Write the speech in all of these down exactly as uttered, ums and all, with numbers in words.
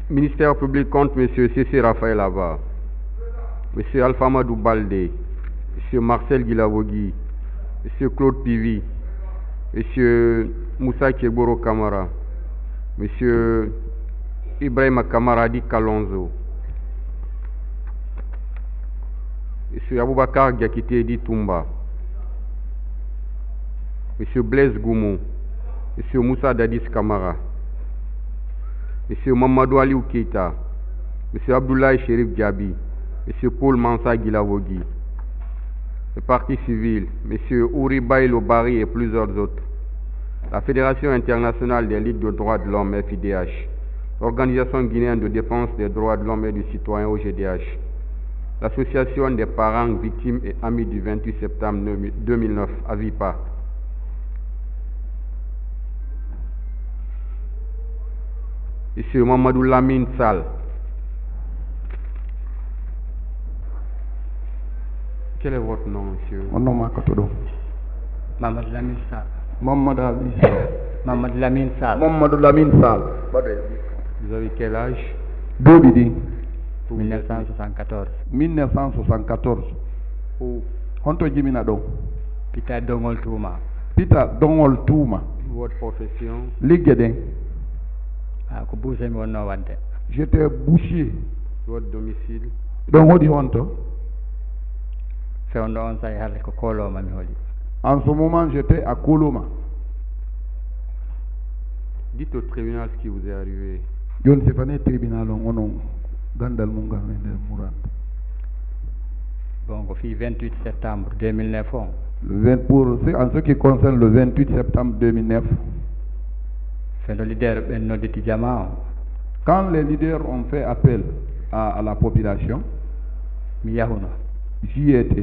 Ministère public compte M. C. Raphaël Ava, M. Alpha Madou Baldé, M. Marcel Guilavogui, M. Claude Pivi, M. Moussa Keboro Kamara, M. Ibrahim Kamaradi Kalonzo, M. Aboubakar Diakité Di Toumba, M. Blaise Goumou, M. Moussa Dadis Kamara, M. Mamadou Aliou Keita, M. Abdoulaye Chérif Diaby, M. Paul Mansa Guilavogui, le Parti civil, M. Ouri Baïlo Bari et plusieurs autres, la Fédération internationale des ligues de droits de l'homme F I D H, l'Organisation guinéenne de défense des droits de l'homme et du citoyen O G D H, l'Association des parents, victimes et amis du vingt-huit septembre deux mille neuf, AVIPA, M. Mamadou Lamine Sall. Quel est votre nom, monsieur? Mon nom est Katodo. Mamadou Lamine Sall. Mamadou Lamine Sall. Mamadou Lamine Sall. Mamadou Lamine Sall. Vous avez quel âge? Deux bidi. mille neuf cent soixante-quatorze. mille neuf cent soixante-quatorze. Où? Honto Jimina do. Pita Dongol Touma. Pita Dongol Touma. Votre profession? Ligeden. Ah, ko bousé mi wonno wadde. J'étais boucher. Votre domicile? Donc on dit honto. Fewndo on say halle ko koloma mi holi. En ce moment, j'étais à Koloma. Dites au tribunal ce qui vous est arrivé. Je ne sais pas le tribunal on on gandal munga mende Mourad. Bon, ko fi vingt-huit septembre deux mille neuf on. vingt pour en ce qui concerne le vingt-huit septembre deux mille neuf. Fewndo leader ben nodditi jama o. Quand les leaders ont fait appel à, à la population, Mi yahuno. j'y étais.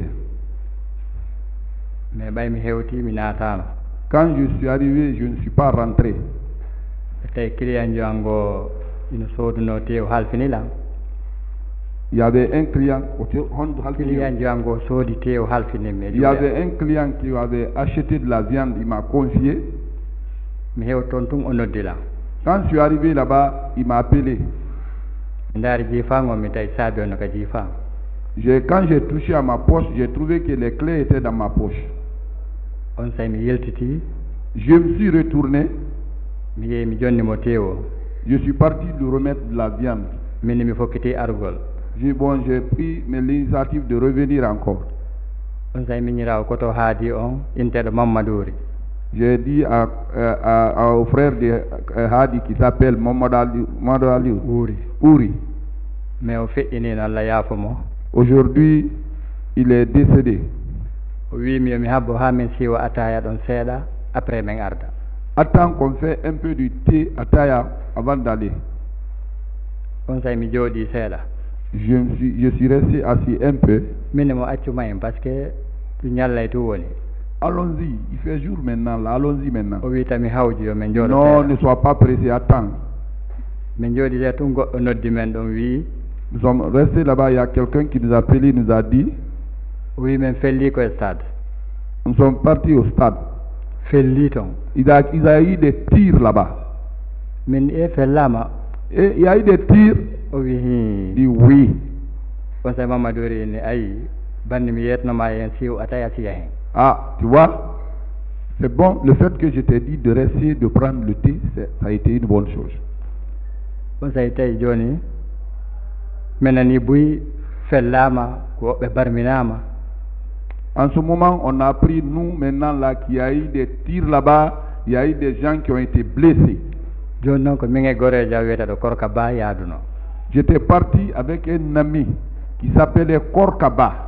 Mais bay mi hewti mi natama. Quand je suis arrivé, je ne suis pas rentré. Tay client jango ino soduno tew halfinila. Il y avait un client, Client jango sodi tew halfinime. il y avait un client qui avait acheté de la viande, il m'a confié. Mi hewton tum o noddila. Quand je suis arrivé là-bas, il m'a appelé. Ndari jifango mi tay sabe on ka jifang. J'ai- Quand j'ai touché à ma poche, j'ai trouvé que les clés étaient dans ma poche. On say mi yeltiti. Je me suis retourné, Mi yehi mi jonni mo tewo. je suis parti lui remettre de la viande. Min mi fokkiti argol. J'ai bon, j'ai pris mes l'initiative de revenir encore. On say miñirawo koto haadi on inteɗo Mammadouri. J'ai dit à, à- à- au frère de euh, Hadi qui s'appelle Mamadou Ali- Mamadou Ali Wuuri. Ouri. Mais o feƴƴinino Allah yaafo mo. Aujourd'hui, il est décédé. O wimi yomi habbo ha min siwa ataya ɗon seeɗa après min arda. Attends qu'on fait un peu du thé à Taya avant d'aller. On say mi jooɗi seeɗa. Je, me suis, je suis resté assis un peu. Min mo accuma en par ce que ɗum ñallay tu woni. Allons-y, il fait jour maintenant, là, allons-y maintenant. O wi tami hawji yo min jooɗo Non, seeɗa. ne sois pas pressé, attends. Min jooɗi de tun goɗɗo noddi men ɗon wi Nous sommes restés là-bas, il y a quelqu'un qui nous a appelé, nous a dit, o wi min felli koye stade. nous sommes partis au stade. Felli ton. Il, a, il y a eu des tirs là-bas. Min e fellama. Et il y a eu des tirs. O wi Il hi. dit oui. On say Mammadouri ni ayi bandi mi yetnoma hen siw ataya siya hen. Ah, tu vois, c'est bon, le fait que je t'ai dit de rester, de prendre le thé, c'est- ça a été une bonne chose. On say tawi joni min nani buy fellama ko woɓɓe barminama. En ce moment, on a appris, nous, maintenant, là, qu'il y a eu des tirs là-bas, il y a eu des gens qui ont été blessés. Joni noon ko min e gorejo a wiyata ɗo Korka Ba yaaduno. J'étais parti avec un ami qui s'appelait Korkaba.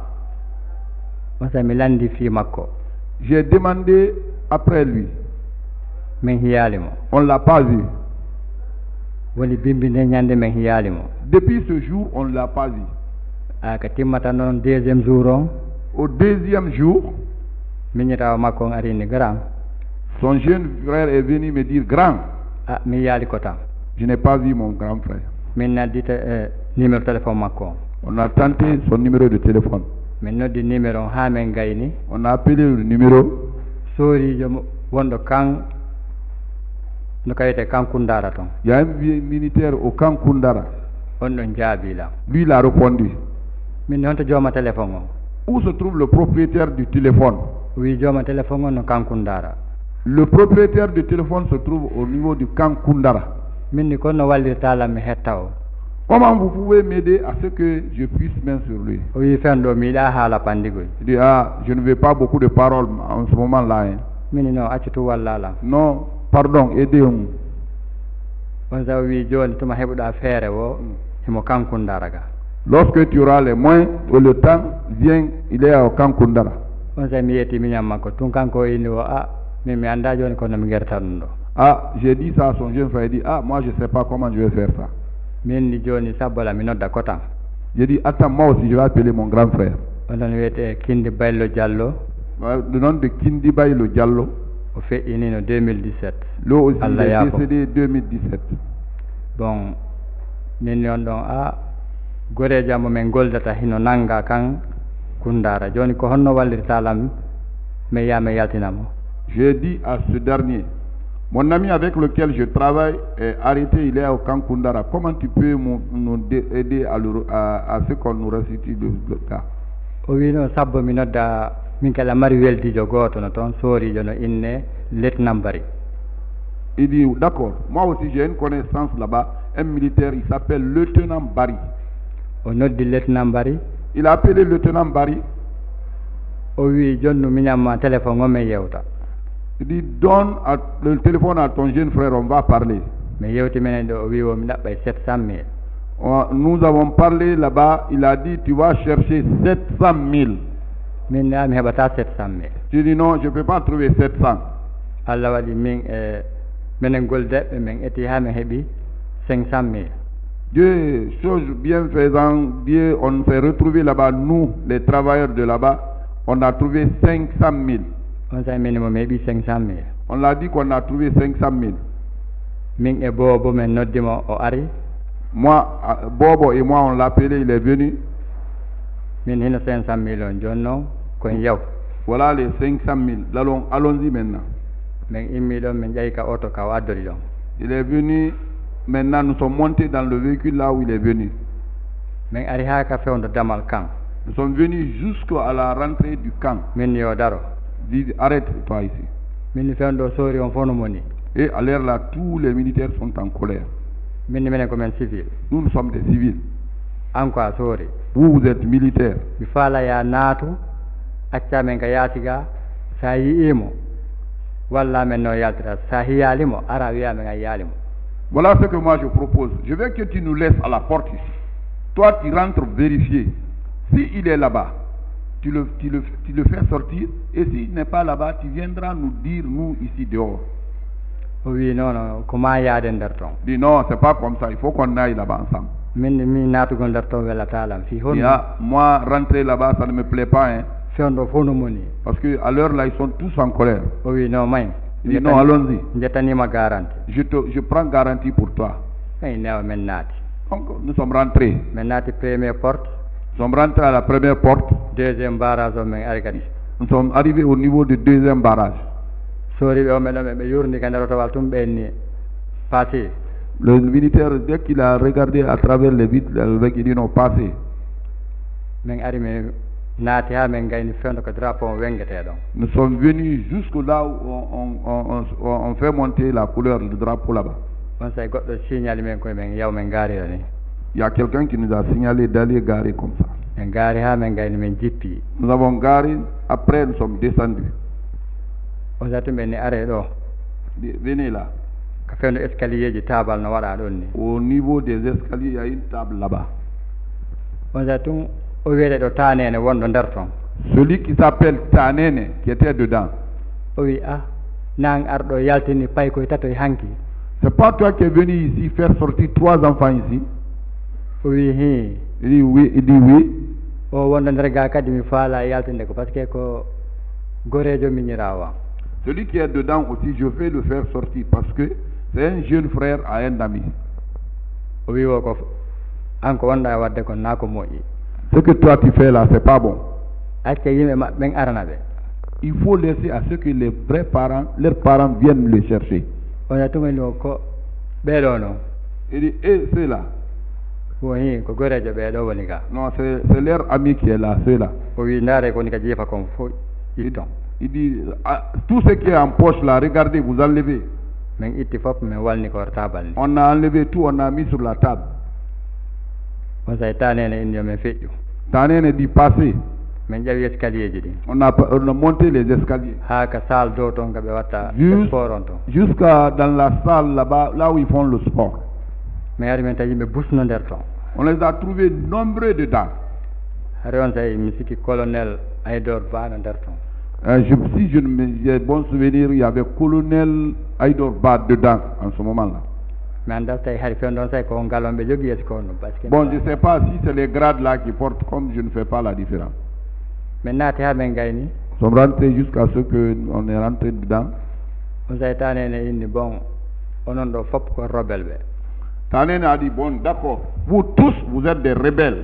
On say mi landi fi makko. J'ai demandé après lui. Min hiyalimo. On ne l'a pas vu. Woni bimbinde ñande min hiyalimo. Depuis ce jour, on ne l'a pas vu. A ko timmata noon deuxiéme jour on. Au deuxième jour, Miñitawo makko on arini grand. son jeune frère est venu me dire, grand, Ah mi yaali ko tan. je n'ai pas vu mon grand frère. Min naddita e numéro téléphone makko on. On a tenté son numéro de téléphone. Min noddi numéro on ha min gayni. On a appelé le numéro. Sorijo mo wonɗo kan no kayite Kankundara ton. Il y a un vieux militaire au camp Kundara. On ɗon jaabila. Lui, il a répondu. Min honto jooma téléphone o. Où se trouve le propriétaire du téléphone? wi jooma téléphone o no Kankundara. Le propriétaire du téléphone se trouve au niveau du camp Kundara. Min ni kon no wallirtalam mi hetta o. Comment vous pouvez m'aider à ce que je puisse mettre sur lui? O wi fenɗo mi yiɗa haala pandigoy. Il dit, ah, je ne veux pas beaucoup de paroles en ce moment-là. Hein. Mini no accu tu wallalam. Non, pardon, aidez-moi. On sa wi joni tuma heɓuɗa feere o himo Kankundara ga. Lorsque tu auras les moyens et le temps, viens, il est au camp Kundara. On sa mi yetti miñam makko tun kanko inni o a min mi anda joni kono mi gerta ɗum ɗo. Ah, j'ai dit ça à son jeune frère, il dit, ah, moi je ne sais pas comment je vais faire ça. Min ni joni sabbola mi nodda kotan. J'ai dit, attends, moi aussi je vais appeler mon grand frère. On ɗon wiyete Kindi Baylo Diallo. Le nom de Kindi Baylo Diallo. O feƴƴini no deux mille dix-sept. Lui aussi, Allah il est yaafo. décédé deux mille dix-sept. Bon min ni on ɗon a goreji ammo min goldata hino nanga kan Kundara joni ko honno wallirtalam mi yiya mi yaltinamo. J'ai dit à ce dernier, mon ami avec lequel je travaille est arrêté, il est au camp Kundara. Comment tu peux nous, nous aider à, le, à, à ce qu'on nous restitue le, le cas? O wino sabbo mi nodda min kala mari weldijo goto no toon soorijo no inne lieutenant Bari. Il dit, d'accord, moi aussi j'ai une connaissance là-bas, un militaire, il s'appelle lieutenant Bari. O noddi lieutenant Bari. Il a appelé lieutenant Bari. O wi joni no miñamma téléphone o min yewta. Il dit, donne à, le téléphone à ton jeune frère, on va parler. Mi yewti minen ɗo o wi o mi ɗaɓɓay sept cent mille. Nous avons parlé là-bas, il a dit, tu vas chercher sept cent mille. Min mi heɓata sept cent mille. Tu dis, non, je ne peux pas trouver sept cents. Allah waɗi min e minen goldeɓe min etti ha min heeɓi cinq cent mille. Dieu, chose bienfaisant, Dieu, on s'est retrouvé là-bas, nous, les travailleurs de là-bas, on a trouvé cinq cent mille. On sa minimum heeɓi cinq cent mille. On l'a dit qu'on a trouvé cinq cent mille. Min e Bobo min noddimo o ari. Moi, Bobo et moi, on l'a appelé, il est venu. Min hino cinq cent mille on joni noon koye yaw. Voilà les cinq cent mille. Allons, allons-y maintenant. Min immi ɗon min ƴawi ka auto ka o addori ɗon. Il est venu, maintenant nous sommes montés dans le véhicule là où il est venu. Min ari ha ka fewdo damal camp. Nous sommes venus jusqu'à la rentrée du camp. Min yo daro. Dis, arrête-toi ici. Min fewdo sori on fof no moni. Et à l'air là, tous les militaires sont en colère. Min minen ko men civil. Nous, nous sommes des civils. An ko a sori. Vous, vous êtes militaires. Mi faala ya naatu acca men ka yaati ga sa yi'imo walla men no yaltira sa hiyalimo ara wiya men a yalimo. Voilà ce que moi je propose. Je veux que tu nous laisses à la porte ici. Toi, tu rentres vérifier. S'il est là-bas, tu le, tu, le, tu le fais sortir. Et s'il n'est pas là-bas, tu viendras nous dire, nous, ici dehors. Oui, non, non. Comment y a des dertons? Dis non, c'est pas comme ça. Il faut qu'on aille là-bas ensemble. Min mi natu gon derton wala talam fi hon. Ya, moi, rentrer là-bas, ça ne me plaît pas. Hein. Feondo fono moni. Parce qu'à l'heure là, ils sont tous en colère. Oui, non, mais. Il dit non, allons-y. Jetani ma garantie. Je, te, je prends garantie pour toi. Mais il n'est men nati. Donc, nous sommes rentrés. Men nati première porte. Nous sommes rentrés à la première porte. Deuxième barrage o men arigadi. Nous sommes arrivés au niveau du deuxième barrage. Sori be o men be yurni kandaro wal tum benni passé. Le militaire, dès qu'il a regardé à travers les vitres, le il dit non, passé. Men ari men nati ha men gayni fendo ko drapeau wengete don. Nous sommes venus jusque là où on, on, on, on fait monter la couleur du drapeau là-bas. On s'est goddo signalé men ko men yaw men gari ni. Il y a quelqu'un qui nous a signalé d'aller garer comme ça. Men gari ha men gayni men jippi. Nous avons garé, après nous sommes descendus. On s'est men ni arrêt do. Venez là. Ka fendo escalier ji tabal no wada don ni. Au niveau des escaliers, il y a une table là-bas. On s'est tout o wede do tanene wondo derton. Celui qui s'appelle Tanene, qui était dedans. Oui, ah, nang ardo yaltini pay ko tato hanki. C'est pas toi qui es venu ici faire sortir trois enfants ici? Oui, hi. Il dit oui, il dit oui. O wondo der ga kadi mi fala yaltinde ko parce que ko gorejo minirawa. Celui qui est dedans aussi, je vais le faire sortir parce que c'est un jeune frère à un ami. Oui, ko anko wanda wadde ko nako moyi. Ce que toi tu fais là, c'est pas bon. Il faut laisser à ce que les vrais parents, leurs parents viennent les chercher. on a tumi no ko ɓeeɗo noon Il dit, eh, c'est là. woni ko gorejo ɓeeɗo woni ga Non, c'est c'est leur ami qui est là, c'est là. o wi ndaare koni ka jeefa kon fof Il, itton il dit, ah, tout ce qui est en poche là, regardez, vous enlevez. min itti fof min walni ko tabal ni On a enlevé tout, on a mis sur la table. on say tanene indi yo min feƴƴu Tanene dit passer. min ƴawi escalier ji ɗi On a, on a monté les escaliers. haa ka salle dow toon ka ɓe watta Jus- sport on toon Jusqu'à dans la salle là-bas, là où ils font le sport. mi ari min tawi yimɓe busno nder toon On les a trouvés nombreux dedans. hari on say mi sikki colonel aydor bano nder toon Euh, je, si je ne me- j'ai bon souvenir, il y avait colonel Aïdor Bad dedans en ce moment-là. mi annda tawi hari fen ɗon say ko ngalon ɓe jogui escort no par ce que Bon, je ne sais pas si c'est les grades là qui portent, comme je ne fais pas la différence. min naati ha min gayni Nous sommes rentrés jusqu'à ce qu'on est rentré dedans. on say tanene inni bon onon ɗo fof ko rebel ɓe Tanen a dit, bon, d'accord, vous tous, vous êtes des rebelles.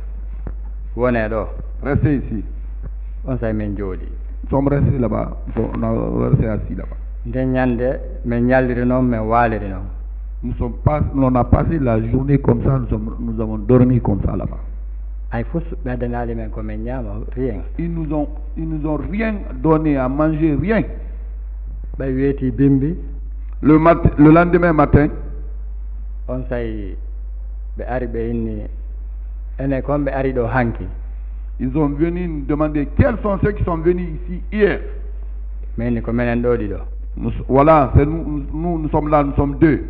wone ɗo Restez ici. on say min jooɗi Nous sommes restés là-bas. Nous sommes- On a resté assis là-bas. nde ñande min ñalliri noon min waaliri noon Nous sommes pas, on a passé la journée comme ça, nous, sommes, nous avons dormi comme ça là-bas. hay fof ɓeddanali men komin ñaama rien Ils nous ont, ils nous ont rien donné à manger, rien. ɓay weeti bimbi Le, mat, le lendemain matin, on say ɓe ari ɓe inni ene kon ɓe ari ɗo hanki ils ont venu nous demander quels sont ceux qui sont venus ici hier. min inni ko minen ɗo ɗiɗo Nous, voilà, c'est nous, nous, nous sommes là, nous sommes deux.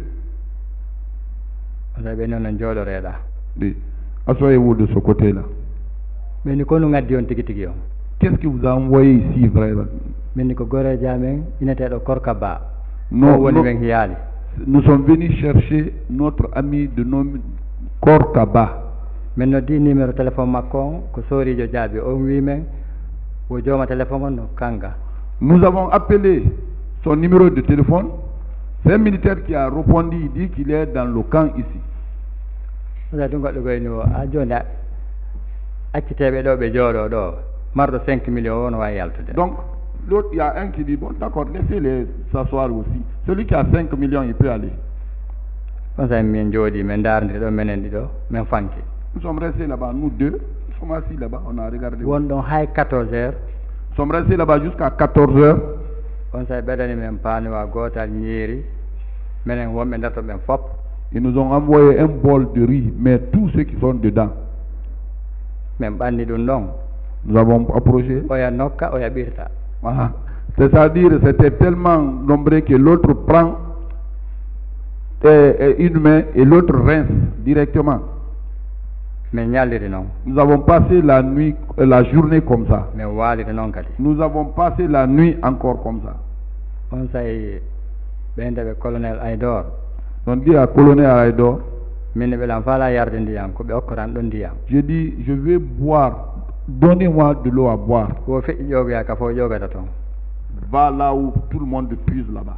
on say ɓe noon no jooɗoreeɗa Deux. Asseyez-vous de ce côté-là. min ni ko nu ngaddi on tigi tigi on Qu'est-ce qui vous a envoyé ici, frère? min ni ko gorejo amen ineteɗo korka ba Non, o woni non. men hiyaali Nous sommes venus chercher notre ami de nom Korkaba. min noddi numéro téléphone makko on ko soorijo jaabi on wi men wo jooma téléphone on no kanga Nous avons appelé son numéro de téléphone. C'est un militaire qui a répondu, il dit qu'il est dans le camp ici. on say ɗum goɗɗo goyni o a joni a acciteɓe ɗo ɓe jooɗo ɗo marɗo cinq millions o no wawi yaltude Donc, l'autre, il y a un qui dit, bon, d'accord, laissez-les s'asseoir aussi. Celui qui a cinq millions, il peut aller. on say min jooɗi min dardi ɗo minen ɗiɗo min fanki Nous sommes restés là-bas, nous deux. Nous sommes assis là-bas, on a regardé. won ɗon hay quatorze heures Nous sommes restés là-bas jusqu'à quatorze heures. on say ɓeɗani min paanowa gootal ñiiri minen wonɓe nder to ɓen fof Ils nous ont envoyé un bol de riz, mais tous ceux qui sont dedans, min ɓanni ɗum ɗon nous avons approché. oya nokka oya ɓirta Voilà. C'est-à-dire, c'était tellement nombreux que l'autre prend euh, euh, une main et l'autre rince directement. min ñalliri noon Nous avons passé la nuit, euh, la journée comme ça. min waaliri noon kadi Nous avons passé la nuit encore comme ça. on say ɓeyndeɓe colonel aydor On dit à colonel Aïdor, minne ɓelan faala yarde ndiyam ko ɓe okkotan ɗon ndiyam je dis, je vais boire, donnez-moi de l'eau à boire. wo feƴƴi ƴogoya ka fof ƴogata toon Va là où tout le monde puise là-bas.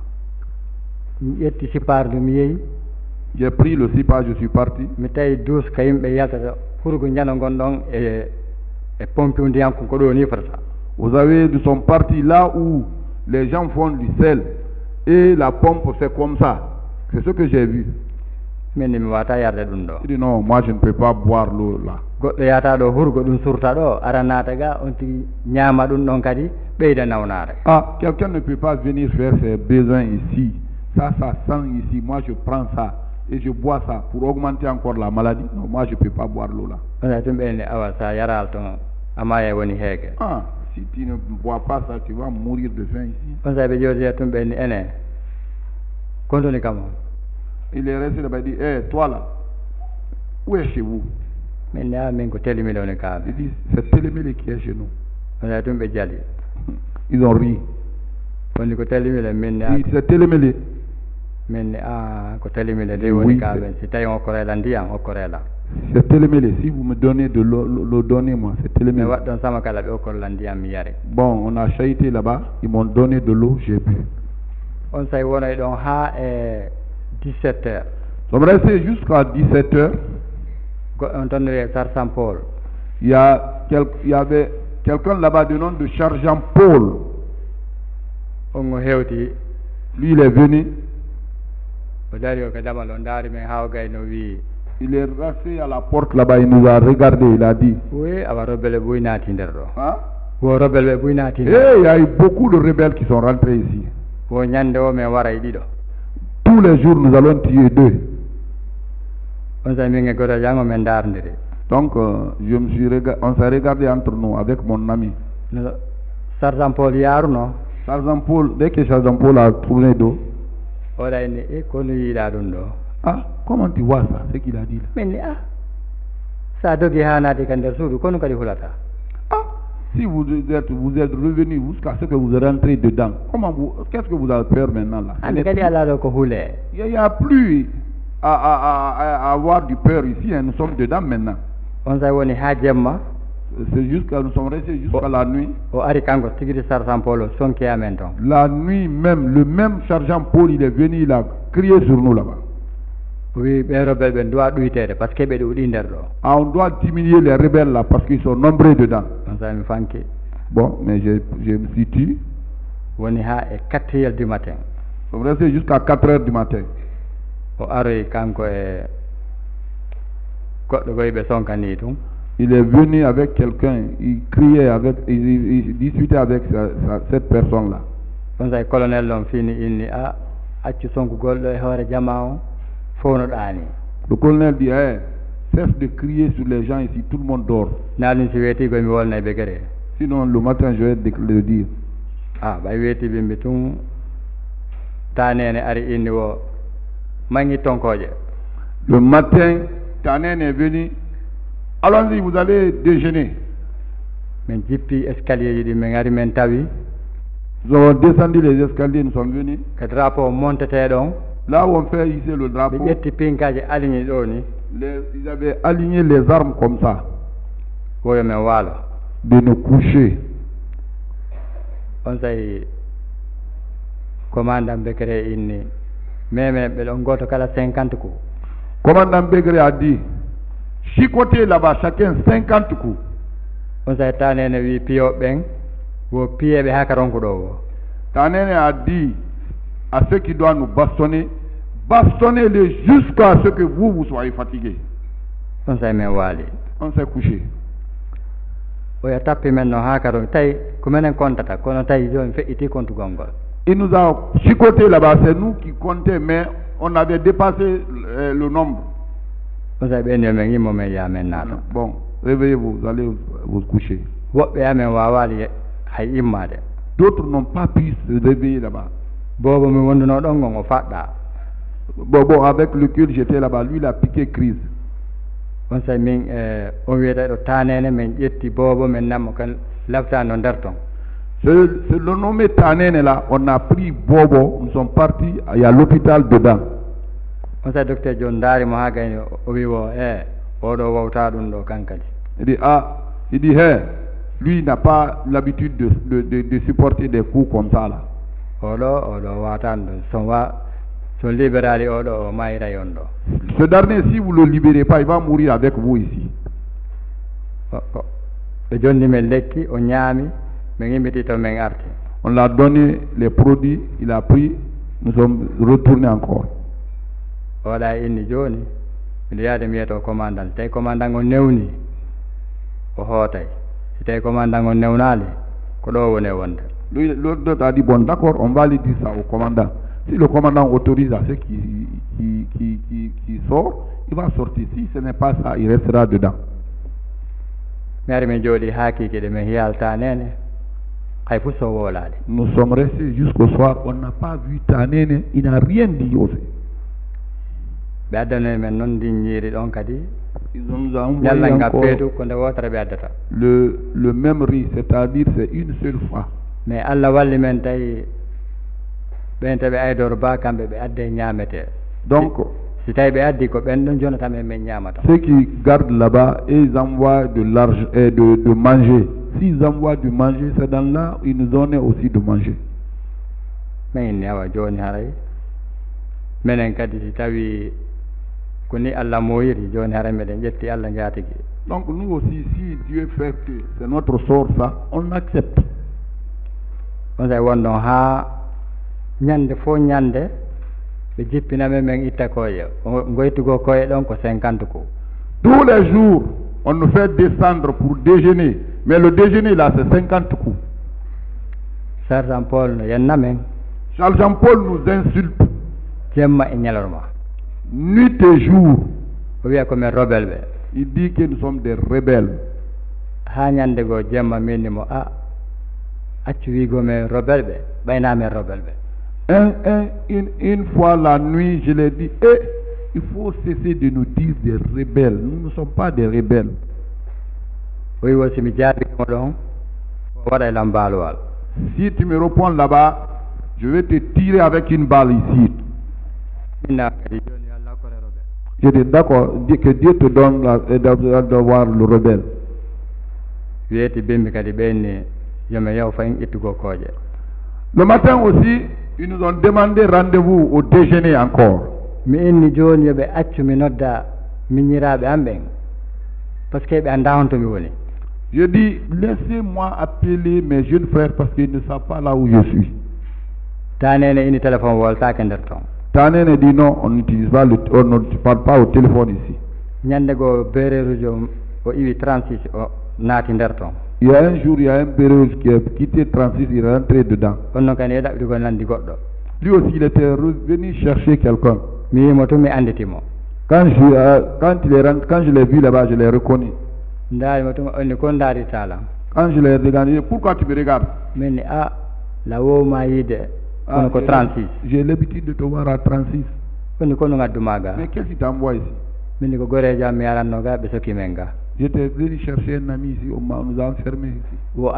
mi ƴetti sipardu mi yeehi J'ai pris le sipa, je suis parti. mi tawi douze ka yimɓe yaltata hurgo ñano gon ɗon e e pompe ndiyam ko ko ɗo ni fotata Vous savez, nous sommes partis là où les gens font du sel et la pompe c'est comme ça. C'est ce que j'ai vu. min ni mi wata yarde ɗum ɗo Il dit non, moi je ne peux pas boire l'eau là. goɗɗo yata ɗo hurgo ɗum surta ɗo ara naata ga on tigi ñaama ɗum ɗon kadi ɓeyda nawnare Ah, quelqu'un ne peut pas venir faire ses besoins ici. Ça, ça sent ici. Moi je prends ça et je bois ça pour augmenter encore la maladie. Non, moi je ne peux pas boire l'eau là. on say tum ɓeyni awa sa yaral toon amaya woni heege Ah, si tu ne bois pas ça, tu vas mourir de faim ici. on say ɓe jooɗi tum ɓeyni ene kontoni kam on Il est resté là-bas, il dit, hé, toi là, où est chez vous? min ne a min ko telimile woni kaame Il dit, c'est Télémélé qui est chez nous. on say tum ɓe jali Ils ont ri. woni ko telimile min ne Il dit, c'est Télémélé. min ne a ko telimile nde Oui, woni c'est- kaamen si tawi okkorela ndiyam okkorela C'est Télémélé. Si vous me donnez de l'eau, l'eau, donnez-moi. C'est mi Télémélé. waɗ ɗon sama kala ɓe okkorela ndiyam mi yare Bon, on a chahuté là-bas. Ils m'ont donné de l'eau, j'ai bu. on say wonoy ɗon ha e dix-sept heures Nous sommes restés jusqu'à dix-sept heures. goɗɗo on tonniri sarsan paul Il y, a quel- il y avait quelqu'un là-bas du nom de Sergent Paul. on o hewti Lui, il est venu. Il est resté à la porte là-bas, il nous a regardé, il a dit. Oui, Hein? Eh, il y a eu beaucoup de rebelles qui sont rentrés ici. Tous les jours, nous allons tuer deux. Donc, euh, je me suis rega on s'est regardé entre nous avec mon ami. Sergent Paul Yaruno. Sergent Paul, dès que Sergent Paul a tourné d'eau. Ah, comment tu vois ça, ce qu'il a dit là? Ah, si vous êtes, vous êtes revenu jusqu'à ce que vous rentrez dedans, comment vous, qu'est-ce que vous avez peur maintenant là? Il n'y a plus à, à, à, à avoir du peur ici, hein. Nous sommes dedans maintenant. C'est juste que nous sommes restés jusqu'à la nuit. La nuit même, le même sergent Paul, il est venu, il a crié sur nous là-bas. Ah, on doit diminuer les rebelles là parce qu'ils sont nombreux dedans. Bon, mais je, je me suis dit. Nous sommes restés jusqu'à quatre heures du matin. Il est venu avec quelqu'un, il criait avec, il, il, il discutait avec sa, sa, cette personne-là. Le colonel dit, hey, cesse de crier sur les gens ici, tout le monde dort. Sinon, le matin, je vais le dire. Ah, le matin, Tanen est venu. Allons-y, vous allez déjeuner. Nous avons descendu les escaliers, nous sommes venus. Là où on fait ici le drapeau, les, ils avaient aligné les armes comme ça. De nous coucher. Commandant Bekere inni même goto kala cinquante coups. Commandant Bekere a dit chicoter là-bas chacun cinquante coups. On s'est tanene wi pio ben wo pie be hakaronko do. Tanene a dit à ceux qui doivent nous bastonner, bastonnez-les jusqu'à ce que vous vous soyez fatigués. On s'est mis wali. On s'est couché. Oya tappi men no hakaron tay kumenen kontata kono tay joni fe iti kontu gongol. Il nous a chicoté là-bas, c'est nous qui comptons, mais on avait dépassé euh, le nombre. Bon, réveillez-vous, vous allez vous coucher. D'autres n'ont pas pu se réveiller là-bas. Bon, bon, avec lequel j'étais là-bas, lui il a piqué crise. C'est le nommé Tanen là, on a pris Bobo, nous sommes partis, il y a l'hôpital dedans. On sait docteur John Dari Mohagani, Obiwo, eh, Odo Wautadun do Kankadi. Il dit, ah, il dit, hey, lui n'a pas l'habitude de, de, de, de supporter des coups comme ça là. Odo, Odo Wautadun, son va, son libérali Odo, Maïra Yondo. Ce dernier, si vous ne le libérez pas, il va mourir avec vous ici. Le John Nimeleki, Onyami. On l'a donné les produits, il a pris, nous sommes retournés encore. Voilà, il Johnny, il y a des miettes au commandant. T'es commandant au Neuni, au Hotay. Si t'es commandant au Neunali, Kodo Newanda. Lui, l'autre a dit, bon, d'accord, on va lui dire ça au commandant. Si le commandant autorise à ceux qui, qui, qui, qui, qui sortent, il va sortir. Si ce n'est pas ça, il restera dedans. Nous sommes restés jusqu'au soir, on n'a pas vu Tanene, il n'a rien dit aussi. Ils nous ont envoyé encore le, le même riz, c'est-à-dire c'est une seule fois. Mais Allah walli men tay donc ceux qui gardent là-bas, ils envoient de l'argent et de, de manger. S'ils envoient du manger, c'est dans là ils nous donnent aussi de manger. Donc nous aussi, si Dieu fait que c'est notre sort ça, on accepte. ɓe jippiname men itta koye goytugo koye ɗon ko cinquante coups. Tous les jours, on nous fait descendre pour déjeuner, mais le déjeuner là c'est cinquante coups. Sergent Paul no yennamen. Charles Jean-Paul nous insulte. Jemma e ñalorma. Nuit et jour. O wiya komin rebelle ɓe. Il dit que nous sommes des rebelles. Ha ñande go jemma minnimo a accu wigomen rebelle ɓe ɓaynamen rebelle ɓe. Un, un, une, une fois la nuit, je l'ai dit, eh, il faut cesser de nous dire des rebelles. Nous ne sommes pas des rebelles. O wi wo simi jaabimo ɗon o waɗa e lambaluwal. Si tu me réponds là-bas, je vais te tirer avec une balle ici. Je dis d'accord, que Dieu te donne d'avoir le rebelle. Le matin aussi, ils nous ont demandé rendez-vous au déjeuner encore. Je dis, laissez-moi appeler mes jeunes frères parce qu'ils ne savent pas là où je suis. Tanene dit non, on n'utilise pas le, on ne parle pas au téléphone ici. Il y a un jour, il y a un Béréus qui a quitté trente-six, il est rentré dedans. Lui aussi, il était revenu chercher quelqu'un. Quand je, euh, quand il est rentré, quand je l'ai vu là-bas, je l'ai reconnu. Quand je l'ai regardé, pourquoi tu me regardes? Ah, j'ai l'habitude de te voir à trente-six. Mais qu'est-ce qui t'envoie ici? J'étais venu chercher un ami ici, on nous a enfermés ici.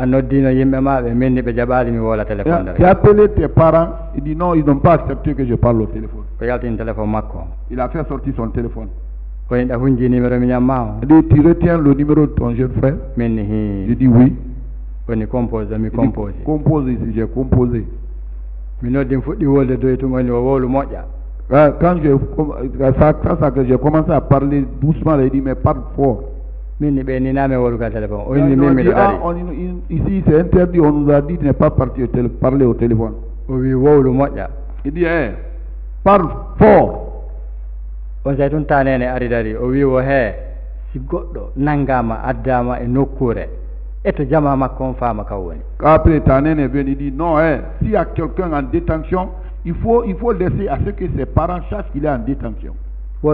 Tu as appelé tes parents, il dit non, ils n'ont pas accepté que je parle au téléphone. Il a fait sortir son téléphone. Il dit, tu retiens le numéro de ton jeune frère? Je dis oui. Il dit, compose ici, j'ai composé. Quand j'ai ça, ça que j'ai commencé à parler doucement, il dit mais parle fort. Non, dit, ah, on, ici c'est interdit, on nous a dit de ne pas partir, parler au téléphone. Il dit hey, parle fort. Après Tanen est venu, il dit non, hein, s'il y a quelqu'un en détention, il faut, il faut laisser à ce que ses parents sachent qu'il est en détention. Vous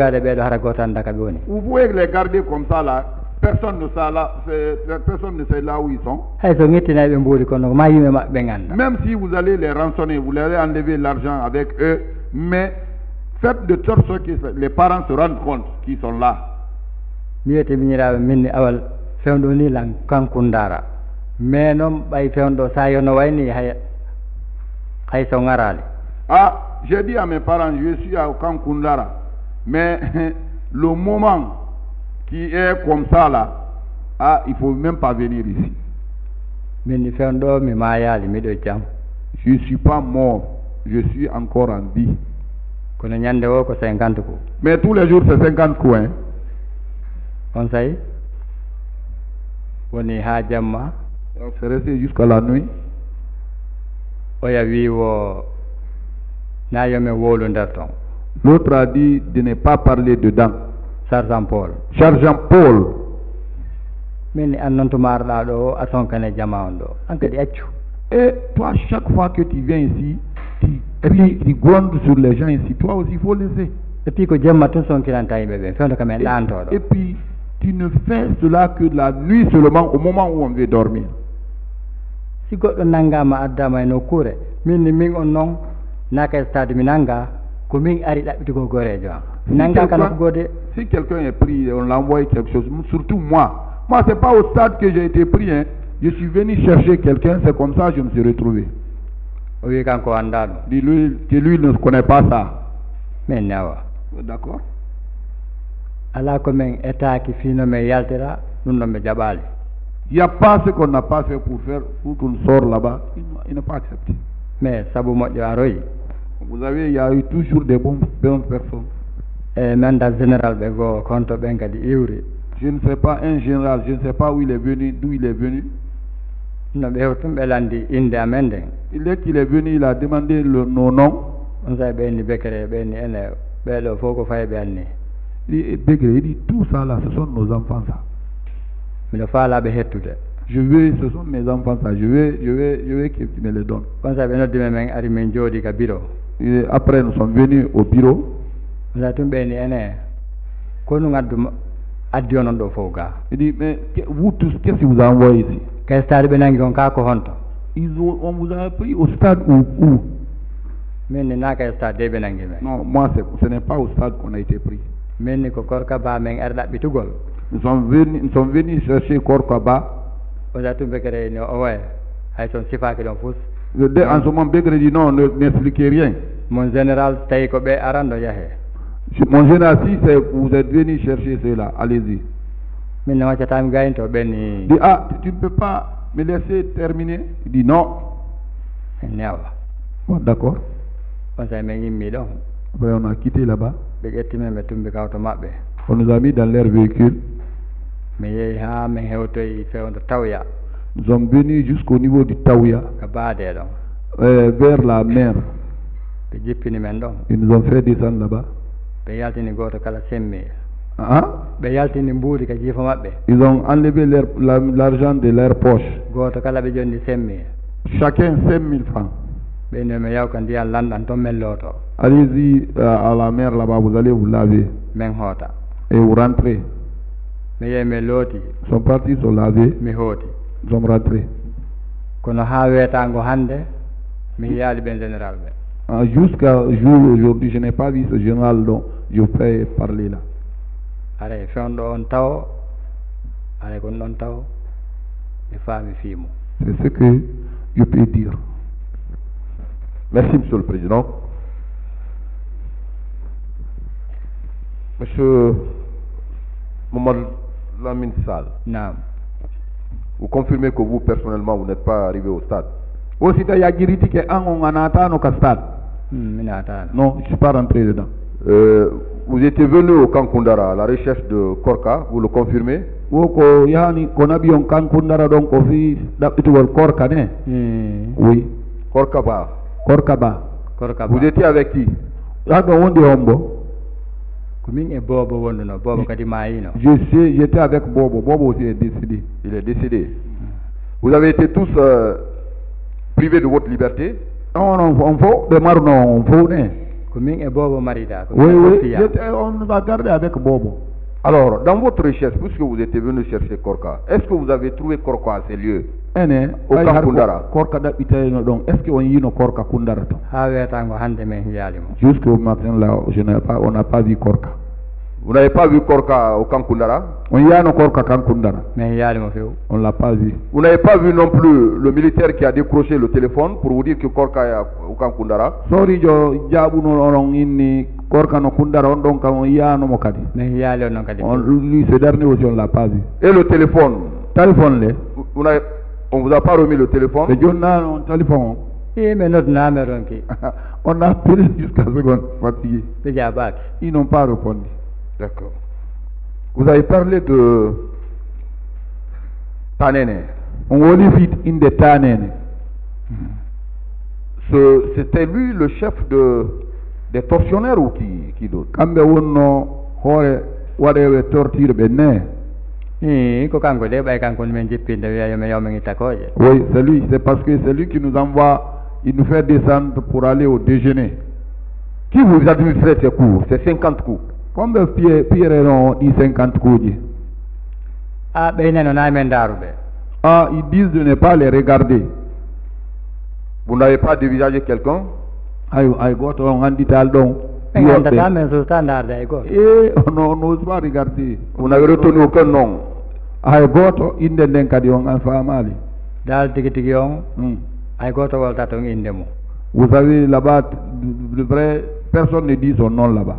pouvez les garder comme ça là, personne ne sait là, personne ne sait là où ils sont. Même si vous allez les rançonner, vous allez enlever l'argent avec eux, mais faites de sorte que les parents se rendent compte qu'ils sont là. Fewndo ni lan kankundara mais non bay fewndo sa yono wayni hay hay so ngarali. Ah, j'ai dit à mes parents, je suis à Kankundara, mais le moment qui est comme ça là, ah, il faut même pas venir ici. Mais ni fewndo mi mayali mi do jam. Je suis pas mort, je suis encore en vie. Kono nyande wo ko cinquante coups. Mais tous les jours c'est cinquante coups hein. On sait. On est à Djamma. C'est resté jusqu'à la nuit. L'autre a dit de ne pas parler dedans. Sergent Paul. Sergent Paul. Et toi, chaque fois que tu viens ici, tu cries, tu grondes sur les gens ici. Toi aussi, il faut laisser. Et puis, et puis tu ne fais cela que la nuit seulement, au moment où on veut dormir. Si quelqu'un si quelqu'un est pris, on l'envoie quelque chose, surtout moi. Moi, c'est pas au stade que j'ai été pris. Hein. Je suis venu chercher quelqu'un, c'est comme ça que je me suis retrouvé. Dis-lui que lui ne connaît pas ça. D'accord. Il n'y a pas ce qu'on n'a pas fait pour faire pour qu'on sorte là-bas. Il n'a pas accepté. Mais ça vous vous avez, il y a eu toujours des bonnes, bonnes personnes. Je ne sais pas, un général, je ne sais pas où il est venu, d'où il est venu. Il est qu'il est venu, il a demandé le, nos noms. on sa ɓenni Bekere ɓenni ene ɓeɗo fof ko fayi ɓe anni Et Bekere, il dit tout ça là, ce sont nos enfants ça. miɗo faalaɓe hettude Je veux, ce sont mes enfants ça, je veux, je veux, je veux que tu me les donnes. on sa ɓe noddime men ari min jooɗi ka bureau Et après nous sommes venus au bureau. on sa tum ɓenni ene ko nu addu addi onon ɗo fof ga Il dit, mais que- vous tous, qu'est-ce qui vous a envoyé ici? kay stade ɓe nangi on ka ko honto Ils ont, on vous a pris au stade où, où? min ni na kay stade de ɓe nangi men Non, moi, c'est- ce n'est pas au stade qu'on a été pris. min ni ko korka ba men er ɗaɓɓitugol Nous sommes venus, nous sommes venus chercher Korkaba. on sa tum Bekere ni o oye hay son sifaki ɗon fus Dès- En ce moment, Bekere dit non, ne- n'expliquez rien. mon général tawi ko ɓe arando yahe Je- Mon général, si c'est- vous êtes venus chercher cela, allez-y. min ne waccatami gayinto Il ɓenni dit, ah, tu ne peux pas me laisser terminer? Il dit non. ni awa Bon, d'accord. on sa min yimmi ɗon Après, on a quitté là-bas. ɓe ƴettimen ɓe tumbi kawto maɓɓe On nous a mis dans leur véhicule. mi yeehi ha min hewtoyi fewdo tawya Nous sommes venus jusqu'au niveau du Taouya, ko baade ɗon euh, vers la mer. ɓe jippini men ɗon Ils nous ont fait descendre là-bas. ɓe yaltini goto kala semmi Hein? ɓe yaltini mbuudi ka jiifa maɓɓe Ils ont enlevé leur- la- l'argent de leur poche. goto kala ɓe jonni semmi Chacun cinq mille francs. ɓeyno mi yaw ko ndiyan lanɗan toon men looto Allez-y euh, à la mer là-bas, vous allez vous laver min hoota et vous rentrez. mi yehi mi looti Ils sont partis se laver, mi hooti ils sont rentrés. kono ha weetango hannde mi yaali ɓen général ɓe Ah, jusqu'à jour aujourd'hui, je n'ai pas vu ce général dont je fais parler là. aray fewnɗo on taw aray kon ɗon taw mi faami fiimo C'est ce que je peux dire. Merci, Monsieur le Président. Monsieur Mamadou Lamine Sall, naam vous confirmez que vous, personnellement, vous n'êtes pas arrivé au stade? Aussi, il y a Giriti qui est en Anatano Castad. Hmm, mi naataano Non, je ne suis pas rentré dedans. Euh, vous étiez venu au camp Koundara à la recherche de Korka, vous le confirmez? Woko yani konabi on kan kundara don ko fi dabitugol korka ne. Hmm, Oui, Korka Ba. korka ba. korka Vous ba étiez avec qui? Yaga wonde hombo. ko min e boobo wonduno boobo kadi maayino Je sais, j'étais avec Bobo. Bobo aussi est décédé. Il est décédé. Vous avez été tous euh, privés de votre liberté? Non, non, on faut de marno, on faut ne. ko min e boobo marida ko Oui, min e oui, fiya. j'étais- on nous a gardé avec Bobo. Alors, dans votre recherche, puisque vous étiez venu chercher Korka, est-ce que vous avez trouvé Korka à ces lieux? Ene, Au ay camp har ko- Koundara. Korka dabiteno don. Est-ce qu'on yino korka kundara to? ha weetango hannde min hiyaalimo Jusqu'au matin là, je n'ai pas, on n'a pas vu korka. Vous n'avez pas vu Korka au camp Koundara? On yano korka kan kundara. min hiyaalimo few On l'a pas vu. Vous n'avez pas vu non plus le militaire qui a décroché le téléphone pour vous dire que Korka est au camp Koundara? Sorry jo jabuno on inni korka no kundara on don kam on yano mo kadi. min hiyaali on noon kadi On, lui, ce dernier aussi, on l'a pas vu. Et le téléphone? Téléphone, là. Vous- vous n'avez- on vous a pas remis le téléphone? Le journal, on téléphone. i mi noddinaame ɗon ki On a appelé jusqu'à ce qu'on fatigué. ɓe jaabaaki Ils n'ont pas répondu. D'accord. Vous avez parlé de Tanene. On voulait vite in the tanene. Ce- C'était lui le chef de, des tortionnaires ou qui, qui d'autre? Kambe wonno hore waɗeɓe torture ɓe ne. i ko kanko de ɓay kanko ni min jippinde wiya yo mi yaw min ittakoje Oui, c'est lui. C'est parce que c'est lui qui nous envoie, il nous fait descendre pour aller au déjeuner. Qui vous administrait ces cours, ces cinquante coups? Combien de pierres ont dit cinquante coups? a ɓeynen o nayi men daaruɓe Ah, ils disent de ne pas les regarder. Vous n'avez pas dévisagé quelqu'un? Ay, ay, goto on andital ɗon. ɓe gandata men susta darde hay goto Et on n'ose pas regarder. Vous n'avez retenu aucun nom? Hay goto inde nden kadi on an famali. dal tigi tigi on Hmm. hay goto wolta toon inde mum Vous savez là-bas, le vrai, personne ne dit son nom là-bas.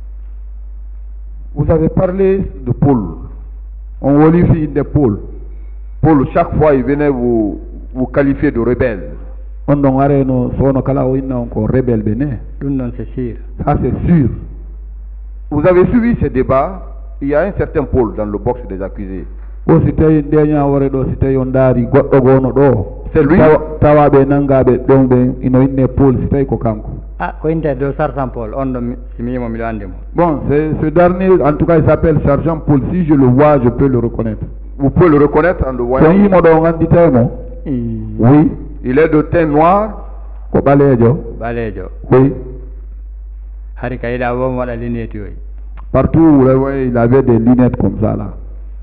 Vous avez parlé de Paul. On volifie de Paul. Paul, chaque fois, il venait vous, vous qualifier de rebelle. On don areno sono kala o inna on ko rebelle bene. ɗum noon c'est sûr Ça c'est sûr. Vous avez suivi ces débats. Il y a un certain Paul dans le box des accusés. O si tawi ndeña wore ɗo si tawi on daari goɗɗo gono ɗo. C'est lui. Tawa- tawaɓe nangaɓe ɗon ɓe ino inne Paul si tawi ko kanko. ah ko inte do sergent Paul on do si mi mo mi andimo. Bon, c'est ce dernier, en tout cas, il s'appelle sergent Paul. Si je le vois, je peux le reconnaître. Vous pouvez le reconnaître en le C'est voyant. un modo nganditemo. Oui. Il est de teint noir. Ko balejo. Balejo. Oui. Hari kayda wo mo da lunette yoy. Partout où vous voyez, il avait des lunettes comme ça là.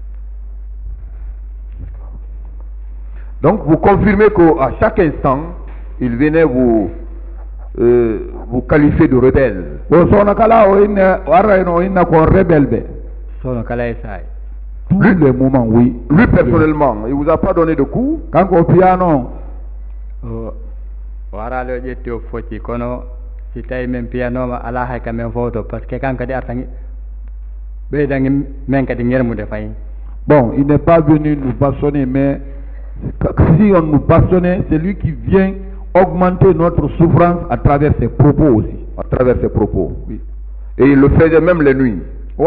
Donc vous confirmez qu'à chaque instant, il venait vous, euh, vous qualifier de rebelle. Bon, son kala o inna wara ino inna ko rebelle be. Sono kala sai. Tous les moments, oui. Lui personnellement, il vous a pas donné de coups. Quand au piano, o wara lo jetti o foti kono si tay men piano ma ala hay kam men foto parce que kan kadi artangi be dangi men kadi ngermude fay. bon, il n'est pas venu nous bastonner, mais si on nous bastonnait, c'est lui qui vient augmenter notre souffrance à travers ses propos aussi. À travers ses propos. Oui. Et il le faisait même les nuits.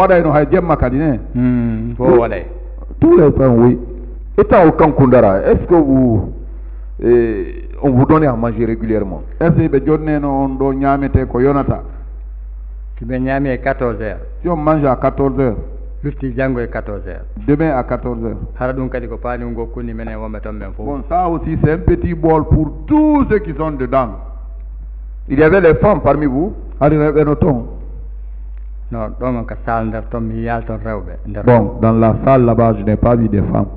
Hmm, tous les temps, oui. Étant au camp Koundara, est-ce que vous, eh, on vous donnait à manger régulièrement? Est-ce que on doit nyamete ko yonata? Tu ben nyame quatorze heures. Si on mange à quatorze heures. Lufti jango quatorze heures. Demain à quatorze heures. Haradun kadi ko pani ngo kuni menen wombe tom men fo. Bon, ça aussi c'est un petit bol pour tous ceux qui sont dedans. Il y avait les femmes parmi vous? Non, donc ka sal ndar tom mi yalton rewbe. Bon, dans la salle là-bas, je n'ai pas vu des femmes.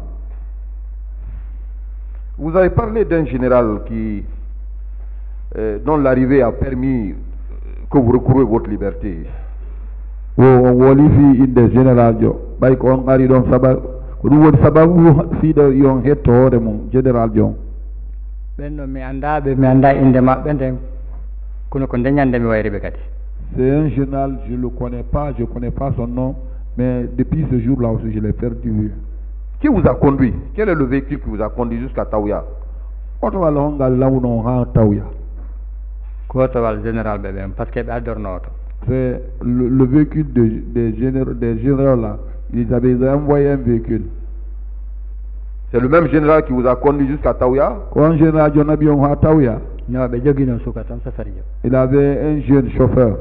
Vous avez parlé d'un général qui, euh, dont l'arrivée a permis que vous recourez votre liberté. Oh, on wolifi inde général jo. Bay ko on ari don sabab ko dum woni sababu fi do yon hettore mum général jo. Benno mi anda be mi anda inde mabbe den kuno ko denyande mi wayribe kadi. C'est un général, je ne le connais pas, je ne connais pas son nom, mais depuis ce jour-là aussi, je l'ai perdu. Qui vous a conduit? Quel est le véhicule qui vous a conduit jusqu'à Taouya? C'est le, le véhicule de, des généraux, des généraux là. Ils avaient envoyé un véhicule. C'est le même général qui vous a conduit jusqu'à Taouya? Il avait un jeune chauffeur.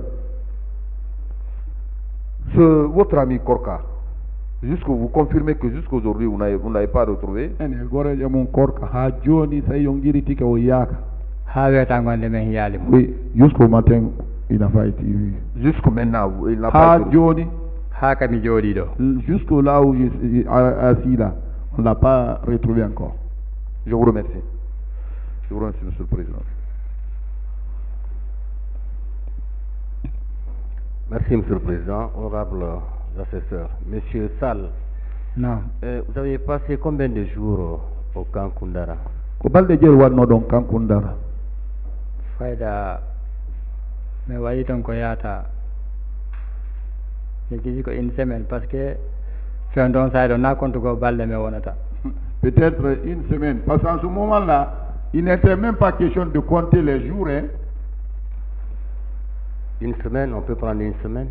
Ce, votre ami Korka, jusqu'à vous confirmez que jusqu'aujourd'hui vous n'avez vous n'avez pas retrouvé? Oui, jusqu'au matin il n'a pas été vu. Jusqu'au maintenant il n'a pas été vu. Jusqu'au là où je suis assis là, on ne l'a pas retrouvé encore. Je vous remercie. Je vous remercie, Monsieur le Président. Merci, Monsieur le Président. Honorable assesseur. Monsieur Sall, non. Euh, vous avez passé combien de jours au camp Koundara? Combien de jours au camp Koundara? Faida, mais voyez donc qu'il y a une semaine parce que fait un don ça on a compte go balle mais on attend. Peut-être une semaine parce qu'en ce moment-là, il n'était même pas question de compter les jours. Hein. Une semaine, on peut prendre une semaine.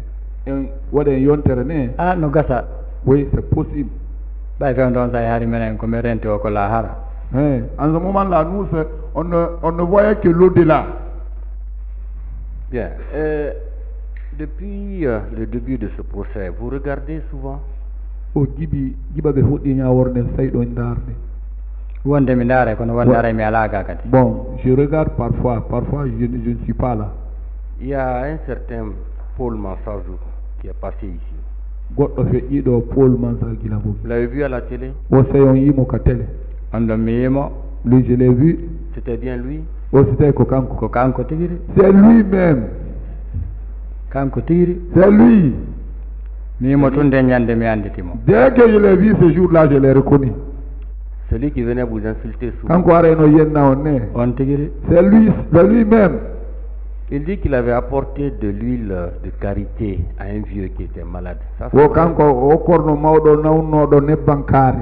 Ah, non, ça. Oui, c'est possible. Bah, fait un don ça hari menen comme rente au Kolahara. Hein, en ce moment-là, nous, on ne, on ne voyait que l'au-delà. Bien. Euh, depuis euh, le début de ce procès, vous regardez souvent? Oh, Gibi, Giba be hodi nya worne say do ndarde. Wonde mi ndare kono wondare mi alaga kadi. Bon, je regarde parfois, parfois je, je ne suis pas là. Il y a un certain Paul Mansazou qui est passé ici. Goddo feƴƴiɗo Paul Mansazou la boum. Vous l'avez vu à la télé? O sayon yimo ka télé. Ando mi yimo. Lui, je l'ai vu. C'était bien lui? O c'était ko kanko. Ko kanko tigiri. C'est lui-même. Kanko tigiri. C'est lui. Mi mo tunde nyande mi anditimo. Dès que je l'ai vu ce jour-là, je l'ai reconnu. Celui qui venait vous insulter souvent. Kanko areno yenna onne. On tigiri. C'est lui, c'est lui-même. Il dit qu'il avait apporté de l'huile de karité à un vieux qui était malade. Ça, o kanko o korno mawɗo nawnoɗo nebban kaari.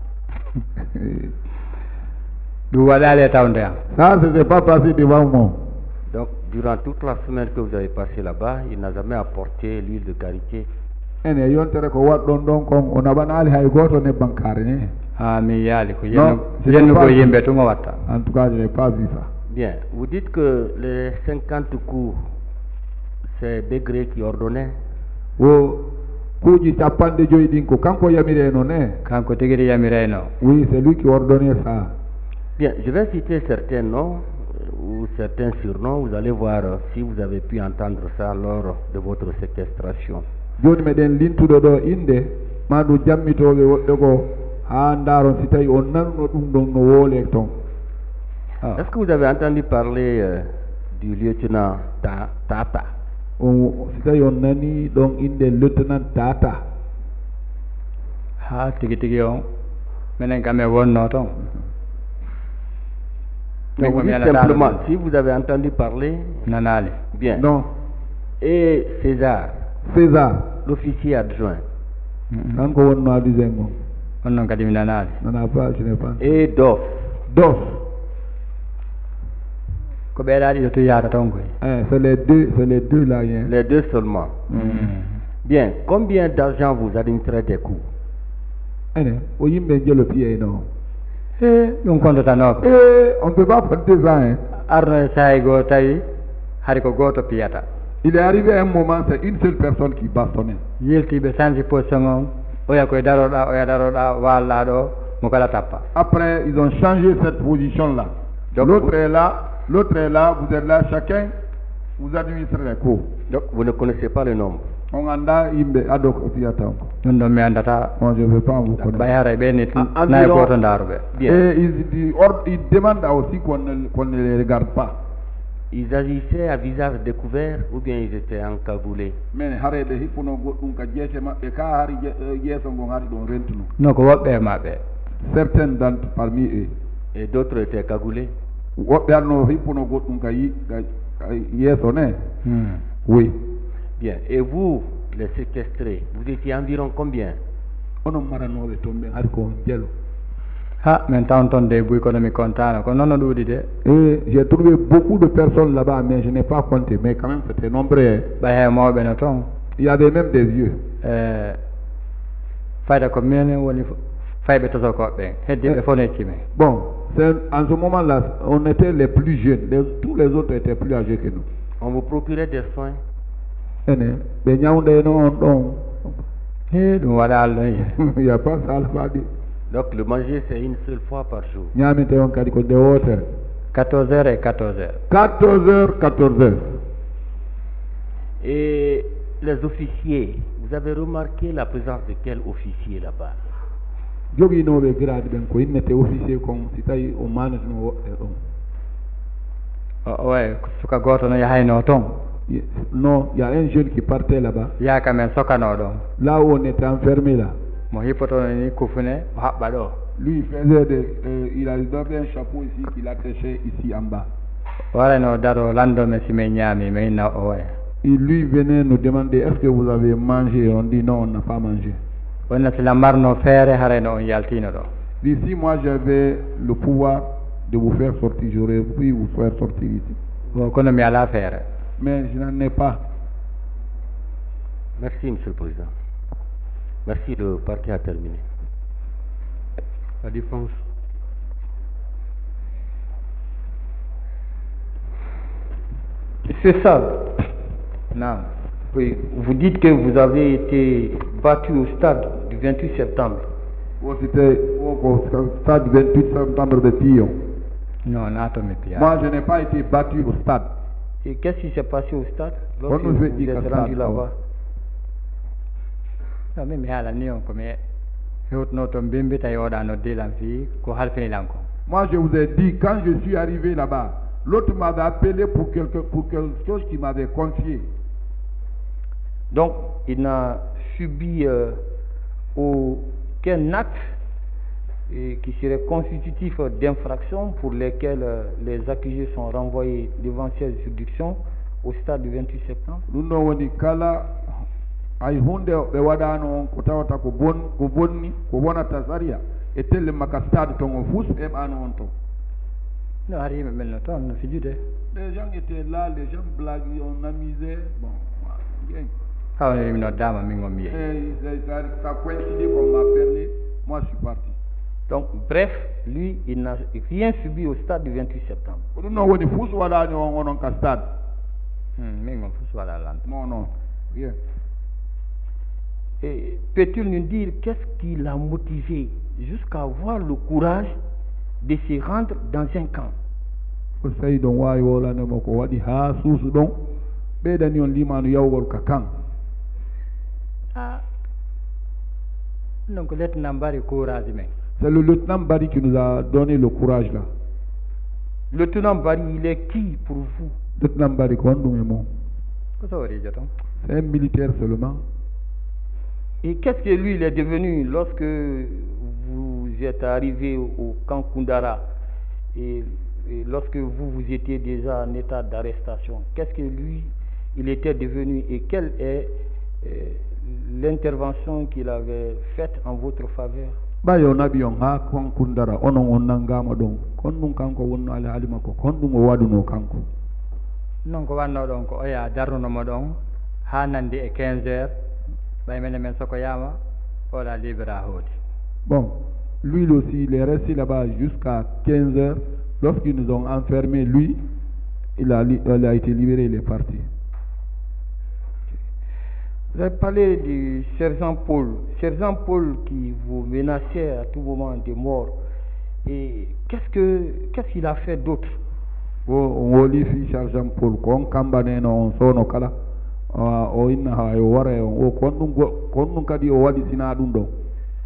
Du walale tawnde am. Ça ce n'est pas passé devant moi. Donc durant toute la semaine que vous avez passé là-bas, il n'a jamais apporté l'huile de karité. Ene yontere ko waɗɗon ɗon kon o naɓanaali hay goto nebban kaari ne. Ah mi yaali ko yenno yenno ko yimɓe tuma watta. En tout cas je n'ai pas vu ça. Bien, vous dites que les cinquante coups c'est Begré qui ordonnait. O kuuji capanɗe joyi ɗin ko kanko yamireno ne? kanko tigiri yamireno. Oui, c'est lui qui ordonnait ça. Bien, je vais citer certains noms ou certains surnoms. Vous allez voir euh, si vous avez pu entendre ça lors de votre séquestration. Joni meɗen lintuɗo ɗo inde ma ɗum jammitoɓe woɗɗe ko ha ndaron si tawi on nanno ɗum ɗon no woole ton. Ah. Est-ce que vous avez entendu parler euh, du lieutenant Ta- Tata? On si tawi on nani ɗon inde lieutenant Tata. ha tigi tigi on minen kam e wonno toon. Non, vous dites simplement, si vous avez entendu parler, nanali. bien. Non, Et César, César l'officier adjoint, kanko wonno addusen on. on noon kadi mi nanali. Nana pas, je n'ai pas. et Doff. Dos, ko ɓeeɗa ɗiɗo to yahata toon koy. hein, c'est les deux, c'est les deux là. Hein. Les deux seulement. Bien, combien d'argent vous administrez des coups? Ene, o yimɓe jelo piye non. e ɗum kontotanoɓe. Eh, on ne peut pas faire ça. Hein. arno e saahi goo tawi hari ko gooto piyata. Il est arrivé un moment, c'est une seule personne qui bastonnait. yiltiɓe change position on oya koye daroɗa oya daroɗa walla ɗo mo kala tappa. Après, ils ont changé cette position-là. Donc, L'autre vous- est là, l'autre est là, vous êtes là, chacun, vous administrez les cours. Donc, vous ne connaissez pas le nombre. On anda yimɓe adok piyata on. ɗum ɗon mi andata Moi, je ne veux pas vous ɓay connaître. haray ɓe ni Ah, nayi environ- goto daruɓe. Bien. Et ils, ils, or- ils demandent aussi qu'on ne, qu'on ne les regarde pas. Ils agissaient à visage découvert ou bien ils étaient encagoulés? Mais hareɓe hippuno goɗɗum ka jeese maɓɓe ka hari je- yeeso ngon hari ɗon rentuno. non ko woɓɓe e maɓɓe. Certains d'entre parmi eux. Et d'autres étaient cagoulés? Woɓɓe anno hippuno goɗɗum ka yi- ka- ka yeeso ne. Hmm. Oui. Bien. Et vous, les séquestrés, vous étiez environ combien? Onon maranoɓe toon ɓen hari ko on jelo. ha min tawn toon de buy kono mi contano ko noon no ɗuuɗi de. Et j'ai trouvé beaucoup de personnes là-bas, mais je n'ai pas compté. Mais quand même, c'était nombreux. Hein. ɓay he mawɓe no toon. Il y avait même des yeux. e fayda ko min woni fayɓe totokoɓe ɓen heddiɓe fof no yecci men. Bon, c'est- en ce moment-là, on était les plus jeunes. Les- tous les autres étaient plus âgés que nous. On vous procurait des soins? Ene, ɓe ñawdeno on ɗon. he ɗum waɗa allah Il n'y a pas ça là-bas. Donc, le manger, c'est une seule fois par jour. ñaminte on kadi ko nde wootere. quatorze heures et quatorze heures. quatorze heures, quatorze heures. Et les officiers, vous avez remarqué la présence de quel officier là-bas? joguinoɓe grade ɓen ko innete officier kon si tawi o manatino woɓɓe on. o way suka goto no yahayno toon. Ye- Non, il y a un jeune qui partait là-bas. yaaka men sokano ɗon Là où on était enfermé là. mo hippotono ni kufune o haɓɓa ɗo. Lui, il faisait des, euh, il a donné un chapeau ici qu'il attachait ici en bas. warayno daro landome si min ñaami mi inna o waya. Et lui venait nous demander est-ce que vous avez mangé? On dit non, on n'a pas mangé. wonna si lammarno feere harayno on yaltino ɗo. D'ici, moi, j'avais le pouvoir de vous faire sortir. J'aurais pu vous faire sortir ici. o kono mi ala feere. Mais je n'en ai pas. Merci, Monsieur le Président. Merci, le parquet a terminé. La défense. C'est ça. naam. Oui, vous dites que vous avez été battu au stade du vingt-huit septembre. Oh, c'était au stade vingt-huit septembre de Pillon. non naatomi piya. Moi, je n'ai pas été battu au stade. Et qu'est-ce qui s'est passé au stade lorsque On nous vous a dit êtes qu'à rendu stade, là-bas? non min mi haalani on komi hewtuno toon mbimbita e oɗa noddilan fii ko halfinilan ko. Moi, je vous ai dit, quand je suis arrivé là-bas, l'autre m'avait appelé pour quelque, pour quelque chose qu'il m'avait confié. Donc, il n'a subi euh, aucun acte euh, qui serait constitutif d'infraction pour lesquels euh, les accusés sont renvoyés devant ces juridictions au stade du vingt-huit septembre. ɗum ɗon woni kala hay hunde ɓe waɗano on ko tawata ko bon ko bonni ko wonata saria e telle makka stade ton o fus heɓano on ton. no har yimɓe ɓen no toon no fijude. Les gens étaient là, les gens blaguaient, on amusait, bon, voilà, bien. hawni mi noddama min on mi yehi. Et ça, ça a coïncidé qu'on m'a appelé, moi je suis parti. Donc, bref, lui, il n'a rien subi au stade du vingt-huit septembre. ko ɗum noon woni fus waɗani on onon ka stade. Non, non, rien. Et peut-il nous dire qu'est-ce qui l'a motivé jusqu'à avoir le courage de se rendre dans un camp? Ko sai don wawi wolanemo ko waɗi ha suusu ɗon ɓeydani on limanu yawgol ka kan. Ah, donc lieutenant Bari courage men. C'est le lieutenant Bari qui nous a donné le courage là. Le lieutenant Bari, il est qui pour vous? Lieutenant Bari ko honɗum e mo? C'est un militaire seulement. Et qu'est-ce que lui il est devenu lorsque vous êtes arrivé au camp Koundara et, et lorsque vous, vous étiez déjà en état d'arrestation? Qu'est-ce que lui il était devenu et quelle est euh, l'intervention qu'il avait faite en votre faveur? Bayo nabi on ha kon Koundara onon on nangama ɗon kon ɗum kanko wonno ala halima ko kon ɗum o waɗuno kanko. Non ko wanno ɗon ko oya darnunomo ɗon ha nandi e quinze heures ɓay mene men sokoyama oɗa libéra hoodi. Bon, lui aussi il est resté là-bas jusqu'à quinze heures. Lorsqu'ils nous ont enfermé, lui il a, il a été libéré, il est parti. Vous avez parlé du sergent Paul, sergent Paul qui vous menaçait à tout moment de mort. Et qu'est-ce que qu'est-ce qu'il a fait d'autre? O woli fi sergent Paul kon kambaneno on sono kala o inna ha o wara o kon ɗum kon ɗum kadi o waɗi sina ɗum ɗon.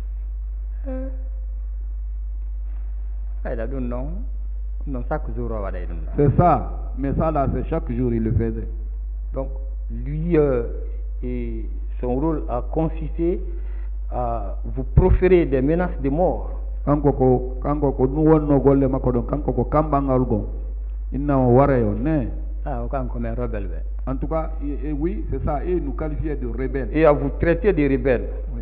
ɓayɗa ɗum ɗon non chaque jour o waɗay ɗum ɗon. C'est ça, mais ça là c'est chaque jour il le faisait. Donc lui euh, et son rôle a consisté à vous proférer des menaces de mort. Kanko ko kanko ko ɗum wonno golle makko ɗon kanko ko kamɓangal gon inna o wara o ne. Ah, kanko men rebelle ɓe. En tout cas, et, et oui, c'est ça, et nous qualifier de rebelles. Et à vous traiter de rebelles. Oui.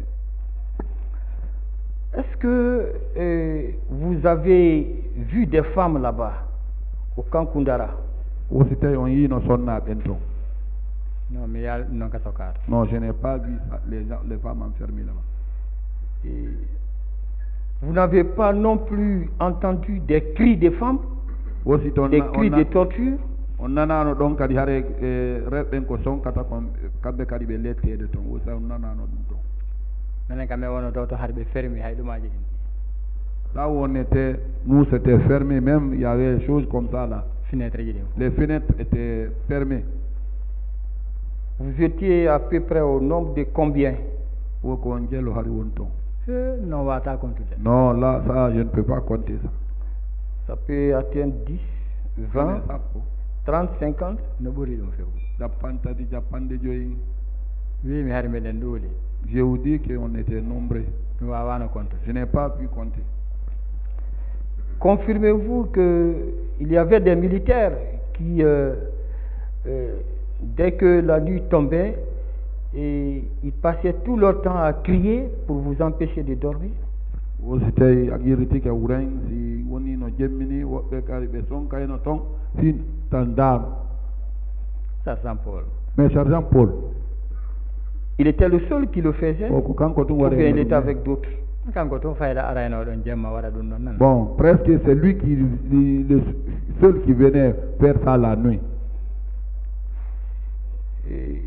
Est-ce que euh, vous avez vu des femmes là-bas, au camp Koundara? Aussi on y no sonna bento. Non, mais il non ka sokar. Non, je n'ai pas vu les, les femmes enfermées là-bas. Et vous n'avez pas non plus entendu des cris des femmes? Aussi des cris de torture? On nanano ɗon kadi hare reɓɓen ko sonkata kon kamɓe kadi ɓe lettede toon wosa on nanano ɗum ɗon. Minen kam mi wono dow to haɗa ɓe fermi hay ɗumaji ɗin. Là où on était, nous c'était fermé, même il y avait des choses comme ça là. Fenêtres ji ɗin. Les fenêtres étaient fermées. Vous étiez à peu près au nombre de combien? Wo ko on jello hari won toon. Non wata compter. Non, là ça je ne peux pas compter ça. Ça peut atteindre dix, vingt, trente, cinquante. No ɓuri ɗum few. Jappan tati japande joyi. Oui, mi hari meɗen ɗuuli. Je vous dis qu'on était nombreux. Mi wawano compter. Je n'ai pas pu compter. Confirmez-vous qu'il y avait des militaires qui, euh, euh, dès que la nuit tombait, et ils passaient tout leur temps à crier pour vous empêcher de dormir? Wosi tawi a ƴirritike wuren si woni no jemmini woɓɓe kadi ɓe sonkayno toon fin tan daaru. Sergent Paul. Mais sergent Paul, il était le seul qui le faisait o ko kanko tun ou bien il waɗa était avec d'autres? Kanko tun fayda arayno ɗon jemma waɗa ɗum ɗon nan. Bon, presque c'est lui qui le seul qui venait faire ça la nuit. Et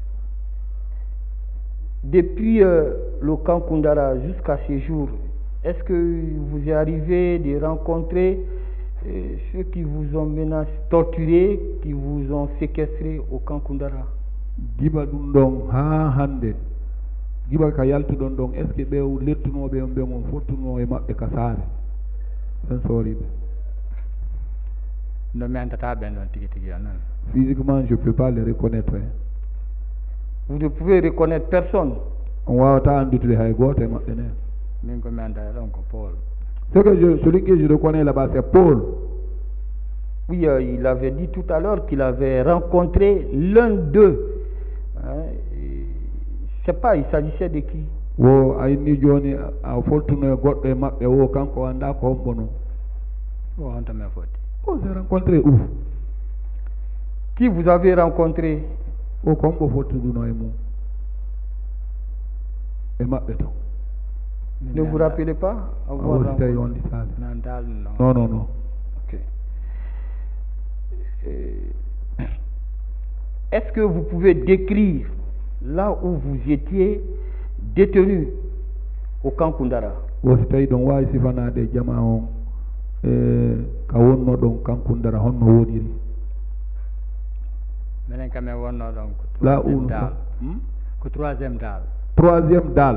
depuis euh, le camp Koundara jusqu'à ce jour, est-ce que vous est arrivé de rencontrer euh, ceux qui vous ont menacé, torturé, qui vous ont séquestré au camp Koundara? Giba ɗum ɗon ha hande giba ka yaltuɗon ɗon est ce que ɓe lettunoɓe on ɓe mon fottuno e maɓɓe ka saare ɓen sooriɓe. No mi andata ɓen ɗon tigi tigi on nan. Physiquement je peux pas les reconnaître. Hein. Vous ne pouvez reconnaître personne? On wawata andutude hay goto e maɓɓe ne. Min ko mi anda ɗon ko Paul. Ce que je, celui que je reconnais là-bas c'est Paul. Oui, euh, il avait dit tout à l'heure qu'il avait rencontré l'un d'eux. Hein, je ne sais pas, il s'agissait de qui? Wo ayni joni a foltuno e goɗɗo e maɓɓe wo kanko anda ko hombono. O honto men foti. On s'est rencontré où? Qui vous avez rencontré? O ko hombo fottuduno e mum e maɓɓe to. Ne vous rappelez pas avoir rencontré? Non, non, non. Ok. Et est-ce que vous pouvez décrire là où vous étiez détenu au camp Koundara? wosi tawi ɗon wawi sifanade jama on e ka wonno ɗon kan Koundara honno woniri minen kam en wonno ɗon là ko où dal hmm? ko troisiéme dal troisième dalle.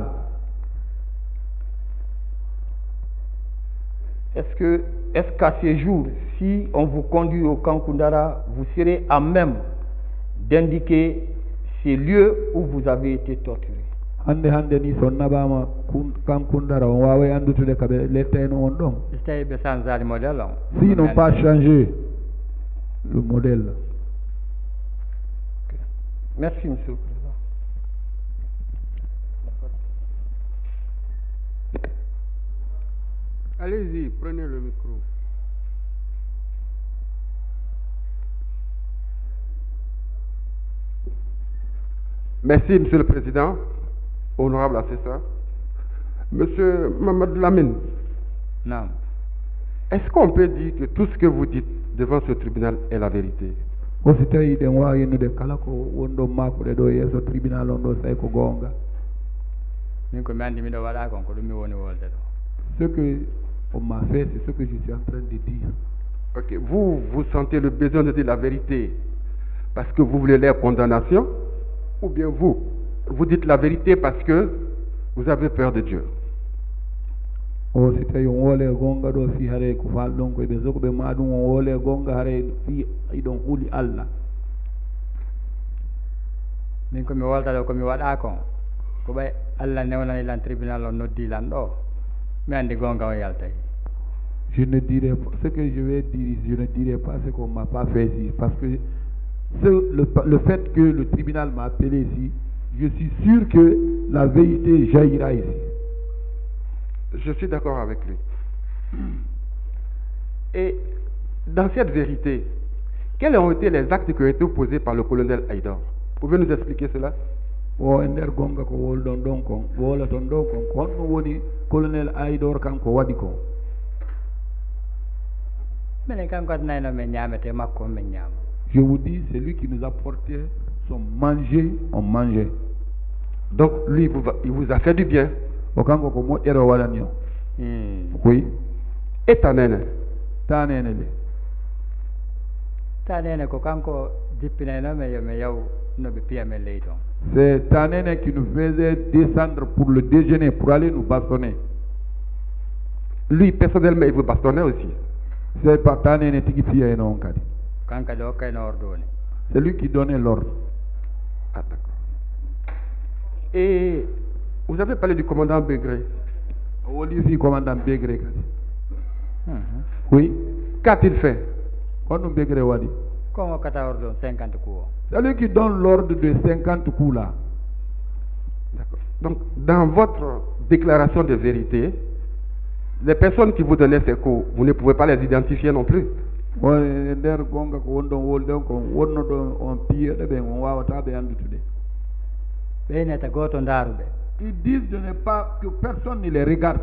Est-ce que, est-ce qu'à ces jours, si on vous conduit au camp Koundara, vous serez à même d'indiquer ces lieux où vous avez été torturé? hande hande ni so naɓama kan Koundara on wawa andutude kaɓe letteno on ɗon so tawi ɓe changani modèle on si n'ont pas changé le modèle. Okay. Merci, Monsieur le Président. Allez-y, prenez le micro. Merci, Monsieur le Président, honorable assesseur. Monsieur Mamadou Lamine, non est-ce qu'on peut dire que tout ce que vous dites devant ce tribunal est la vérité? wosi tawi ɗen wawi yennude kala ko wonɗo makuɗe ɗo yeeso tribunal on ɗo tawi ko gonga. min ko mi andi miɗo waɗa kon ko ɗum mi woni wolde ɗo. Ce que on m'a fait, c'est ce que je suis en train de dire. Ok, vous, vous sentez le besoin de dire la vérité parce que vous voulez leur condamnation, ou bien vous, vous dites la vérité parce que vous avez peur de Dieu? O si tawi on woole gonga ɗo fi haare ko fal ɗon koye ɓe sokoɓe ma ɗum on woole gonga haare fi iɗon huuli Allah. min komi wolta ɗo komi waɗa kon ko ɓay Allah newnani lan tribunal o noddi lan ɗo mi andi gonga o yaltay. Je ne dirai pas ce que je vais dire, je ne dirai pas ce qu'on m'a pas fait ici, parce que ce, le, le fait que le tribunal m'a appelé ici, je suis sûr que la vérité jaillira ici. Je suis d'accord avec lui. Et dans cette vérité, quels ont été les actes qui ont été posés par le colonel Haïdar? Pouvez-vous nous expliquer cela? O e nder gonga ko wolɗon ɗon kon wolaton ɗon kon ko honno woni colonel Haïdar kanko waɗi kon? minen kanko adnayno min ñamete makko on min ñaama. Je vous dis, c'est lui qui nous apportait son manger, on mangeait. Donc lui, vous, il vous a fait du bien. O kanko ko moƴƴere o waɗani o. Oui. Et ta nene? Ta nene le. ta nene ko kanko jippinaynomi yomi yaw noɓe piyamen ley toon. C'est ta nene qui nous faisait descendre pour le déjeuner, pour aller nous bastonner. Lui, personnellement, il vous bastonnait aussi. C'est pas ta nene tigi fiya en on kadi. kanka de hokkayno ordoni. C'est lui qui donnait l'ordre. Ah, d'accord. Et vous avez parlé du commandant Begré. O woli fi commandant Begré kadi. Mhm. Oui. Qu'a-t-il fait? Honno Begré waɗi? kon hokkata ordon cinquante coups o. C'est lui qui donne l'ordre de cinquante coups là. D'accord. Donc, dans votre déclaration de vérité, les personnes qui vous donnaient ces coups, vous ne pouvez pas les identifier non plus. O e nder gonga ko wonɗon wolden ko wonno ɗon on piyeɗo ɓen on wawata ɓe andutude. ɓeyneta goto ndaaruɓe. Ils disent de ne pas que personne ne les regarde.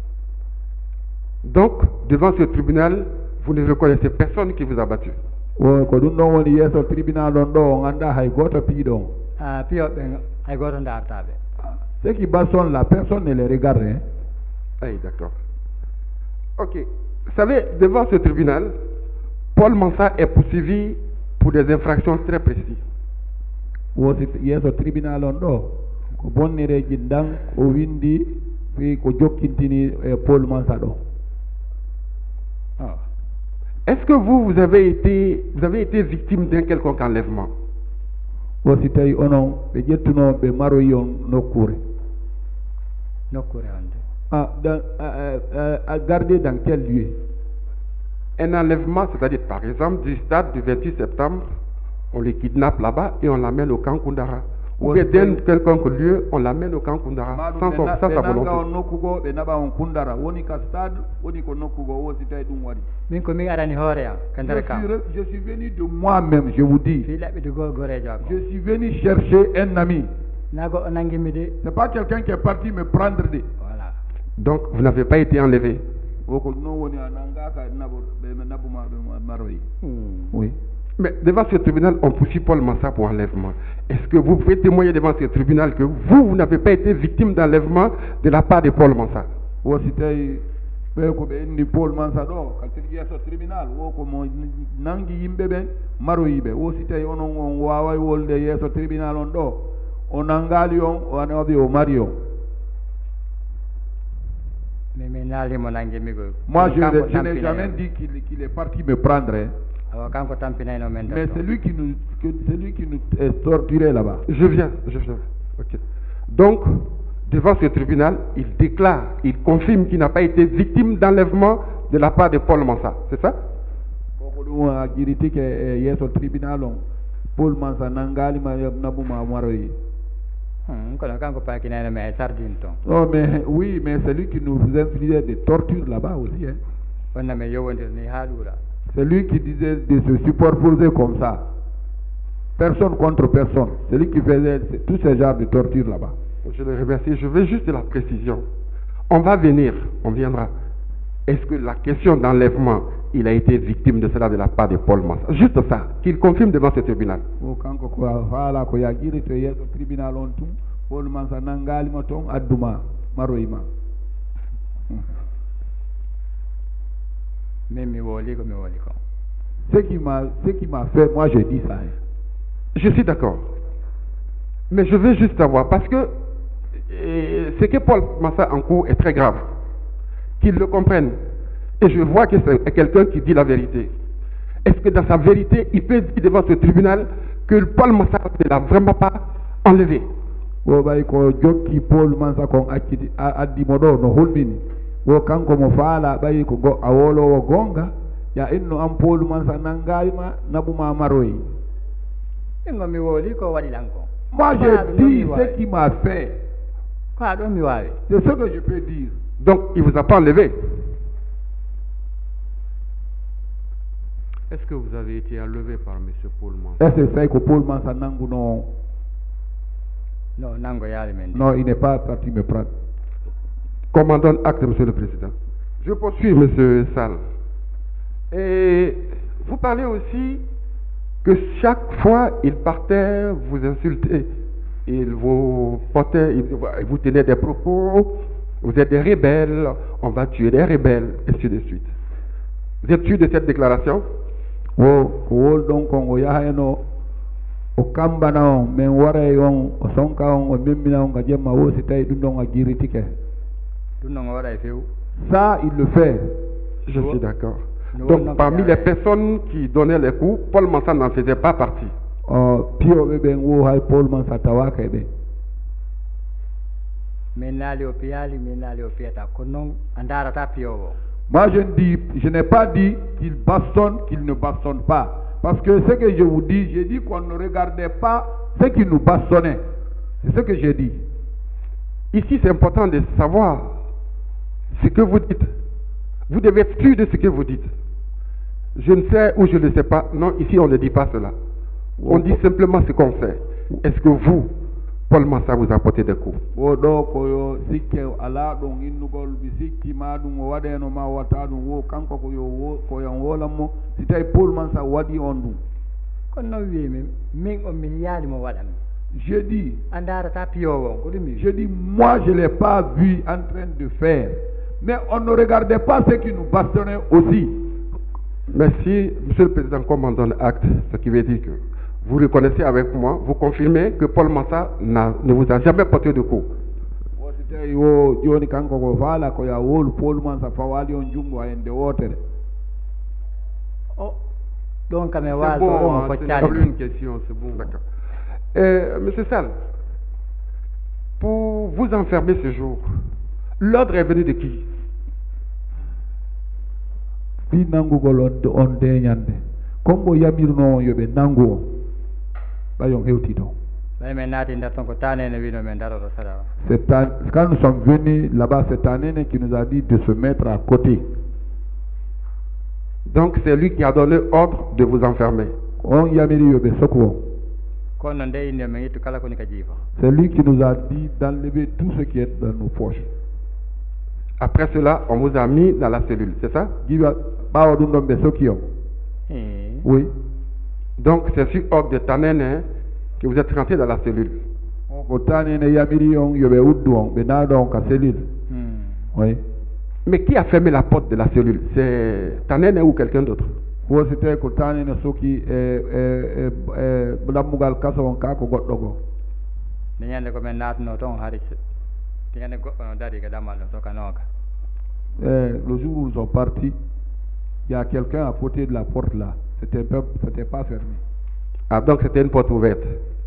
Donc, devant ce tribunal, vous ne reconnaissez personne qui vous a battu. O ko ɗum ɗon woni yeeso tribunal on ɗo on anda hay goto piiɗo on. ah piyoɓe ɓen hay goto daartaɓe. Ceux qui bastonne là, personne ne les regarde. Hein? Ah, d'accord. Ok. Vous savez, devant ce tribunal, Paul Mansa est poursuivi pour des infractions très précises. Wosi yeeso tribunal on ɗo ko bonnereji dan o windi fi ko jokkintini e Paul Mansa ɗo. oh. Est-ce que vous, vous avez été, vous avez été victime d'un quelconque enlèvement? Wosi tawi onon ɓe ƴettuno ɓe maroyi on nokkure. nokkure onde. Ah, dans, à, à, à garder dans quel lieu? Un enlèvement, c'est-à-dire par exemple du stade du vingt-huit septembre, on les kidnappe là-bas et on l'amène au camp Koundara. Ou bien d'un quelconque lieu, on l'amène au camp Koundara sans, son, sans sa volonté. on nokkugo ɓe naɓa on Koundara woni ka stade woni ko nokkugo wosi tawi ɗum waɗi. min ko min arani hoore am ka nder kam. Je suis venu de moi-même, je vous dis. fi laɓɓi de go gorejo ako. Je suis venu chercher un ami. nago o nanguimi de. C'est pas quelqu'un qui est parti me prendre de. voilà. Donc, vous n'avez pas été enlevé. Woko no woni a nangaka nabo ɓe nabuma ɓe maroyi. Hmm. Oui. Mais devant ce tribunal, on poursuit Paul Mansa pour enlèvement. Est-ce que vous pouvez témoigner devant ce tribunal que vous, vous n'avez pas été victime d'enlèvement de la part de Paul Mansa? Wo si tay be ko be indi Paul Mansa do ka tigi so tribunal wo ko mo nangi yimbe ben maro yibe wo si tay onon on wawa wolde yeso tribunal on do on nangali on o anobi o mario. Mais mais nali mo nangi mi go. Moi je, je n'ai jamais dit qu'il qu'il est parti me prendre. Hein. Mais c'est lui qui nous, c'est lui qui nous est torturé là-bas. Je viens, je viens. Okay. Donc, devant ce tribunal, il déclare, il confirme qu'il n'a pas été victime d'enlèvement de la part de Paul Mansa. C'est ça? Paul Mansa nangali ma nabuma maroyi. Oh mais oui, mais c'est lui qui nous infligeait des tortures là-bas aussi. Hein. C'est lui qui disait de se superposer comme ça. Personne contre personne. C'est lui qui faisait tous ces genres de torture là-bas. Je le remercie. Je veux juste de la précision. On va venir, on viendra. Est-ce que la question d'enlèvement, il a été victime de cela de la part de Paul Mansa? Juste ça, qu'il confirme devant ce tribunal. Ce qui m'a, ce qui m'a fait, moi je dis ça. Hein. Je suis d'accord. Mais je veux juste savoir, parce que euh, ce que Paul Mansa en cours est très grave. Qu'il le comprenne. Et je vois que c'est quelqu'un qui dit la vérité. Est-ce que dans sa vérité, il peut dire devant ce tribunal que Paul Mansa ne l'a vraiment pas enlevé? Paul Mansa wo kanko mo faala ɓayi ko go a wolowo gonga ya inno an Paul Mansa nangalima nabuma maroyi. Moi je dis ce qui m'a fait. C'est ce que je peux dire. Donc il vous a pas enlevé? Est-ce que vous avez été enlevé par M. Paul Mansa? Est-ce que c'est que Paul Mansa nangu non? Non, il n'est pas parti me prendre. Commandant acte, Monsieur le Président. Je poursuis, Monsieur Sall. Et vous parlez aussi que chaque fois il partait vous insulter, il vous portait, il vous tenait des propos, vous êtes des rebelles, on va tuer des rebelles, et ainsi de suite. Vous êtes sûr de cette déclaration? Oh, oh, donc on y a un o kambana on men wara on o sonka on o memmina on gajema o si tay dum don a giritike. Ça, il le fait. Je suis d'accord. Donc, parmi les personnes qui donnaient les coups, Paul Mansa n'en faisait pas partie. Moi, je, dis, je n'ai pas dit qu'il bastonne, qu'il ne bastonne pas. Parce que ce que je vous dis, j'ai dit qu'on ne regardait pas ce qui nous bastonnait. C'est ce que j'ai dit. Ici, c'est important de savoir ce que vous dites. Vous devez être sûr de ce que vous dites. Je ne sais ou je ne sais pas. Non, ici on ne dit pas cela. On dit simplement ce qu'on fait. Est-ce que vous, Paul Mansa, vous a porté des coups? Je dis, je dis, moi je ne l'ai pas vu en train de faire. Mais on ne regardait pas ce qui nous bastonnait aussi. Merci, Monsieur le Président, commandant acte, ce qui veut dire que vous reconnaissez avec moi, vous confirmez que Paul Mansa ne vous a jamais porté de coup. Oh, donc, c'est bon, hein, c'est pas une question, c'est bon, d'accord. Euh, Monsieur Sall, pour vous enfermer ce jour, l'ordre est venu de qui? C'est quand nous sommes venus là-bas cette année qui nous a dit de se mettre à côté. Donc c'est lui qui a donné ordre de vous enfermer. C'est lui qui nous a dit d'enlever tout ce qui est dans nos poches. Après cela, on vous a mis dans la cellule, c'est ça? Oui. Donc c'est sur ordre de Tanene que vous êtes rentré dans la cellule. Ko tanene yamiri on yobe uddu on be na don ka cellule. Oui. Mais qui a fermé la porte de la cellule? C'est Tanene ou quelqu'un d'autre? Wo c'était ko tanene soki e e e bulamugal kaso on ka ko goddo go. Ni ñande ko men natno ton haris. Ti ñande go dari ga damal to kanoka. Euh, le jour où ils sont partis, il y a quelqu'un à côté de la porte là. C'était pas, c'était pas fermé. Ah, donc c'était une porte ouverte.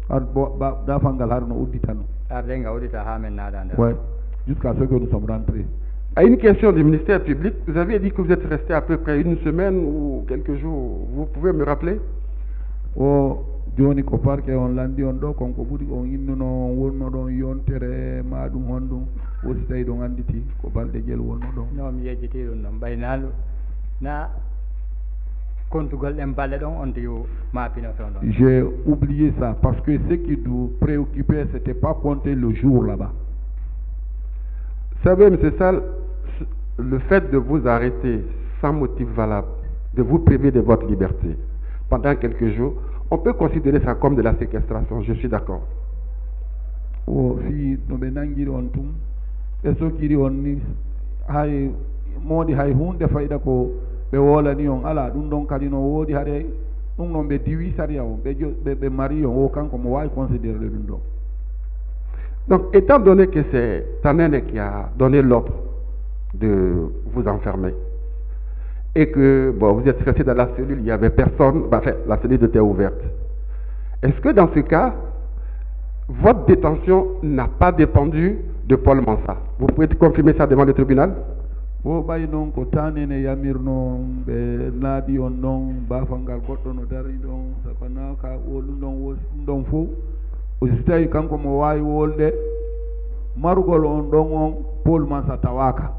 Ouais, jusqu'à ce que nous sommes rentrés. À une question du ministère public, vous avez dit que vous êtes resté à peu près une semaine ou quelques jours. Vous pouvez me rappeler? Oh, Johnny Kopar ke on landi on do kon ko budi on innuno wonno don yontere madum hondum wosi tay don anditi ko balde gel wonno don. No mi yejjiti dum non baynal na kontugol dem balle don on tiyo ma pino ton don. J'ai oublié ça parce que ce qui nous préoccupait c'était pas compter le jour là-bas. Vous savez, M. Sall, le fait de vous arrêter sans motif valable, de vous priver de votre liberté pendant quelques jours, on peut considérer ça comme de la séquestration, je suis d'accord. Oh, si no be nangiri on tum e so kiri on ni hay modi hay hunde fayda ko be wola ni on ala dum don kadi no wodi hade dum non be diwi saria on be be, be mari on o kanko mo way considérer dum do. Donc, étant donné que c'est Tanene qui a donné l'ordre de vous enfermer, et que bon, vous êtes resté dans la cellule, il n'y avait personne, bah, enfin, la cellule était ouverte. Est-ce que dans ce cas, votre détention n'a pas dépendu de Paul Mansa? Vous pouvez confirmer ça devant le tribunal? Wo bay non ko tanene yamir non be nadi on non ba fangal goddo no dari don sapana ka wolum don wo don fo o sitay kanko mo wawi wolde marugol on don on Paul Mansa tawaka.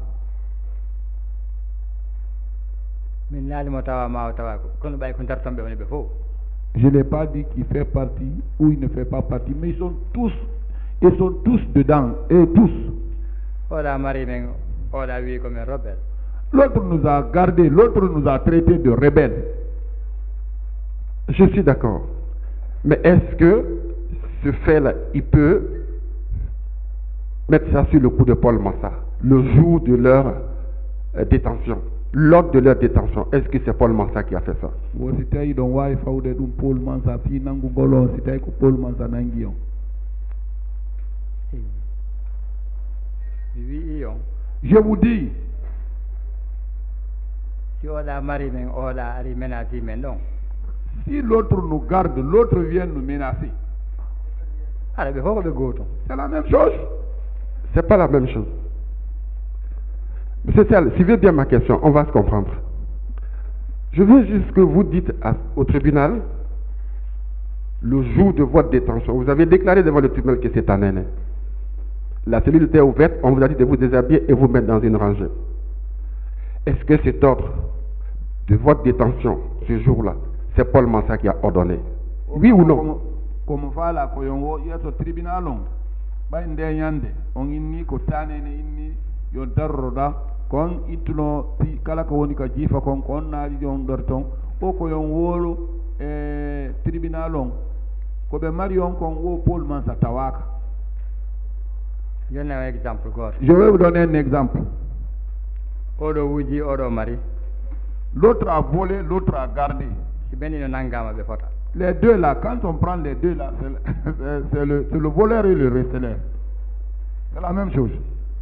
Je n'ai pas dit qu'il fait partie ou il ne fait pas partie, mais ils sont tous, ils sont tous dedans, et tous. L'autre nous a gardés, l'autre nous a traités de rebelles. Je suis d'accord. Mais est-ce que ce fait-là, il peut mettre ça sur le coup de Paul Mansa, le jour de leur euh, détention? L'ordre de leur détention, est-ce que c'est Paul Mansa qui a fait ça? Je vous dis, si l'autre nous garde, l'autre vient nous menacer. C'est la même chose. C'est pas la même chose. Monsieur Sall, suivez bien ma question, on va se comprendre. Je veux juste que vous dites à, au tribunal, le jour de votre détention, vous avez déclaré devant le tribunal que c'est un aîné. La cellule était ouverte, on vous a dit de vous déshabiller et vous mettre dans une rangée. Est-ce que cet ordre de votre détention, ce jour-là, c'est Paul Mansa qui a ordonné? Oui ou non? Comme voilà, il y a un tribunal, il y a un yo darroda kon ituno ti kala ko woni ka jifa kon kon naadi jon dorton o ko yon wolo e tribunal on ko be mari on kon wo Paul Mansa tawaka. Je donne un exemple. Je vais vous donner un exemple. Odo wuji odo mari. L'autre a volé, l'autre a gardé. Les deux là, quand on prend les deux là, c'est le, le voleur et le receleur. C'est la même chose.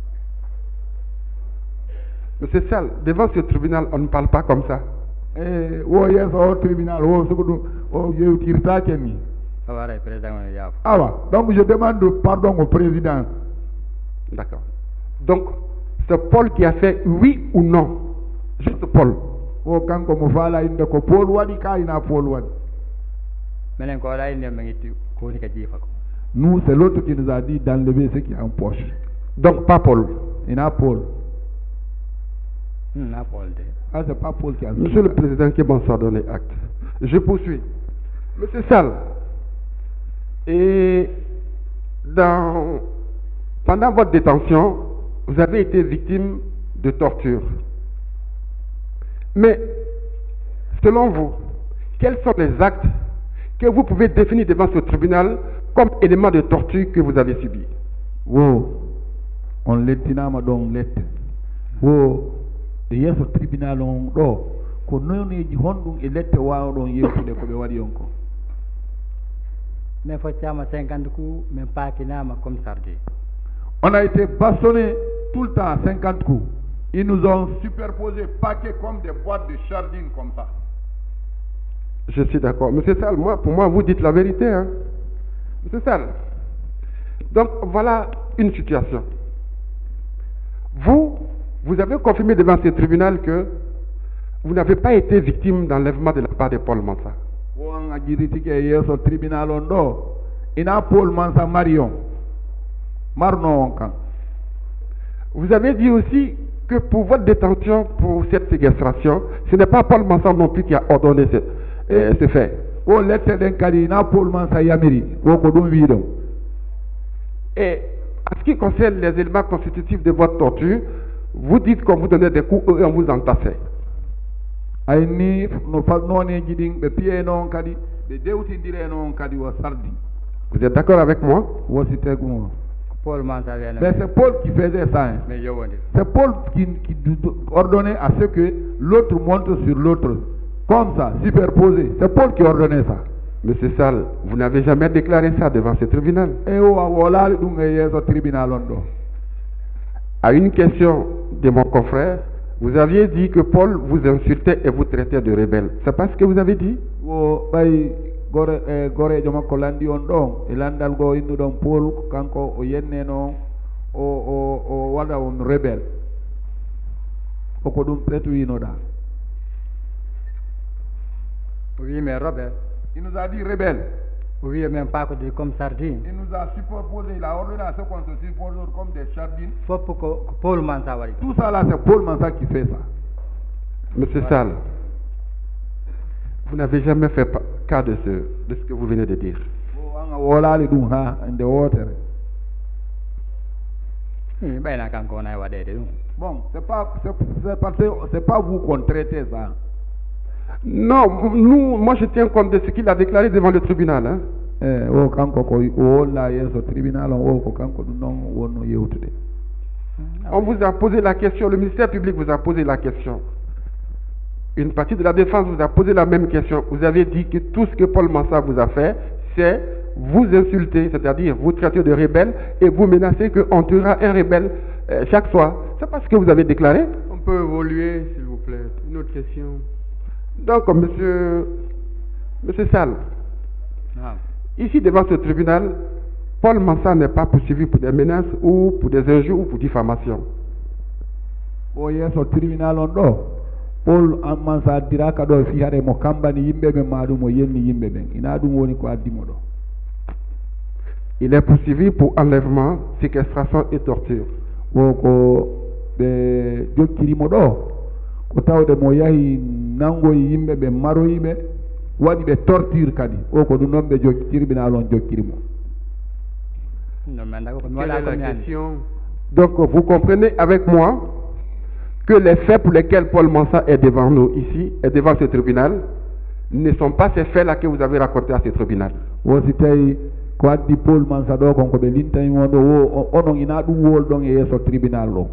Monsieur Sall, devant ce tribunal, on ne parle pas comme ça. Eh, oh yes, au tribunal, oh, oh, je tire ça, Kenny. Ah, ouais. Donc je demande pardon au président. D'accord. Donc, c'est Paul qui a fait oui ou non? Juste Paul. Oh, quand comme voilà, il ne peut Paul wadi ka ina Paul wadi. Nous, c'est l'autre qui nous a dit d'enlever ce qui est en poche. Donc, pas Paul. Il n'a Paul. Hmm, Paul. Ah, c'est pas Paul qui a dit. Monsieur le Président, qui est bon, ça donner acte. Je poursuis. Monsieur Sall, et dans, pendant votre détention, vous avez été victime de torture. Mais, selon vous, quels sont les actes que vous pouvez définir devant ce tribunal comme élément de torture que vous avez subi? Wo, on lettinama ɗon lette. Wo, e yeeso tribunal on ɗo, ko noneji honɗum e lette wawɗon yewtude ko ɓe waɗi on ko. Mais facciamo cinquante coups, mais pas kinama comme sardi. On a été bastonné tout le temps, cinquante coups. Ils nous ont superposé paquets comme des boîtes de sardines comme ça. Je suis d'accord. Monsieur Sall, moi, pour moi, vous dites la vérité. Hein? Monsieur Sall. Donc, voilà une situation. Vous, vous avez confirmé devant ce tribunal que vous n'avez pas été victime d'enlèvement de la part de Paul Mansa. Tribunal ondo, ina Paul Mansa Marion. Marno kan. Vous avez dit aussi que pour votre détention, pour cette séquestration, ce n'est pas Paul Mansa non plus qui a ordonné ce, euh, ce fait. O lette den kadi na Paul Mansa yamiri, o ko dum wido. Et en ce qui concerne les éléments constitutifs de votre torture, vous dites qu'on vous donnait des coups et on vous entassait. Ay ni no fa noné jidin be pié non kadi, be dewtindire non kadi o sardi. Vous êtes d'accord avec moi? Wo sitegu. Paul Mansa. Mais c'est Paul qui faisait ça. Hein. C'est Paul qui, qui ordonnait à ce que l'autre monte sur l'autre. Comme ça, superposé. C'est Paul qui ordonnait ça. Monsieur Sall, vous n'avez jamais déclaré ça devant ce tribunal. À une question de mon confrère, vous aviez dit que Paul vous insultait et vous traitait de rebelle. C'est pas ce que vous avez dit? gore e gorejo makko landi on ɗon e landal go innuɗon Paul kanko o yenneno o o o waɗa on rebelle koko ɗum ɓetowinoɗa. Oui, mais rebelle. Il nous a dit rebelle. Oui, même pas que des comme sardines. Il nous a superposé, il a ordonné à ce qu'on se superpose comme des sardines. Faut que Paul Mansa wari. Tout ça là, c'est Paul Mansa qui fait ça. Monsieur ouais. Sall, vous n'avez jamais fait cas de ce, de ce que vous venez de dire. Bon, c'est pas, c'est parce que c'est pas vous qu'on traitait ça. Non, nous, moi je tiens compte de ce qu'il a déclaré devant le tribunal. Hein. On vous a posé la question, le ministère public vous a posé la question. Une partie de la défense vous a posé la même question. Vous avez dit que tout ce que Paul Mansa vous a fait, c'est vous insulter, c'est-à-dire vous traiter de rebelle et vous menacer qu'on tuera un rebelle euh, chaque soir. C'est pas ce que vous avez déclaré? On peut évoluer, s'il vous plaît. Une autre question. Donc, monsieur, monsieur Sall, ah. Ici devant ce tribunal, Paul Mansa n'est pas poursuivi pour des menaces ou pour des injures ou pour diffamation. Oh, yes, au tribunal, on doit. Paul Mansa dira kado fi hare mo kambani yimbe be madu mo yenni yimbe ben ina dum woni ko addi mo do. Il est poursuivi pour enlèvement, séquestration et torture. Wo ko be jokkiri mo do ko tawde mo yahi nango yimbe be maro yimbe wadi be torture kadi o ko dum non be jokkiri tribunal on jokkiri mo. Non mais d'accord, voilà la question. Donc vous comprenez avec moi que les faits pour lesquels Paul Mansa est devant nous ici, et devant ce tribunal, ne sont pas ces faits-là que vous avez racontés à ce tribunal. Paul Mansa do kon ko be lintani mo do onon ina dum wol don e yeso tribunal lo.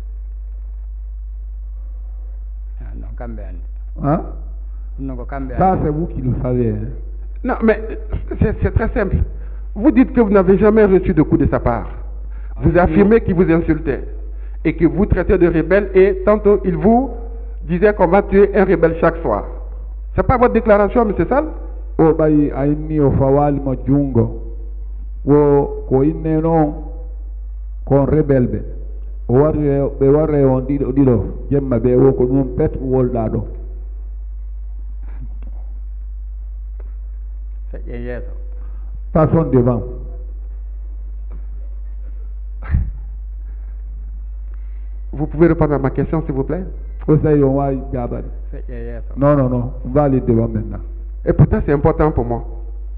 Ah non, cambiane. Hein? Non, cambiane. Ça c'est vous qui le savez. Non, mais c'est très simple. Vous dites que vous n'avez jamais reçu de coup de sa part. Vous affirmez qu'il vous insultait et que vous traitez de rebelle et tantôt il vous disait qu'on va tuer un rebelle chaque soir. C'est pas votre déclaration, monsieur Sall? O bayi aini o fawali mo jungo wo ko inne no kon rebelle be o warre be warre on dido dido jemma be wo ko dum pet wolda do. Passons devant. Vous pouvez répondre à ma question, s'il vous plaît? Non, non, non. On va aller devant maintenant. Et pourtant, c'est important pour moi.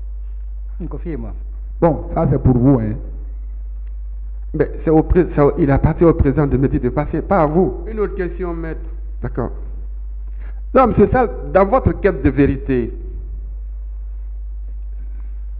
Bon, ça c'est pour vous, hein. Mais c'est au pré... il appartient au président de me dire de passer, pas à vous. Une autre question, maître. D'accord. Non, monsieur Sall, dans votre quête de vérité,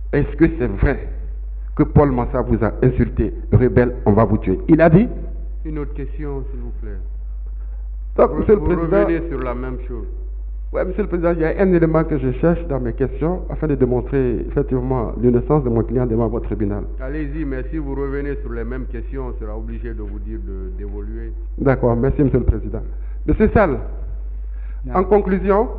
est-ce que c'est vrai que Paul Mansah vous a insulté, rebelle, on va vous tuer? Il a dit? Une autre question, s'il vous plaît. Donc, vous, Monsieur le vous Président, revenez sur la même chose. Oui, Monsieur le Président, il y a un élément que je cherche dans mes questions afin de démontrer effectivement l'innocence de mon client devant votre tribunal. Allez-y, mais si vous revenez sur les mêmes questions, on sera obligé de vous dire de- d'évoluer. D'accord, merci Monsieur le Président. Monsieur Sall, Non. en conclusion,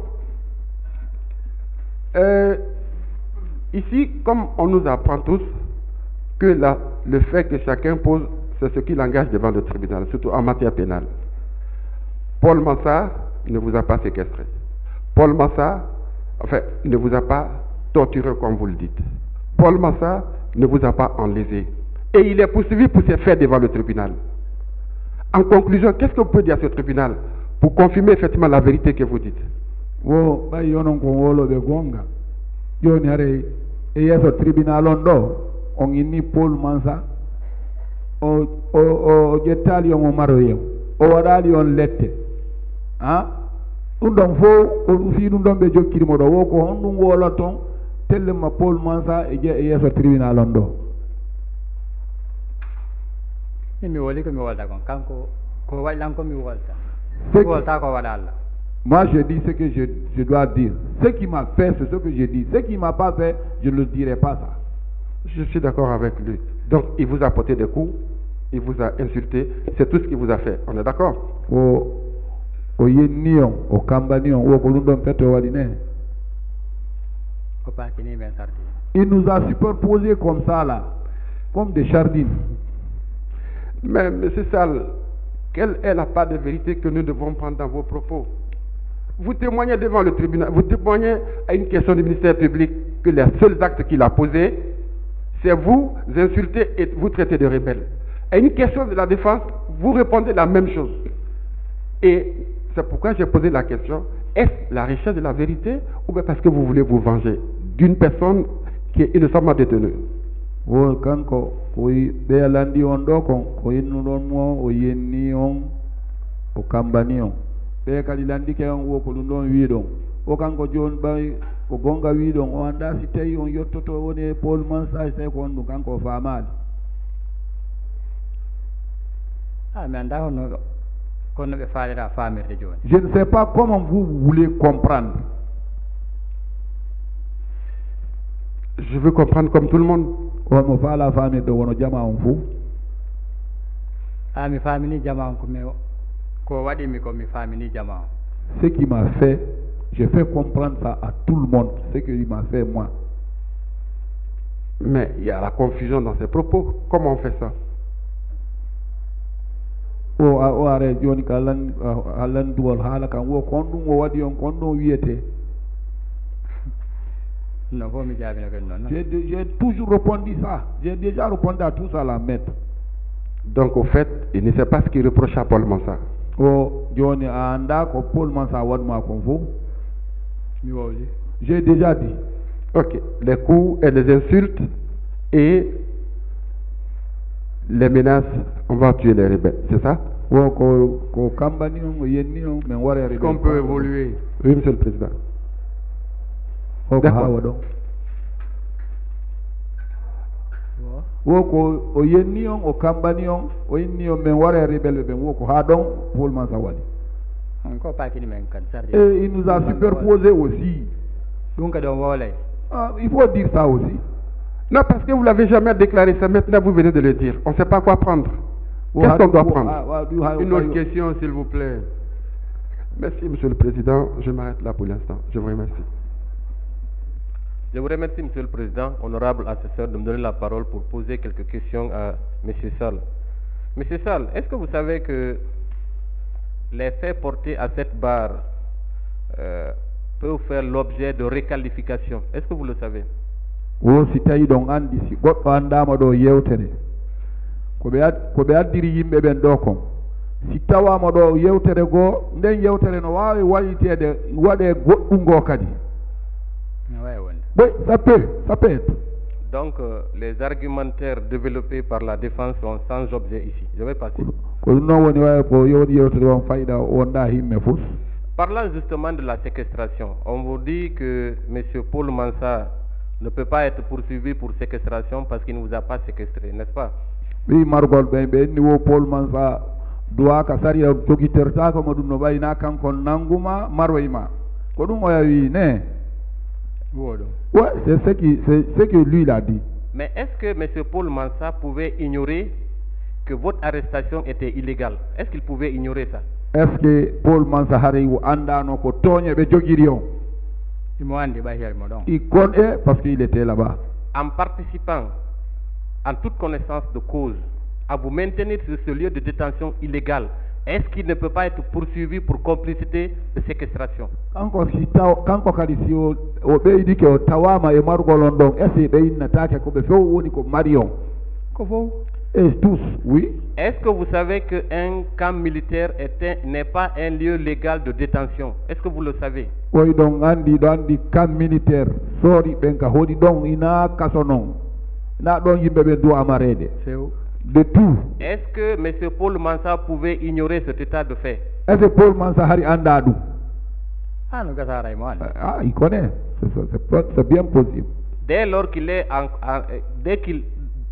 euh, ici, comme on nous apprend tous que la- le fait que chacun pose, c'est ce qui l'engage devant le tribunal, surtout en matière pénale. Paul Mansah ne vous a pas séquestré. Paul Mansah, enfin, ne vous a pas torturé comme vous le dites. Paul Mansah ne vous a pas enlésé. Et il est poursuivi pour ses faits devant le tribunal. En conclusion, qu'est-ce que vous pouvez dire à ce tribunal pour confirmer effectivement la vérité que vous dites? Wo ɓay yonon ko woloɓe gonga joni hare e yeeso tribunal on ɗo on inni Paul Mansah o o o ƴettali on o maroyew o waɗali on lette ha ɗum ɗon fof ko fi ɗum ɗon ɓe jokkirimo ɗo wo ko hon ɗum wolot toon tellema Paul Mansah e je e yeeso tribunal on ɗo min mi woli ko mi wolta kon kanko ko waɗilan ko mi wolta C'est ko wolta ko waɗa Allah. moi je dis ce que je, je dois dire ce qui m'a fait c'est ce que je dis ce qui m'a pas fait je ne dirai pas ça. Je suis d'accord avec lui. Donc, il vous a porté des coups, il vous a insulté, c'est tout ce qu'il vous a fait. On est d'accord? o o yenni on o kambani on wo ko ɗum ɗon fette o waɗi ne ko pakini men sardi. il nous a superposé comme ça là comme des sardines. Mais, Monsieur Sall, quelle est la part de vérité que nous devons prendre dans vos propos? Vous témoignez devant le tribunal, vous témoignez à une question du ministère public que les seuls actes qu'il a posés, c'est vous insulter et vous traiter de rebelle. À une question de la défense, vous répondez la même chose. Et c'est pourquoi j'ai posé la question, est-ce la recherche de la vérité ou bien parce que vous voulez vous venger d'une personne qui est innocemment détenue? wo kanko o ɓe landi on ɗo kon o yennuɗon mo o yenni on o kambani on ɓe kadi landike on wo ko ɗum ɗon wiɗon o kanko joni ɓay ko gonga wiɗon o anda si tawi on yettoto woni Paul Mansah tawi ko on ɗum kanko o famali. Ah mi anda hono kono ɓe faalira famirde joni. Je ne sais pas comment vous voulez comprendre. Je veux comprendre comme tout le monde. on mo faala famirde wono jama on fou. Ah mi famini jama on ko mi ko waɗimi ko mi famini jama on. Ce qui m'a fait, je fais comprendre ça à tout le monde, ce qu'il m'a fait moi. Mais il y a la confusion dans ses propos. Comment on fait ça? o o are joni ka lan halan duwol haala kan wo kon ɗum o waɗi on kon ɗum wiyete. Non, vous me dites non. J'ai j'ai toujours répondu ça. J'ai déjà répondu à tout ça la maître. Donc au fait, il ne sait pas ce qu'il reproche à Paul Mansah. O joni a anda ko Paul Mansah waɗma kon fof. Mi wawli. J'ai déjà dit. Ok. Les coups et les insultes et les menaces, on va tuer les rebelles, c'est ça? O ko ko kambani on o yenni on men wara rebelle. Qu'on peut évoluer. Oui, Monsieur le Président. O ko hawa ɗon. wo ko o yenni on o kambani on o inni on men wara rebelle ɓen wo ko ha ɗon Paul Mansah waɗi. Encore pas qu'il m'en Et il nous a superposé aussi. Donc, ah, il faut dire ça aussi. Non, parce que vous l'avez jamais déclaré, c'est maintenant vous venez de le dire. On ne sait pas quoi prendre. Qu'est-ce qu'on doit prendre? Une autre question, s'il vous plaît. Merci, Monsieur le Président. Je m'arrête là pour l'instant. Je vous remercie. Je vous remercie, Monsieur le Président, honorable assesseur, de me donner la parole pour poser quelques questions à Monsieur Sall. Monsieur Sall, est-ce que vous savez que les faits portés à cette barre euh, peuvent faire l'objet de réqualification? Est-ce que vous le savez? wo si tawi ɗon andi si goɗɗo andama ɗo yewtere ko ɓe addiri yimɓe ɓen ɗo kon si tawama ɗo yewtere goo nden yewtere no wawi wallitede waɗe goɗɗungo kadi oui ça peut ça peut être. Donc euh, les argumentaires développés par la défense sont sans objet ici. Je vais passer. ko ɗum noon woni wawi ko yewdi yewtere on fayida wonda himme fof. Parlant justement de la séquestration, on vous dit que M. Paul Mansah ne peut pas être poursuivi pour séquestration parce qu'il ne vous a pas séquestré, n'est-ce pas? Oui, Margol, ben, ben, niveau Paul Mansa, doit kasari ya jogiterta ko modum no bayna kanko nanguma marwayma. Ko dum oya wi ne? Wodo. Ouais, c'est ce qui c'est ce que lui il a dit. Mais est-ce que M. Paul Mansa pouvait ignorer que votre arrestation était illégale? Est-ce qu'il pouvait ignorer ça? Est-ce que Paul Mansa hari wu andano ko toñe be jogiri on? Il connaît parce qu'il était là-bas. En participant en toute connaissance de cause à vous maintenir sur ce lieu de détention illégal, est-ce qu'il ne peut pas être poursuivi pour complicité de séquestration? Kanko sitaw kanko kalisi o o beidi ke o tawama e margolon don ese be innatake ko be few woni ko marion. Ko fo et tous, oui. Est-ce que vous savez qu'un camp militaire n'est pas un lieu légal de détention? Est-ce que vous le savez? Oui, donc andi don di camp militaire sori benka hodi don ina kasonon. Na don yimbe be do amarede. De tout. Est-ce que M. Paul Mansa pouvait ignorer cet état de fait? Est-ce que Paul Mansa hari andadu? Ah, non, ah, il connaît. C'est bien possible. Dès lors qu'il est en, en, dès qu'il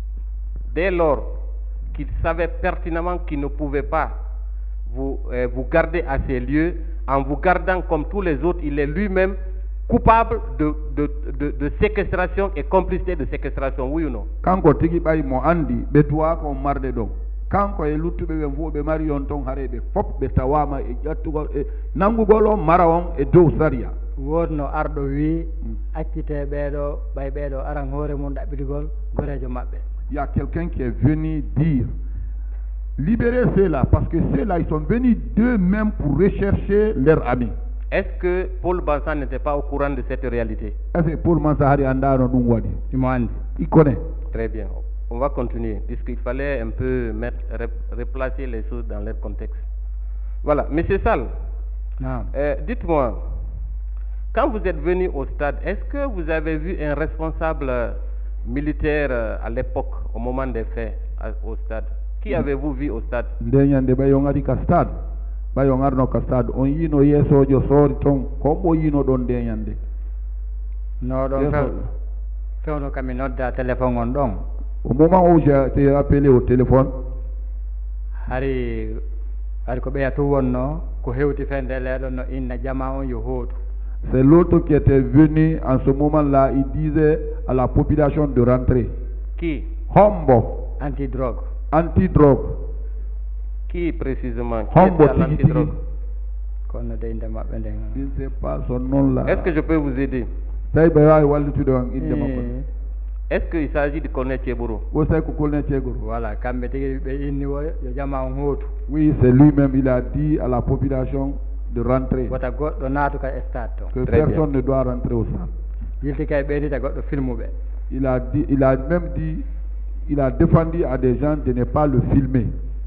dès lors qu'il savait pertinemment qu'il ne pouvait pas vous, euh, vous garder à ces lieux, en vous gardant comme tous les autres, il est lui-même coupable de, de, de, de séquestration et complicité de séquestration, oui ou non? Kanko tigi bay mo andi be tuwa ko marde do. Kanko e luttube be fu be mari on ton harebe fop be tawama e jattugo e nangugolo marawon e dow sariya. Wodno ardo wi accite beedo bay beedo aran hore mun dabbidigol gorejo mabbe. Il y a quelqu'un qui est venu dire libérez ceux-là parce que ceux-là ils sont venus d'eux-mêmes pour rechercher leur ami. Est-ce que Paul Mansa n'était pas au courant de cette réalité? Est-ce que Paul Mansa hari andano dum wadi? Il connaît. Très bien. On va continuer puisqu'il fallait un peu mettre, replacer les choses dans leur contexte. Voilà, Monsieur Sall. Non. Euh, dites-moi, quand vous êtes venu au stade, est-ce que vous avez vu un responsable militaire à l'époque, au moment des faits, au stade? Qui avez-vous vu au stade? Ndenyande bayongari ka stade. Bayongarno ka stade. On yino yesojo sori ton kombo yino don ndenyande. Non, donc fait no kami nodda téléphone on don. Au moment où j'ai été appelé au téléphone, hari hari ko beya to wonno ko hewti fende ledo no inna jama on yo hoto. C'est l'autre qui était venu en ce moment-là, il disait à la population de rentrer. Qui? Hombo. Anti-drogue. Anti-drogue. Qui précisément? Qui Hombo était à l'anti-drogue? Je ne sais pas son nom là. Est-ce que je peux vous aider? Est-ce qu'il s'agit de Colonel Tchéboro? Voilà, oui, c'est lui-même, il a dit à la population de rentrer. Que personne ne doit rentrer au stade. Il a dit, il a même dit, il a défendu à des gens de ne pas le filmer.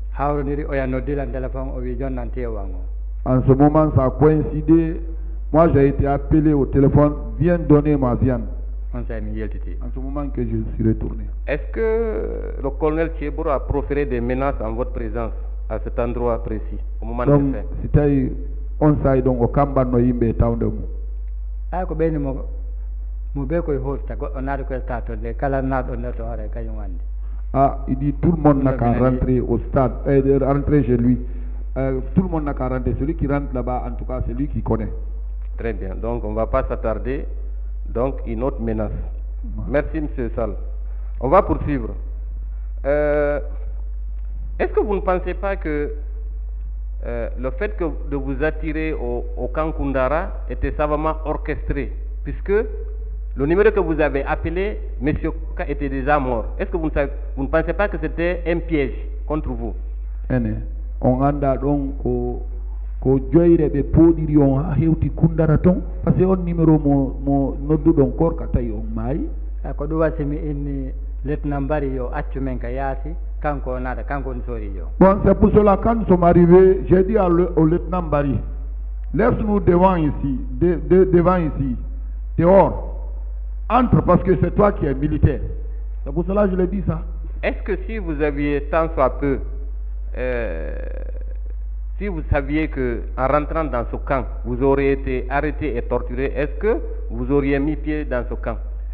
En ce moment, ça a coïncidé. Moi, j'ai été appelé au téléphone, viens donner ma viande. En ce moment que je suis retourné. Est-ce que le colonel Tchéboro a proféré des menaces en votre présence à cet endroit précis, au moment donc, des faits? C'était on s'aille donc au Kamba no yimbe tawnde mu. Ay ko beni mo mo be koy hosta go on ari ko stato de kala na do neto hore kanyum andi. Ah, il dit tout le monde n'a qu'à rentrer au stade, euh, rentrer chez lui. Euh, tout le monde n'a qu'à rentrer. Celui qui rentre là-bas, en tout cas, c'est lui qui connaît. Très bien. Donc, on ne va pas s'attarder. Donc, une autre menace. Merci, M. Sall. On va poursuivre. Euh, Est-ce que vous ne pensez pas que euh, le fait que de vous attirer au, au camp Koundara était savamment orchestré, puisque le numéro que vous avez appelé, M. Kouka était déjà mort. Est-ce que vous ne, savez, vous ne pensez pas que c'était un piège contre vous? On anda donc ko ko joyre be podiri on ha hewti Koundara ton parce que on numéro mo mo noddu don kor ka tay on mai ko do wasimi inni lieutenant Bari yo accu men ka yaati kanko nada kanko on sori yo. Bon, c'est pour cela quand nous sommes arrivés, j'ai dit au, au lieutenant Bari, laisse-nous devant ici, de, de, devant ici, dehors, entre parce que c'est toi qui es militaire. C'est pour cela que je l'ai dit ça. Est-ce que si vous aviez tant soit peu Euh, si vous saviez que en rentrant dans ce camp, vous auriez été arrêté et torturé, est-ce que vous auriez mis pied dans ce camp?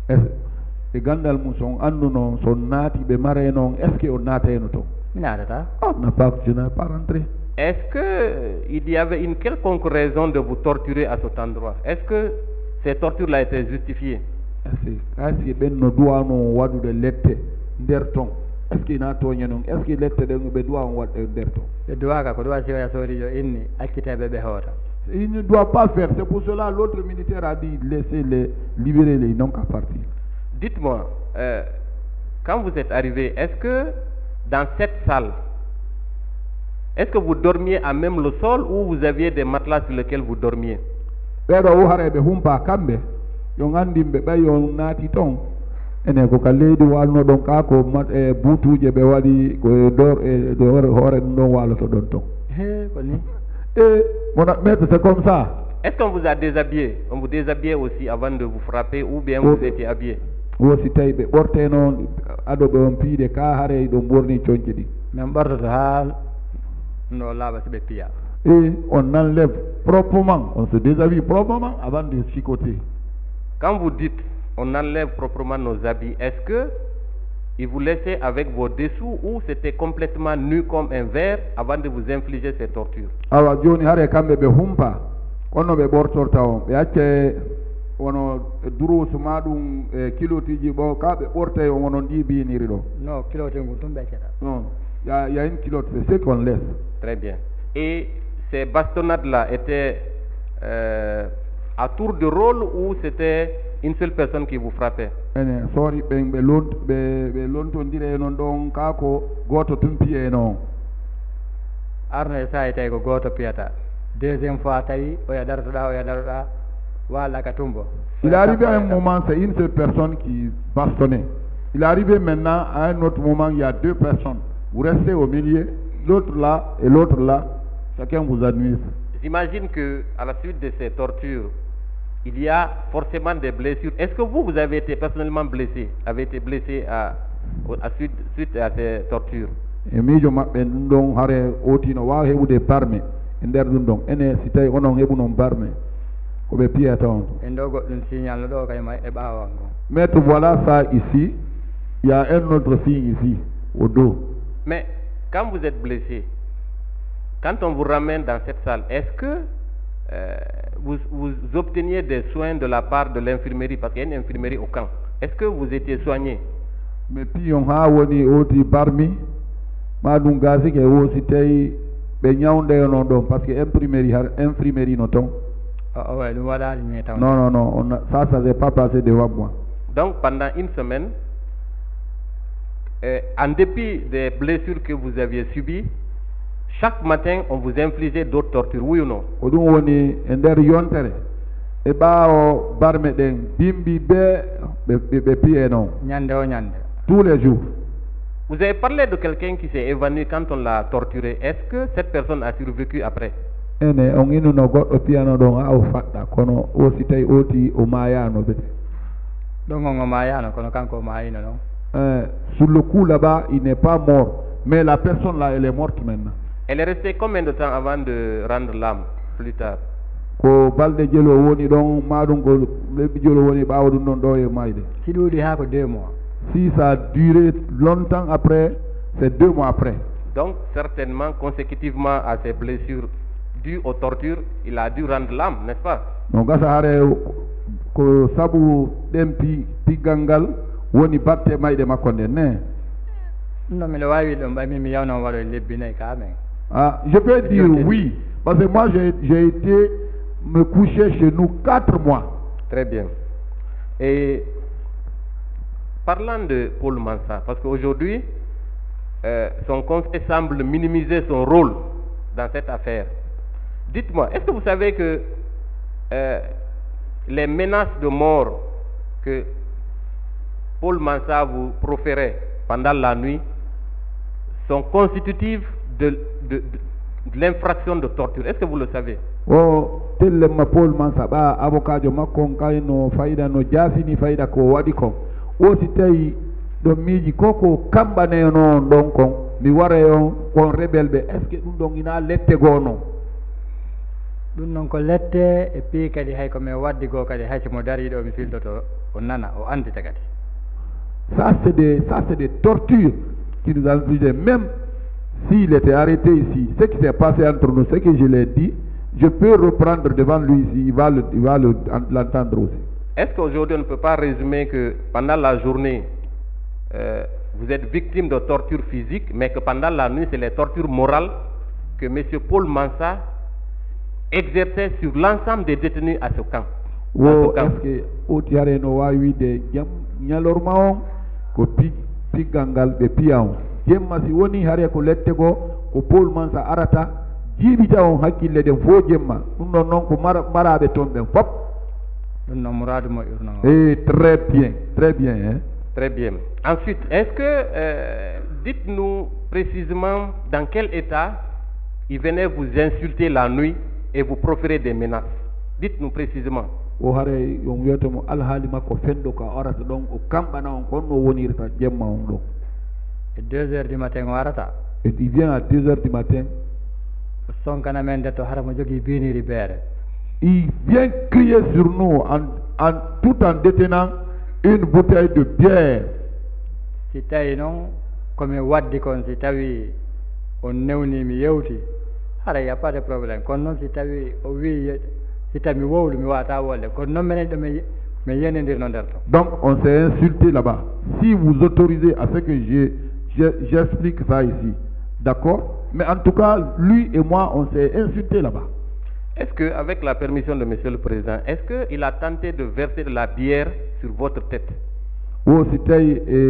e gandal mum son andu noon son naati ɓe mare noon est ce que o naateno toon mi naatata oh n'a pas je n'ai pas rentré. Est-ce qu'il y avait une quelconque raison de vous torturer à cet endroit? Est-ce que ces tortures-là étaient justifiées? Est-ce que ɓen no duwano waɗude lette nder ton est ce que ina toña noon est ce que lette ɗen ɓe duwa on waɗde nder ton? ɓe duwaka ko duwa siwoya soorijo inni acciteɓe ɓe hoota. Il ne doit pas faire. C'est pour cela l'autre militaire a dit laissez les libérer les non qu'à partir. Dites-moi, euh, quand vous êtes arrivé, est-ce que dans cette salle, est-ce que vous dormiez à même le sol ou vous aviez des matelas sur lesquels vous dormiez? ɓeɗo o hareɓe humpa kamɓe yo gandimɓe ɓay yo naati toon ene ko ka leydi walno ɗon ka ko e buutuje ɓe waɗi ko dor e hoore ɗum ɗon waloto ɗon toon. he ko ni et mon maître c'est comme ça. Est-ce qu'on vous a déshabillé? On vous déshabillait aussi avant de vous frapper ou bien vous étiez habillé? Wosi tawi ɓe ɓorte noon aɗoɓe on piide ka haare ɗo ɓorni coñce ɗi min ɓortoto ha no laaɓa so ɓe piya. et on enlève proprement, on se déshabille proprement avant de chicoter. Quand vous dites on enlève proprement nos habits, est-ce que ils vous laissaient avec vos dessous ou c'était complètement nu comme un verre avant de vous infliger ces tortures? awa joni haare kamɓe ɓe humpa kono ɓe ɓortorta on ɓe acce wono durusu ma ɗum e kilotiji ɓo ka ɓe ɓorte on wono ndi biniri ɗo. Non, kilote ngu tum ɓeccata. Non, il y a, il y a une kilote, c'est ce qu'on laisse. Très bien. Et ces bastonnades-là étaient euh, à tour de rôle ou c'était une seule personne qui vous frappait? Ene sori ɓe ɓe lont ɓe ɓe lontondire noon ɗon ka ko goto tumpiye noon. arno e sahi tawi ko goto piyata deuxième fois tawi o yadartoɗa o yadartoɗa wala ka tumbo. Il est arrivé à un moment, c'est une seule personne qui bastonnait. Il est arrivé maintenant à un autre moment, il y a deux personnes. Vous restez au milieu, l'autre là et l'autre là, chacun vous administre. J'imagine que à la suite de ces tortures, il y a forcément des blessures. Est-ce que vous, vous avez été personnellement blessé, avez été blessé à, à suite, suite à ces tortures? E miijo maɓɓe ɗum ɗon hare otino wawa heɓude barme e nder ɗum ɗon ene si tawi onon heɓu noon barme koɓe piyata on. en ɗo goɗɗum signal ɗo kayma e ɓawan gon. Maître, voilà ça ici, il y a un autre signe ici au dos. Mais quand vous êtes blessé, quand on vous ramène dans cette salle, est-ce que euh, vous, vous obteniez des soins de la part de l'infirmerie, parce qu'il y a une infirmerie au camp? Est-ce que vous étiez soigné? Mais puis on a woni oti barmi ma ɗum gasi ke wosi tawi ɓe ñawde non ɗon parce que infirmerie har infirmerie no ton. Oh, ouais, non non non on a, ça ça s'est pas passé devant moi. Donc pendant une semaine, euh, en dépit des blessures que vous aviez subies, chaque matin on vous infligeait d'autres tortures, oui ou non? Ko ɗum woni e nder yontere e ɓaawo barme ɗen bimbi ɓe ɓe ɓe piye non ñande o ñande tous les jours. Vous avez parlé de quelqu'un qui s'est évanoui quand on l'a torturé. Est-ce que cette personne a survécu après? Ene on inu no goɗɗo piyano ɗon ha o faɗɗa kono o si tawi oti o mayano bete ɗon on o mayano kono kanko o mayino non. Euh, sur le coup là-bas il n'est pas mort mais la personne là elle est morte maintenant. Elle est restée combien de temps avant de rendre l'âme plus tard? Ko balɗe jelo woni ɗon ma ɗum ko lebbi jelo woni ɓawa ɗum ɗon ɗo e mayde. Si ɗuuɗi ha ko deux mois. Si ça a duré longtemps après, c'est deux mois après. Donc certainement consécutivement à ces blessures dues aux tortures, il a dû rendre l'âme, n'est-ce pas? Donc gasa hare ko sabu ɗen pi piggal ngal woni batte mayde makko nden ne. Non mais le wawi ɗum ɓaymi mi yawno waɗo lebbi nayyi ka men. Ah, je peux dire oui, parce que moi j'ai été me coucher chez nous quatre mois. Très bien. Et parlant de Paul Mansa, parce qu'aujourd'hui, euh, son conseil semble minimiser son rôle dans cette affaire. Dites-moi, est-ce que vous savez que euh, les menaces de mort que Paul Mansa vous proférait pendant la nuit sont constitutives de, de, de, de l'infraction de torture? Est-ce que vous le savez? Oh, tel ma Paul Mansa ba avocat jo makko kayno fayda no jasini fayda ko wadi ko o si tawi ɗo miiji koko kambane noon ɗon kon mi wara on kon rebel ɓe est ce que ɗum ɗon ina lette goo noon ɗum noon ko lette e puis kadi hay ko min waddi goo kadi hay somo dari ɗo mi filtoto o nana o andita kadi. Ça c'est des, ça c'est des tortures qui nous ont infligées. Même s'il était arrêté ici, ce qui s'est passé entre nous, ce que je l'ai dit, je peux reprendre devant lui ici, il va le, il va le, l'entendre aussi. Est-ce qu'aujourd'hui on ne peut pas résumer que pendant la journée, euh, vous êtes victime de tortures physiques, mais que pendant la nuit, c'est les tortures morales que M. Paul Mansa exerçait sur l'ensemble des détenus à ce camp. Wo est-ce que o tiare no wawi de jam nyalorma on ko pi pigangal be piyaw jemma si woni hare ko lette go ko Paul Mansa arata jibi taw hakkille den fo jemma dum non non ko marabe ton ben fop dum non muradu mo urna. Eh très bien, très bien hein. Très bien. Ensuite, est-ce que euh, dites-nous précisément dans quel état il venait vous insulter la nuit et vous proférer des menaces. Dites-nous précisément. O hare on wiyoto mo alhaali makko fendo ko arata ɗon o kamɓana on kon no wonirta jemma on ɗo. Et deux heures du matin o arata. Et il vient à deux heures du matin. O sonkana men de to hara mo jogui biniri beere. Il vient crier sur nous en, en tout en détenant une bouteille de bière. Si tawi noon komi waddi kon si tawi on newni mi yewti hara y a pas de problème kono noon si tawi o wi si tawi mi wowlu mi wata wolde kono noon minen ɗo mi mi yenendirno nder to. Donc on s'est insulté là-bas. Si vous autorisez à ce que je, je j'explique ça ici, d'accord? Mais en tout cas, lui et moi, on s'est insulté là-bas. Est-ce que, avec la permission de Monsieur le Président, est-ce qu'il a tenté de verser de la bière sur votre tête? Oh, c'était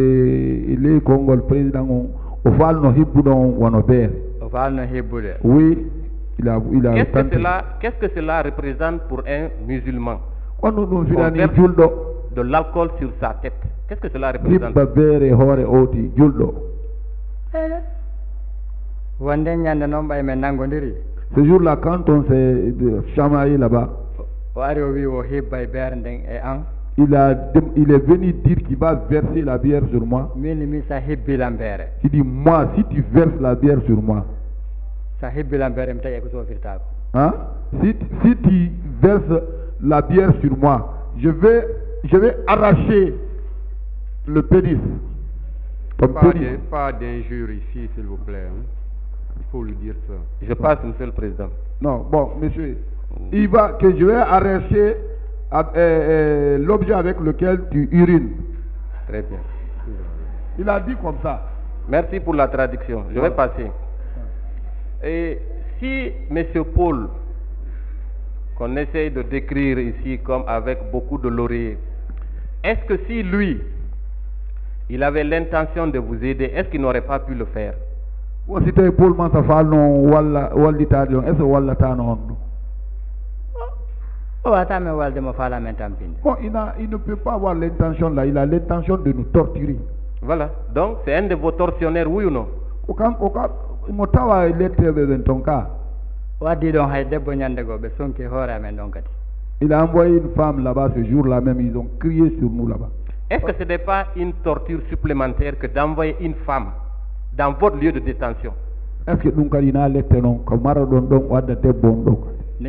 le Congo, le président, au Val no Hibboudon ou en Aubert. Au Val no Hibboudon. Oui, il a, il a qu'est-ce tenté. Que cela, qu'est-ce que cela représente pour un musulman? On nous verse de l'alcool sur sa tête. Qu'est-ce que cela représente? Ce jour-là, quand on s'est chamaillé là-bas, il, a, il est venu dire qu'il va verser la bière sur moi. Il dit, moi, si tu verses la bière sur moi, hein? si, si tu verses la bière sur moi, je vais, je vais arracher le pénis. Pas, pénis. Pas d'injure ici, s'il vous plaît. Hein? Il faut lui dire ça. Je passe, Monsieur le Président. Non, bon, monsieur, il va que je vais arracher euh, euh, l'objet avec lequel tu urines. Très bien. Il a dit comme ça. Merci pour la traduction. Je vais passer. Et si Monsieur Paul, qu'on essaye de décrire ici comme avec beaucoup de lauriers, est-ce que si lui, il avait l'intention de vous aider, est-ce qu'il n'aurait pas pu le faire? Bon, il a, il ne peut pas avoir l'intention là, il a l'intention de nous torturer. Voilà, donc c'est un de vos tortionnaires, oui ou non? Il a envoyé une femme là-bas ce jour-là même, ils ont crié sur nous là-bas. Est-ce que ce n'est pas une torture supplémentaire que d'envoyer une femme dans votre lieu de détention? Est-ce que nous avons été non comme Maradon donc ou des bons.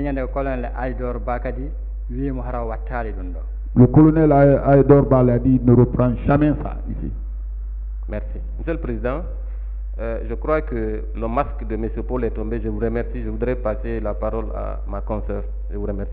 Le colonel Aïdor Bal a dit ne reprend jamais ça ici. Merci. Monsieur le Président, euh, je crois que le masque de M. Paul est tombé. Je vous remercie. Je voudrais passer la parole à ma consoeur. Je vous remercie.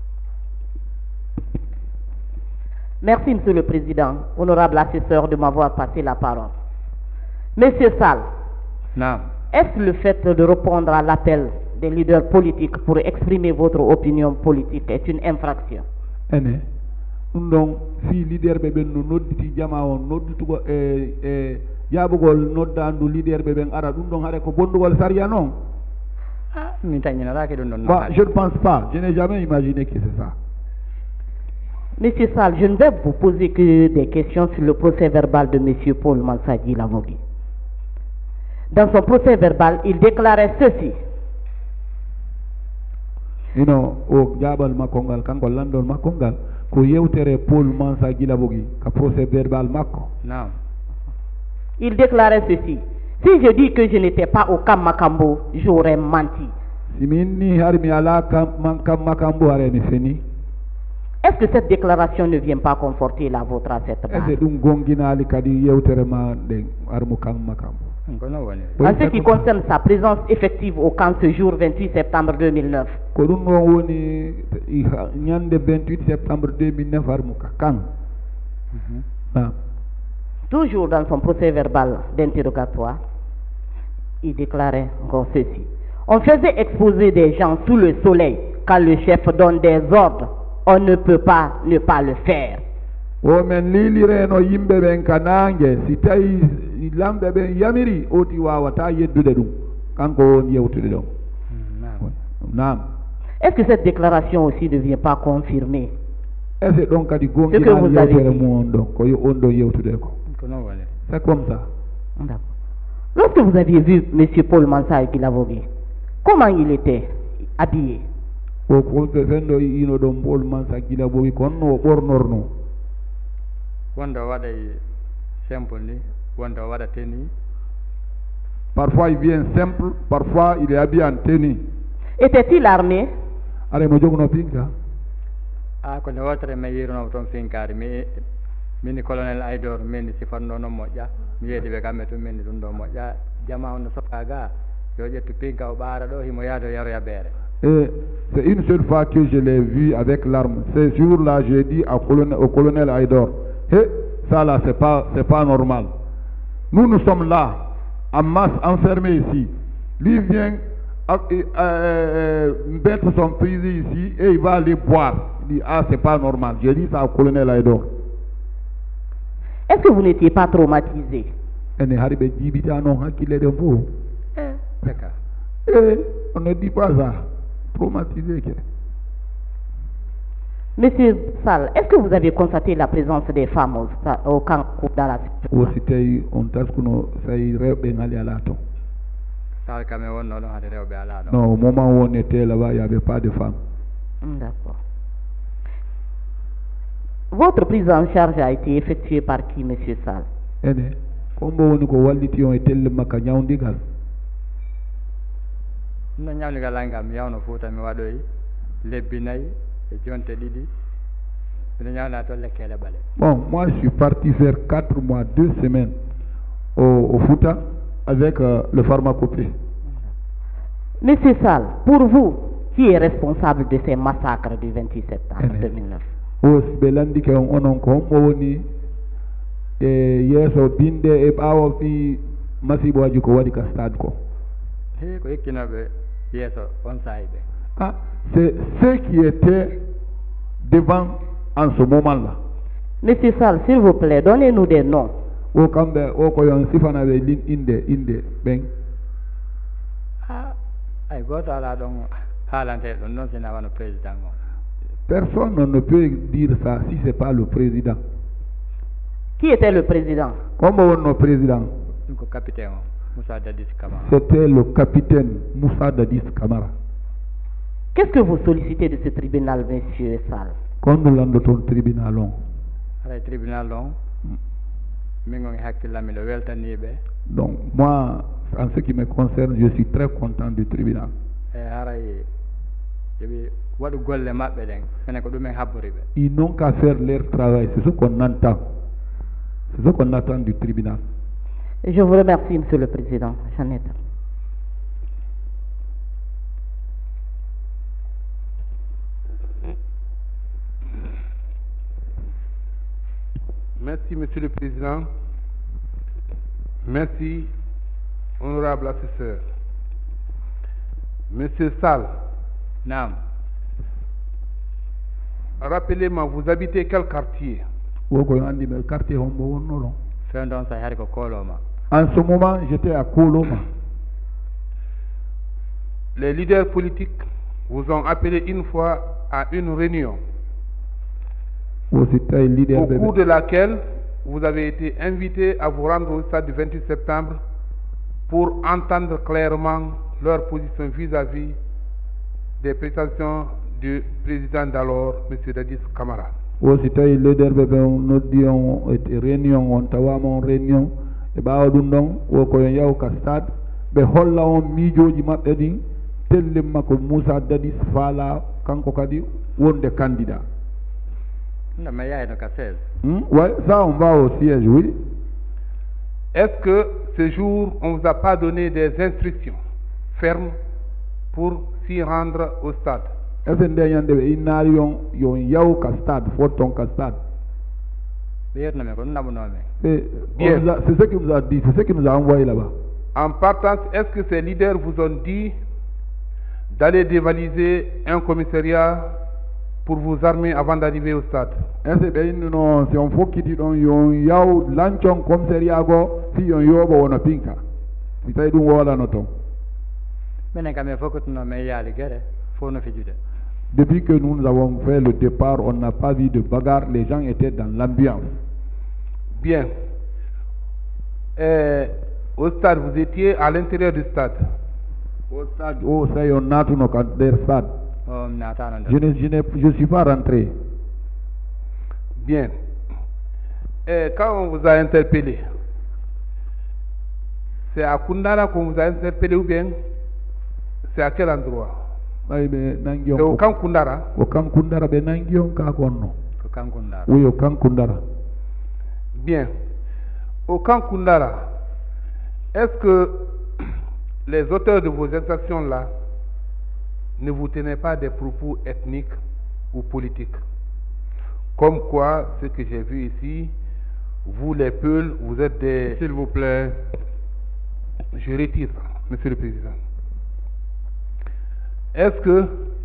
Merci, Monsieur le Président, honorable assesseur, de m'avoir passé la parole. Monsieur Sall, est-ce le fait de répondre à l'appel des leaders politiques pour exprimer votre opinion politique est une infraction? Non, si leader bébé nous nodditi jama on noddutugo e e yabugol noddandu leader bébé ara dum don hare ko bondugol sariya non? Ah, mi tagninarake dum non. Bah, je ne pense pas, je n'ai jamais imaginé que c'est ça. Monsieur Sall, je ne vais vous poser que des questions sur le procès verbal de Monsieur Paul Mansa Djilavogui. Dans son procès verbal, il déclarait ceci. You know, o jabal makongal kanko landol makongal ko yewtere Paul Mansa Djilavogui ka procès verbal makko. Non. Il déclarait ceci. Si je dis que je n'étais pas au camp Makambo, j'aurais menti. Est-ce que cette déclaration ne vient pas conforter la vôtre à cette base? En ce qui concerne sa présence effective au camp ce jour vingt-huit septembre deux mille neuf, toujours dans son procès verbal d'interrogatoire, il déclarait encore ceci: on faisait exposer des gens sous le soleil. Quand le chef donne des ordres, on ne peut pas ne pas le faire. Est-ce que cette déclaration aussi ne vient pas confirmer ce que vous avez dit? C'est comme ça. Lorsque vous aviez vu M. Paul Mansa Guilavogui, comment il était habillé? Parfois il vient simple, parfois il est habillé en tenue. Était-il armé? Ah, quand on voit me yiro no ton finkari mi mini colonel Aidor mini sifanno no moƴƴa mi yedi be gamme to mini dum do moƴƴa jama on sokaga yo ƴettu pinka o ɓaara ɗo himo yaado yaroya beere. Et c'est une seule fois que je l'ai vu avec l'arme. Ce jour-là, j'ai dit au colonel, au colonel Aidor, hey, ça là, c'est pas, c'est pas normal. Nous, nous sommes là, en masse, enfermés ici. Lui vient euh, euh, mettre son fusil ici et il va aller boire. Il dit, ah, c'est pas normal. J'ai dit ça au colonel Aidor. Est-ce que vous n'étiez pas traumatisé? Eh, on ne dit pas ça. Traumatisé. Monsieur Sall, est-ce que vous avez constaté la présence des femmes au, au camp dans la situation? Non, au moment où on était là-bas, il n'y avait pas de femmes. D'accord. Votre prise en charge a été effectuée par qui, Monsieur Sall? no ñawnigal angam yawno Fouta mi waɗoyi lebbi nayyi e jonte ɗiɗi miɗo ñawna toon lekkele ɓale. Bon, moi je suis parti faire quatre mois, deux semaines au, au Fouta avec euh, le pharmacopée. Monsieur Sall, pour vous, qui est responsable de ces massacres du vingt-huit septembre deux mille neuf? Aussi belandi ke onon ko mo woni e yeso binde e ɓawo fi masiboji ko waɗi ka stade ko. He ko ekkinoɓe yeeso on sahi ɓe. Ah, c'est ceux qui étaient devant en ce moment-là. Monsieur Sall, s'il vous plaît, donnez-nous des noms. O kamɓe o ko yon sifanaɓe lin inde inde ɓen. Ah, ay goto ala ɗon haalante ɗum noon sina wano président o. Personne ne peut dire ça si ce n'est pas le président. Qui était le président? Comment est le président? Le capitaine Moussa Dadis Camara. C'était le capitaine Moussa Dadis Camara. Qu'est-ce que vous sollicitez de ce tribunal, monsieur Sall? Quand nous l'avons de ton tribunal long. Le tribunal long. Donc moi, en ce qui me concerne, je suis très content du tribunal. Ils n'ont qu'à faire leur travail, c'est ce qu'on entend. C'est ce qu'on attend du tribunal. Je vous remercie, Monsieur le Président. Jeannette. Merci, Monsieur le Président. Merci, honorable assesseur. Monsieur Sall. Naam. Rappelez-moi, vous habitez quel quartier? En ce moment, j'étais à Koloma. Les leaders politiques vous ont appelé une fois à une réunion, au cours de laquelle vous avez été invité à vous rendre au stade du vingt-huit septembre pour entendre clairement leur position vis-à-vis des prétentions du président d'alors, M. Dadis Camara. Aussi tay leader be on noddi on réunion on tawama on réunion e bawa dum don wo ko yaw ka stade be holla on mijoji mabbe din tellement que Moussa Dadis Fala kanko kadi wonde candidat. Non, mais il y a une cassette. Hmm? Ouais, ça on va au siège, oui. Est-ce que ce jour, on ne vous a pas donné des instructions fermes pour s'y rendre au stade? Est-ce que ndeyande be inari yon yon yaw ka stade, forton ka stade. Bien, non, mais on n'a pas nommé. C'est Bien. c'est ce qu'il nous a dit, c'est ce qu'il nous a envoyé là-bas. En partance, est-ce que ces leaders vous ont dit d'aller dévaliser un commissariat pour vous armer avant d'arriver au stade? Est-ce que non, si on faut quitter don yon yaw lanchon commissariat go si yon yobo wona pinka. Itay dum wala noton. Mais quand même, il faut que tu nommes il y a les gars, faut nous faire du. Depuis que nous avons fait le départ, on n'a pas vu de bagarre, les gens étaient dans l'ambiance. Bien. Euh, au stade, vous étiez à l'intérieur du stade. Au stade, oh, ça y est, on a tout nos cadres stade. Oh, n'attends, Je ne je ne je suis pas rentré. Bien. Et quand on vous a interpellé, c'est à Koundara qu'on vous a interpellé ou bien c'est à quel endroit? C'est au camp Koundara. Au camp Koundara, ben nangion ka konno. Au camp Koundara. Oui, au camp Koundara. Bien. Au camp Koundara, est-ce que les auteurs de vos exactions-là ne vous tenaient pas des propos ethniques ou politiques? Comme quoi, ce que j'ai vu ici, vous les Peuls, vous êtes des... S'il vous plaît. Je retire, Monsieur le Président. Est-ce que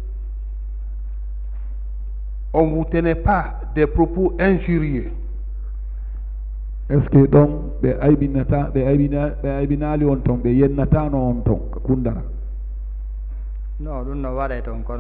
on ne vous tenait pas des propos injurieux? Est-ce que donc, be aibinata, be aibina, be aibinali on ton, be yennata no on ton, Koundara? Non, nous ne voyons pas encore.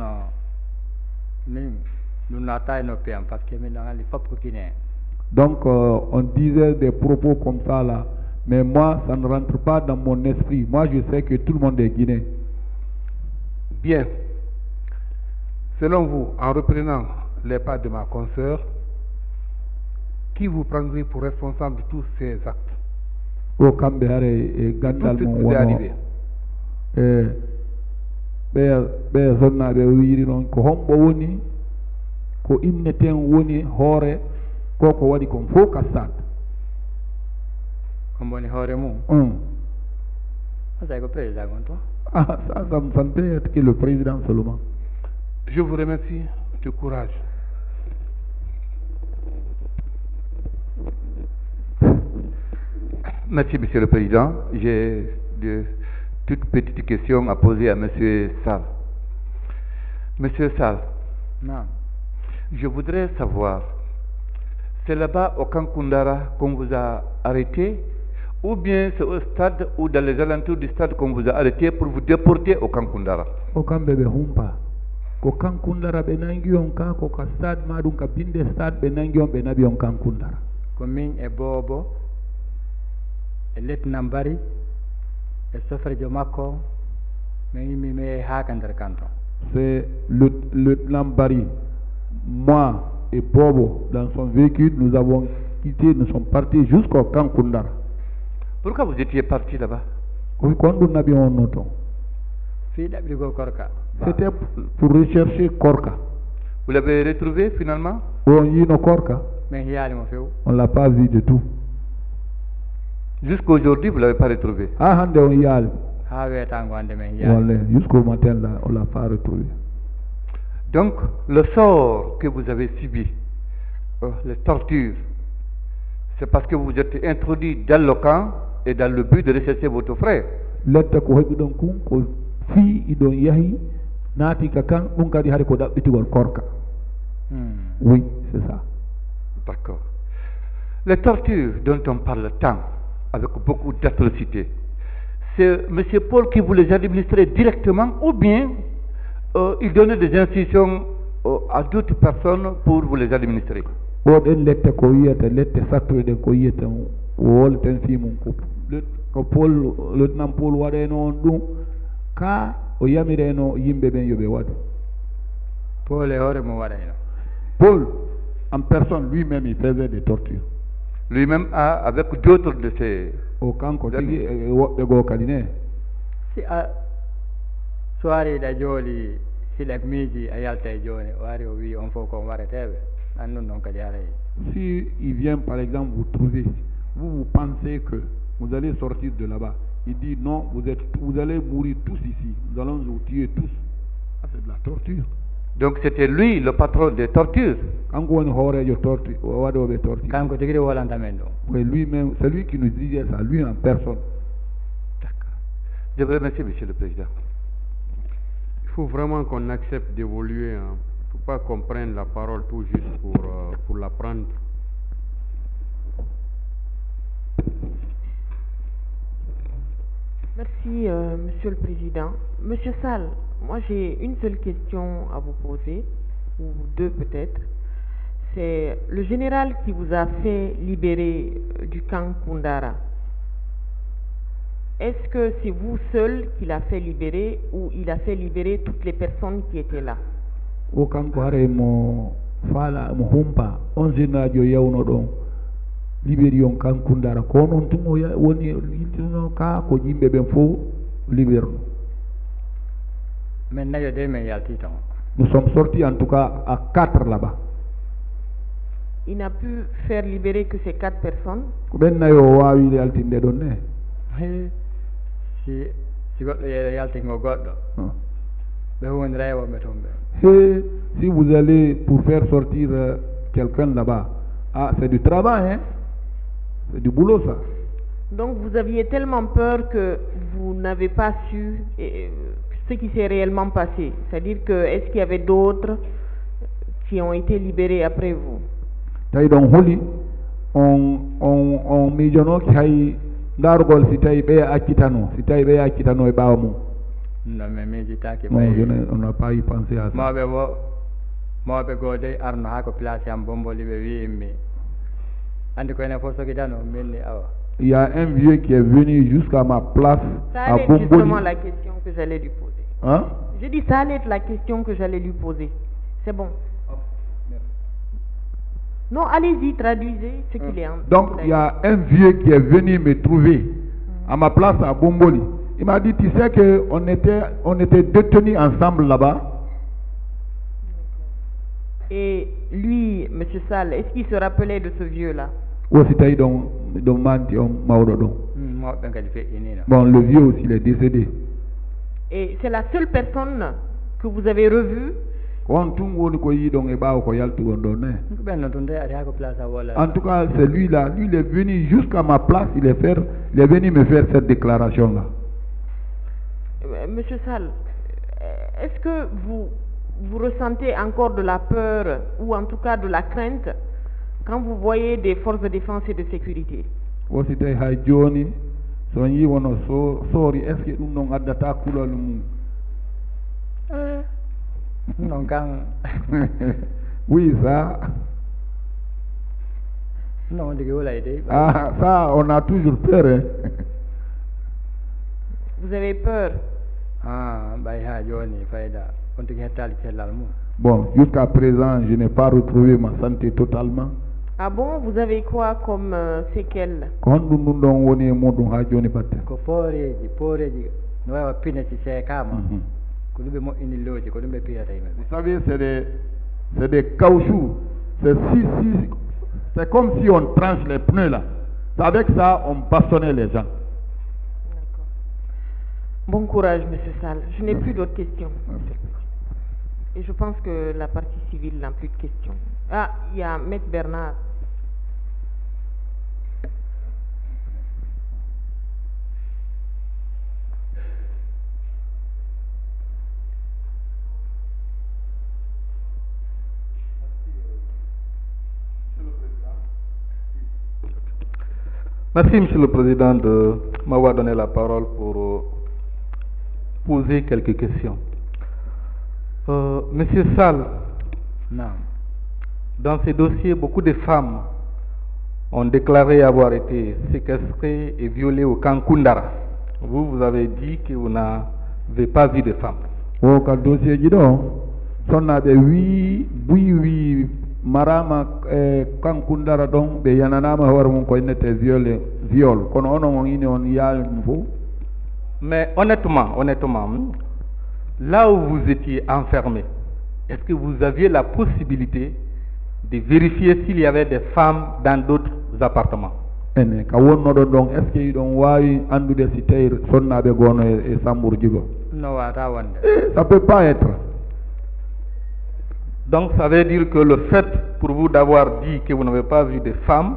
Nous n'attendons pas parce que nous avons les peuples guinéens. Donc, euh, on disait des propos comme ça là, mais moi, ça ne rentre pas dans mon esprit. Moi, je sais que tout le monde est guinéen. Bien. Selon vous, en reprenant les pas de ma consoeur, qui vous prendrait pour responsable de tous ces actes? Au Cambéare et Gandal Tout ce qui est arrivé. Eh, be be zonna be wiri non ko hombo woni ko inneten woni hoore ko ko wadi kon fo ka stade. Comme on est hors de moi. Hum. Ça, c'est le président, toi. Ah, ça, ça me ça me peut être que le président seulement. Je vous remercie du courage. Merci, Monsieur le Président. J'ai de toutes petites questions à poser à Monsieur Sall. Monsieur Sall, Non. je voudrais savoir, c'est là-bas au camp Koundara qu'on vous a arrêté, ou bien c'est au stade ou dans les alentours du stade qu'on vous a arrêté pour vous déporter au camp Koundara? Au camp bebe humpa. Ko camp Koundara be nangi on ka ko ka stade ma dum ka binde stade be nangi on be nabi on camp Koundara. Commune et Bobo, et lieutenant Bari, et Sofre Jomako, mais il me hakandre canton. C'est le lieutenant Barry, moi et Bobo, dans son véhicule, nous avons quitté, nous sommes partis jusqu'au camp Koundara. Pourquoi vous étiez parti là-bas? Quand nous avions un auto, C'était pour rechercher Korka. Vous l'avez retrouvé finalement? On y a Korka, mais il y a mon feu. on ne l'a pas vu du tout. Jusqu'à aujourd'hui, vous ne l'avez pas retrouvé? Ah, Hande, on y a. Ah, oui, tango, mais il y a. Voilà, jusqu'au matin, là, on ne l'a pas retrouvé. Donc, le sort que vous avez subi, euh, les tortures, c'est parce que vous êtes introduit dans le camp et dans le but de rechercher votre frère. Letta ko hebi don kun ko fi idon yahi nati ka kan dum kadi hari ko dabbitiwol Korka. Oui, c'est ça. D'accord. Les tortures dont on parle tant, avec beaucoup d'atrocités, c'est M. Paul qui vous les administrait directement ou bien euh, il donnait des instructions euh, à d'autres personnes pour vous les administrer? Oɗen lette ko wiyata lette sattoyɗen ko wiyata wolten simum ko ko Paul lieutenant Paul waɗeno on ɗum ka o yamireno yimɓe ɓen yoɓe waɗu. Paul et Hore mo waɗayno. Paul en personne lui-même il faisait des tortures. Lui-même a avec d'autres de ses o kanko tigi woɓɓe goo kadi ne Si, ah, soirée da joli silak miji a yalta e joni o ari o wi on fof kon wareteɓe an non non kadi haray. Si il vient par exemple vous trouver, vous vous pensez que vous allez sortir de là-bas, il dit non, vous êtes, vous allez mourir tous ici, nous allons vous tuer tous. Ça c'est de la torture. Donc c'était lui le patron des tortures. Kanko woni hoorejo torture, waɗoɓe torture. Kanko tigui wolantamen ɗum. Oui, lui-même, c'est lui qui nous disait ça, lui en personne. D'accord. Je vous remercie, Monsieur le Président. Il faut vraiment qu'on accepte d'évoluer. Hein. Il ne faut pas qu'on prenne la parole tout juste pour, euh, pour la prendre. Merci, euh, Monsieur le Président. Monsieur Sall, moi j'ai une seule question à vous poser, ou deux peut-être. C'est le général qui vous a fait libérer euh, du camp Koundara. Est-ce que c'est vous seul qui l'a fait libérer ou il a fait libérer toutes les personnes qui étaient là? O kanko hare mo fala mo humpa on jenajo yawno ɗon libéri on kan Koundara ko noon tun o woni yiltino ka ko yimɓe ɓen fof libérno. Men nayo de men yalti ton. Nous sommes sortis en tout cas à quatre là-bas. Il n'a pu faire libérer que ces quatre personnes. Ko ɓen nayo o wawi yaltinde ɗon ne. si si goɗɗo yeeɗa yaltingo goɗɗo ɓe woni rewoɓe toon ɓe. Et si vous allez pour faire sortir euh, quelqu'un là-bas, ah, c'est du travail, hein? C'est du boulot ça. Donc vous aviez tellement peur que vous n'avez pas su eh, ce qui s'est réellement passé. C'est-à-dire que est-ce qu'il y avait d'autres qui ont été libérés après vous? Tawi ɗon holi on on on miijonoki hay darugol si tawi ɓe accitano si tawi ɓe accitano e ɓaawa mum. Non mais miijitaki Non, je n'ai- on n'a pas y pensé à ça. mawɓe wo mawɓe goo dey arno ha ko place am bomboli ɓe wi immi andi ko enen fof sokitano minni awa. Il y a un vieux qui est venu jusqu'à ma place Ça à allait être justement Bomboli. la question que j'allais lui poser. Hein? Je dis ça allait être la question que j'allais lui poser. C'est bon. Non, allez-y, traduisez ce qu'il est en Donc il y a un vieux qui est venu me trouver à ma place à Bomboli. Il m'a dit, tu sais que on était, on était détenus ensemble là-bas. Et lui, Monsieur Sall, est-ce qu'il se rappelait de ce vieux-là? Aussi tawi ɗon ɗon manti on mawɗo ɗon. mawɓe ɓen kadi feƴƴinino. Bon, le vieux aussi il est décédé. Et c'est la seule personne que vous avez revue? On tun woni ko yiɗon e ɓaawa ko yaltugon ɗon ne. ko ɓen no tun de ari ha ko place a wolla. En tout cas, c'est lui là, lui il est venu jusqu'à ma place, il est, faire, il est venu me faire cette déclaration là. Euh, Monsieur Sall, euh, est-ce que vous, vous ressentez encore de la peur ou en tout cas de la crainte quand vous voyez des forces de défense et de sécurité? Aussi tawi hay joni so yi wono so soori est ce que ɗum ɗon addata kulol mum. non kan Oui, ça. non ndigi wolay dey. Ah, ça, on a toujours peur. Hein. Vous avez peur? ah ɓay ha joni fayda on tigi hettali cellal mum. Bon, jusqu'à présent, je n'ai pas retrouvé ma santé totalement. Ah bon, vous avez quoi comme euh, séquelles? Ko honɗum ɗum ɗon woni e muɗum ha joni batte. ko pooreji pooreji no wawa pineti seekama Mhm. ko ɗum ɓe moƴƴinilloji ko ɗum ɓe piyata yimɓe ɓe. Vous savez, c'est des, c'est des caoutchoucs. C'est si, si, c'est comme si on tranche les pneus là. C'est avec ça, on bastonnait les gens. Bon courage, Monsieur Sall. Je n'ai Merci. plus d'autres questions. Et je pense que la partie civile n'a plus de questions. Ah, il y a Maître Bernard. Merci, Monsieur le Président, de m'avoir donné la parole pour euh, poser quelques questions. Euh, Monsieur Sall, non dans ces dossiers, beaucoup de femmes ont déclaré avoir été séquestrées et violées au camp Koundara. Vous, vous avez dit que vous n'avez pas vu de femmes. O ka dossier ji ɗo sonnaɓe wi buyi wi marama e kankundara ɗon ɓe yananama hoore mum ko innete viol viol kono onon on ini on yaani ɗum fof. Mais honnêtement, honnêtement, là où vous étiez enfermé, est-ce que vous aviez la possibilité de vérifier s'il y avait des femmes dans d'autres appartements? ene ka wonnoɗon ɗon est ce que iɗon wawi andude si tawi sonnaɓe gono e, e samburu jigo? No wata wonde. Ça peut pas être. Donc ça veut dire que le fait pour vous d'avoir dit que vous n'avez pas vu de femmes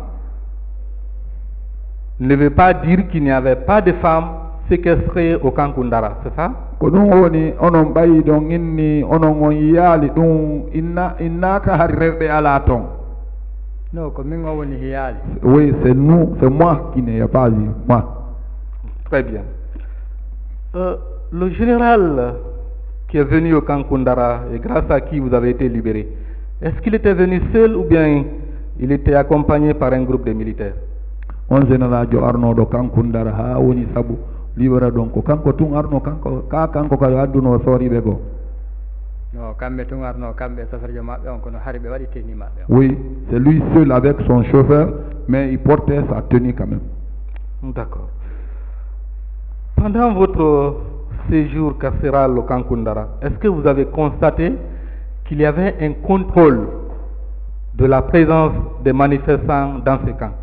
ne veut pas dire qu'il n'y avait pas de femmes séquestrées au camp Koundara, c'est ça? Ko ɗum woni onon ɓayi ɗon inni onon on yaali ɗum inna innaka har rewɓe ala ton. Non, comme nous on y allé. Oui, c'est nous, c'est moi qui n'ai pas vu, moi. Très bien. Euh, le général qui est venu au camp Koundara et grâce à qui vous avez été libéré, est-ce qu'il était venu seul ou bien il était accompagné par un groupe de militaires? On général jo arno do camp Koundara ha woni sabu libera donc ko kanko tun arno kanko ka kanko ka adduno soriɓe go. Non, kamɓe tun arno kamɓe safarjo maɓɓe on kono hari ɓe waɗi tenue maɓɓe. Oui, c'est lui seul avec son chauffeur, mais il portait sa tenue quand même. D'accord. Pendant votre séjour carcéral au camp Koundara, est-ce que vous avez constaté qu'il y avait un contrôle de la présence des manifestants dans ces camps?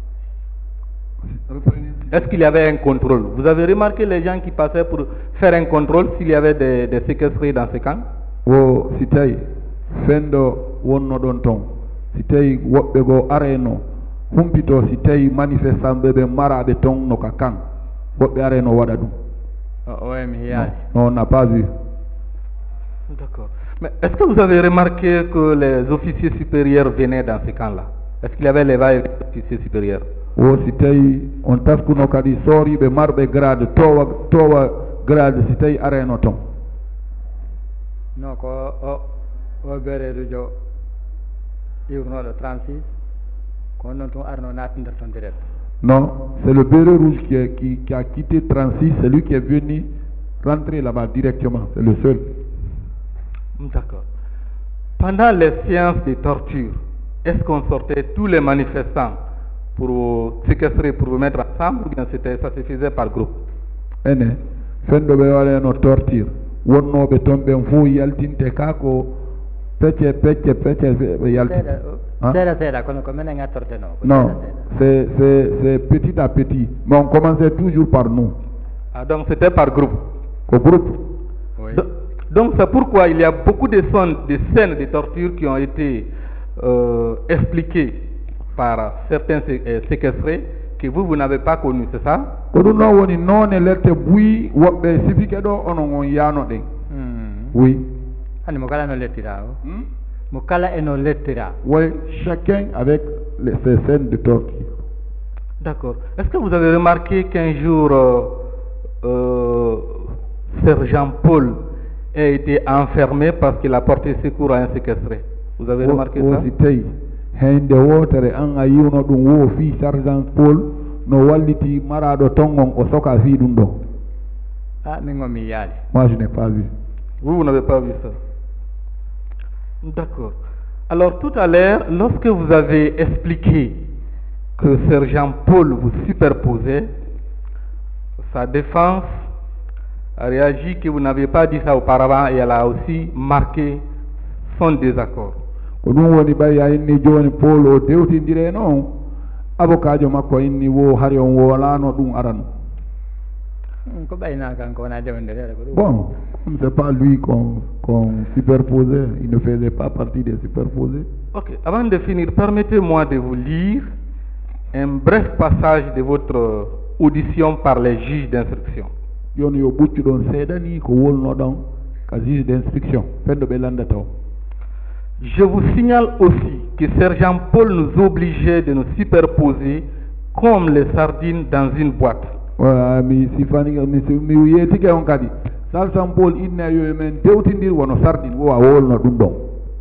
Est-ce qu'il y avait un contrôle? Vous avez remarqué les gens qui passaient pour faire un contrôle s'il y avait des, des séquestrés dans ces camps? O si tawi fendo wonno ɗon ton si tawi woɓɓe goo areno humpito si tawi manifestant ɓe ɓe maraɓe ton no ka kan woɓɓe areno waɗa ɗum. Non, on n'a pas vu. D'accord. Mais est-ce que vous avez remarqué que les officiers supérieurs venaient dans ces camps-là? Est-ce qu'il y avait les officiers supérieurs? O si tawi on taskuno kadi sooriɓe marɓe grade towa towa grade si tawi areno ton. Non, ko o o bereerujo iwnoɗo trente-six ko noon tun arno natindere ton direct. Non, c'est le béret rouge qui, est, qui, qui a quitté trente-six, c'est lui qui est venu rentrer là-bas directement, c'est le seul. D'accord. Pendant les séances de torture, est-ce qu'on sortait tous les manifestants pour vous séquestrer, pour vous mettre ensemble, ou bien c'était, ça se faisait par groupe? Ene, fendo ɓe waɗano torture. Wonnoɓe toon ɓen fof yaltinte ka ko pecce pecce pecce ɓe yalti. Seeɗa seeɗa kono ko minen gattorteno. Non, c'est c'est c'est petit à petit, mais on commençait toujours par nous. Ah, donc c'était par groupe. Au groupe. Oui. Donc, donc c'est pourquoi il y a beaucoup de scènes de, scènes de torture qui ont été euh, expliquées par certains séquestrés que vous, vous n'avez pas connu, c'est ça? Ko ɗum noon woni noone lette buyi woɓɓe sifike ɗo onon on yaano ɗen. Oui. Hani mo kala no lettira o. Mo kala eno lettira. Oui, chacun avec les, ses scènes de torture. D'accord. Est-ce que vous avez remarqué qu'un jour euh, euh, Sergent Paul a été enfermé parce qu'il a porté secours à un séquestré? Vous avez o, remarqué o ça? Si tawi hende wotere an a yiwno ɗum wo fi sergent Paul no walliti maraɗo tongon o soka fi ɗum ɗo. Ah, min o mi yaali. Moi je n'ai pas vu. Vous, vous n'avez pas vu ça? D'accord. Alors tout à l'heure, lorsque vous avez expliqué que Sergent Paul vous superposait, sa défense a réagi que vous n'aviez pas dit ça auparavant et elle a aussi marqué son désaccord. Ko ɗum woni ɓayi a inni joni Paul o dewtindire noon avocat jo makko inni wo hari on wolano ɗum arano. Ko ɓayna kanko wona dewndere ko ɗum. Bon, comme c'est pas lui qu'on qu'on superposait, il ne faisait pas partie des superposés. Ok, avant de finir, permettez-moi de vous lire un bref passage de votre audition par les juges d'instruction. Joni yo ɓuccuɗon seeɗa ni ko wolnoɗon ka juge d'instruction fenɗo ɓe landata o. Je vous signale aussi que Sergent Paul nous obligeait de nous superposer comme les sardines dans une boîte. Voilà, mi sifani mi mi wiyetike on kadi Sergent Paul inne yo men dewtindir wono sardine wo a wolno ɗum ɗon.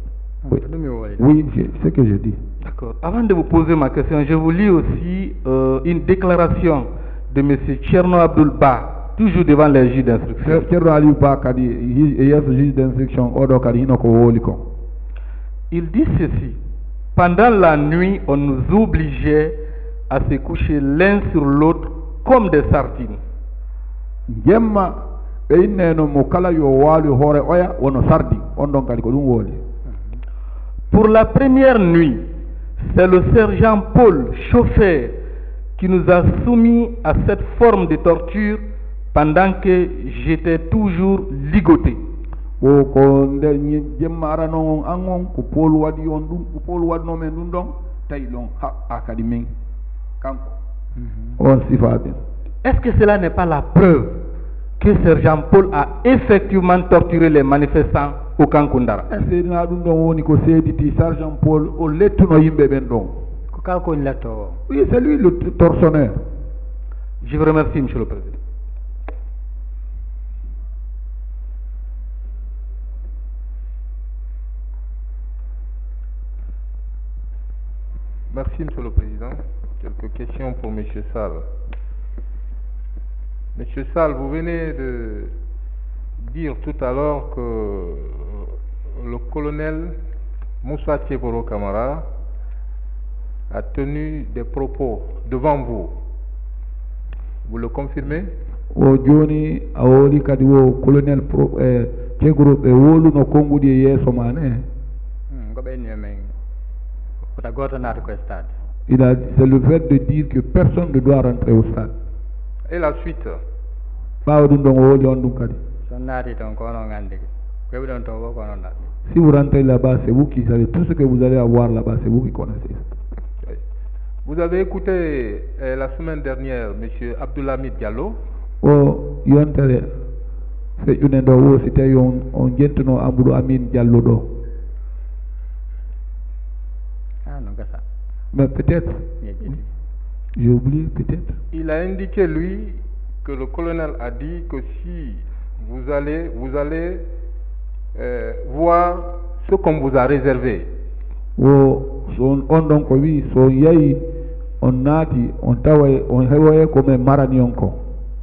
Oui, c'est ce que je dis. D'accord. Avant de vous poser ma question, je vous lis aussi euh, une déclaration de M. Tcherno Abdoul Ba, toujours devant les juges d'instruction. Tcherno Abdoul Ba kadi yes juge d'instruction oɗo kadi hino ko woli kon. Il dit ceci: pendant la nuit, on nous obligeait à se coucher l'un sur l'autre comme des sardines. Gemma ɓe inneno mo kala yo waali hoore oya wono sardi on ɗon kadi ko ɗum wooli. Pour la première nuit, c'est le sergent Paul, chauffeur, qui nous a soumis à cette forme de torture pendant que j'étais toujours ligoté. o ko nder jemma arano on an on ko Paul waɗi on ɗum ko Paul waɗno men ɗum ɗon tawi ɗon ha kadi min kanko on sifaɓe. Est-ce que cela n'est pas la preuve que sergent Paul a effectivement torturé les manifestants au camp Koundara? seydina ɗum ɗon woni ko seediti sergent Paul o lettuno yimɓe ɓen ɗon. ko kalko on letto? Oui, c'est lui le tortionnaire. Je vous remercie, Monsieur le Président. Merci, Monsieur le Président. Quelques questions pour Monsieur Sall. Monsieur Sall, vous venez de dire tout à l'heure que le colonel Moussa Tcheboro Camara a tenu des propos devant vous. Vous le confirmez? O joni a woli kadi wo colonel Tcheboro ɓe woluno konngudi e yeeso ma ne? ko ɓenni men kota goto naata koye stade. Il a c'est le fait de dire que personne ne doit rentrer au stade. Et la suite? ɓaawa ɗum ɗon o woli on ɗum kadi. so naati toon ko onon anndi koyeɓe ɗon toon fof ko onon naati. Si vous rentrez là-bas, c'est vous qui savez. Tout ce que vous allez avoir là-bas, c'est vous qui connaissez. Vous avez écouté euh, la semaine dernière M. Abdoulhamid Diallo. Oh, yontere feƴƴude ɗo wo si tawi on on jentuno Amadou Amin Diallo ɗo. Ah non, que ça. Mais peut-être. J'ai oublié peut-être. Il a indiqué lui que le colonel a dit que si vous allez vous allez euh, voir ce qu'on vous a réservé. Wo so on ɗon ko wi so yayi on naati on tawa on hewoye komin marani on ko.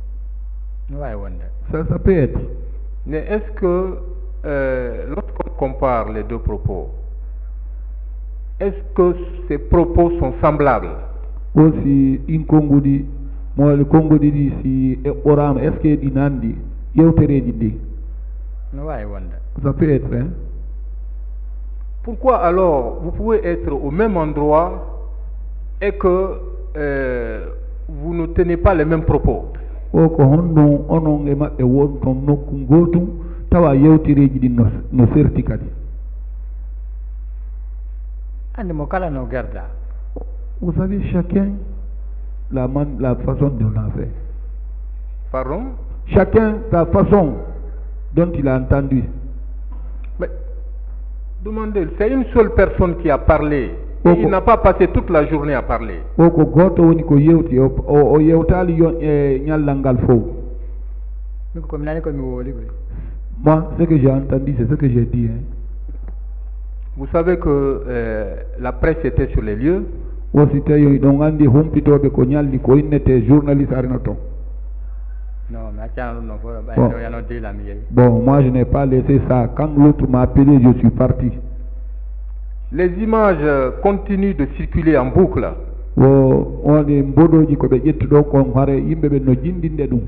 Ça, ça peut être. Mais est-ce que euh, lorsqu'on compare les deux propos, est-ce que ces propos sont semblables? Aussi in konngudi mo le konngudi ɗi si eɓɓorama est ce que ɗi nandi yewtereji ɗi? No wawi wonde. Ça peut être, hein? Pourquoi alors vous pouvez être au même endroit et que euh, vous ne tenez pas les mêmes propos? O ko honno onon e maɓɓe won ton nokku gotum tawa yewtereji ɗi no no serti kadi. Andi mo kala no garda. Vous savez, chacun la, man, la façon dont il a fait. Pardon? Chacun la façon dont il a entendu. Mais demandez, c'est une seule personne qui a parlé. Et il n'a pas passé toute la journée à parler. O ko goto woni ko yewti o o yewtali yon e nyallal ngal fof. Moi, ce que j'ai entendu, c'est ce que j'ai dit. Hein. Vous savez que euh, la presse était sur les lieux. Aussi tawi ɗon andi humpitoɓe ko ñalli ko innete journaliste arino ton. Non, mais bon. Bon, moi je n'ai pas laissé ça. Quand l'autre m'a appelé, je suis parti. Les images continuent de circuler en boucle. O on mboɗoji ko ɓe ƴettuɗo kon hare yimɓe ɓe no jindinde ɗum.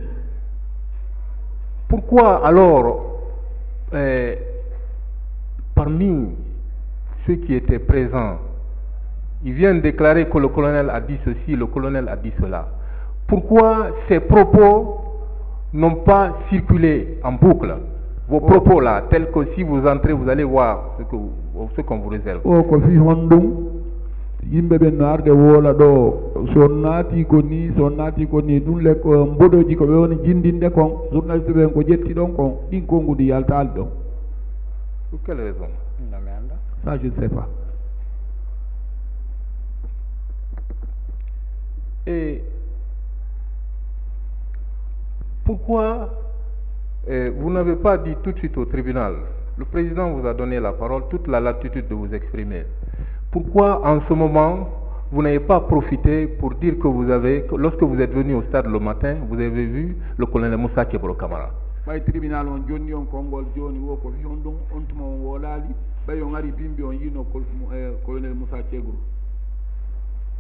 Pourquoi alors euh, parmi ceux qui étaient présents, ils viennent déclarer que le colonel a dit ceci, le colonel a dit cela. Pourquoi ces propos n'ont pas circulé en boucle? Vos propos là, tels que si vous entrez, vous allez voir ce que ce qu'on vous réserve. O ko fi hon ɗum yimɓe ɓen no arde woola ɗo so naati ko ni so naati ko ni ɗum le ko mboɗoji ko ɓe woni jindinde kon journaliste ɓen ko ƴetti ɗon kon ɗin konngudi yaltaali ɗon. Pour quelle raison? Ça je ne sais pas. Et pourquoi euh, vous n'avez pas dit tout de suite au tribunal? Le président vous a donné la parole, toute la latitude de vous exprimer. Pourquoi en ce moment vous n'avez pas profité pour dire que vous avez, que lorsque vous êtes venu au stade le matin, vous avez vu le colonel Moussa Tcheboro Camara? Ɓay tribunal on jonni on konngol joni wo ko fi on ɗum on tuma on wolali ɓay on ari bimbi on yino colonel Moussa Tcheboro.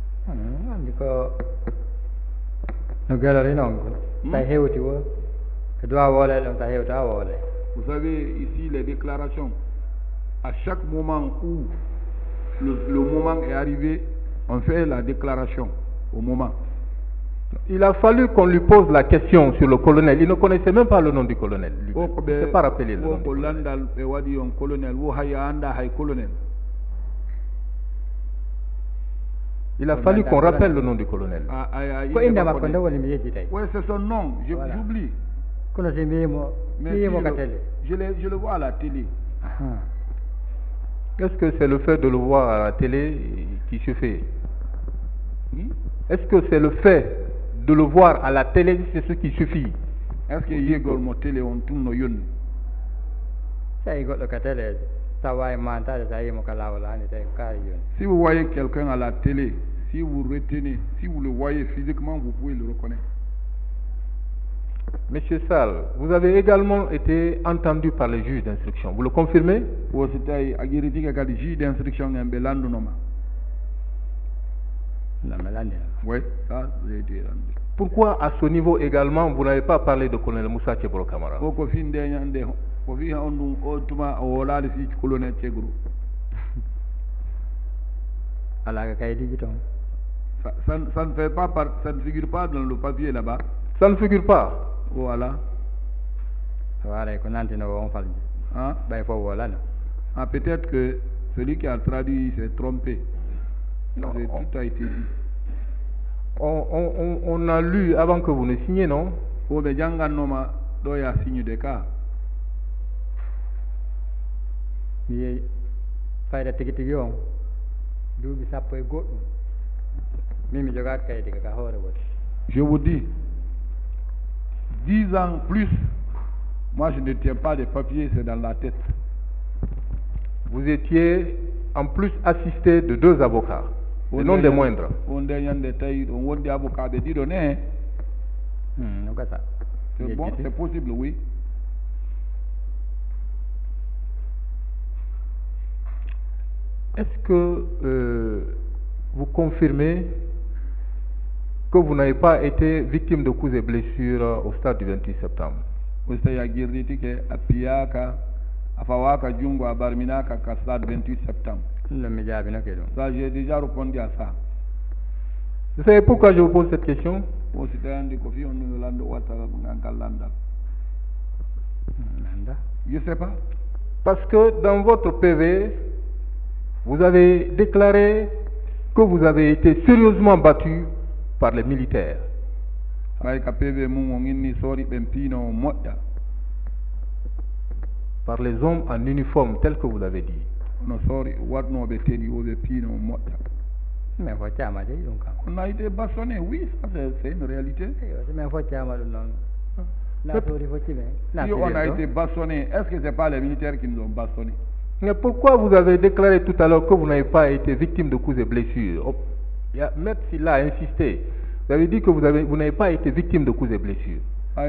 Andi ko no galari noon ko tawi hewti wo Vous savez, ici, les déclarations, à chaque moment où le, le moment est arrivé, on fait la déclaration au moment. Il a fallu qu'on lui pose la question sur le colonel. Il ne connaissait même pas le nom du colonel. Il ne s'est pas rappelé le nom du colonel. Il a fallu qu'on rappelle le nom du colonel. Oui, c'est son nom, j'oublie. Mais je, je, le, je le vois à la télé. Est-ce que c'est le fait de le voir à la télé qui suffit? Est-ce que c'est le fait de le voir à la télé, c'est ce qui suffit? Est-ce que Yegol mo télé on tourne no yon? Si vous voyez quelqu'un à la télé, si vous retenez, si vous le voyez physiquement, vous pouvez le reconnaître. Monsieur Sall, vous avez également été entendu par les juges d'instruction. Vous le confirmez? Oui, ça, j'ai été rendu. Pourquoi à ce niveau également vous n'avez pas parlé de colonel Moussa Tchebro Camara? Ça, ça, ça ne fait pas par, ça ne figure pas dans le papier là-bas. Ça ne figure pas. Voilà. Hein? Ah, peut-être que celui qui a traduit s'est trompé. Non, tout on, a été dit. On, on, on a lu avant que vous ne signiez, non? Oh, mais Djanga Noma doit signer des cas. Je vous dis, dix ans plus, moi je ne tiens pas des papiers, c'est dans la tête. Vous étiez en plus assisté de deux avocats, et non des moindres. C'est bon, c'est possible, oui. Est-ce que euh, vous confirmez que vous n'avez pas été victime de coups et blessures au stade du vingt-huit septembre? vingt-huit septembre. Ça, j'ai déjà répondu à ça. Vous savez pourquoi je vous pose cette question? Je ne sais pas. Parce que dans votre P V, vous avez déclaré que vous avez été sérieusement battu par les militaires. Par les hommes en uniforme, tel que vous avez dit. On a été bastonné, oui, ça c'est une réalité. Si on a été bastonné, est-ce que ce n'est pas les militaires qui nous ont bastonné? Mais pourquoi vous avez déclaré tout à l'heure que vous n'avez pas été victime de coups et blessures? Maître Silla a insisté. Vous avez dit que vous avez, vous n'avez pas été victime de coups et blessures.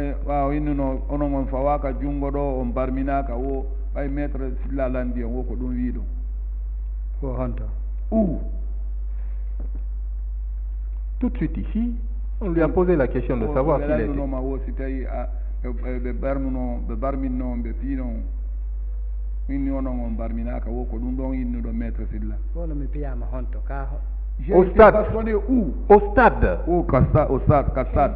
Où? Tout de suite ici, on lui a posé la question de savoir s'il était. Au stade. Où? Au stade. Au stade, au stade, Kassad.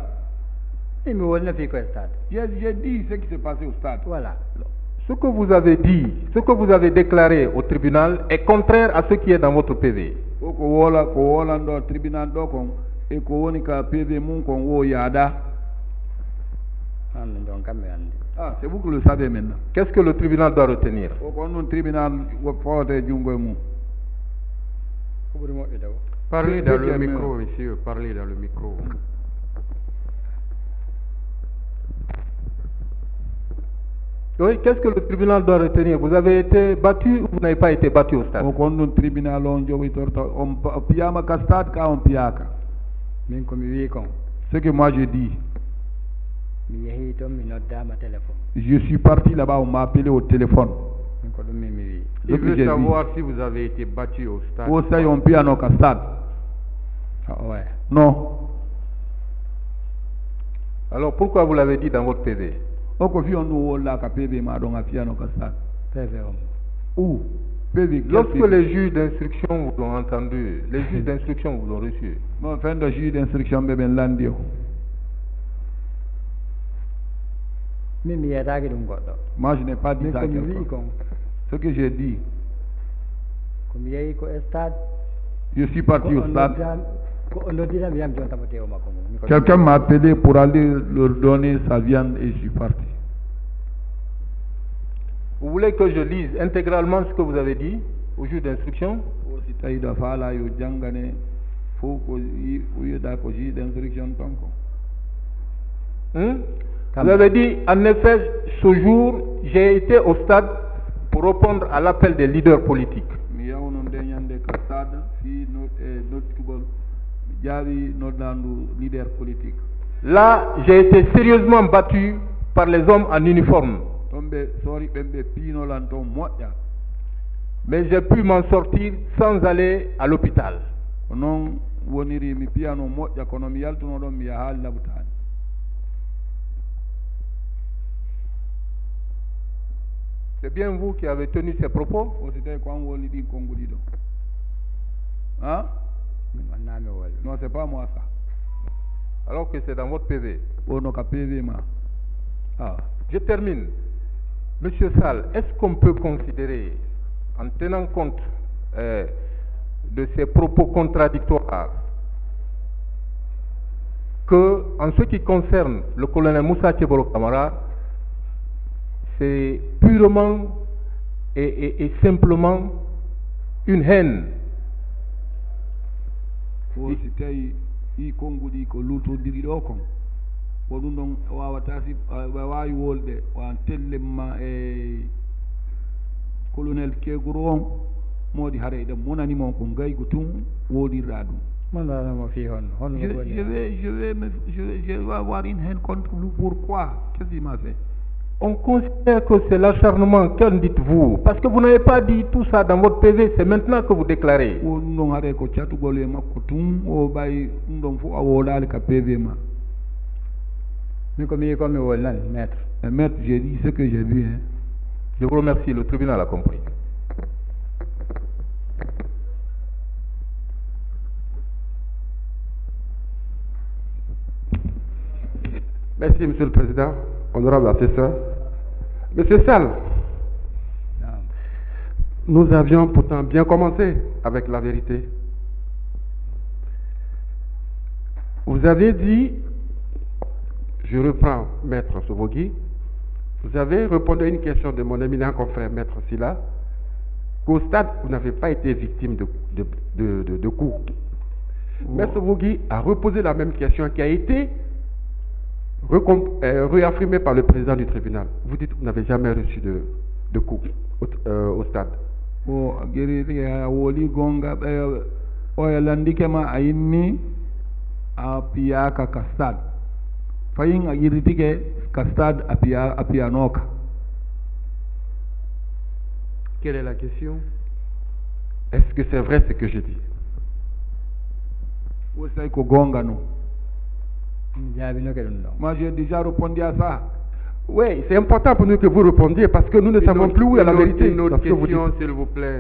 J'ai dit ce qui s'est passé au stade. Voilà. Ce que vous avez dit, ce que vous avez déclaré au tribunal est contraire à ce qui est dans votre P V. Ah, c'est vous qui le savez maintenant. Qu'est-ce que le tribunal doit retenir? Parlez dans le micro, monsieur, parlez dans le micro. Oui, qu'est-ce que le tribunal doit retenir? Vous avez été battu ou vous n'avez pas été battu au stade? Ce que moi je dis, je suis parti là-bas, on m'a appelé au téléphone. Il veut savoir si vous avez été battu au stade. Au stade, on peut aller au stade. Non. Alors pourquoi vous l'avez dit dans votre P V? Oko fi on wo la ka P V ma don afia no ka stade. P V on. Où? P V. Lorsque les juges d'instruction vous ont entendu, les juges d'instruction vous ont reçu. Bon, fin de juge d'instruction bébé landio. Moi, je n'ai pas dit ça à quelqu'un. Ce que j'ai dit, je suis parti au stade. Quelqu'un m'a appelé pour aller leur donner sa viande et je suis parti. Vous voulez que je lise intégralement ce que vous avez dit au juge d'instruction? Hein? Vous avez dit, en effet, ce jour, j'ai été au stade pour répondre à l'appel des leaders politiques. Là, j'ai été sérieusement battu par les hommes en uniforme. Mais j'ai pu m'en sortir sans aller à l'hôpital. C'est bien vous qui avez tenu ces propos? Hein? Non, c'est pas moi ça. Alors que c'est dans votre P V. Ah. Je termine. Monsieur Sall, est-ce qu'on peut considérer, en tenant compte euh, de ces propos contradictoires, que, en ce qui concerne le colonel Moussa Tchebolo Camara, c'est purement et, et, et simplement une haine? Colonel Keguron modi hare de monani mon ko ngay gutum wodi radum. Je, je vais, je vais, me, je, je vais avoir une haine contre lui. Pourquoi? Qu'est-ce qu'il m'a fait? On considère que c'est l'acharnement. Qu'en dites-vous? Parce que vous n'avez pas dit tout ça dans votre P V, c'est maintenant que vous déclarez. Maître, maître, j'ai dit ce que j'ai vu. Hein. Je vous remercie, le tribunal a compris. Merci, Monsieur le Président, honorable assesseur. Monsieur Sall, nous avions pourtant bien commencé avec la vérité. Vous avez dit, je reprends Maître Sobogui, vous avez répondu à une question de mon éminent confrère Maître Silla, qu'au stade, vous n'avez pas été victime de, de, de, de, de coups. Oh. Maître Sobogui a reposé la même question qui a été euh, réaffirmée par le président du tribunal. Vous dites que vous n'avez jamais reçu de, de coups au, euh, au stade. Oh, apia ka kastad fayin a yiritike kastad apia apia noka. Quelle est la question? Est-ce que c'est vrai ce que je dis? Osai ko gonga no. Moi j'ai déjà répondu à ça. Oui, c'est important pour nous que vous répondiez parce que nous ne savons plus où est la vérité. Une autre question, s'il vous plaît.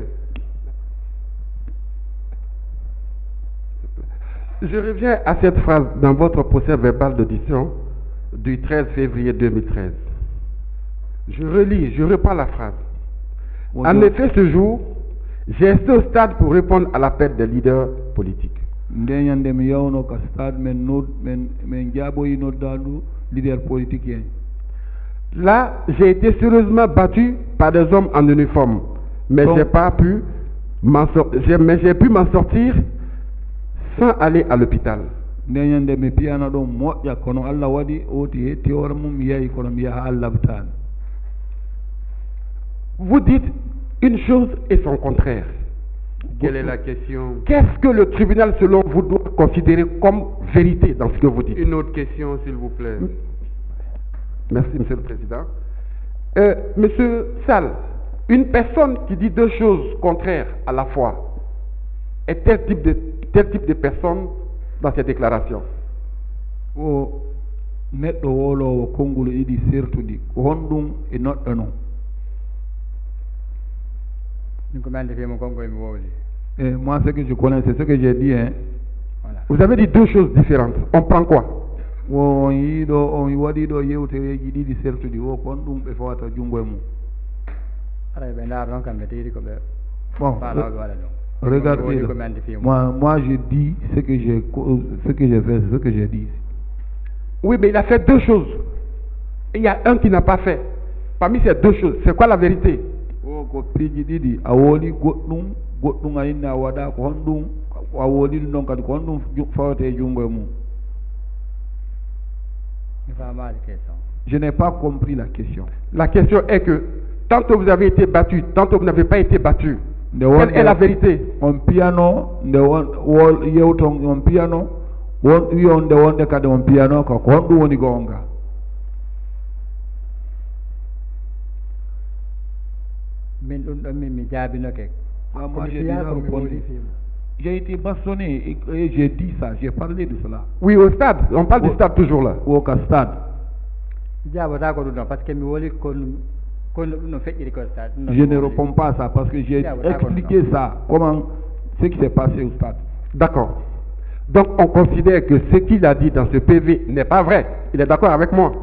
Je reviens à cette phrase dans votre procès verbal d'audition du treize février deux mille treize. Je relis, je reprends la phrase. Bonjour. En effet, ce jour, j'ai été au stade pour répondre à l'appel des leaders politiques. Là, j'ai été sérieusement battu par des hommes en uniforme, mais j'ai pas pu m'en sortir, mais j'ai pu m'en sortir sans aller à l'hôpital. Vous dites une chose et son contraire. Quelle est la question? Qu'est-ce que le tribunal, selon vous, doit considérer comme vérité dans ce que vous dites? Une autre question, s'il vous plaît. Merci, Monsieur le Président. Euh, Monsieur Sall, une personne qui dit deux choses contraires à la fois est tel type de, tel type de personne dans ses déclarations? Oh, neɗɗo wolowo konngol iɗi sertuɗi ko honɗum e noɗɗo non. Et moi, ce que je connais, c'est ce que j'ai dit. Hein. Voilà. Vous avez dit deux choses différentes. On prend quoi? On yiɗo on waɗiɗo yewtereji ɗiɗi sertuɗi o kon ɗum ɓe fawata jungo e mum. Bon, regardez, moi, moi je dis ce que j'ai ce que j'ai fait, ce que j'ai dit. Oui, mais il a fait deux choses. Il y a un qui n'a pas fait. Parmi ces deux choses, c'est quoi la vérité? O ko priji ɗiɗi a woli goɗɗum goɗɗum a inna a waɗa ko honɗum a woli ɗum ɗon kadi ko honɗum fawate e jungo e mum. Je n'ai pas compris la question. La question est que tantôt vous avez été battu, tantôt vous n'avez pas été battu. Quelle est la vérité? On piano, nde won yewton on piano, won wi on nde wonde kadi on piano ko ko honɗum woni gonga. Min ɗum ɗon min mi jaabinoke. Moi j'ai déjà répondu. J'ai été bastonné et j'ai dit ça, j'ai parlé de cela. Oui, au stade, on parle au, du stade toujours là. Au stade. Je ne réponds pas à ça parce que j'ai expliqué ça, comment, ce qui s'est passé au stade. D'accord. Donc on considère que ce qu'il a dit dans ce P V n'est pas vrai. Il est d'accord avec moi.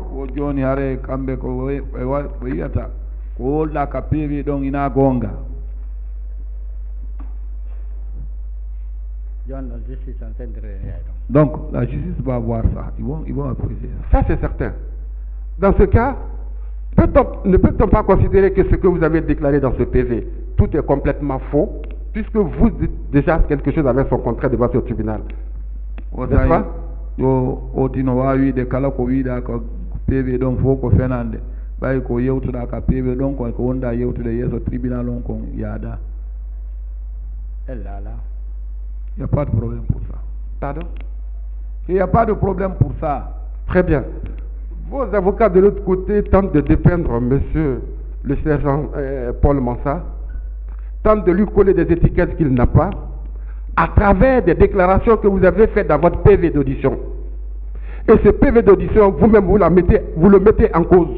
Donc la justice va voir ça, ils vont, ils vont apprécier ça. Ça c'est certain. Dans ce cas, peut-on, ne peut-on pas considérer que ce que vous avez déclaré dans ce P V, tout est complètement faux, puisque vous dites déjà quelque chose avec son contraire devant ce tribunal? N'est-ce pas? Yo otino wawi de kala ko wiida ko P V don fo ko fenande bay ko yewtuda ka P V don ko ko wonda yewtude yeso tribunal on ko yaada. Là là. Il n'y a pas de problème pour ça. Pardon? Il n'y a pas de problème pour ça. Très bien. Vos avocats de l'autre côté tentent de dépeindre monsieur le sergent euh, Paul Mansa, tentent de lui coller des étiquettes qu'il n'a pas, à travers des déclarations que vous avez faites dans votre P V d'audition. Et ce P V d'audition, vous-même, vous, la mettez, vous le mettez en cause.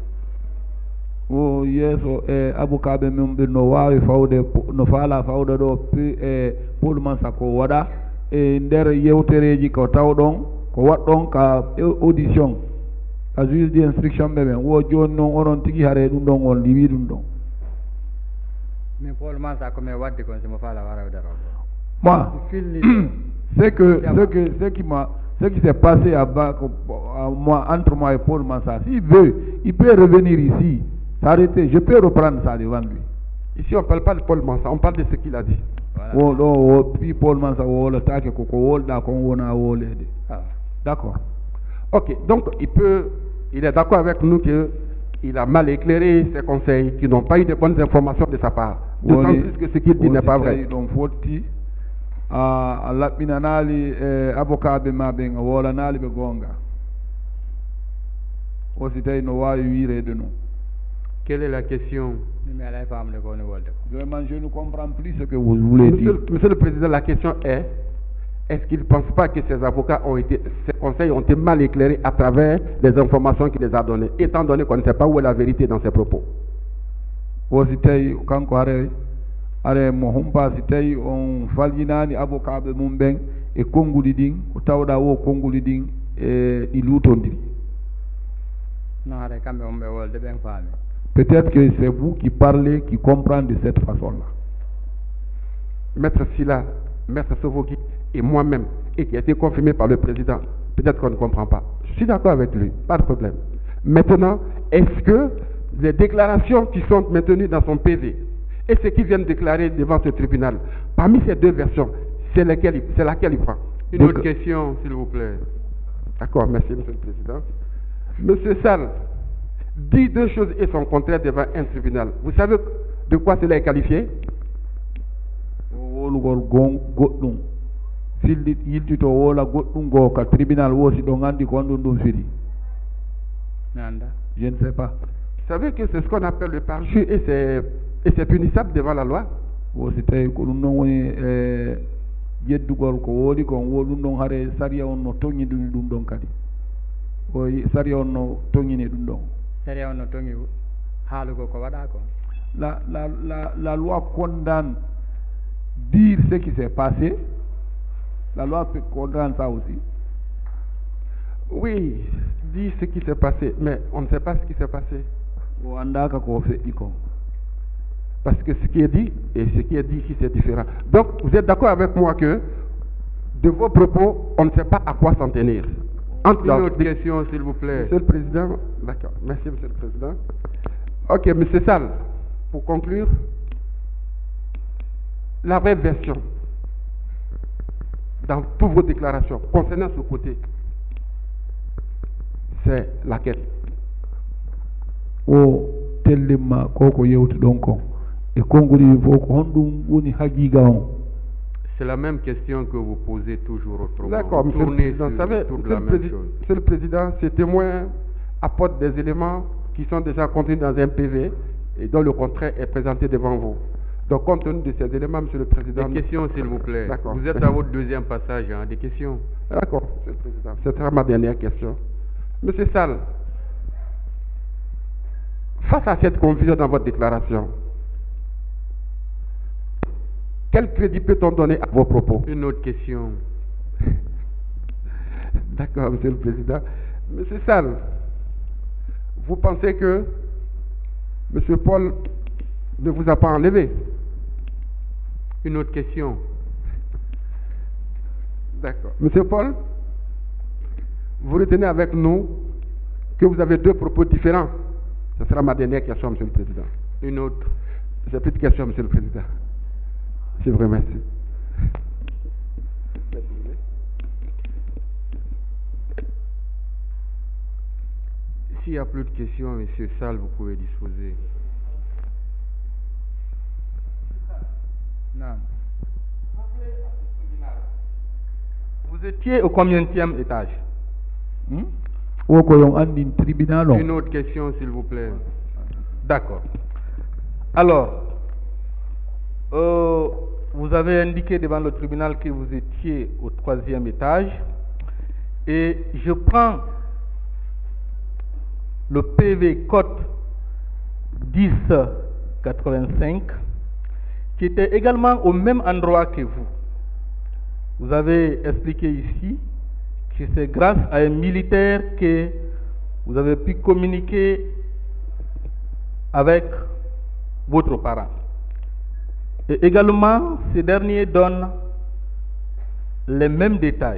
Oh yes, eh, abukabe mumbe no wawi fawde no fala fawde do e Paul Mansa ko wada e nder yewtereji ko tawdon ko waddon ka audition ka juge d'instruction be ben wo joni non onon tigi hare dum don on liwi dum don. Mais Paul Mansa ko me wadde kon se mo fala wara daro. Moi, c'est que ce que ce qui m'a ce qui s'est passé à, bas, à moi entre moi et Paul Mansa, s'il veut, il peut revenir ici. Arrêtez, je peux reprendre ça devant lui. Ici, on ne parle pas de Paul Mansa, on parle de ce qu'il a dit. D'accord. Ok, donc il peut, il est d'accord avec nous qu'il a mal éclairé ses conseils, qu'ils n'ont pas eu de bonnes informations de sa part. D'autant plus que ce qu'il dit n'est pas vrai. Quelle est la question? Vraiment, je ne comprends plus ce que vous voulez monsieur, dire. Monsieur le Président, la question est, est-ce qu'il ne pense pas que ces avocats ont été, ces conseils ont été mal éclairés à travers les informations qu'il les a données, étant donné qu'on ne sait pas où est la vérité dans ses propos? Are mo humpa si tawi on faljinani avocat ɓe mum ɓen e konnguli ɗin ko tawɗa o konnguli ɗin e ɗi luutondiri. Peut-être que c'est vous qui parlez, qui comprenez de cette façon-là. Maître Silla, Maître Sovoki et moi-même, et qui a été confirmé par le président, peut-être qu'on ne comprend pas. Je suis d'accord avec lui, pas de problème. Maintenant, est-ce que les déclarations qui sont maintenues dans son P V et ce qu'il vient de déclarer devant ce tribunal, parmi ces deux versions, c'est laquelle, c'est laquelle il prend? Une autre question, s'il vous plaît. D'accord, merci, Monsieur le Président. Monsieur Sall dit deux choses et son contraire devant un tribunal. Vous savez de quoi cela est qualifié? Je ne sais pas. Vous savez que c'est ce qu'on appelle le parjure et c'est et c'est punissable devant la loi. o sari on no tongini dum don sari on no tongi halugo ko wada ko la la la la loi condamne dire ce qui s'est passé. La loi condamne ça aussi. Oui, dire ce qui s'est passé, mais on ne sait pas ce qui s'est passé. Parce que ce qui est dit et ce qui est dit ici, c'est différent. Donc, vous êtes d'accord avec moi que de vos propos, on ne sait pas à quoi s'en tenir. Entre Une autre question, s'il vous plaît. Monsieur le Président. D'accord. Merci, Monsieur le Président. Ok, Monsieur Sall, pour conclure, la vraie version dans toutes vos déclarations concernant ce côté, c'est laquelle? O tellima koko yewtu don ko e kongori foko hondum woni hagiga on. C'est la même question que vous posez toujours autrement. D'accord, Monsieur le Président. Vous savez, Monsieur le, Prési Monsieur le Président, ces témoins apportent des éléments qui sont déjà contenus dans un P V et dont le contraire est présenté devant vous. Donc, compte tenu de ces éléments, Monsieur le Président... Des questions, s'il vous plaît. Vous êtes à votre deuxième passage, hein, des questions. D'accord, Monsieur le Président. Ce sera ma dernière question. Monsieur Sall, face à cette confusion dans votre déclaration, quel crédit peut-on donner à vos propos? Une autre question. D'accord, Monsieur le Président. Monsieur Sall, vous pensez que Monsieur Paul ne vous a pas enlevé? Une autre question. D'accord. Monsieur Paul, vous retenez avec nous que vous avez deux propos différents. Ce sera ma dernière question, Monsieur le Président. Une autre. J'ai plus de questions, Monsieur le Président. Je vous remercie. S'il n'y a plus de questions, Monsieur Sall, vous pouvez disposer. Non. Vous étiez au combienième étage? Hmm? Tribunal. Une autre question, s'il vous plaît. D'accord. Alors, euh, vous avez indiqué devant le tribunal que vous étiez au troisième étage et je prends le P V code dix quatre-vingt-cinq qui était également au même endroit que vous. Vous avez expliqué ici que c'est grâce à un militaire que vous avez pu communiquer avec votre parent. Et également, ce dernier donne les mêmes détails.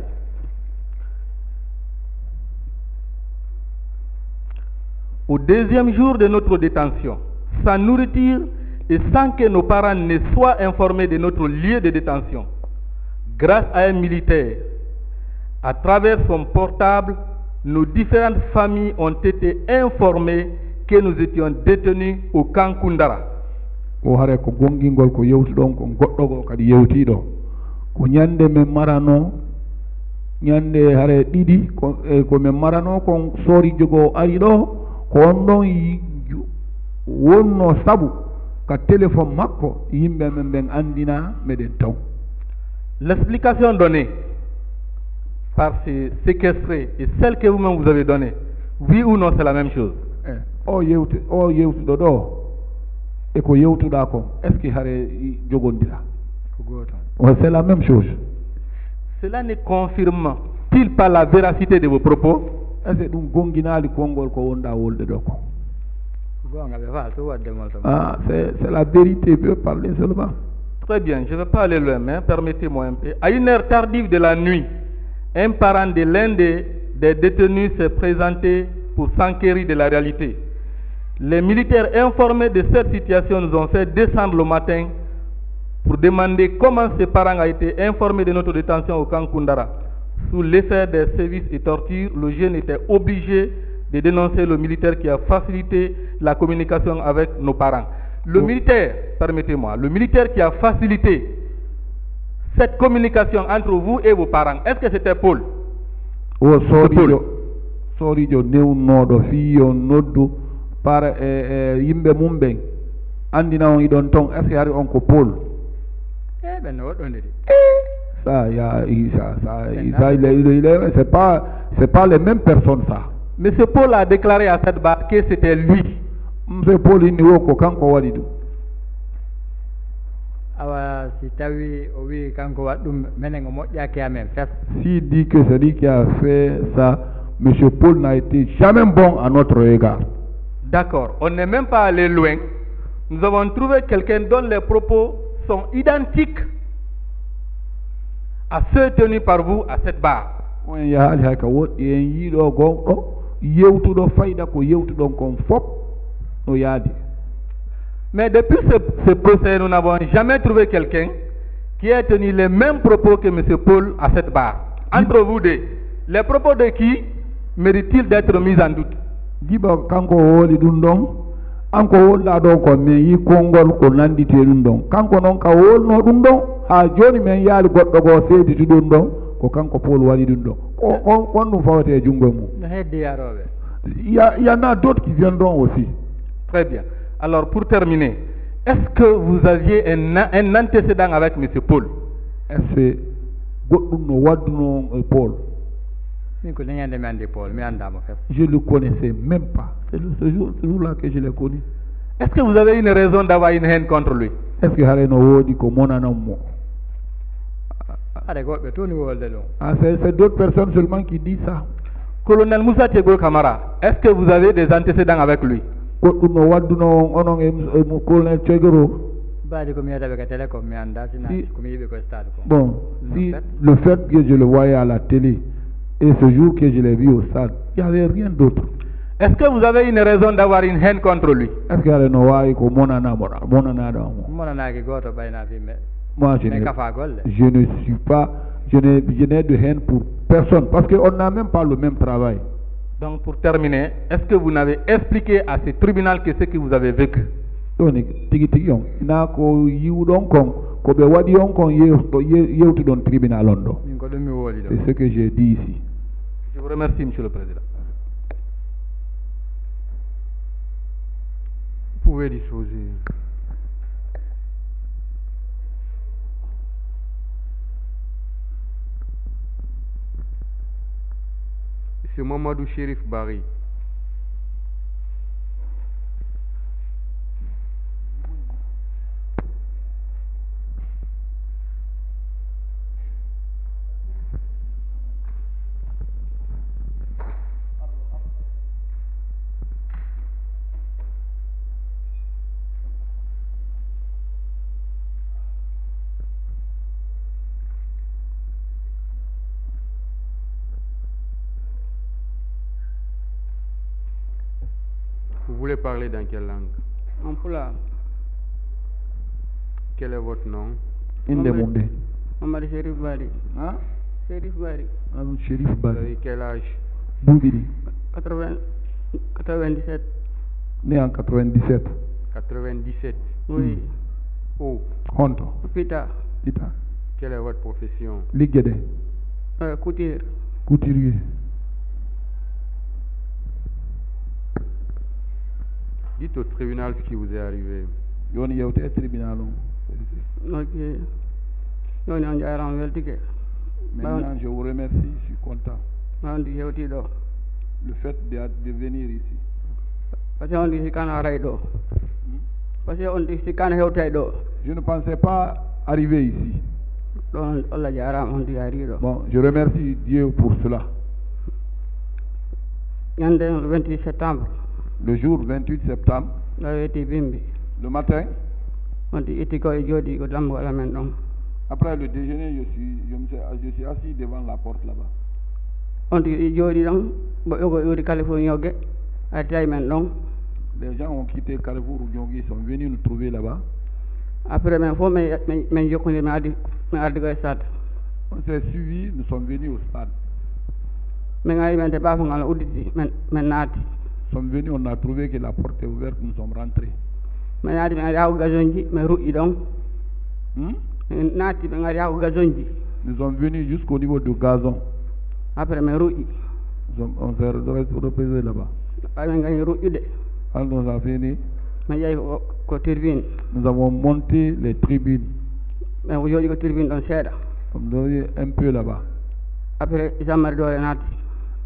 Au deuxième jour de notre détention, sans nourriture et sans que nos parents ne soient informés de notre lieu de détention, grâce à un militaire, à travers son portable, nos différentes familles ont été informées que nous étions détenus au camp Koundara. O hare ko gongingol ko yewti don ko goddo go kadi yewti do ko nyande men marano nyande hare didi ko e ko men marano ko sori jogo ari do ko on don wonno sabu ka téléphone makko yimbe men ben andina meden taw. L'explication donnée par ces séquestrés et celle que vous-même vous avez donnée, oui ou non, c'est la même chose? Eh, o yewti o yewti do do et ko yewtuda ko est ce que hare jogondira oh, c'est la même chose. Cela ne confirme-t-il pas la véracité de vos propos? Est-ce que dum gonginali kongol ko wonda wolde do ko? Ah, c'est la vérité, il peut parler seulement. Très bien, je ne vais pas aller loin, mais permettez-moi un peu. À une heure tardive de la nuit, un parent de l'un des, des détenus s'est présenté pour s'enquérir de la réalité. Les militaires informés de cette situation nous ont fait descendre le matin pour demander comment ce parent a été informé de notre détention au camp Koundara. Sous l'effet des sévices et tortures, le jeune était obligé de dénoncer le militaire qui a facilité la communication avec nos parents. Le oh. militaire, permettez-moi, le militaire qui a facilité cette communication entre vous et vos parents, est-ce que c'était Paul? Oh, sorry, sorry, jo new nodo fiyo noddu par yimbe mumben andina on idon ton est-ce que on ko Paul? Eh ben no don de. Ça, il y a, ça, ça, ça, il est, il est, c'est pas, c'est pas les mêmes personnes ça. M. Paul a déclaré à cette barre que c'était lui. M. Paul ini woko kanko wadi dum. Awa si tawi o wi kanko wat dum menen o moƴƴaki amen fes. S'il dit que c'est lui qui a fait ça, M. Paul n'a été jamais bon à notre égard. D'accord, on n'est même pas allé loin. Nous avons trouvé quelqu'un dont les propos sont identiques à ceux tenus par vous à cette barre. On ya hali haka wodi en yido gonko yewtudo fayda ko yewtudon kon fop no yaadi. Mais depuis ce, ce procès, nous n'avons jamais trouvé quelqu'un qui ait tenu les mêmes propos que M. Paul à cette barre. Entre vous deux, les propos de qui méritent-ils d'être mis en doute? Diba kanko woli dum don anko wolla do ko men yi kongol ko nandite dum don kanko non ka wolno dum don ha joni men yaali goddo go seedi dum don ko kanko Paul wadi dum don ko kon dum fawate jungo mum. Il y a, il y en a d'autres qui viendront aussi. Très bien. Alors pour terminer, est-ce que vous aviez un, un antécédent avec M. Paul? Est-ce que godum no wadduno Paul? Je ne le connaissais même pas. C'est ce jour-là que je l'ai connu. Est-ce que vous avez une raison d'avoir une haine contre lui? Est-ce que Haré no dit que mon anamo? Ah, c'est d'autres personnes seulement qui disent ça. Colonel Moussa Tchegol Kamara, est-ce que vous avez des antécédents avec lui? Bon, si le fait que je le voyais à la télé et ce jour que je l'ai vu au stade, il n'y avait rien d'autre. Est-ce que vous avez une raison d'avoir une haine contre lui? Est-ce qu'il y a une haine contre Moi, je, je ne suis pas, je n'ai de haine pour personne parce qu'on n'a même pas le même travail. Donc, pour terminer, est-ce que vous n'avez expliqué à ce tribunal que ce que vous avez vécu? C'est ce que j'ai dit ici. Je vous remercie, Monsieur le Président. Vous pouvez disposer. Monsieur Mamadou Chérif Barry. Vous voulez parler dans quelle langue? En pulaar. Quel est votre nom? Indemondé. Mamadou Chérif Bari. Hein? Chérif Bari. Mamadou Chérif Bari. Vous avez quel âge? Boubidi. quatre-vingt-dix-sept. Né en quatre-vingt-dix-sept. quatre-vingt-dix-sept. Oui. Où? Honto. Pita. Pita. Quelle est votre profession? Ligede. Euh, couturier. Couturier. Dites au tribunal ce qui vous est arrivé. Yoni yewte tribunal. Ok. Yoni on jaran weltike. Maintenant, je vous remercie, je suis content. Le fait de, de venir ici. Parce qu'on dit qu'on arrête. Parce qu'on dit qu'on est. Je ne pensais pas arriver ici. Bon, je remercie Dieu pour cela. Le vingt-huit septembre. Le jour vingt-huit septembre. Le matin. Après le déjeuner, je suis, je me suis, je suis assis devant la porte là-bas. Les gens ont quitté Carrefour Giongi, sont venus nous trouver là-bas. Après, on s'est suivi, nous sommes venus au stade. Nous sommes venus, on a trouvé que la porte est ouverte, nous sommes rentrés. Hmm? Nous sommes venus jusqu'au niveau du gazon. Après, on s'est reposé là-bas. Quand nous avons fini, nous avons monté les tribunes. On un peu là-bas. Après,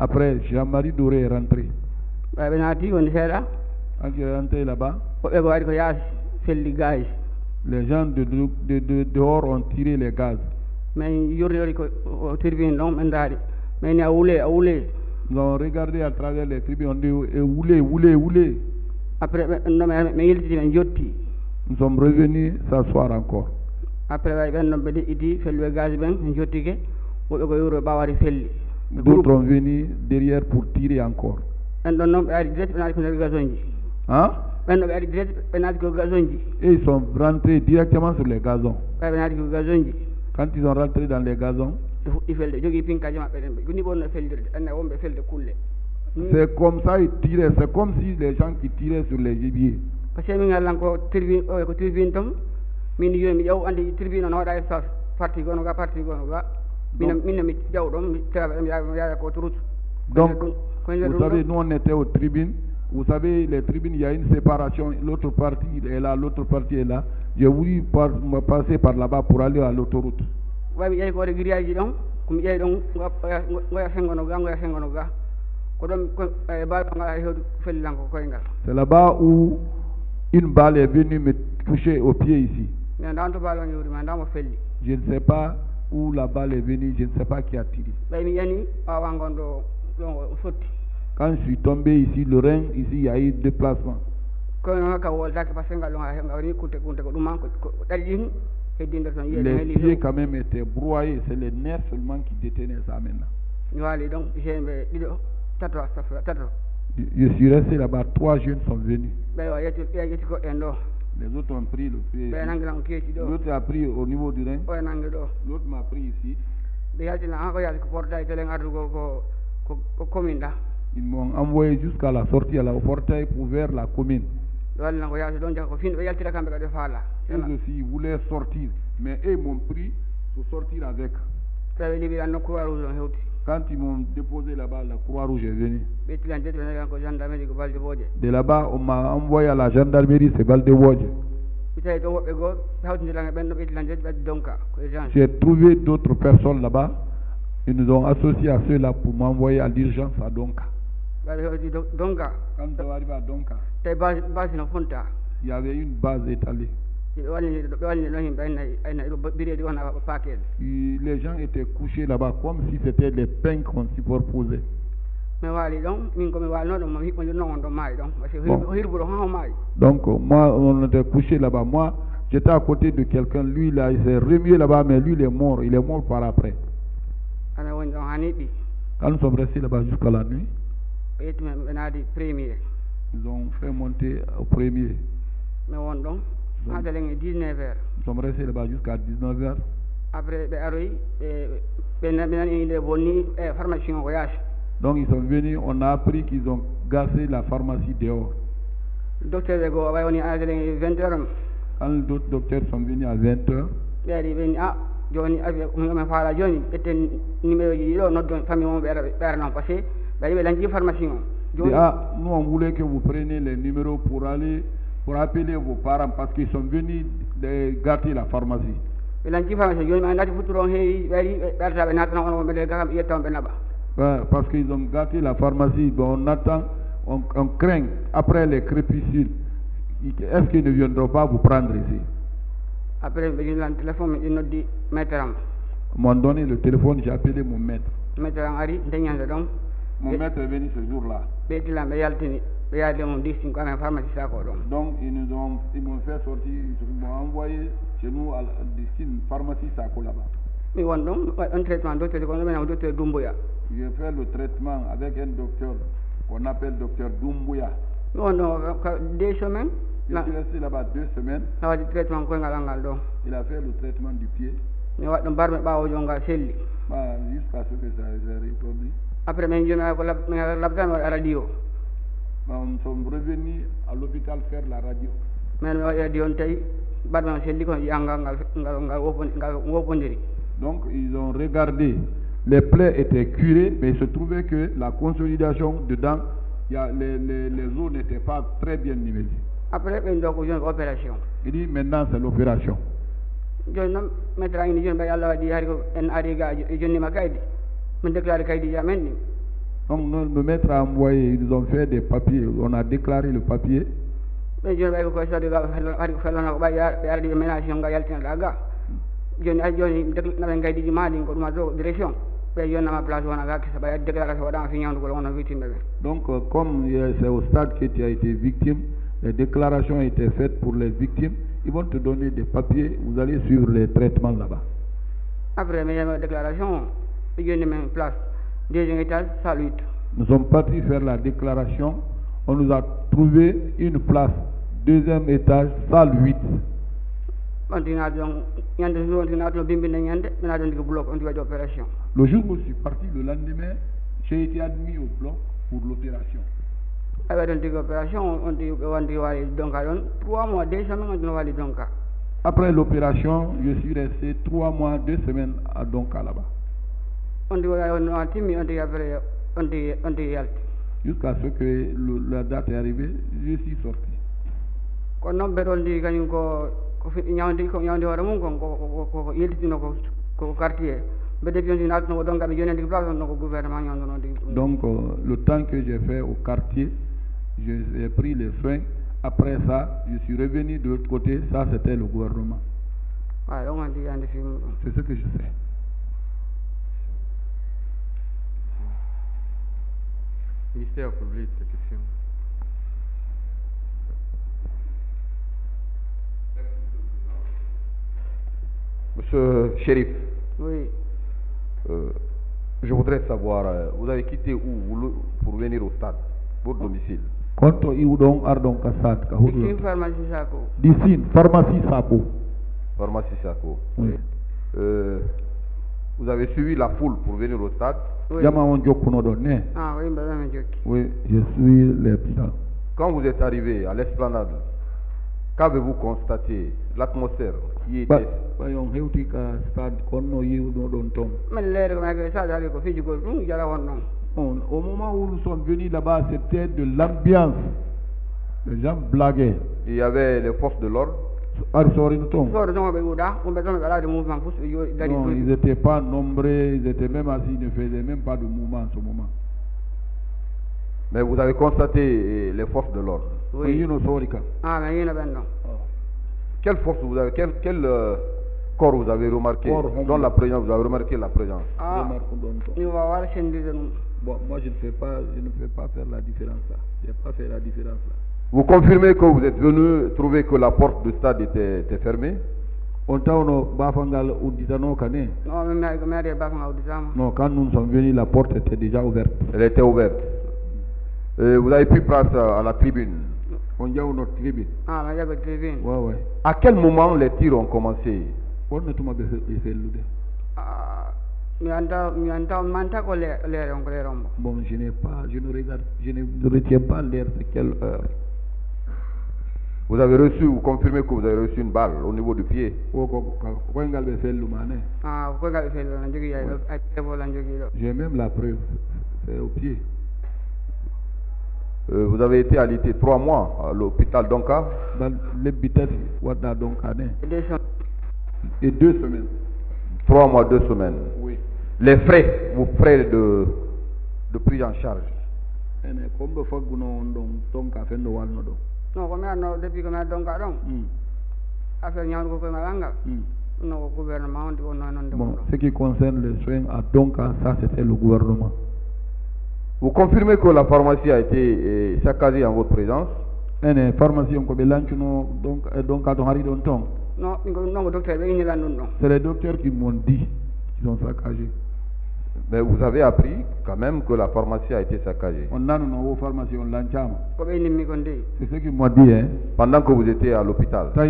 Après, Jean-Marie Doré est rentré. ɓe naati woni seeɗa Quand il est rentré là-bas, woɓɓe ko waɗi ko yaha felli gaz les gens de, de, de, de dehors ont tiré les gaz. min yurni waɗi ko o turbine ɗon ɓe ndaari mais ni a wuule a wuule Nous avons regardé à travers les tribunes, on dit eh, oulé, oulé, oulé. après no mi yiltiti ɓe jotti Nous sommes revenus s'asseoir encore. après waɗi ɓen noon ɓe deƴƴiti felluɓe gaz ɓen ɓe jottike woɓɓe ko yuro ɓawari felli D'autres ont venu derrière pour tirer encore. ɓen ɗon noon ɓe ari direct ɓe naati ko nder gazon ji Hein? ɓen ɗo ɓe ari direct ɓe naati ko gazon ji Et ils sont rentrés directement sur les gazons. ɓay ɓe naati ko gazon ji Quand ils sont rentrés dans les gazons, ɓe fuɗɗi felde jogii pinkaji maɓɓe ɗen ɓe ni ɓonno feldirde enne wonɓe felde kulle c'est comme ça ils tiraient. C'est comme si les gens qui tiraient sur les gibiers. par ce que min allan ko turbine o ko turbine tom min joni mi ƴew andi turbine o no waɗa e sas partie gono ga partie gono ga min min mi ƴew ɗon mi tawa mi yaaya ko to route Donc, vous savez, nous on était aux tribunes. Vous savez, les tribunes, il y a une séparation. L'autre partie est là, l'autre partie est là. J'ai voulu par, me passer par là-bas pour aller à l'autoroute. way mi ƴeewi ko waɗi grillage ɗon komi ƴeewi ɗon goya sengono ga goya sengono ga ko ɗon bawi ngala hewdu fellilanko koyngal C'est là-bas où une balle est venue me toucher au pied ici. mais ndawan to balon yewri ma ndamo felli Je ne sais pas où la balle est venue, je ne sais pas qui a tiré. ɓay mi yani wawa gon ɗo ɗon sotti Quand je suis tombé ici, le rein, ici, il y a eu déplacement. kono noon ka woldaki par ce que ngal ɗon ha woni kunte kunte ko ɗuman ko ɗaɗi ɗin heddinde toon Les pieds quand même étaient broyés, c'est les nerfs seulement qui détenaient ça maintenant. mi waali donc jeemɓe ɗiɗo tato safra tato Je suis resté là-bas, trois jeunes sont venus. ɓay o yetti ɓe yetti koɗɗen ɗo Les autres ont pris le pied. ɓe nangi lan keeci ɗo L'autre a pris au niveau du rein. o e nangi ɗo L'autre m'a pris ici. ɓe yaltina han ko yaali ko portail telen ardugo ko ko ko commune ɗa Ils m'ont envoyé jusqu'à la sortie, à la, au portail pour vers la commune. ɓe wallinan ko yaasi ɗon jaka ko finɓe ɓe yaltira kamɓe kadi faala Eux aussi, ils voulaient sortir. Mais eux m'ont pris pour sortir avec. tawi liɓiɗan no croix rouge on hewti Quand ils m'ont déposé là-bas, la Croix-Rouge est venue. ɓe yettilan jetti ɓe nagan ko gendarmerie ko balde booje De là-bas, on m'a envoyé à la gendarmerie, c'est Baldewodje. mi tawi ɗon woɓɓe goo hawtidiran e ɓen ɗo ɓe yettilan jetti ɓe donka ko urgence J'ai trouvé d'autres personnes là-bas. Ils nous ont associés à ceux-là pour m'envoyer à l'urgence à Donka. ɓaɗa hewti donka Quand nous sommes arrivés à Donka, tawi base base no fonta il y avait une base étalée. ɓe wallini ɓe wallini ɗon yimɓe aynayi aynayi bireedi wona paquede Les gens étaient couchés là-bas comme si c'était des pains qu'on superposait. mi waali ɗon min komi waalno ɗon mami hiɓɓodir noon on ɗon maayi ɗon par ce que Bon. hirbuɗo han o maayi Donc, moi, on était couchés là-bas. Moi, j'étais à côté de quelqu'un. Lui, là, il s'est remué là-bas, mais lui, il est mort. Il est mort par après. ana woni ɗon ha niɓɓi Quand nous sommes restés là-bas jusqu'à la nuit, ɓe yetti men ɓe naadi premier ils ont fait monter au premier. mi won ɗon ha dalen e dix-neuf heures Nous sommes restés là-bas jusqu'à dix-neuf heures. après ɓe aroyi ɓe ɓe nani inde bonni e pharmacie o ko yaasi Donc, ils sont venus. On a appris qu'ils ont gazé la pharmacie dehors. docteur ɓe goo way woni ha dalen e vingt heures am Quand d'autres docteurs sont venus à vingt heures, ɓe ari ɓe ni a joni avi min faala joni ƴetten numéro ji ɗiɗo noddon famille mo ɓe ɓeera noon par ce que ɓe ari ɓe lanci pharmacie o dit, joni ah, nous, on voulait que vous preniez les numéros pour aller, pour appeler vos parents parce qu'ils sont venus de gâter la pharmacie. ɓe lanci pharmacie joni ɓe nati futturon heewi ɓe ari ɓe ɓerata ɓe natana on ɓe gakam ɓe ƴetta on ɓe naɓa Ouais, parce qu'ils ont gâté la pharmacie. Bon, on attend, on, on craint après les crépuscules. Est-ce qu'ils ne viendront pas vous prendre ici? après ɓe jonilan téléphone min ɗi noddi maître am Ils m'ont donné le téléphone, j'ai appelé mon maître. maître am ari deñande ɗon Mon maître est venu ce jour-là. ɓe yettilan ɓe yaltini ɓe yaade mum distin ko amen pharmacie sako ɗon Donc, ils nous ont, ils m'ont fait sortir, ils m'ont envoyé chez nous à la une pharmacie Sako là-bas. mi won ɗon un traitement docteur ko ɗumen docteur Doumbouya J'ai fait le traitement avec un docteur qu'on appelle docteur Doumbouya. mi won ɗon deux semaines Je suis resté là-bas deux semaines. mi waɗi traitement koyngal al ngal ɗon Il a fait le traitement du pied. mi waɗi ɗum barme ɓawo jo ngal selli Bah, jusqu'à ce que ça s'est rétabli. après min joni ko labtan mi waɗi radio Bah, nous sommes revenus à l'hôpital faire la radio. mais mi waɗi radio on tawi barme o selli kono ƴiyangal ngal ngal ngal woppo- ngal woppodiri Donc, ils ont regardé. Les plaies étaient curées, mais il se trouvait que la consolidation dedans, il y a, les, les, les os n'étaient pas très bien nivelés. après ɓen ɗo ko joni ko opération Il dit maintenant c'est l'opération. joni noon maître ani joni mbaɗi allah waɗi hari ko en ari ga e jonnima kaydi min déclaré kaydiji amen ɗi Donc, le maître a envoyé, ils ont fait des papiers, on a déclaré le papier. Mais je vais vous dire que je vais vous ménage nga yaltina daga joni ay joni na ngay di mali ko ma do direction be yona ma place wana ga ki sabaya déclaration wada fi ñandu ko wona victime be. Donc euh, comme euh, c'est au stade que tu as été victime, les déclarations ont été faites pour les victimes, ils vont te donner des papiers, vous allez suivre les traitements là-bas. Après mes déclarations, joni même place deuxième étage salle huit. Nous sommes partis faire la déclaration, on nous a trouvé une place deuxième étage salle huit. Le jour où je suis parti, le lendemain, j'ai été admis au bloc pour l'opération. Après l'opération, je suis resté trois mois, deux semaines à Donka là-bas. Jusqu'à ce que le, la date est arrivée, je suis sorti. Donc, euh, le temps que j'ai fait au quartier, j'ai pris les soins. Après ça, je suis revenu de l'autre côté. Ça, c'était le gouvernement. C'est ce que je sais. Ministère public, cette question. Monsieur Chérif. Oui. Euh, je voudrais savoir, euh, vous avez quitté où pour venir au stade, votre domicile? Konto iudong ardong kasad ka hudu. D'ici pharmacie Sako. D'ici pharmacie Sako. Pharmacie Sako. Oui. Euh, vous avez suivi la foule pour venir au stade? Oui. Yama on jokuno donne. Ah oui, madame Joki. Oui, je suis les plans. Quand vous êtes arrivé à l'esplanade, qu'avez-vous constaté? L'atmosphère qui était. Bayon hewti ka stade konno yiudo don ton. Men leer ko ma sa dali ko fi jigol dum jara wonno. Au moment où nous sommes venus là-bas, c'était de l'ambiance. Les gens blaguaient. Il y avait les forces de l'ordre. Non, ils n'étaient pas nombreux, ils étaient même assis, ils ne faisaient même pas de mouvement en ce moment. Mais vous avez constaté les forces de l'ordre? Oui. Ah, mais quelle force vous avez, quel, quel euh, corps vous avez remarqué? Dans la présence, vous avez remarqué la présence? Ah, bon, moi je ne fais pas, je ne fais pas faire la différence là. Je n'ai pas fait la différence là. Vous confirmez que vous êtes venu trouver que la porte du stade était, était fermée? Non, quand nous sommes venus, la porte était déjà ouverte. Elle était ouverte. Et vous avez pris place à la tribune? On y a une autre tribune. Ah, il y a une tribune. Ouais, ouais. À quel moment les tirs ont commencé? Bon, je n'ai pas, je ne regarde, je ne retiens pas l'air de quelle heure. Vous avez reçu, vous confirmez que vous avez reçu une balle au niveau du pied? Ah, j'ai même la preuve, c'est au pied. Euh, vous avez été alité trois mois à l'hôpital Donka? Dans l'hôpital Donka. Et deux semaines. Trois mois, deux semaines. Oui. Les frais, vos frais de, de prise en charge? Non, comme depuis que je suis Donka, affaire ñaawdu ko malanga. Non, le gouvernement dit non. Bon, ce qui concerne les soins à Donka, ça c'était le gouvernement. Vous confirmez que la pharmacie a été eh, saccagée en votre présence? La pharmacie on peut lancer donc donc à Donhari Donton. Non, non, docteur, non. C'est les docteurs qui m'ont dit qu'ils ont saccagé. Mais vous avez appris quand même que la pharmacie a été saccagée. On a une pharmacie, on l'a. C'est ce qu'ils m'ont dit, hein. Pendant que vous étiez à l'hôpital. En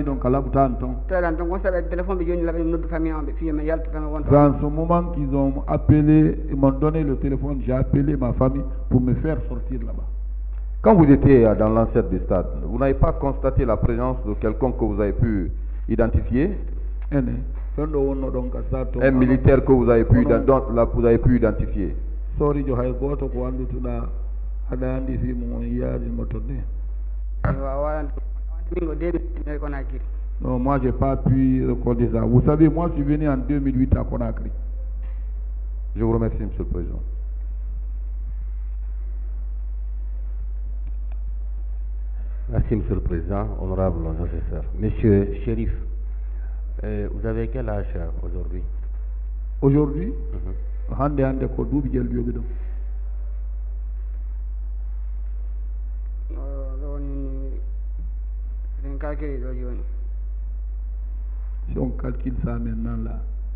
ce moment qu'ils ont appelé, ils m'ont donné le téléphone, j'ai appelé ma famille pour me faire sortir là-bas. Quand vous étiez dans l'enceinte du stade, vous n'avez pas constaté la présence de quelqu'un que vous avez pu identifier? Un militaire que vous avez pu, dont là, vous avez pu identifier? Non, moi j'ai pas pu reconnaître ça. Vous savez, moi je suis venu en deux mille huit à Conakry. Je vous remercie, Monsieur le Président. Merci, Monsieur le Président, honorable assesseur. Monsieur Chérif, euh, vous avez quel âge euh, aujourd'hui? Aujourd'hui, Mhm. hande hande ko duuɓi ƴelɓi yoɓi ɗum. ɗo woni eɗen kakiri ɗo joni. Si on calcule ça maintenant là.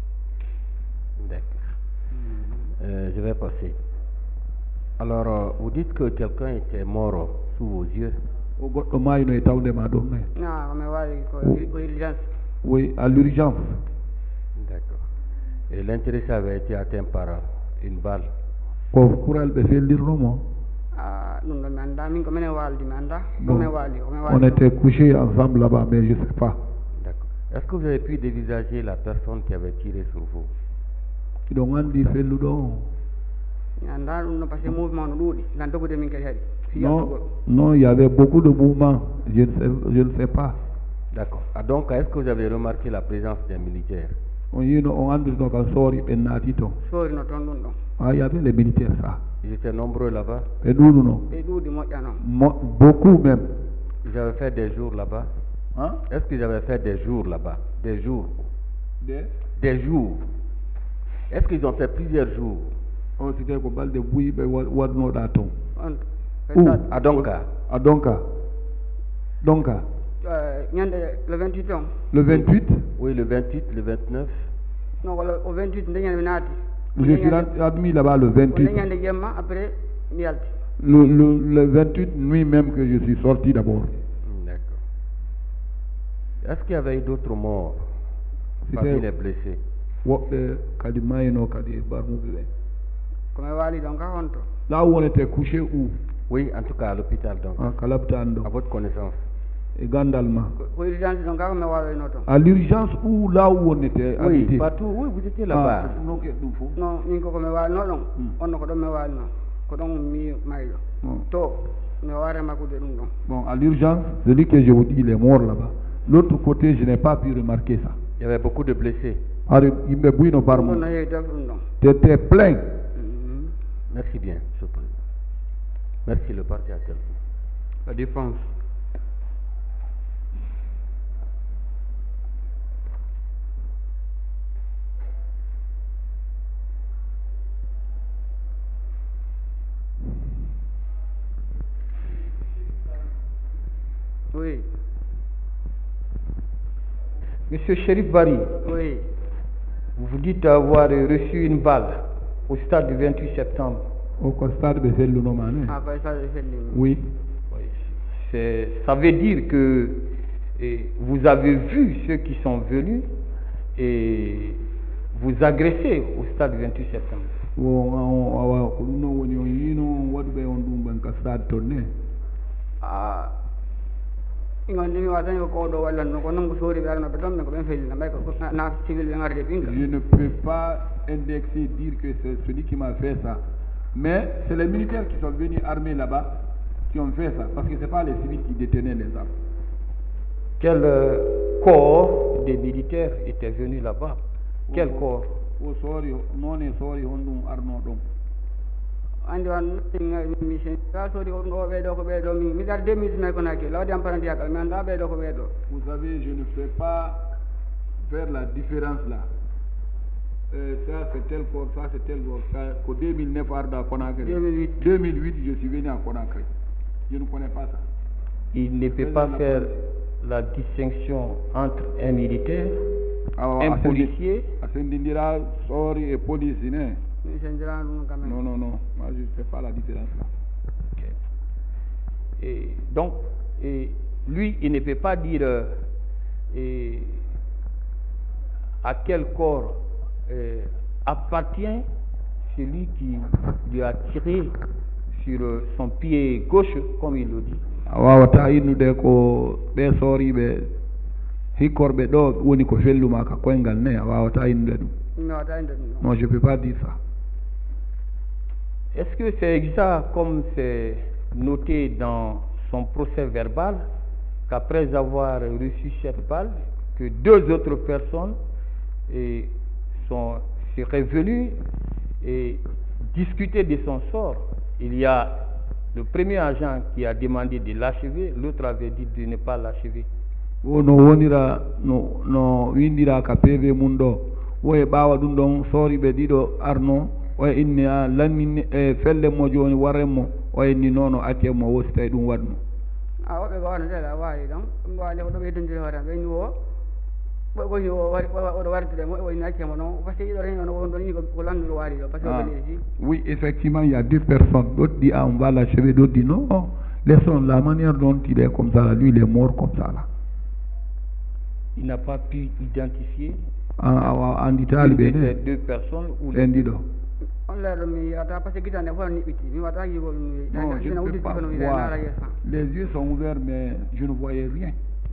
D'accord. Euh, je vais passer. Alors, euh, vous dites que quelqu'un était mort sous vos yeux. O goɗɗo maayino e tawndema ɗum ne. Na komi wawi ko Oh. ko urgence. Oui, à l'urgence. D'accord. Et l'intéressé avait été atteint par euh, une balle. Ko kuralɓe fellirnomo. Ah, ɗum ɗo mi anda min ko minen waldi mi anda Bon, komi waali komi on waali était couchés ensemble là-bas, mais je ne sais pas. D'accord. Est-ce que vous avez pu dévisager la personne qui avait tiré sur vous? Iɗon anndi felluɗo o. mi anda ɗum ɗo par ce que mouvement no ɗuuɗi lan dogude min kadi heeɗi Non, non, il y avait beaucoup de mouvements. Je ne sais, je ne sais pas. D'accord. Ah, donc, est-ce que vous avez remarqué la présence des militaires? On yino on anndino kam soori ɓe naati toon. sorino toon ɗum ɗon Ah, il y avait les militaires, ça. Ils étaient nombreux là-bas. ɓe ɗuuɗuno. ɓe ɗuuɗi moƴƴa noon Mo- beaucoup même. Ils avaient fait des jours là-bas. Hein? Est-ce qu'ils avaient fait des jours là-bas? Des jours. Des Des jours. Est-ce qu'ils ont fait plusieurs jours? on sikay ko balɗe buyi ɓe wa- waɗnoɗa toon. on Où? À Donka. À Donka. Donka. ñande le vingt-huit on Le vingt-huit, Oui, le vingt-huit, le vingt-neuf. non wala o vingt-huit nde ñande mi naati je suis ren- admis là-bas le o vingt-huit. ñande jemma après mi yalti Le, le, le vingt-huit, nuit même que je suis sorti d'abord. Hmm, D'accord. Est-ce qu'il y avait eu d'autres morts parmi C'était les blessés? woɓɓe kadi mayino kadi e barmuɓe ɓe. komi waali ɗon ka honto Là où on était couché où? Oui, en tout cas à l'hôpital donc. Ah, kalabtan ɗo. À votre connaissance. E gandal ma. ko urgence ɗon ka komi waaloyno toon À l'urgence ou là où on était Oui, habité? partout. Oui, vous étiez Ah, là-bas. non, que- ɗum fof. non min ko komi waalno ɗon Hmm. onno ko ɗon mi waalno ko ɗon mi mayɗo Bon. to mi waare makkude ɗum ɗon Bon, à l'urgence, celui que je vous dis, il est mort là-bas. L'autre côté, je n'ai pas pu remarquer ça. Il y avait beaucoup de blessés. Alors, il me bouille nos ɗum ɗon barmes. no heewi def ɗum ɗon T'étais plein. Mhm. Merci bien, Monsieur le Président. Merci, le parti à tel. La défense. oui Monsieur Chérif Bari, oui vous vous dites avoir reçu une balle au stade du vingt-huit septembre. Au constat de fellunoma ne. ha koye saɗa fellimi Oui. Oui, c'est- ça veut dire que eh, vous avez vu ceux qui sont venus et vous agresser au stade du vingt-huit septembre. Wo o awa ko ɗum noon woni on yino waɗuɓe on ɗum ɓen ka stade toon ne. a gonɗi mi watani ko kowɗo wallatno ko noon ko soori ɓe arnoɓe toon ɓe ko ɓen fellina ɓay ko na civil ɓe garde ɓinga Je ne peux pas indexer, dire que c'est celui qui m'a fait ça. Mais c'est les militaires qui sont venus armés là-bas qui ont fait ça. Parce que ce n'est pas les civils qui détenaient les armes. Quel euh, corps des militaires était venu là-bas? Quel corps? O soori noon e soori on ɗum arno ɗon. andi wan mission sa soodi ko ɗo ɓeeɗo ko ɓeeɗo mi mi gar deux minutes nayi ko naki lawdi am parenti yakal mi annda ɓeeɗo ko ɓeeɗo Vous savez, je ne fais pas faire la différence là. Euh, ça c'est tel corps, ça c'est tel corps. Ça, qu'au deux mille neuf Arda Conakry. deux mille huit deux mille huit, je suis venu à Conakry. Je ne connais pas ça. Il ne peut pas faire la distinction entre un militaire, Ah, un à policier. À Sendindira, sorry et police, né? mi sendiran ɗum quand même Non, non, non. Moi, je ne fais pas la différence là. Ok. Et donc, et lui, il ne peut pas dire euh, et à quel corps euh, appartient celui qui lui a tiré sur euh, son pied gauche, comme il le dit. A wawata innude ko ɓe sooriɓe hikkorɓe ɗo woni ko felluma ka koyngal ne a wawata innude ɗum. mi wawata inde ɗum ɗon Non, je ne peux pas dire ça. Est-ce que c'est exact comme c'est noté dans son procès verbal qu'après avoir reçu cette balle, que deux autres personnes et, sont, seraient venues et discuter de son sort? Il y a Le premier agent qui a demandé de l'achever, l'autre avait dit de ne pas l'achever. o no wonira no no windira ka P V mum ɗo o e ɓawa ɗum ɗon sooriɓe ɗiɗo arno o e inni a lanni e felle mo joni warrenmo o inni noon o acce mo wosi tawi ɗum waɗno a woɓɓe ko wano ɗeɗa wawi ɗon ɗum wawi ko ɗum yeddondiri hoore ɓeyni o ɓoyni o oɗo wartude mo oyni accemo ɗon par ce que ɗiɗo reni on won ɗon ini ko landuɗo waari ɗo par ce que oɓeleji oui effectivement il y a deux personnes d'autres dit ah on va l'achever d'autres dit non laissons la manière dont il est comme ça lui il est mort comme ça là il n'a pas pu identifier en Italie ces deux personnes ou les deux. On l'a remis parce que il non, je ne peux pas voir. Les yeux sont ouverts mais je ne voyais rien.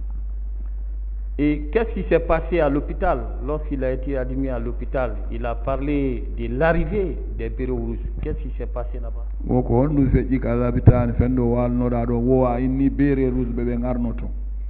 Et qu'est-ce qui s'est passé à l'hôpital lorsqu'il a été admis à l'hôpital? Il a parlé de l'arrivée des bureaux rouges. Qu'est-ce qui s'est passé là-bas? Woko nous fait dire qu'à l'hôpital fendo wal no da do wo a inni bere rouge bebe ngarnoto.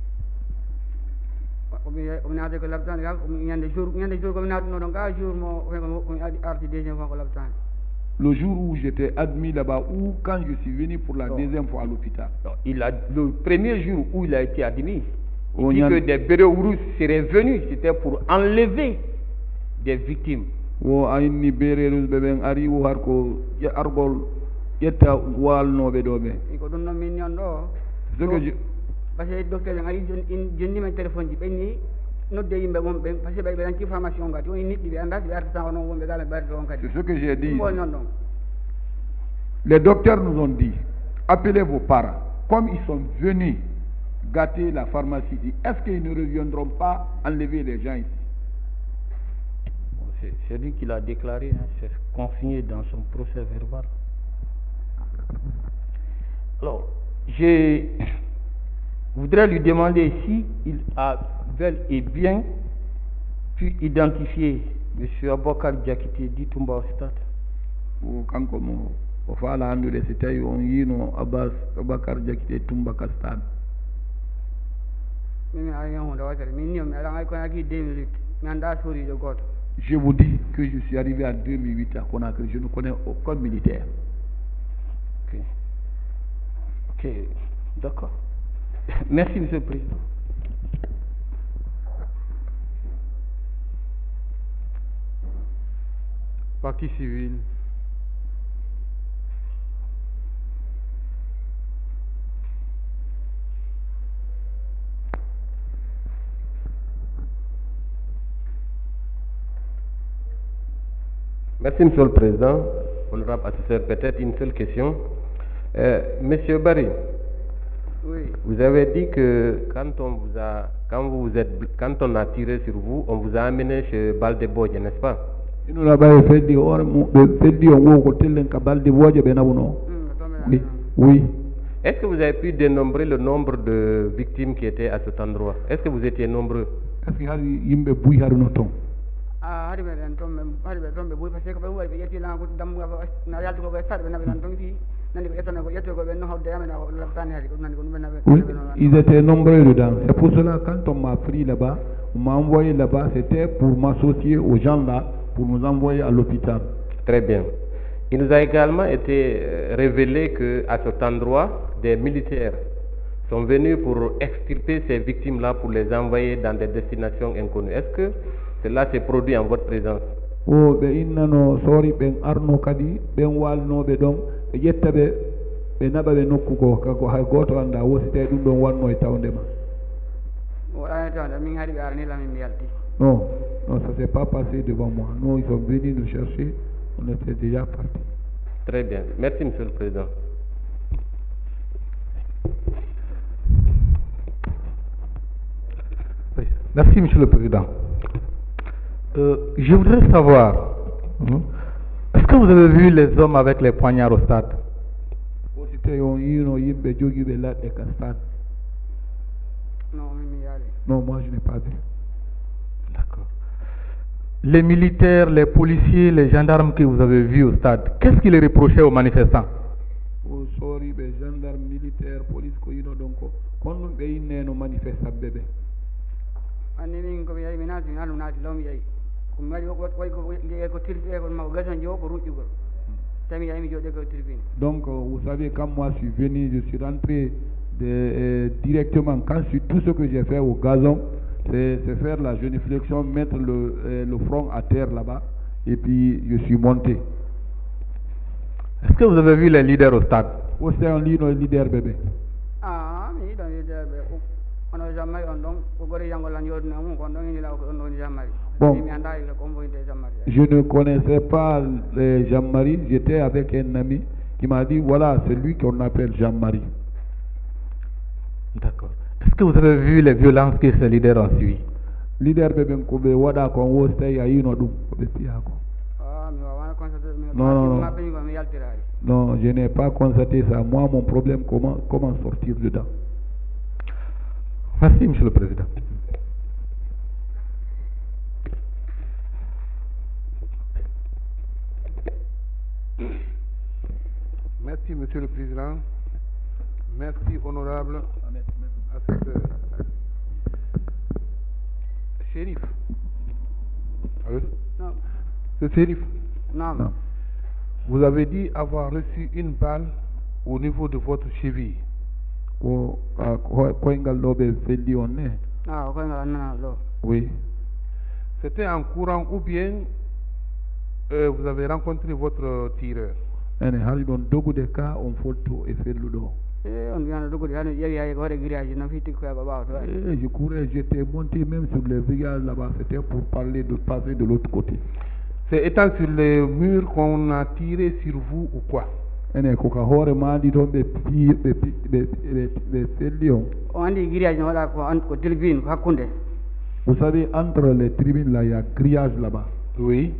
On a dit que l'habitant il y a des jours il y a des jours comme on a donc un jour mo arti deuxième fois que l'habitant. Le jour où j'étais admis là-bas ou quand je suis venu pour la deuxième fois à l'hôpital. Il a le premier jour où il a été admis. Il dit que des bureaux rouges seraient venus, c'était pour enlever des victimes. Wo ayni bere rouge bebe ari wo har ko ya argol yetta walnobe dobe. Ko don no min yon do. Ce que je parce que docteur ngai jonni men téléphone ji benni nodde yimbe mom ben parce que be ben ci formation ngati on nit bi anda bi artisan on won be dal bar do ngati. C'est ce que j'ai dit. Les docteurs nous ont dit appelez vos parents comme ils sont venus gâter la pharmacie ici, est-ce qu'ils ne reviendront pas enlever les gens ici? C'est lui qui l'a déclaré, hein, c'est consigné dans son procès verbal. Alors, je voudrais lui demander si il a bel et bien pu identifier M. Abokar Diakité dit Toumba au stade. Ou quand comme au fala andu de c'était on yino Abbas Abokar Diakité Toumba au stade. Je vous dis que je suis arrivé en deux mille huit à Conakry, je ne connais aucun militaire. Ok, ok, d'accord. Merci, Monsieur le Président. Partie civile. Merci, Monsieur le Président. Honorable assesseur, peut-être une seule question. Euh, Monsieur Barry, oui. Vous avez dit que quand on vous a, quand vous êtes, quand on a tiré sur vous, on vous a amené chez Baldeboye, n'est-ce pas? Oui. Oui. Est-ce que vous avez pu dénombrer le nombre de victimes qui étaient à cet endroit? Est-ce que vous étiez nombreux? Ah, hari be dan tombe hari be tombe boy parce que be wari be yetti la ko dam na yalto ko be sar be na be nan ton fi nani ko yetto ko yetto ko be no hawde amena ko la tani hari ko nani ko be na be. Oui, ils étaient nombreux dedans. C'est pour cela quand on m'a pris là-bas, on m'a envoyé là-bas, c'était pour m'associer aux gens là, pour nous envoyer à l'hôpital. Très bien. Il nous a également été révélé que à cet endroit, des militaires sont venus pour extirper ces victimes-là pour les envoyer dans des destinations inconnues. Est-ce que cela s'est produit en votre présence? Oh, be innano sori ben arno kadi ben walno be don be yetta be be naba be nokku ko ko hay goto anda wosite dum don wanno e tawde ma. O ay tawde min hari be arni la min yalti. Non, non, ça s'est pas passé devant moi. Non, ils sont venus nous chercher, on était déjà partis. Très bien. Merci, Monsieur le Président. Oui. Merci, Monsieur le Président. Euh, je voudrais savoir, hein, est-ce que vous avez vu les hommes avec les poignards au stade? Non, moi je n'ai pas vu. D'accord. Les militaires, les policiers, les gendarmes que vous avez vus au stade, qu'est-ce qu'ils reprochaient aux manifestants? Oh, sorry, les gendarmes, militaires, police, donc, quand nous avons manifesté bébé. Donc, euh, vous savez, quand moi je suis venu, je suis rentré de, euh, directement, quand je suis, tout ce que j'ai fait au gazon, c'est faire la génuflexion, mettre le, euh, le front à terre là-bas, et puis je suis monté. Est-ce que vous avez vu les leaders au stade? Oh, c'est un leader bébé. Ah, mais dans les leaders bébé. On a jamais eu un don, on a jamais eu un don, on a jamais eu un Bon, je ne connaissais pas les Jean-Marie, j'étais avec un ami qui m'a dit, voilà, c'est lui qu'on appelle Jean-Marie. D'accord. Est-ce que vous avez vu les violences que ces leaders ont suivies? Leader bébé kobe wada kon wo stay ayi no dum be piako. Non, non, non. Non, je n'ai pas constaté ça. Moi, mon problème, comment, comment sortir dedans? Merci, Monsieur le Président. Merci, Monsieur le Président. Merci, honorable assesseur. Shérif. Allô? Non. C'est Shérif. Non. Non. Vous avez dit avoir reçu une balle au niveau de votre cheville. Oui. C'était en courant ou bien euh, vous avez rencontré votre tireur? Eh, je courais, j'étais monté même sur les villages là-bas, c'était pour parler de passer de l'autre côté. C'est étant sur les murs qu'on a tiré sur vous ou quoi? Vous savez, entre les tribunes là, il y a grillage là-bas. Oui.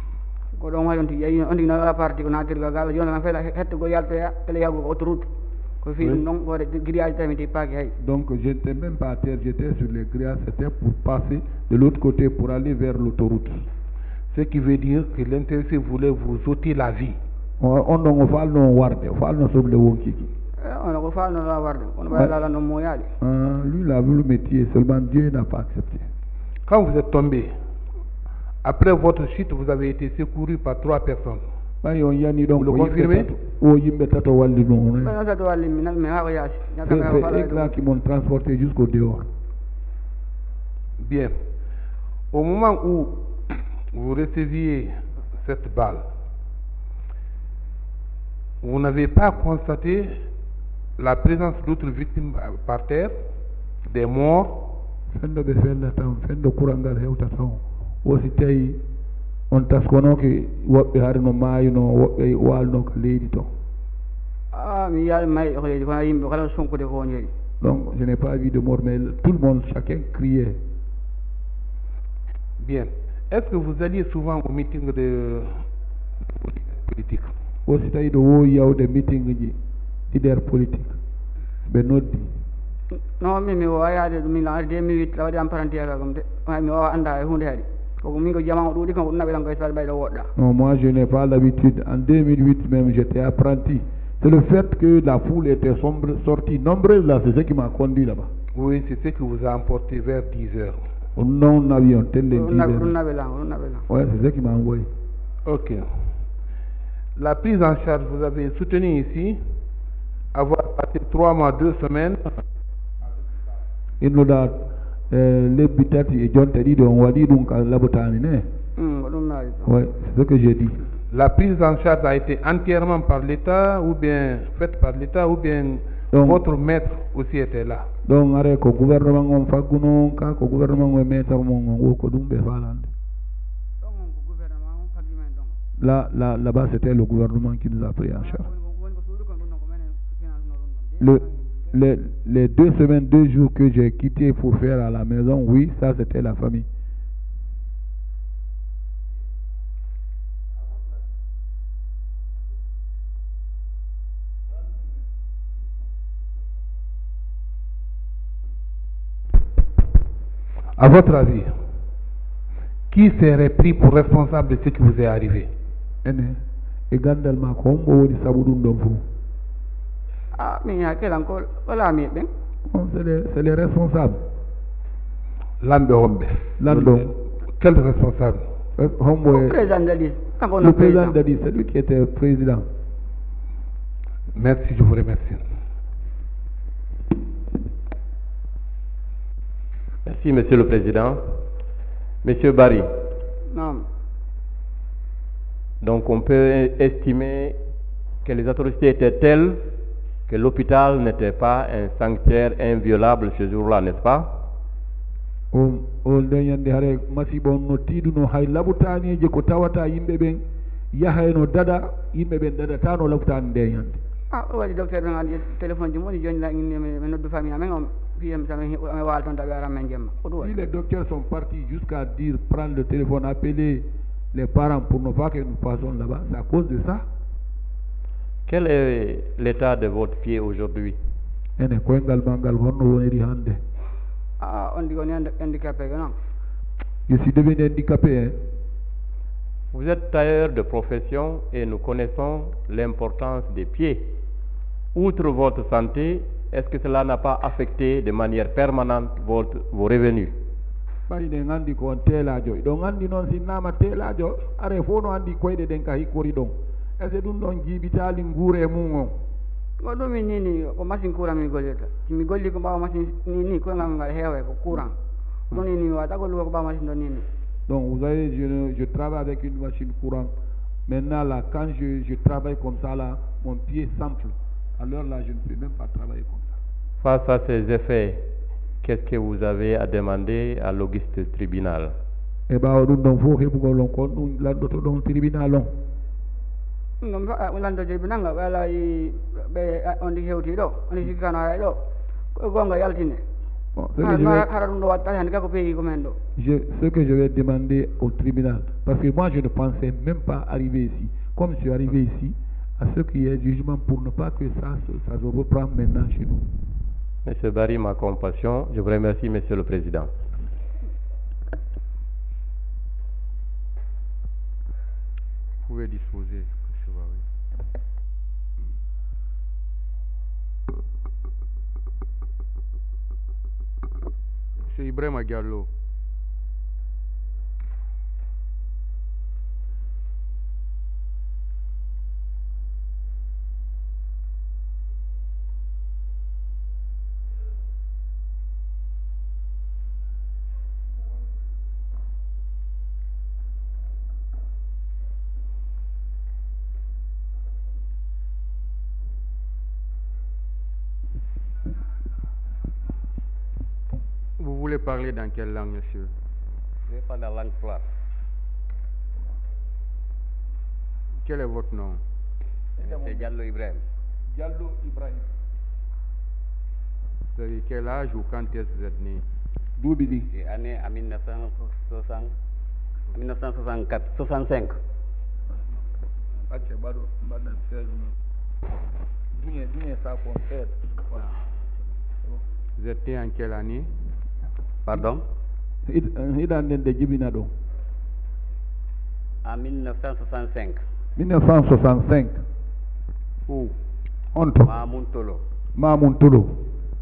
Donc j'étais même pas à terre, j'étais sur les grillages, c'était pour passer de l'autre côté pour aller vers l'autoroute. Ce qui veut dire que l'intéressé voulait vous ôter la vie. On ne va pas warde, on va sur le wonki. Lui, il a vu le métier, seulement Dieu n'a pas accepté. Quand vous êtes tombé, après votre chute, vous avez été secouru par trois personnes. Vous le confirmez? C'est exact qui m'ont transporté jusqu'au dehors. Bien. Au moment où vous receviez cette balle, vous n'avez pas constaté la présence d'autres victimes par terre, des morts? On taskono ke woɓɓe harno maayino woɓɓe walno ko leydi to. Ah, mi yaal may ko yimɓe kala sonkude ko ñeeri. Donc je n'ai pas vu de mort, mais tout le monde, chacun criait. Bien. Est-ce que vous alliez souvent au meeting de politique? Aussi tawi ɗo wowi yawde meeting ji leader politique ɓe noddi. Non, min mi wawa yaade ɗum min en deux mille huit waɗi am parenté kam de mi wawa anda e hunde haɗi. Non, moi je n'ai pas l'habitude. En deux mille huit même, j'étais apprenti. C'est le fait que la foule était sombre, sortie nombreuse là, c'est ce qui m'a conduit là-bas. Oui, c'est ce qui vous a emporté vers dix heures. Non, avion tel les dix heures. Oui, c'est ce qui m'a envoyé. Ok. La prise en charge, vous avez soutenu ici, avoir passé trois mois, deux semaines. Il nous a lebitati e jonte ɗiɗi on waɗi ɗum ka labotani ne. Oui, c'est ce que j'ai dit. La prise en charge a été entièrement par l'État ou bien faite par l'État ou bien donc, votre maître aussi était là? Donc are ko gouvernement on fagguno ka ko gouvernement o maître mon on ko ɗum ɓe falande. Là, là, là-bas c'était le gouvernement qui nous a pris en charge. Le Les, les deux semaines, deux jours que j'ai quitté pour faire à la maison, oui, ça c'était la famille. À votre avis, qui serait pris pour responsable de ce qui vous est arrivé? Et Gandalma, comme on dit, ça vous donne. Ah, mais il y a quel encore? Voilà, mais bien. C'est les, les responsables. Lambe Hombe. Lando. Quel responsable? Le président Dadis. Le président Dadis, c'est lui qui était président. Merci, je vous remercie. Merci, Monsieur le Président. Monsieur Barry. Non. Donc on peut estimer que les atrocités étaient telles que l'hôpital n'était pas un sanctuaire inviolable ce jour-là, n'est-ce pas? o o dañande hare masibon no tiiduno hay labutaneje ko tawata yimɓe ɓen yahayno dada yimɓe ɓen dadata no labutani ndeñande ah o waɗi docteur ɓe gandi téléphone ji moni joni la mi noddu famille amen o fiyam sami waala toon tawi aran men jemma ko ɗum waɗi si les docteurs sont partis jusqu'à dire prendre le téléphone appeler les parents pour ne pas que nous passions là-bas c'est à cause de ça. Quel est l'état de votre pied aujourd'hui? ene koyngal ma ngal honno woniri hande. Ah, on dit qu'on est handicapé, non? Je suis devenu handicapé. Hein? Vous êtes tailleur de profession et nous connaissons l'importance des pieds. Outre votre santé, est-ce que cela n'a pas affecté de manière permanente votre, vos revenus? ɓayde gandi ko on teelajo ɗon gandi noon sinnama teelajo are fof no andi koyɗe ɗen ka hikkori ɗon est ce que ɗum ɗon jiibitali nguure mum on ko ɗum min ni ni ko machine courant mi gollirta mi golli ko ɓawa machine ni ni koyngal ngal heewe ko courant ɗum ni ni wata gollugo ko ɓawa machine ɗo ni ni. Donc vous savez, je, je travaille avec une machine courant. Maintenant là, quand je, je travaille comme ça là, mon pied s'enfle. Alors là, je ne peux même pas travailler comme ça. Face à ces effets, qu'est-ce que vous avez à demander à l'auguste tribunal? Eh bien, nous devons faire pour l'on compte, nous l'avons tribunal. Non, lando tribunal, voilà, on dit que tu on dit que tu gonga yaltine. Ce que je vais demander au tribunal, parce que moi je ne pensais même pas arriver ici. Comme je suis arrivé ici, à ce qu'il y ait jugement pour ne pas que ça, ça se reprenne maintenant chez nous. Monsieur Barry, ma compassion, je vous remercie, Monsieur le Président. Vous pouvez disposer, Monsieur Barry. Monsieur Ibrahima Diallo. Vous voulez parler dans quelle langue, monsieur? Je vais parler la langue polaar. Quel est votre nom? C'est Diallo Ibrahim. Diallo Ibrahim. Vous avez quel âge ou quand est-ce que vous êtes né? D'où bidi? Je suis né en mille neuf cent soixante-quatre, soixante-cinq. Vous êtes né en quelle année? Pardon? En mille neuf cent soixante-cinq. mille neuf cent soixante-cinq. Où? Onto. Mamuntolo. Mamuntolo.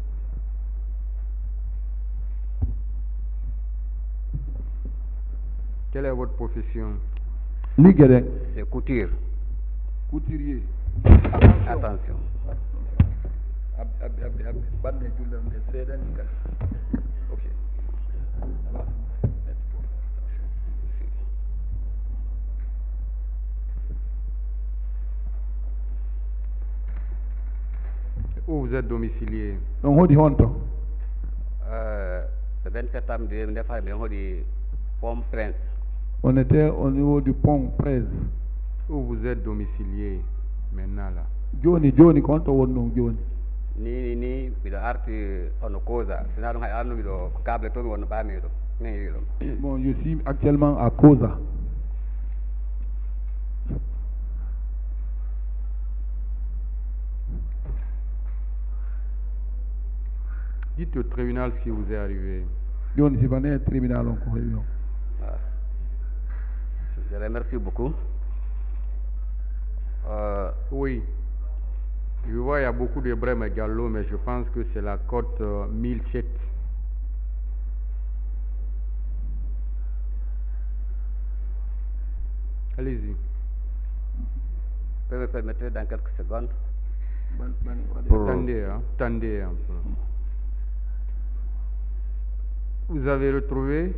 Quelle est votre profession? Ligere. C'est couture. Couturier. Attention. Ok. Où vous êtes domicilié? Donc, on dit honto. Euh, le vingt septembre deux mille neuf, on dit Pomme Prince. On était au niveau du pont Prince. Où vous êtes domicilié maintenant là? Johnny, Johnny, quand on dit Johnny? Ni ni bido arti ono cosa sina ɗum hay andu bido câble to mi wonno ɓaami ɗo min yi ɗum. Bon, je suis actuellement à Cosa. Dites au tribunal ce qui vous est arrivé. Johnny, c'est pas un tribunal encore. Je remercie beaucoup. Euh, oui. Je vois il y a beaucoup de Ibrahima Diallo, mais je pense que c'est la cote euh, mille sept. Allez-y. Vous me permettrez dans quelques secondes. Pour... Attendez, hein, attendez un peu. Vous avez retrouvé?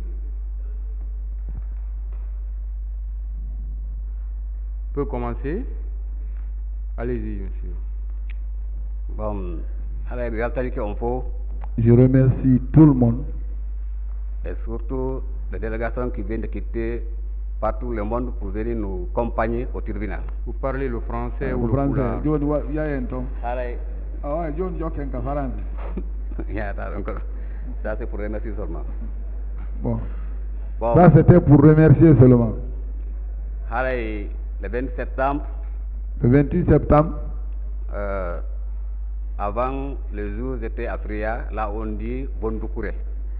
Peut commencer? Allez-y, monsieur. Bon, allez, on faut. Je remercie tout le monde. Et surtout les délégations qui viennent de quitter partout le monde pour venir nous accompagner au tribunal. Vous parlez le français ah, ou le français? poulard? Il y a un ton. Allez. Ah ouais, John Joken Kafaran. Il y a encore. Ça c'est pour remercier seulement. Bon. Bon. Ça c'était pour remercier seulement. Allez, le vingt-sept septembre. Le vingt-huit septembre. Euh, avant le jour j'étais à Fria, là on dit Bondoukouré.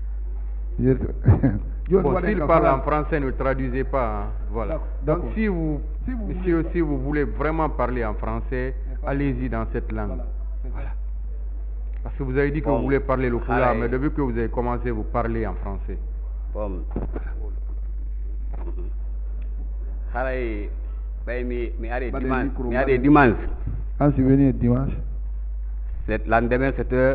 Bon, s'il parle en français, ne traduisez pas. Hein. Voilà. Donc si vous, si vous monsieur, voulez... si vous voulez vraiment parler en français, allez-y dans cette langue. Voilà. Voilà. Parce que vous avez dit que bon, vous voulez parler le poulard, mais depuis que vous avez commencé, vous parlez en français. Bon. Allez, mais dimanche. Ah, c'est venu dimanche. C'est lendemain, c'était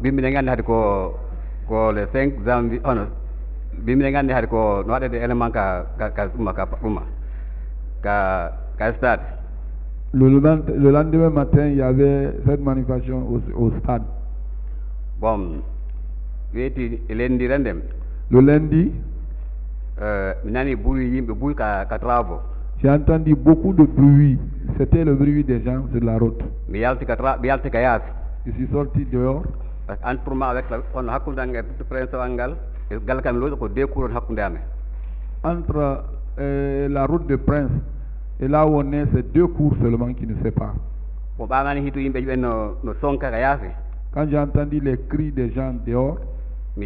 le cinq janvier. Bimbingan hari ko no ada élément ka ka ka uma ka uma ka ka stade. Le, le lendemain matin, il y avait cette manifestation au, au stade. Bon, weti lundi rendem. Le lundi, euh, nani bruit yimbe bruit ka ka travaux. J'ai entendu beaucoup de bruit. C'était le bruit des gens sur la route. Mais yalti ka tra, yalti ka yas. Je suis sorti dehors. Entre moi avec la on hakundanga prince wangal. Entre euh, la route de Prince et là où on est, c'est deux cours seulement qui nous séparent. Quand j'ai entendu les cris des gens dehors, je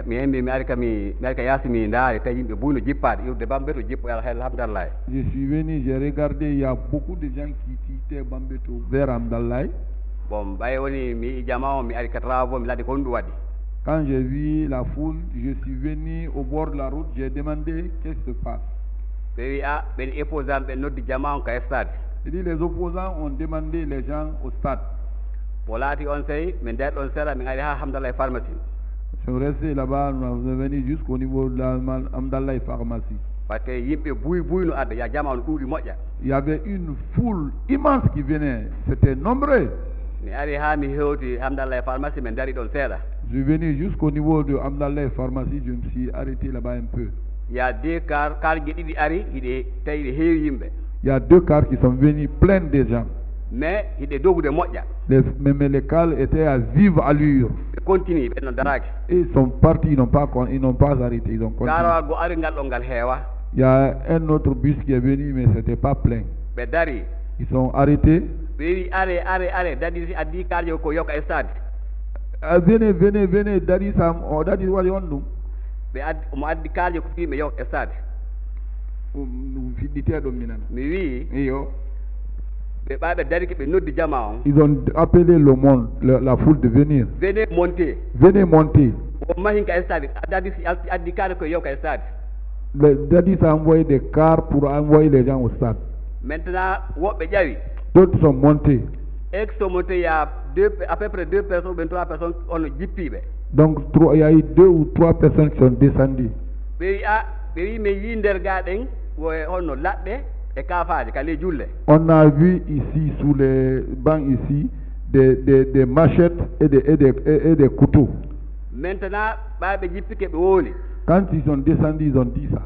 suis venu, j'ai regardé, il y a beaucoup de gens qui quittent Bambeto vers Amdallah. Quand j'ai vu la foule, je suis venu au bord de la route, j'ai demandé qu'est-ce qui se passe. Il dit les opposants ont demandé les gens au stade. Je suis resté là-bas, nous sommes venus jusqu'au niveau de l'Amdallah pharmacie. Il y avait une foule immense qui venait, c'était nombreux. Je suis venu jusqu'au niveau de Amdallah pharmacie, je me suis arrêté là-bas un peu. Il y a deux cars, il y a deux cars qui sont venus pleins de gens. Mais les, mais les cars étaient à vive allure. Et ils sont partis, ils n'ont pas, ils n'ont pas arrêté, ils ont continué. Il y a un autre bus qui est venu, mais ce n'était pas plein. Ils sont arrêtés. Uh, venez, venez, venez, Daddy Sam, or Daddy what you want to do? Ils ont appelé le monde, la, la foule de venir. Venez monter. Venez monter. Le Daddy a envoyé des cars pour envoyer les gens au stade. Maintenant, d'autres sont montés. Il y a deux, à peu près deux personnes, vingt-trois personnes, on le J P. Donc il y a eu deux ou trois personnes qui sont descendues. On a vu ici, sous les bancs ici, des, des, des machettes et des, et, des, et, et des couteaux. Maintenant, quand ils sont descendus, ils ont dit ça.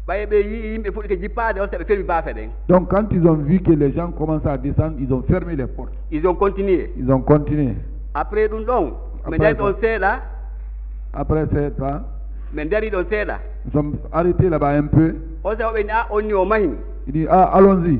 Donc quand ils ont vu que les gens commencent à descendre, ils ont fermé les portes. Ils ont continué. Ils ont continué. Après, après, ça, après ça, ils sont arrêtés là-bas un peu. Il dit, ah, allons-y.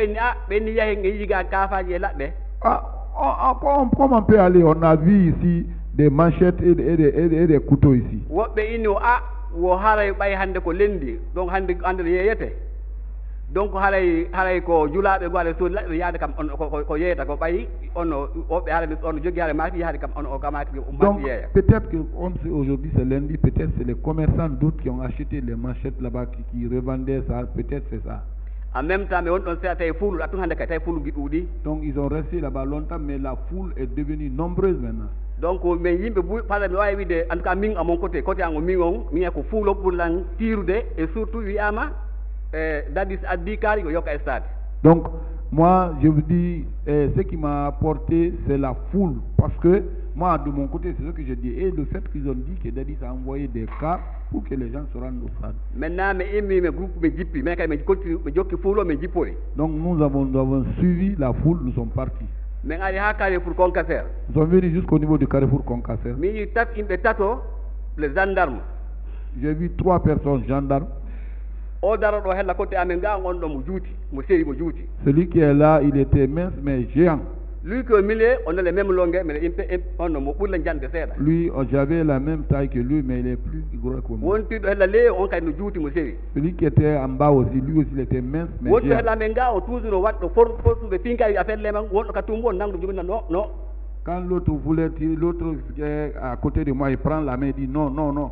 Ah, ah, comment on peut aller? On a vu ici des manchettes et des, et des, et des, et des couteaux ici. Wo haray bay hande ko lendi donc hande ande yeyete donc haray haray ko julaabe goale so yaade kam on ko ko yeyata ko bay on o be haray on jogi haray mati yaade kam on o kamati o mati yeya. Peut-être que on sait aujourd'hui c'est lundi, peut-être c'est les commerçants d'autres qui ont acheté les manchettes là-bas qui, qui revendaient ça, peut-être c'est ça. en même temps mais on on sait tay foulu atun hande kay tay foulu giɗuɗi. Donc ils ont resté là-bas longtemps, mais la foule est devenue nombreuse maintenant. Donc mais yimɓe bu par exemple mi wawi wiide en tout cas min amon côté côté ango min on min ko fuulo ɓurlan tirude et surtout wiyama e dadis addi kaari ko yokka e stade. Donc moi je vous dis eh, ce qui m'a apporté c'est la foule, parce que moi de mon côté c'est ce que je dis, et le fait qu'ils ont dit que Dadis a envoyé des cars pour que les gens se rendent au stade. Maintenant mais immi me groupe me jippi mais kay me continue me jokki fuulo me jippori. Donc nous avons nous avons suivi la foule, nous sommes partis. Mais ngari ha Carrefour Concasser. Nous sommes venus jusqu'au niveau du Carrefour Concasser. Mi tat imbe tato les gendarmes. J'ai vu trois personnes gendarmes. O daro do hella côté amen ga ngondo mo juuti mo seri mo juuti. Celui qui est là, il était mince mais géant. Lui que au milieu, on a les mêmes longueurs mais impe on mo ɓurla jande seeɗa. Lui, j'avais la même taille que lui mais il est plus gros que moi. Wonti do hella le on kay no juuti mo seri. Celui qui était en bas aussi, lui aussi il était mince mais Wonti géant. hella men ga o toujours waddo for for be pinka affaire le man wonto ka tumbo nangu jumina no no. Quand l'autre voulait tirer, l'autre qui est à côté de moi, il prend la main et dit non, non, non.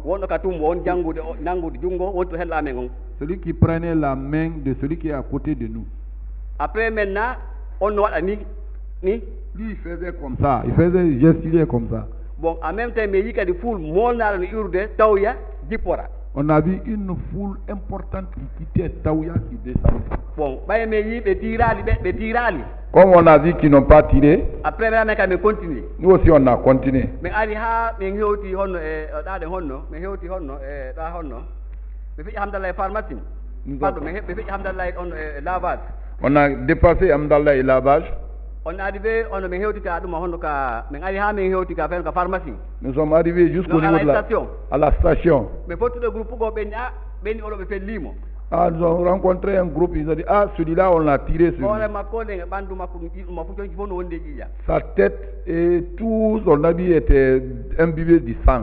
Celui qui prenait la main de celui qui est à côté de nous. Après maintenant, on a ni, ni. Lui, il faisait comme ça, il faisait gestuer comme ça. Bon, en même temps, mais il y a des foules, mon âme urde, Taouya, Dipora. On a vu une foule importante qui quittait Taouya, qui descendait. Bon, mais tirali, mais tirali. Comme on a vu qu'ils n'ont pas tiré, après on continue. Nous aussi on a continué. Mais ali ha mais hewti honno e daade honno, mais hewti honno e da honno. Be fi hamdallah pharmacie. Pardon, mais be fi hamdallah on lavage. On a dépassé hamdallah et lavage. On est arrivé, on a hewti ka dum honno ka, mais ali ha mais hewti ka fen ka pharmacie. Nous sommes arrivés jusqu'au niveau de la station. À la station. Mais faut tout le groupe go ben ah ben on be fait limo. Ah, nous avons rencontré un groupe, ils ont dit, ah, celui-là, on l'a tiré sur lui. Sa tête et tout son habit était imbibé du sang.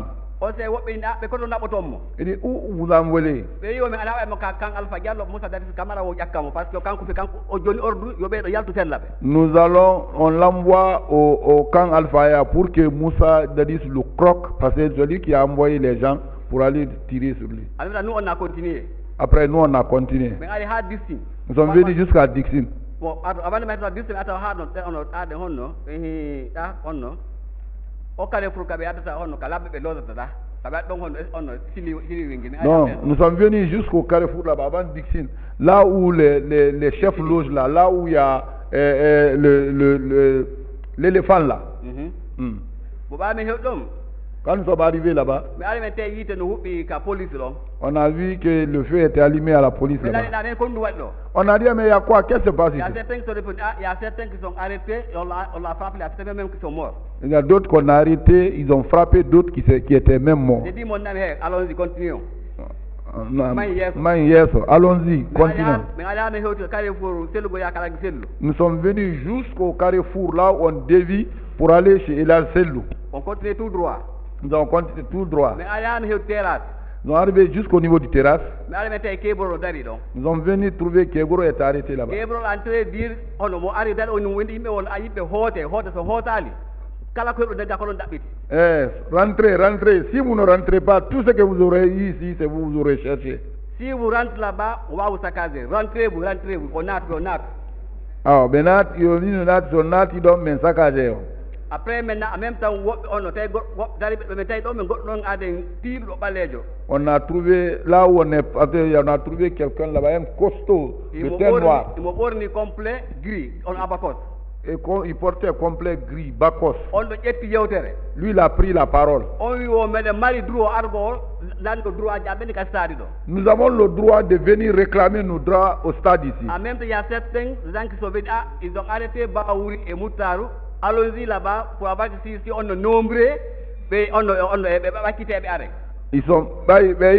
Il dit, où vous envoyez? Nous allons, on l'envoie au, au camp Alpha pour que Moussa Dadis le croque, parce que c'est celui qui a envoyé les gens pour aller tirer sur lui. Alors nous, on a continué. Après, nous, on a continué. Nous sommes venus jusqu'à Dixon. Bon, avant de mettre à Dixon, on a des honno, et honno. Au Carrefour, non, nous sommes venus jusqu'au Carrefour là-bas, avant Dixon. Là où les, les, les chefs logent là, là où il y a euh, euh, le, le, l'éléphant là. Mm-hmm. Mm. Quand nous sommes arrivés là-bas, on a vu que le feu était allumé à la police là-bas. On a dit, mais il y a quoi? Qu'est-ce qui se passe ici? Il y a certains qui sont arrêtés, et on l'a frappé, il y a certains même qui sont morts. Il y a d'autres qu'on a arrêtés, ils ont frappé d'autres qui, qui étaient même morts. J'ai dit mon ami, allons-y, continuons. Allons-y, continuons. Nous sommes venus jusqu'au Carrefour là où on dévie pour aller chez Elal Sellou. On continue tout droit. Nous avons continué tout droit. Nous sommes arrivés jusqu'au niveau du terrasse. Nous sommes venus trouver Kebro est arrêté là-bas. Eh, rentrez, rentrez. Si vous ne rentrez pas, tout ce que vous aurez eu ici, c'est vous, vous aurez cherché. Si vous rentrez là-bas, on va vous saccager. Rentrez, vous rentrez, vous connaissez, vous connaissez. Ah, benat, il y a une nat, il doit me saccager. Après maintenant en même temps on a trouvé là où on est on a trouvé quelqu'un là-bas, un costaud de teint noir. Il complet gris on a bacos. Et il portait complet gris bacos. Lui il a pris la parole. Nous avons le droit de venir réclamer nos droits au stade ici. En même temps il y a certains gens qui sont venus, ah, ils ont arrêté Baouri et Moutaru. Allons-y là-bas pour avoir si, si on est nombreux, mais on va quitter les arrêts. Ils sont après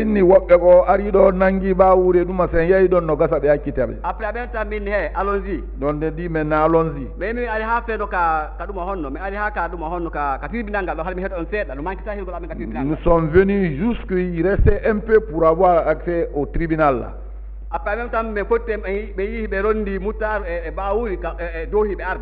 même temps allons-y. Donc on dit maintenant allons-y. Mais mais ali ha fait ka kaduma honno mais ali ha ka duma honno ka ka tribunal ngal hal mi hedo on seeda no manki tahi gol am ka tribunal. Nous sommes venus jusqu'il restait un peu pour avoir accès au tribunal là. Après même temps mais faut be yi be rondi mutar e baouri ka e dohi be arde.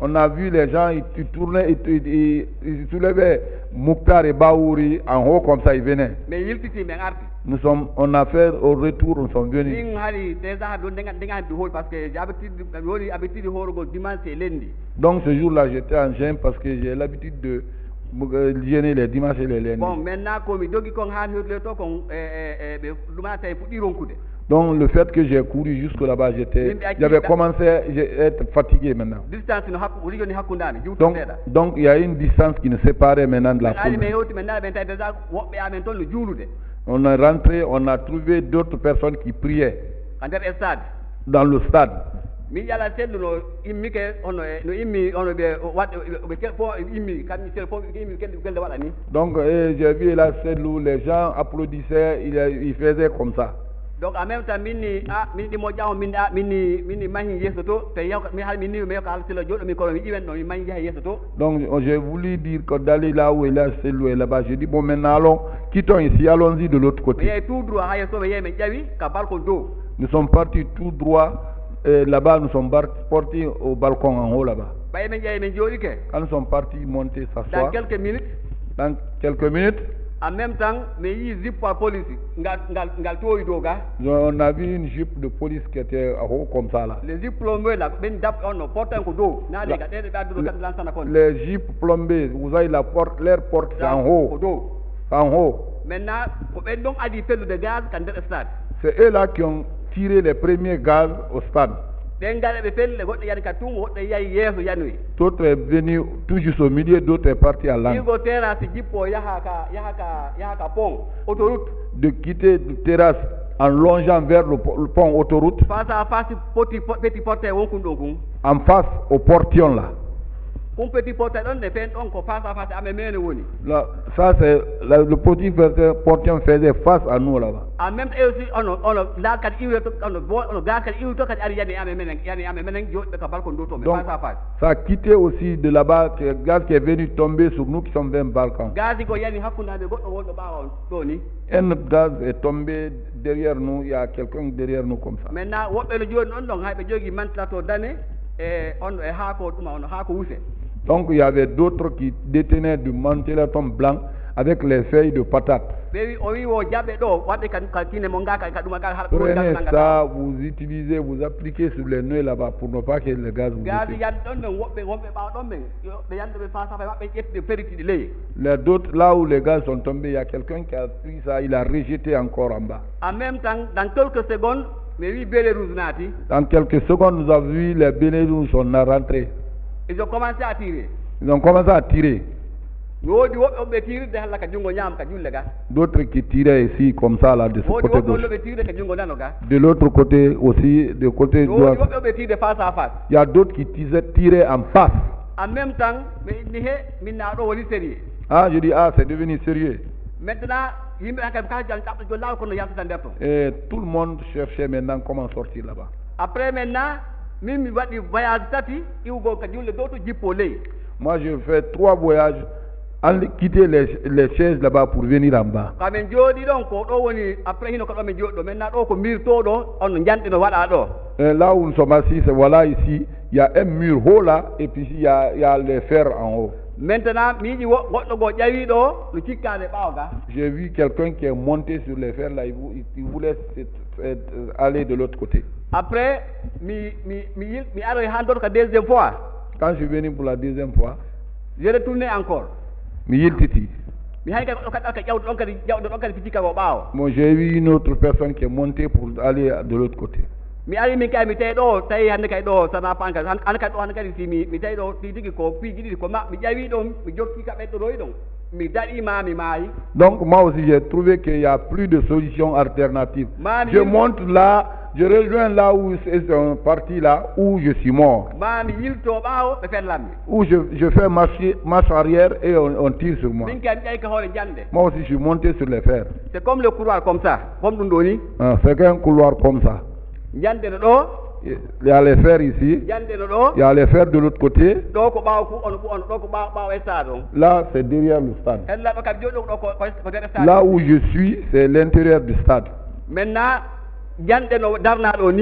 On a vu les gens, ils, ils tournaient, ils, ils, ils, ils soulevaient Mouktar et Baouri en haut comme ça, ils venaient. mais yiltiti men arti Nous sommes, on a fait au retour, nous sommes venus. ɗin haali déjà ɗo ndenga ndenga handi hool par ce que j'ai habitude mi woni habitude horugo dimanche et lundi. Donc ce jour-là, j'étais en gêne parce que j'ai l'habitude de euh, gêner les dimanches et les lundis. bon maintenant komi dogi kon han hirle to kon e ɓe ɗuma tawi fuɗɗi ronkude. Donc le fait que j'ai couru jusque là-bas, j'étais, j'avais commencé à être fatigué maintenant. distance no hakku rigoni hakkundani Donc, juuto seeɗa donc il y a une distance qui nous séparait maintenant de la ali foule. mais hewti men nana ɓen tawi déjà woɓɓe amen toon no juulude On est rentré, on a trouvé d'autres personnes qui priaient ka nder stade dans le stade. min ƴala sellu no immike hono e no immi hono ɓe waɗɓe ɓe kel fof immi kamɓe sel fof immi kel gelde waɗa ni. Donc eh, j'ai vu la scène où les gens applaudissaient, ils, ils faisaient comme ça. donc en même temps min ni a min ɗimo ƴaw min a min ni min ni mahi yeeso to te yaw mi haali min ni mi ko haala sila joɗo mi kono mi ƴiwen ɗo mi mahi yaha yeeso to. Donc j'ai voulu dire que d'aller là où il a celle est là-bas, je dis bon maintenant allons, quittons ici, allons-y de l'autre mi côté. yehi tout droit ha yeeso mi yehi min ƴawi ka balcon dow. Nous sommes partis tout droit, et là-bas nous sommes partis au balcon en haut là-bas. ɓayi min ƴeewi min jooɗike Quand nous sommes partis monter dans s'asseoir, quelques minutes dans quelques minutes, en même temps mi yii zippa police ngal ngal ngal towi dow ga on a vu une jupe de police qui était en haut comme ça là. les jipes plombés là ɓen dab on portan ko dow naade ga ɗeɗe ɓe adduɗo kadi lansana kon Les jupes plombées, vous avez la porte, leur porte c'est en ko haut, dow en haut. maintenant ko ɓen ɗon adi fellude gaz ka nder stade C'est eux là qui ont tiré les premiers gaz au stade. ɓen gaɗa ɓe felle goɗɗo yani ka tum woɗɗo yahi yeeso yanoyi D'autres est venu tout juste au milieu, d'autres est parti à l'angle. ɗigo terrasse jippo yaha ka yaha ka yaha ka pont autoroute De quitter la terrasse en longeant vers le, po- le pont autoroute, face à face poti petit portail wonkun ɗon kun en face au portillon là. kum petit portail ɗon ne fen ɗon ko face à face amen mene woni Là, ça c'est la- le petit portillon faisait face à nous là-bas. en même temps aussi ono ono la kadi iwre to ono bo ono ga kadi iwre to kadi ari yani amen menen yani amen menen joɗɓe ka balcon dow to mais Donc face à face ça a quitté aussi de là-bas, c'est le gaz qui est venu tomber sur nous qui sommes vers le balcon. gazi ko yani hakkundade goɗɗo wonɗo ɓawa ɗo ni Un gaz est tombé derrière nous, il y a quelqu'un derrière nous comme ça. maintenant woɓɓe no joni on ɗon hayɓe jogui mantelas to dane e on e haako ɗuma ono haako wuse Donc il y avait d'autres qui détenaient du manteau blanc avec les feuilles de patate. ɓe wi o wi wo jaɓɓe ɗo waɗde ka ka kine mo ngaka ka ɗuma ga Prenez ça, vous utilisez, vous appliquez sur les nœuds là-bas pour ne pas que le gaz vous gazi détruise. yande ɗon ɓen woɓɓe wonɓe ɓawa ɗon ɓen ɓe yandeɓe face à face maɓɓe ƴettude peritiɗe ley Les d'autres, là où les gaz sont tombés, il y a quelqu'un qui a pris ça, il a rejeté encore en bas. en même temps dans quelques secondes mi wi beele rouge naati Dans quelques secondes, nous avons vu les bénédictions sont rentrés. ils ont commencé à tirer Ils ont commencé à tirer. mi woodi woɓɓe omɓe tirde halla ka junngo ñaam ka julle ga D'autres qui tiraient ici, comme ça, là, de ce woodi côté woɓɓe gauche. onloɓe tirde ka junngo nano ga De l'autre côté aussi, de côté mi woodi droit. woɓɓe omɓe tirde face à face Il y a d'autres qui tiraient, tiraient en face. en même temps mi inni he min naa ɗo woni sérieux Ah, je dis, ah, c'est devenu sérieux. maintenant yimɓe han kam kala jan ɗaɓɗo jo lawol kono yaltata nder ton Et tout le monde cherchait maintenant comment sortir là-bas. après maintenant min mi waɗi voyage tati iwgol ka julle dow to jippo ley Moi, je fais trois voyages, en quitter les, les chaises là-bas pour venir en bas. kamin jooɗi ɗon ko ɗo woni après hino ko ɗo min jooɗi ɗo maintenant ɗo ko mirtoɗo on no janɗino waɗa ɗo Et là où nous sommes assis, c'est voilà ici, il y a un mur haut là, et puis il y a, il y a les fers en haut. maintenant mi yiɗi goɗɗo goo ƴawi ɗo no cikkade ɓaawo ga J'ai vu quelqu'un qui est monté sur les fers là, il, vou- il voulait se- se- aller de l'autre côté. après mi mi mi yil mi aroy han doto ka deuxiéme fois Quand je suis venu pour la deuxième fois, je retourné encore mi yiltiti. mi hay kay goɗɗo kadi alka ƴawde ɗon kadi ƴawde ɗon kadi ficikka ko ɓaawo Moi, j'ai vu une autre personne qui est montée pour aller de l'autre côté. mi ari min kay mi tawi ɗo tawi hannde kay ɗo sana pan kadi hannde kadi ɗo hannde kadi si mi mi tawi ɗo tigi tigi ko piiji ɗiɗi ko ma mi ƴawi ɗon mi jokki ka ɓeɗɗoroyi ɗon mi daɗima mi maayi Donc moi aussi j'ai trouvé qu'il n'y a plus de solution alternative. Mami, Je il- monte là, je rejoins là où c'est un parti là, où je suis mort. ma mi yilto ɓaawo ɓe fellanmi Où je, je fais marche, marche arrière et on, on tire sur moi. min kay mi ƴawi ka hoore jande Moi aussi je suis monté sur les fers. c'est comme le couloir comme ça comme ɗum ɗo ni Ah, c'est un couloir comme ça. jande no ɗo Il y a les fers ici, jande no ɗo il y a les fers de l'autre côté. ɗo ko ɓaawo fu ono fu ono ɗo ko ɓaawo ɓaawo stade on Là c'est derrière le stade. hellaɓe kam jooɗi ɗo ko ko ko nder stade Là où je suis, c'est l'intérieur du stade. maintenant janɗe no darna ɗo ni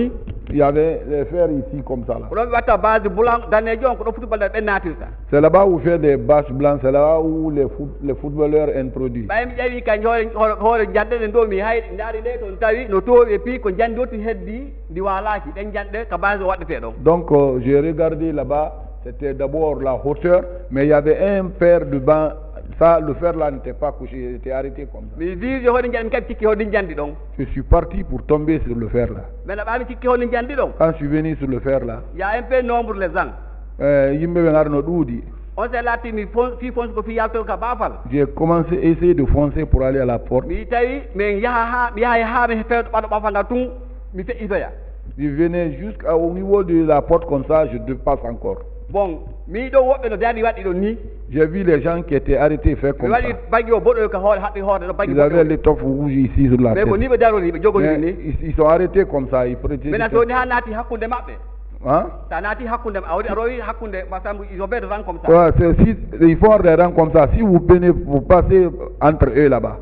il y avait les fers ici comme ça là. ɗon watta base blanc danejo on ko ɗo football ɓe natirta. C'est là-bas où fait des bâches blanches, c'est là où les, foot, les footballeurs introduisent. ɓay mi ƴeewi kan hoore hoore janɗe ɗe ɗo mi hay ndaari ɗe toon tawi no towi e pi ko janndoti heddi ndi walaki ɗen janɗe ko base o waɗete ɗon. Donc euh, j'ai regardé là-bas, c'était d'abord la hauteur, mais il y avait un fer de banc. Ça, le fer là n'était pas couché, il était arrêté comme ça. Je suis parti pour tomber sur le fer là. Quand je suis venu sur le fer là, il y a un peu nombre les ans. Euh, J'ai commencé à essayer de foncer pour aller à la porte. Je venais jusqu'au niveau de la porte comme ça, je dépasse encore. Bon, j'ai vu les gens qui étaient arrêtés faire comme ça. Ils avaient l'étoffe rouge ici sur la tête. Mais ils, ils sont arrêtés comme ça. Ils prêtaient. Hein? Ouais, c'est, si, ils font des rangs comme ça. Si vous venez, vous passez entre eux là-bas.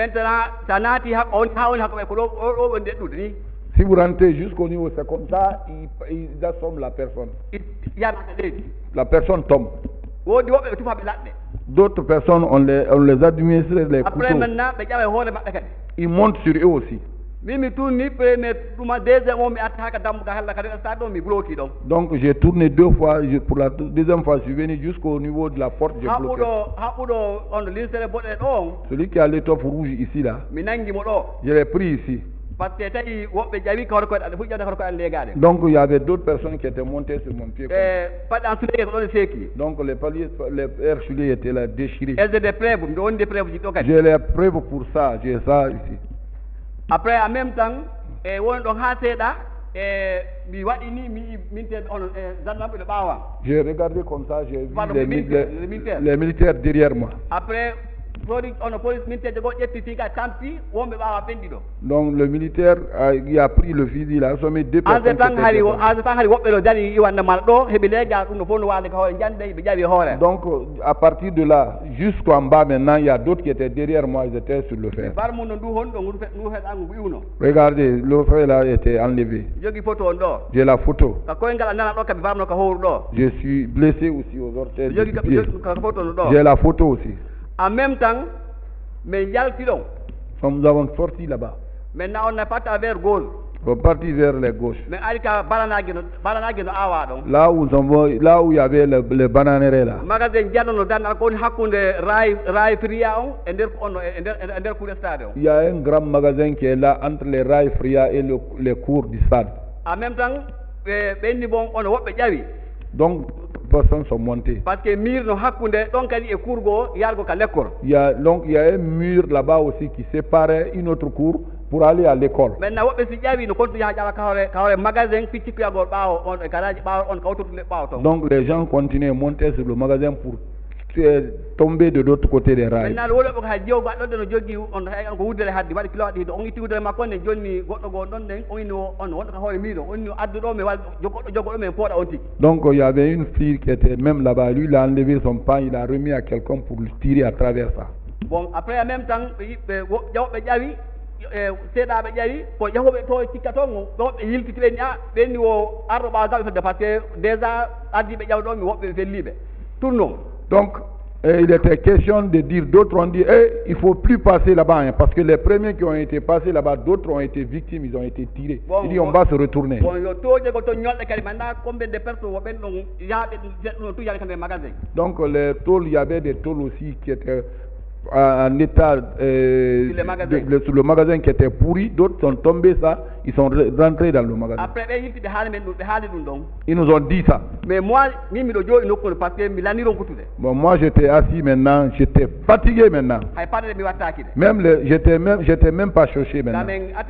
Si vous rentrez jusqu'au niveau, c'est comme ça, ils, ils assomment la personne. La personne tombe. D'autres personnes, on les, on les administre les couteaux. Ils montent sur eux aussi. Donc j'ai tourné deux fois, je, pour la deuxième fois, je suis venu jusqu'au niveau de la porte, j'ai bloqué. Celui qui a l'étoffe rouge ici là, je l'ai pris ici. Donc il y avait d'autres personnes qui étaient montées sur mon pied. Donc les paliers, les airs souliers étaient là déchirés. J'ai les preuves pour ça, j'ai ça ici. Après en même temps, j'ai regardé comme ça, j'ai vu les, les, les, les militaires derrière moi. Après, donc le militaire a, il a pris le fusil, il a assommé deux personnes. Donc à partir de là, jusqu'en bas maintenant, il y a d'autres qui étaient derrière moi, ils étaient sur le fer. Regardez, le fer là était enlevé. J'ai la photo. Je suis blessé aussi aux orteils du pied. J'ai la photo aussi. En même temps, mais il y a le filon. Nous avons sorti là-bas. Maintenant, on n'est pas vers gauche. On est parti vers la gauche. Mais là où, on, là où il y avait le, le bananeré là. Il y a un grand magasin qui est là entre les rails Fria et le, les cours du stade. En même temps, donc, personnes sont montées. Parce que mur no hakunde donc kadi e courgo yargo ka l'école. Il y a donc il y a un mur là-bas aussi qui séparait une autre cour pour aller à l'école. Maintenant wobbe si jawi no kontu ya jala kawre kawre magasin fi cikku yagol bawo on e kalaji bawo on ka autour le bawo ton. Donc les gens continuent à monter sur le magasin pour tomber de l'autre côté des rails. Maintenant wolo ko ha jewgo addo no jogi on hay ko wudere haddi wadi kilo adi on itti wudere makko ne jonni goddo go don den on no on wonto ka hore mido on no addu do me wal jogoddo jogoddo me poda on tiki. Donc il y avait une fille qui était même là-bas, lui il a enlevé son pain, il a remis à quelqu'un pour le tirer à travers ça. Bon après en même temps jawbe jawi seeda be jawi ko yahobe to cikkatongo do be yiltitire ni a benni o ardo ba gabe de parce que déjà addi be jawdo mi wobbe fellibe tournon. Donc, euh, il était question de dire, d'autres ont dit, eh, il ne faut plus passer là-bas, hein, parce que les premiers qui ont été passés là-bas, d'autres ont été victimes, ils ont été tirés. Bon, il dit, on bon, va se retourner. Bon, donc, les tôles, il y avait des tôles aussi qui étaient en état euh, sur, le de, de, sur le magasin qui était pourri, d'autres sont tombés ça, ils sont rentrés dans le magasin. Après, ils nous ont dit ça. Mais moi, bon, moi j'étais assis maintenant, j'étais fatigué maintenant. Même le, j'étais même, j'étais même pas chauché maintenant.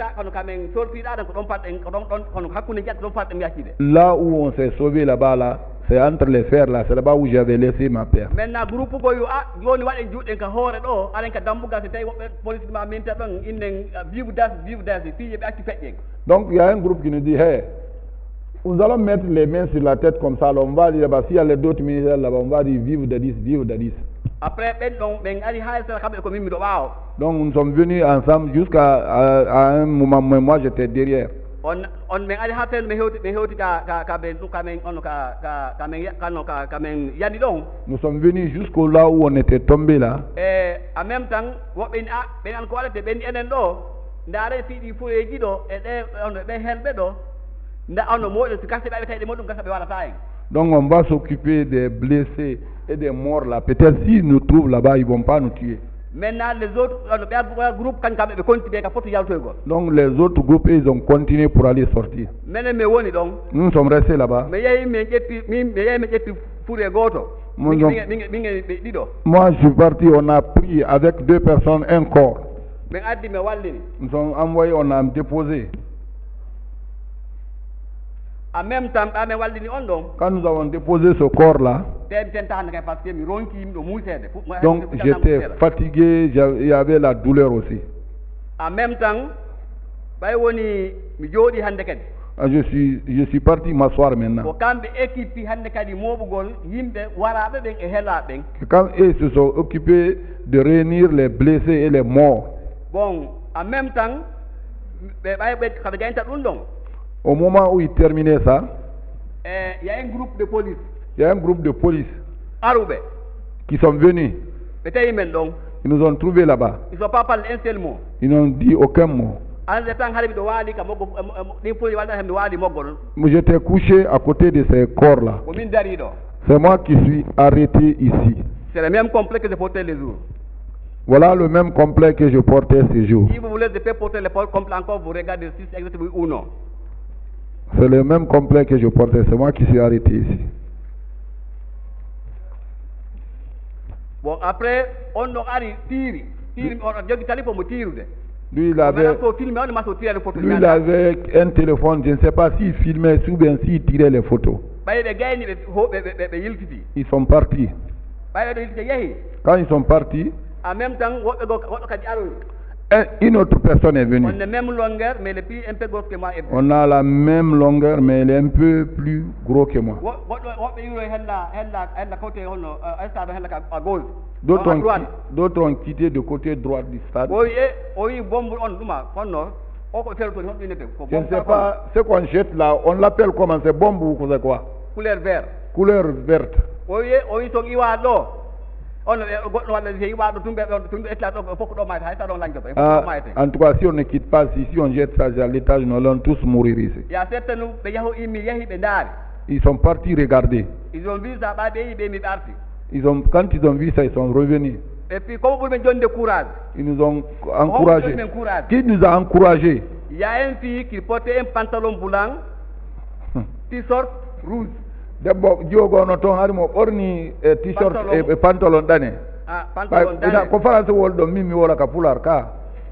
Là où on s'est sauvé là-bas là, c'est entre les fers là, c'est là-bas où j'avais laissé ma paire. Maintenant, groupe Goyo, ah, Yoni Wadi Jude and Kahore, oh, Alenka Dambuga, the police maintain in the view that view that the fille active. Donc, il y a un groupe qui nous dit, hey, nous allons mettre les mains sur la tête comme ça, là, on va dire, là-bas, s'il y a les d'autres ministères là-bas, on va dire, vive de dix, vive de dix. Après, donc, nous sommes venus ensemble jusqu'à à, à un moment, moi j'étais derrière. on on men ali hatel me hewti me hewti ka ka ka ben ka men on ka ka ka men ka no ka ka men yandi don. Nous sommes venus jusqu'au là où on était tombé là. Eh en même temps wo ben a ben an ko alate ben enen do ndare fiidi fureji do e de on be helbe do nda on mo de kasse be tayde modum gassa be wala taay. Donc on va s'occuper des blessés et des morts là. Peut-être s'ils nous trouvent là-bas, ils vont pas nous tuer. Maintenant les autres on groupe kan kambe be continuer ka fotu yalto go. Donc les autres groupes ils ont continué pour aller sortir. Mene me woni donc. Nous sommes restés là-bas. Me yeyi me jetti mi me yeyi me jetti fure goto. Moi, Mi donc- mi mi mi dido. Moi je suis parti, on a pris avec deux personnes un corps. Me addi me wallini. Nous sommes envoyés, on a déposé. En même temps ba me wallini on don. Quand nous avons déposé ce corps-là, Tem tentane kay parce que mi ronki mi do muusede. donc j'étais fatigué, j'avais- il y avait la douleur aussi. En même temps bay woni mi jodi hande kadi. Ah, Je suis, je suis parti m'asseoir Ko maintenant. kambe équipe hande kadi mobugol yimbe warabe ben e hela ben. Que Quand ils se sont occupés de réunir les blessés et les morts, Bon, en même temps be bay be kada janta dun don. au moment où ils terminaient ça, Eh il y a un groupe de police il y a un groupe de police arube. qui sont venus. Be tay men donc Ils nous ont trouvés là-bas. ils ont pas parlé un seul mot. Ils n'ont dit aucun mot. En le temps halibi do wali ka mogo ni poli wala hem do wali mogol. Moi, j'étais couché à côté de ces corps-là. Ko min dari do. C'est moi qui suis arrêté ici. C'est le même complexe que je portais les jours. Voilà le même complet que je portais ce jour. Si vous voulez de porter le complet encore, vous regardez si c'est exactement ou non. C'est le même complet que je portais. C'est moi qui suis arrêté ici. Bon, après, on a ari tiri. Tiri, on a dit qu'il faut me tirer. Lui, il Mais avait, on filme, on m'a sorti les photos. lui, il avait un téléphone. Je ne sais pas s'il filmait ou bien s'il tirait les photos. Baye be gayni be ho be be be yiltiti. Ils sont partis. Baye do yiltiti yehi. Quand ils sont partis, En même temps, wobbe go wobbe kadi aro. un- une autre personne est venue. On a même longueur, mais le plus un peu gros que moi. On a la même longueur, mais il est un peu plus gros que moi. Wobbe wobbe yuro hella hella hella côté hono stade hella ka à gauche. D'autres À ont, droite. qui- d'autres ont quitté de côté droit du stade. O ye o yi bombu on duma honno o ko fel to hono inete ko Je ne bombu sais pas, ce qu'on jette là, on l'appelle comment? C'est bombe ou c'est quoi? couleur vert. Couleur verte. O ye o yi to iwa do on goddo walla je iwa do tumbe do tumbe etla do fokko do mayta hay ta do lanjoto Ah, fokko mayte. en tout cas, si on ne quitte pas ici, si on jette ça à l'étage, nous allons tous mourir ici. Ya certainu be yaho imi yahi be ndari. Ils sont partis regarder. Ils ont vu ça ba be yi be mi barti. Ils ont, quand ils ont vu ça, ils sont revenus. Et puis comme vous me donne de courage. Ils nous ont encouragés. donne courage. Qui nous a encouragés? Il y a une fille qui portait un pantalon blanc, t-shirt rouge. Debbo jogono toon hari mo ɓorni e t-shirt Pantalon. e e pantalon ɗane Ah, pantalon ina dane. ko français wol ɗo min mi wola ka pular ka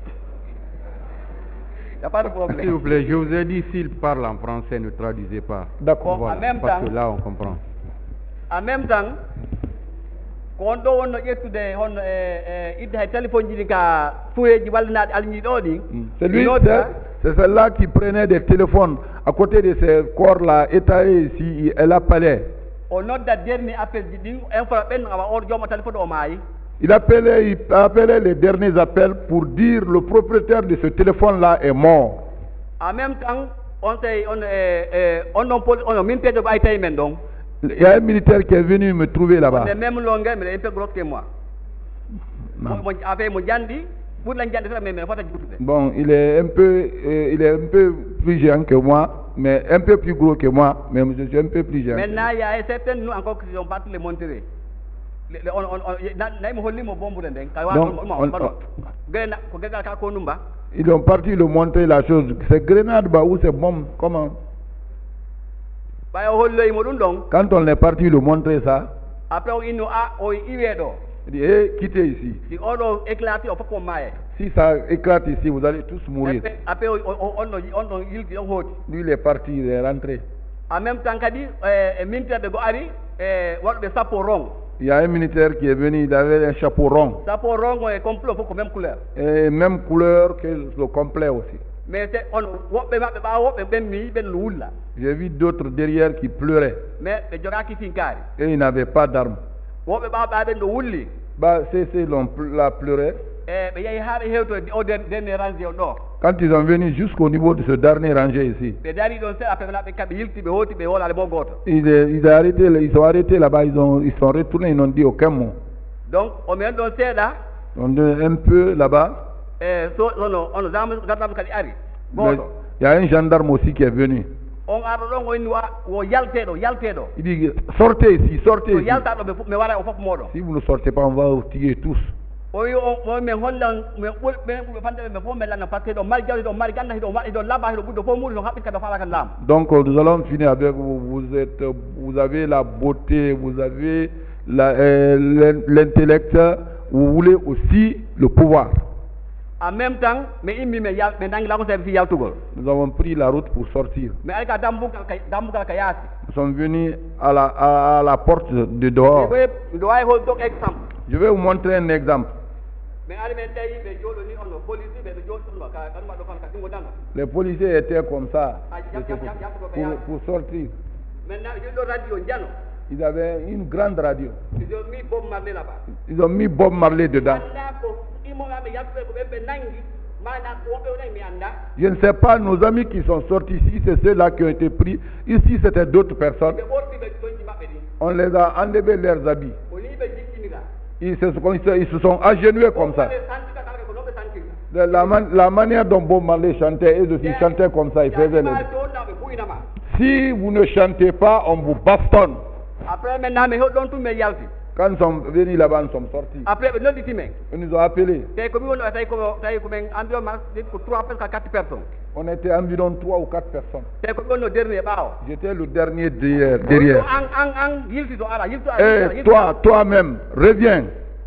Il n'y a pas de S'il vous problème. plaît, je vous ai dit, s'il parle en français, ne traduisez pas. d'accord. Bon, en même Parce temps, que là, on comprend. en même temps, ko on ɗo wonno ƴettude hono e idde hay téléphone ji ɗi ka fuyeji wallinaɗe alñi ɗo ɗi. C'est lui, Une c'est autre, c'est celle-là qui prenait des téléphones à côté de ces corps-là, étalés ici, elle appelait. o nodda dernier appel ji ɗin infra ɓen awa on jooma téléphone o maayi. Il appelait, il appelait les derniers appels pour dire le propriétaire de ce téléphone-là est mort. En même temps, on sey on e e on ɗon poli on mintejo ko ay tawi men ɗon. Il y a un militaire qui est venu me trouver On là-bas. est même longueur, mais un peu gros que moi. Non. Mo affaire mo jandi, pour la jandi ça mais mais fota jutude. Bon, il est un peu, euh, il est un peu plus géant que moi, mais un peu plus gros que moi, mais je suis un peu plus géant. Maintenant, il y a certains nous encore qui sont partis les montrer. Le- le- On on on na na mo holli mo bombu den den. Kay wa Donc, on on- pardon. Gena ko gega ka ko numba. Ils ont parti le montrer la chose. C'est grenade bah, ou c'est bombe, comment? Bay o holloy mo dun don. Quand on est parti le montrer ça, Après on inu a o iwe do. il dit, hé, quittez ici. Si on do éclaté o foko maye. Si ça éclate ici, vous allez tous mourir. Après après on on on on on yilti on hoti. Lui, il est parti, il est rentré. En même temps kadi e militaire de go ari e wadbe sappo rong. Il y a un militaire qui est venu, il avait un chapeau rond. Sappo rong e complot foko même couleur. Et même couleur que le complet aussi. Mais c'est on woɓɓe maɓɓe ɓa woɓɓe ɓen mi yiɓen no wulla J'ai vu d'autres derrière qui pleuraient. mais ɓe jogaki finkaari Et ils n'avaient pas d'armes. woɓɓe ɓa ɓa ɓen no wulli Bah, c'est, c'est, l'on l'a pleuré. e ɓe yehi haa ɓe hewto o dernier rangé o ɗo. Quand ils sont venus jusqu'au niveau de ce dernier rangé ici, ɓe dari ɗon seeɗa après ɓe kamɓe yilti ɓe hooti ɓe wolade mo gooto. ils, ils, arrêté, ils sont arrêtés là-bas, ils, ont, ils sont retournés, ils n'ont dit aucun mot. Donc o men ɗon seeɗa. On est un peu là-bas. e so ono ono gendarme kadi ari gooto. Il y a un gendarme aussi qui est venu. On arɗo ɗon o inni wo yalteɗo yalteɗo. Il dit sortez ici, sortez so ici. yaltaɗo ɓe mi waɗa o fof moɗon. Si vous ne sortez pas, on va vous tirer tous. o wi o min hollan min ɓen ɓuɓe fandeɓe ɓe fof min lanna par ce que ɗo mari jawdi ɗo mari ganda hiɗo waɗi ɗo laaɓa hiɗo ɓuɗɗo fof muɗi ɗo haɓɓit kadi o faala kan laamu. Donc nous allons finir avec vous. Vous êtes, vous avez la beauté, vous avez la, euh, l'intellect, vous voulez aussi le pouvoir. En même temps mi immi mi yal ɓe dangi lako seeɓe fi yaltugol. Nous avons pris la route pour sortir. mi ari ka dambugal ka dambugal ka yaasi. Nous sommes venus à la, à, à la porte de dehors. miɗo wawi hol donc exemple. Je vais vous montrer un exemple. mi ari min tawi ɓe jooɗo ni ono police ɓe ɓe jooɗɗuno ka kanuma ɗo kan ka ɗingo danga. Les policiers étaient comme ça pour, pour sortir. maintenant jiɗɗo radio jano. Ils avaient une grande radio. ils ont mis Bob Marley là-bas. Ils ont mis Bob Marley dedans. Je ne sais pas, nos amis qui sont sortis ici, c'est ceux-là qui ont été pris. Ici, c'était d'autres personnes. On les a enlevés leurs habits. Ils se, ils se sont agenouillés comme ça. De la, man, la manière dont Bob Marley chantait, eux aussi chantaient comme ça, ils faisaient les... Si vous ne chantez pas, on vous bastonne. Après, maintenant, mais tout me yalti. Quand nous sommes venus là-bas, nous sommes sortis. Après, ils nous ont appelés. On était environ trois ou quatre personnes. J'étais le dernier derrière. Et toi, toi-même, reviens.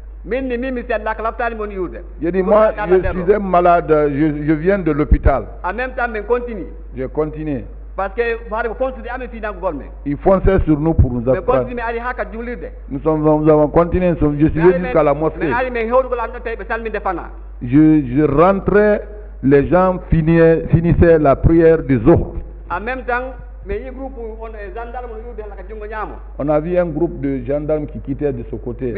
J'ai dit, moi, je suis un malade, je, je viens de l'hôpital. En même temps, mais continue. J'ai continué. Parce que ils fonçaient sur nous pour nous apprendre. Nous, sommes, nous avons continué, je suis venu jusqu'à la mosquée. Je, je rentrais, les gens finissaient, finissaient la prière du Zohr. En même temps, on a vu un groupe de gendarmes qui quittaient de ce côté.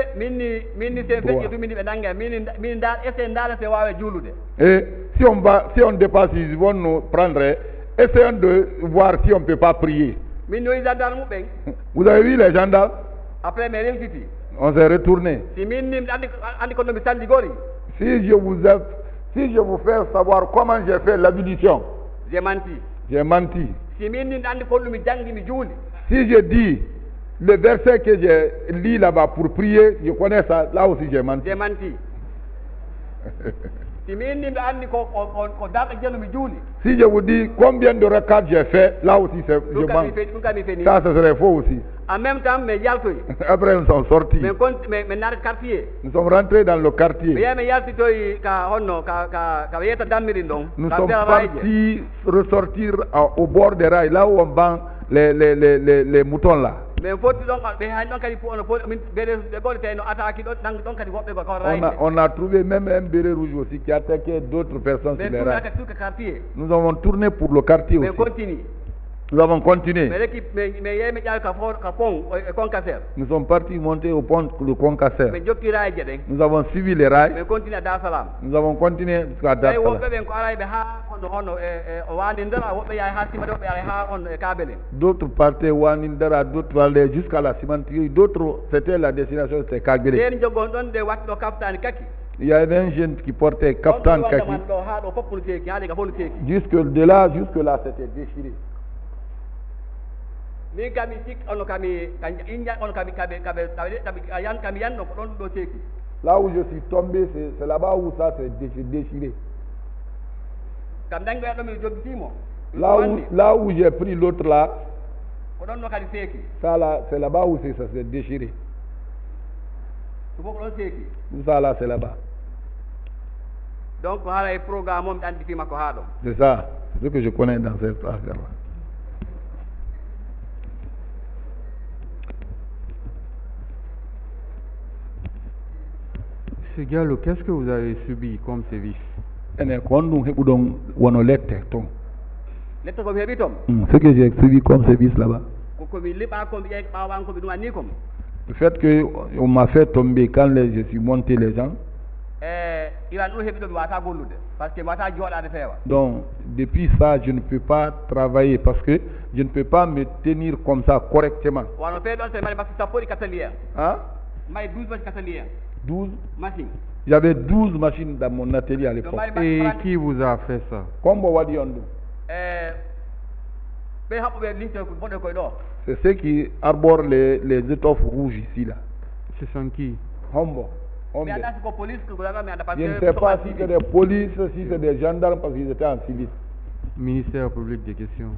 Et si on, va, si on dépasse, ils vont nous prendre. Essayons de voir si on ne peut pas prier. Vous avez vu les gendarmes? On s'est retourné. Si je vous ai, si je vous fais savoir comment j'ai fait l'ablution, j'ai menti. J'ai menti. Si je dis le verset que j'ai lu là-bas pour prier, je connais ça, là aussi j'ai menti. J'ai menti. Si je vous dis combien de rakats j'ai fait, là aussi je mens. Ça, ce serait faux aussi. En même temps, mais après nous sommes sortis. Nous sommes rentrés dans le quartier. Nous sommes partis ressortir au bord des rails, là où on vend les, les, les, les, les moutons là. On a, on a trouvé même un béret rouge aussi qui attaquait d'autres personnes sur les rails. Nous avons tourné pour le quartier aussi. Nous avons continué. Nous sommes partis monter au pont de Concasser. Nous avons suivi les rails. Nous avons continué jusqu'à Dar Salam. D'autres partaient Wanindara, d'autres allaient jusqu'à la cimenterie, d'autres c'était la destination, c'était Kagbele. Il y avait un jeune qui portait Kaftan Kaki. Jusque de là, jusque là, c'était déchiré. Là où je suis tombé, c'est là-bas où ça s'est déchiré. Là où, là où j'ai pris l'autre là, ça là, c'est là-bas où ça s'est déchiré. Ça là, c'est là-bas. Donc, c'est ça, c'est ce que je connais dans cette affaire-là. Monsieur Diallo, qu'est-ce que vous avez subi comme sévice? Ce que j'ai subi comme sévice là-bas. Le fait qu'on m'a fait tomber quand les, je suis monté les gens. iran ɗum heɓi ɗo mi wata gollude par ce que mi wata jooɗade feewa. Donc depuis ça je ne peux pas travailler parce que je ne peux pas me tenir comme ça correctement. wano feewi ɗon so mari machine sappo ɗi katali en Hein? mayi douze machine katali en douze machine. J'avais douze machines dans mon atelier à l'époque. Et qui vous a fait ça? Combo wadi on ɗum. e ɓe haɓɓuɓe limte bonɗe koye ɗo. C'est ceux qui arborent les, les étoffes rouges ici là. Ce sont qui? Hombo. mi anda siko police que gouvernement mi anda par ce Je ne que sais pas si c'est des polices, si c'est des gendarmes parce qu'ils étaient en civil. Ministère public des questions.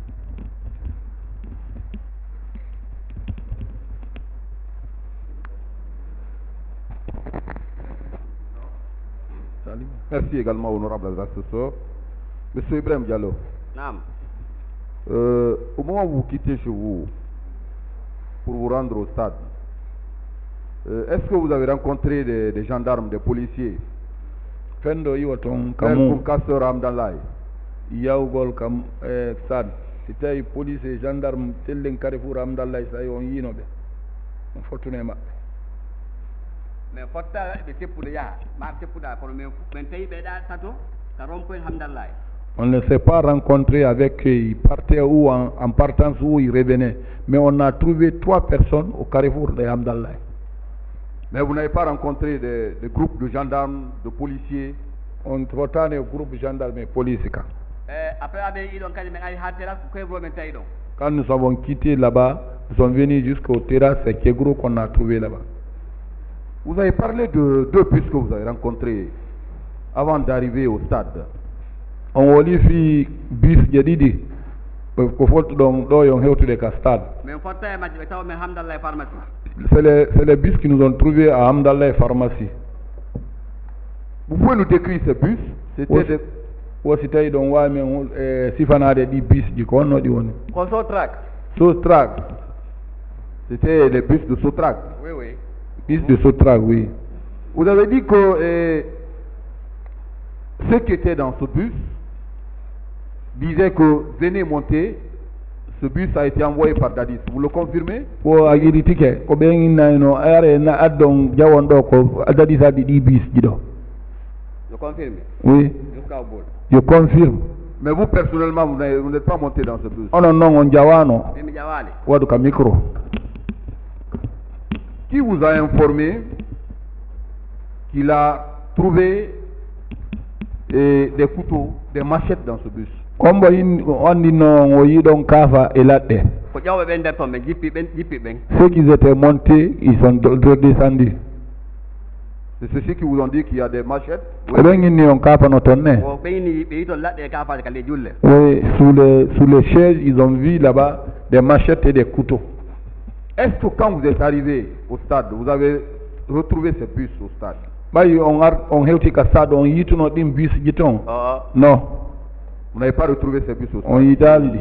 Merci également, honorables assesseurs. Monsieur Ibrahim Diallo, Naam. euh, au moment où vous quittez chez vous pour vous rendre au stade, euh, est-ce que vous avez rencontré des, des gendarmes, des policiers? Fendo iwaton Kamu kamu Kasser Amdallah. yawgol kam e stade si tawi police et gendarme tellen carrefour Amdallah so tawi on yinoɓe on fottune maɓɓe mais fotta ɓe teppude yaha ma teppuɗa kono min min tawi ɓeɗa tato ka rompoen hamdallah. On ne s'est pas rencontré avec eux, ils partaient ou en, en partance ou ils revenaient. Mais on a trouvé trois personnes au carrefour de Hamdallah. Mais vous n'avez pas rencontré des, des groupes de gendarmes, de policiers? On trouve un groupe de gendarmes et policiers. Après, quand nous avons quitté là-bas, nous sommes venus jusqu'au terrasse, c'est Kegro qu'on a trouvé là-bas. Vous avez parlé de deux bus que vous avez rencontrés avant d'arriver au stade. On a vu bus jadidi ko folto don do yon hewtude ka stade. C'est les, c'est les bus qui nous ont trouvés à Hamdallah Pharmacie. Vous pouvez nous décrire ces bus? C'était des... Wosi tawi ɗon wami e sifanade ɗi bus ɗi ko wonno ɗi woni ko Sotrac. Sotrac. C'était les bus de Sotrac. Oui, oui. Bus de Sotrac, oui. Vous avez dit que euh, ceux qui étaient dans ce bus disaient que venez monter, ce bus a été envoyé par Dadis. Vous le confirmez? Ko a yiɗi tike ko ɓen innayno are na addon jawon ɗo ko Dadis addi ɗi bus ɗi ɗo. Je confirme. Oui. Je confirme. Mais vous personnellement, vous n'êtes pas monté dans ce bus? Oh non, non, on jawano. Wadu ka micro. Qui vous a informé qu'il a trouvé eh, des couteaux, des machettes dans ce bus? Kombo andi no o yidon kafa e ladde. Ceux qui étaient montés, ils sont redescendus. C'est ceux qui vous ont dit qu'il y a des machettes? Oui, sous les, sous les chaises, ils ont vu là-bas des machettes et des couteaux. Est-ce que quand vous êtes arrivé au stade, vous avez retrouvé ces bus au stade? On hewti ka stade, on yituno dim bus jiton. Non. Vous n'avez pas retrouvé ces bus au stade? On y daldi.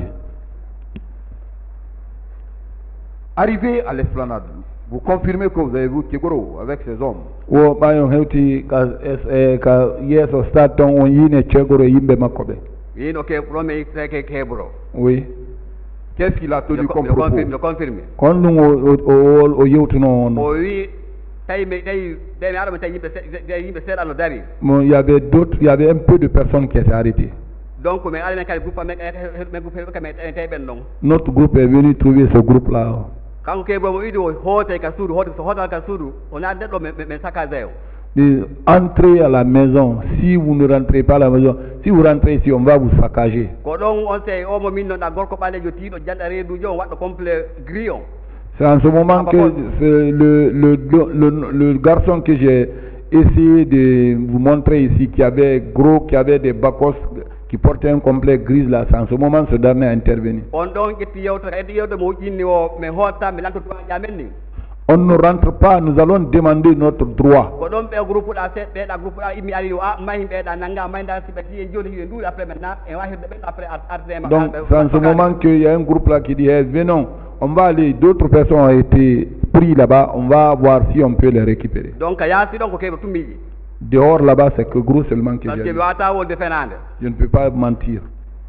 Arrivé à l'esplanade, vous confirmez que vous avez vu Kegoro avec ses hommes? Wo bayon hewti ka e ka yeso stade ton on yine Kegoro yimbe makobe. Yino ke prome ke Kebro. Oui. Qu'est-ce qu'il a tenu comme propos? Je confirme. Kon dum o o o yewtuno on. O wi tay me tay day mi arama tay yimbe yimbe sédal no dari. Bon, il y avait d'autres, il y avait un peu de personnes qui étaient arrêtées. Donc mais allez kay groupe me me groupe ka me tay ben non. Notre groupe est venu trouver ce groupe là. Quand Kebro mo idi o hote ka sudu hote so hote ka sudu on a deddo me me sakazeo. Entrez à la maison. Si vous ne rentrez pas à la maison, si vous rentrez ici, on va vous saccager. C'est en ce moment que le, le, le, le garçon que j'ai essayé de vous montrer ici, qui avait gros, qui avait des bacos, qui portait un complet gris là, c'est en ce moment ce dernier a intervenu. On ne rentre pas, nous allons demander notre droit. Donc, c'est en ce moment qu'il y a un groupe là qui dit, hey, venons, on va aller, d'autres personnes ont été pris là-bas, on va voir si on peut les récupérer. Donc, dehors là-bas, c'est que gros seulement que j'ai. Je ne peux pas mentir.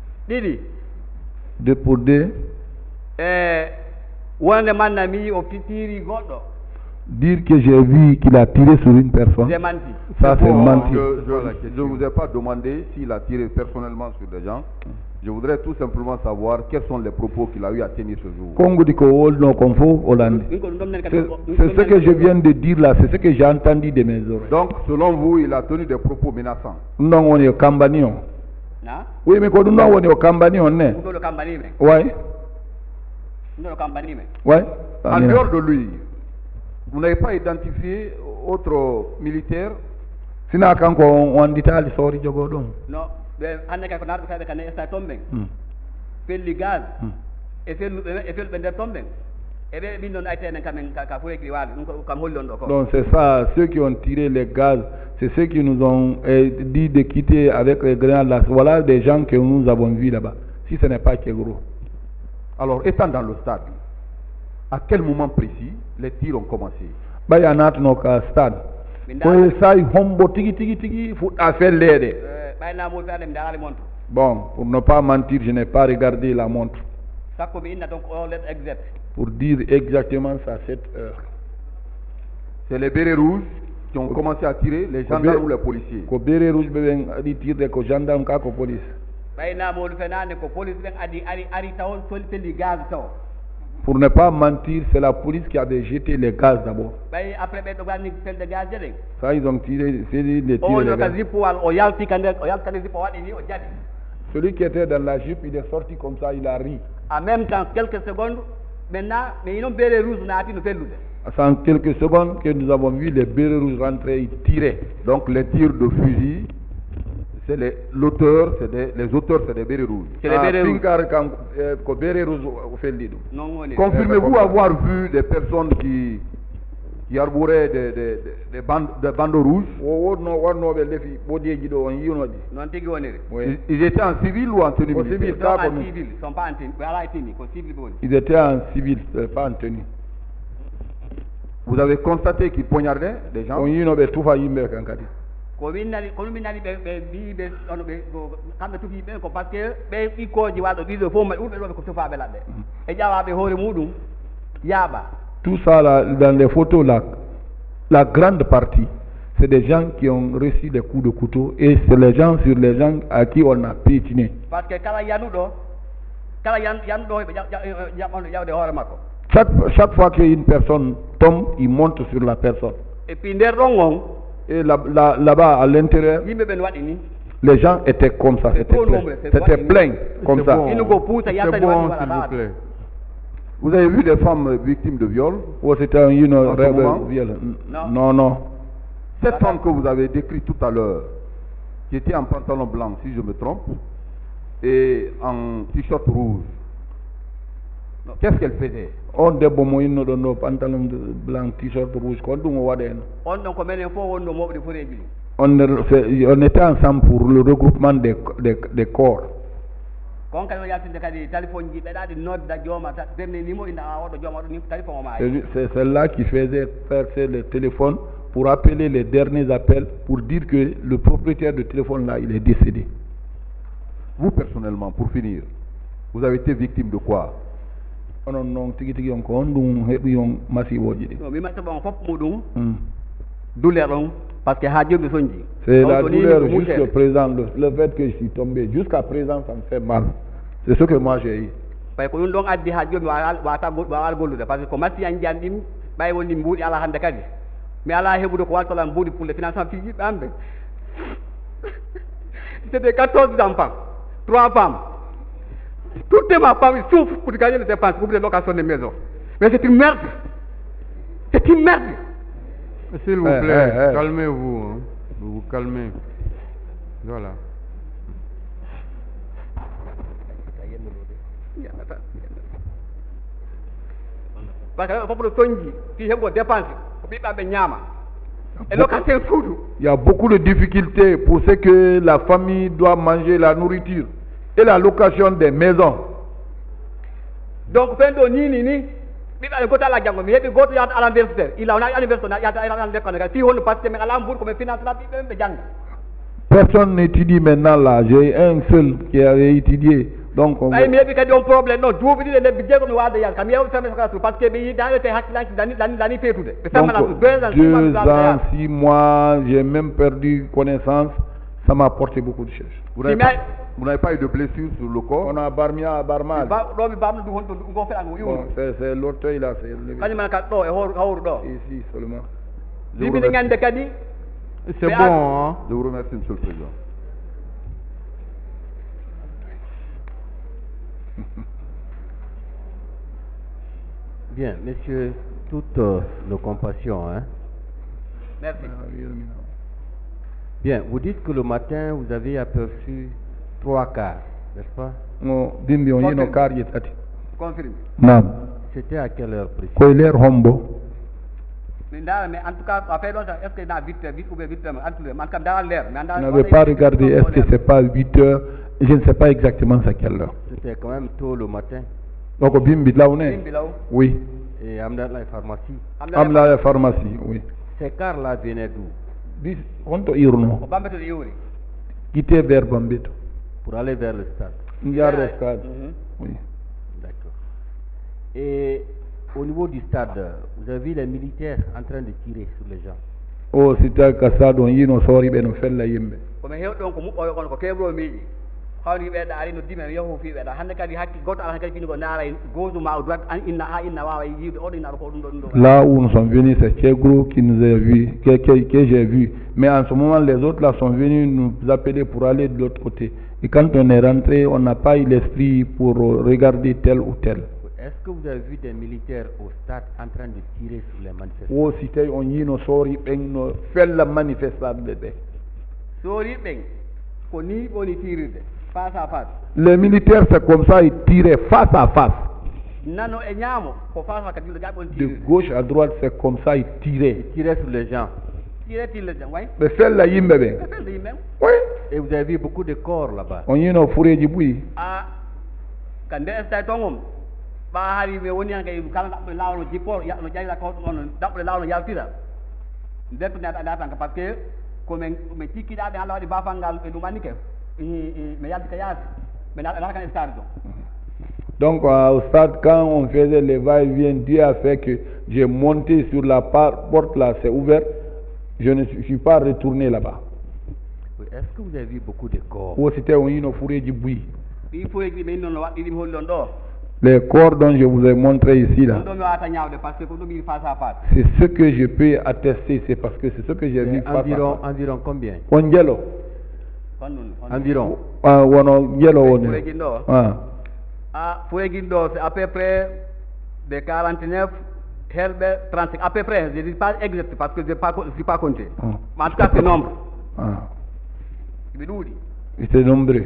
Deux pour deux. Dire que j'ai vu qu'il a tiré sur une personne, J'ai menti. ça c'est Bon, mentir. Je ne vous ai pas demandé s'il a tiré personnellement sur des gens. Je voudrais tout simplement savoir quels sont les propos qu'il a eu à tenir ce jour. Congo dit que oh, non, qu'on faut, Hollande. C'est c'est ce que je viens de dire là, c'est ce que j'ai entendu de mes oreilles. Donc, selon vous, il a tenu des propos menaçants. Non, on est au Cambanion. Na? Oui, mais quand nous on est au Cambanion, on est. Vous le Cambani, mais. Ouais, Vous le Cambani, mais. ouais. En dehors de lui, vous n'avez pas identifié autres militaires? Sinon, quand on dit à l'histoire, je go donc. Non, mais on a qu'on a fait des années, ça tombe. Hmm. Fait le gaz. Hmm. Et fait le et fait le bender tombe. Et bien, nous avons été quand même qu'à fouiller qui va, nous comme hold on encore. Donc c'est ça, ceux qui ont tiré les gaz, c'est ceux qui nous ont eh, dit de quitter avec les grenades là. Voilà des gens que nous avons vus là-bas. Si ce n'est pas Kegro. Alors, étant dans le stade, à quel moment précis les tirs ont commencé? Bah, il y en a dans le stade. Oui, ça, ils hombo tigi tigi tigi, faut faire l'aide. Bon, pour ne pas mentir, je n'ai pas regardé la montre. Pour dire exactement ça, à cette heure. C'est les bérets rouges qui ont commencé à tirer, les gendarmes ou les policiers? Les bérets rouges, ils tirent des gendarmes et les policiers. Pour ne pas mentir, c'est la police qui avait jeté les gaz d'abord. Ça, ils ont tiré, c'est les tirs. Les gaz. Celui qui était dans la jupe, il est sorti comme ça, il a ri. En même temps, quelques secondes, maintenant, mais ils ont béré rouge, on a tiré le C'est en quelques secondes que nous avons vu les bérets rouges rentrer, ils tiraient. Donc les tirs de fusil, c'est les, l'auteur, c'est des, les auteurs, c'est des bérets rouges. C'est les bérets rouges. Confirmez-vous avoir vu des personnes qui, qui arboraient des, des, des, des, bandes, des bandeaux rouges? Ils étaient en civil ou en tenue militaire? Ils sont en civil, ils sont pas en tenue. Ils étaient en civil, pas en tenue. Vous avez constaté qu'ils poignardaient des gens? Tout ça là, dans les photos là, la grande partie, c'est des gens qui ont reçu des coups de couteau et c'est les gens sur les gens à qui on a piétiné. Chaque, chaque fois qu'une personne tombe, il monte sur la personne. Et puis, et là, là, là-bas, à l'intérieur, les gens étaient comme ça, c'était plein, c'était plein comme ça. C'est bon, s'il vous plaît. Vous avez vu des femmes victimes de viol? Oh, c'était un you know, viol. Non. non, non. Cette femme que vous avez décrite tout à l'heure, qui était en pantalon blanc, si je me trompe, et en t-shirt rouge, qu'est-ce qu'elle faisait? On debo mo inno do no pantalon blanc, t-shirt rouge, ko dum waden. On donc comme une fois on mo de fourré. On on était ensemble pour le regroupement des des, des corps. Kon kan yati de kadi téléphone ji be dadi note da joma ta demne ni mo ina awodo joma do ni téléphone ma. C'est celle-là qui faisait passer le téléphone pour appeler les derniers appels pour dire que le propriétaire du téléphone là, il est décédé. Vous personnellement, pour finir, vous avez été victime de quoi? Non, non, tigi tigi on ko ndum hebi on masi woji. Non, mi matta bon fop mudum. Douleur on parce que ha jobi sonji. C'est la douleur jusqu'à présent, le, le fait que je suis tombé jusqu'à présent ça me fait mal. C'est ce que moi j'ai eu. Parce que on donc addi ha jobi wa wa ta wa gollude parce que ko masi yan jandim bay woni mbudi ala hande kadi. Mais ala hebudo ko walto la mbudi pour le financement fiji bambe. C'était quatorze enfants, trois femmes. Toute ma famille souffre pour gagner les dépenses pour les locations des maisons. Mais c'est une merde. C'est une merde. S'il vous Eh, plaît, eh, eh. calmez-vous. Hein. Vous vous calmez. Voilà. Parce que pour le tonji, qui est pour dépenser, pour bien faire nyama. Et location food. Il y a beaucoup de difficultés pour ce que la famille doit manger la nourriture et la location des maisons. Donc, pendo ni ni ni, bi ba ko la jango mi hebi goto ya à l'université. Il a un université ya ta à l'école. Si on passe mais à l'ambour comme finance la bi be jang. Personne n'étudie maintenant là. J'ai un seul qui avait étudié Donc, on ay mi heɓi kadi on probléme ɗon duuɓi ɗiɗi lebbi jeegom mi waada yaade kam yew fermé sokala par ce que ɓe yi dawete hakkillaji dani dani dani feetude ɓe fermana donc deux ans deux ans, six mois, j'ai même perdu connaissance, ça m'a apporté beaucoup de choses. Vous n'avez pas, vous n'avez pas eu de blessure sur le corps? On a barmia, barmal. ɗo mi bamno ɗum honɗo ɗum gon feɗango Bon, iwru c'est c'est l'orteil là, c'est levé. kañum en kadi ɗo e hawru hawru ɗo Ici seulement. yimɓe gande kadi C'est bon, hein? Je vous remercie, Monsieur le Président. Bien, messieurs, toutes euh, nos compassions, hein. merci Bien, vous dites que le matin, vous avez aperçu trois cas, n'est-ce pas? No, dimbi on yino kar yetati. confirme Naam. C'était à quelle heure précise? Koy leer hombo. mi ndaara mais en tout cas a fait ɗon est ce que na huit heures huit ou bien huit heures en tout cas man kam daral leer mais Je n'avais pas regardé, est-ce que c'est pas huit heures? Je ne sais pas exactement c'est quelle heure. C'était quand même tôt le matin. Donc, bimbi laune? Bimbi law. Oui. Et Amda la pharmacie. Amla la pharmacie, oui. Ces cars-là venaient d'où? Bis, honto irno. ko bambeto iwri Quitter vers Bambeto. Pour aller vers le stade. Ngar le stade. Mhm. Oui. D'accord. Et au niveau du stade, vous avez vu les militaires en train de tirer sur les gens. O sita kasado yino sori be no fella yimbe. komi hewɗi ɗon ko muɓɓoyo kono ko keɓro miiji hawni ɓeeɗa ari no dime yehu fi ɓeeɗa hannde kadi hakki goto ala kadi fini ko ndaara gauche ma o droite an inna ha inna wawa yiide oɗo inna ko ɗum ɗo ɗum ɗo Là où nous sommes venus, c'est Tchegro qui nous a vus, que, que, que j'ai vu. Mais en ce moment, les autres là sont venus nous appeler pour aller de l'autre côté. Et quand on est rentré, on n'a pas eu l'esprit pour regarder tel ou tel. Est-ce que vous avez vu des militaires au stade en train de tirer sur les manifestants? O sitay on yino sori ben no fella manifestable be. soori ɓen ko ni woni tirirde face à face Les militaires c'est comme ça, ils tiraient face à face. nano e ñaamo ko face à kadi gaɓe on De tirirde gauche à droite, c'est comme ça, ils tiraient. Ils tiraient sur les gens. tire tille jam way Mais fella yimbe be. ɓe felde yimɓen Oui. Et vous avez vu beaucoup de corps là-bas. On yino fureji bui. a ka nde stay tongom ɓa haari ɓe woni han kay kala ɗaɓɓude lawol no jippo no ƴayla ko on ɗaɓɓude lawol no yaltira nden to nata tan ka par ce que komin min cikkiɗaɓe Allah waɗi bafal ngal ɓe ɗum anni ke mi yalti ka yaasi ɓe nata kan e stade to Donc euh, au stade, quand on faisait les va-et-vient, Dieu a fait que j'ai monté sur la par- porte là, c'est ouvert. Je ne suis suis pas retourné là-bas. Oui, est-ce que vous avez vu beaucoup de corps? Où c'était on yino fureji bui. ɗi foyeji ɓe noon no waɗ ɗiɗi mi holli ɗon ɗo Les corps dont je vous ai montré ici là, ɗum ɗo mi wawata ñawde par ce que ko ɗum yiɗi face à face c'est ce que je peux attester, c'est parce que c'est ce que j'ai vu Et face à environ, face. environ combien? On yellow. kon ɗum Environ. Ah, wono yellow on. foyeguin ɗo Ah. a foyeguin ɗo c'est à peu près de quarante-neuf herɓe trente-cinq à peu près je dis pas exact parce que je pas je suis pas compté Ah. mais en tout cas c'est nombre Ah. ɓe ɗuuɗi C'était nombreux.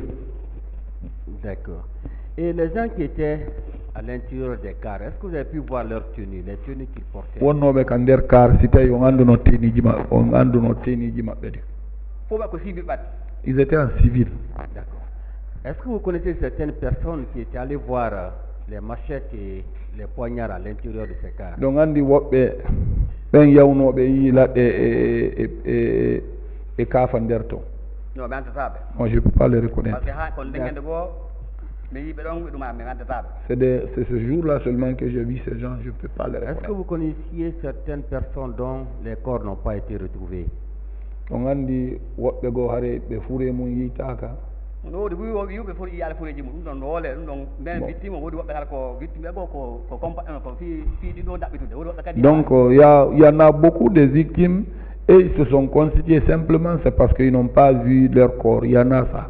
D'accord. Et les gens qui étaient à l'intérieur des cars, est-ce que vous avez pu voir leur tenue, les tenues qu'ils portaient? Wonnoɓe kan nder car si tawi on anduno teniji maɓɓe on anduno teniji maɓɓe de. fof ɓe ko civil ɓat Ils étaient en civil. D'accord. Est-ce que vous connaissez certaines personnes qui étaient allées voir euh, les machettes et les poignards à l'intérieur de ces cars? Donc andi woɓɓe ɓen yawnoɓe yi laɗɗe e e e e kaafa nder to. non mi andataɓe Moi je peux pas les reconnaître. par ce que ha kono ndegende goo mi yiɓe ɗon ɓe ɗuma mi andataɓe C'est de- c'est ce jour-là seulement que j'ai vu ces gens, je ne peux pas les Est-ce que reconnaître. vous connaissiez certaines personnes dont les corps n'ont pas été retrouvés? Donc andi woɓɓe goo hare ɓe fure mum yiytaka. no woodi wi woɓe yiwɓe foti yiyade fureji mum ɗum ɗon no woole ɗum ɗon nden Bon. victime woodi woɓɓe kala ko victime ɓe goo ko ko compa ko fi fiiɗi ɗo daɓɓitude woodi woɓɓe kadi Donc il y, a- y en a beaucoup de victimes et ils se sont constitués simplement, c'est parce qu'ils n'ont pas vu leur corps. Il y en a ça.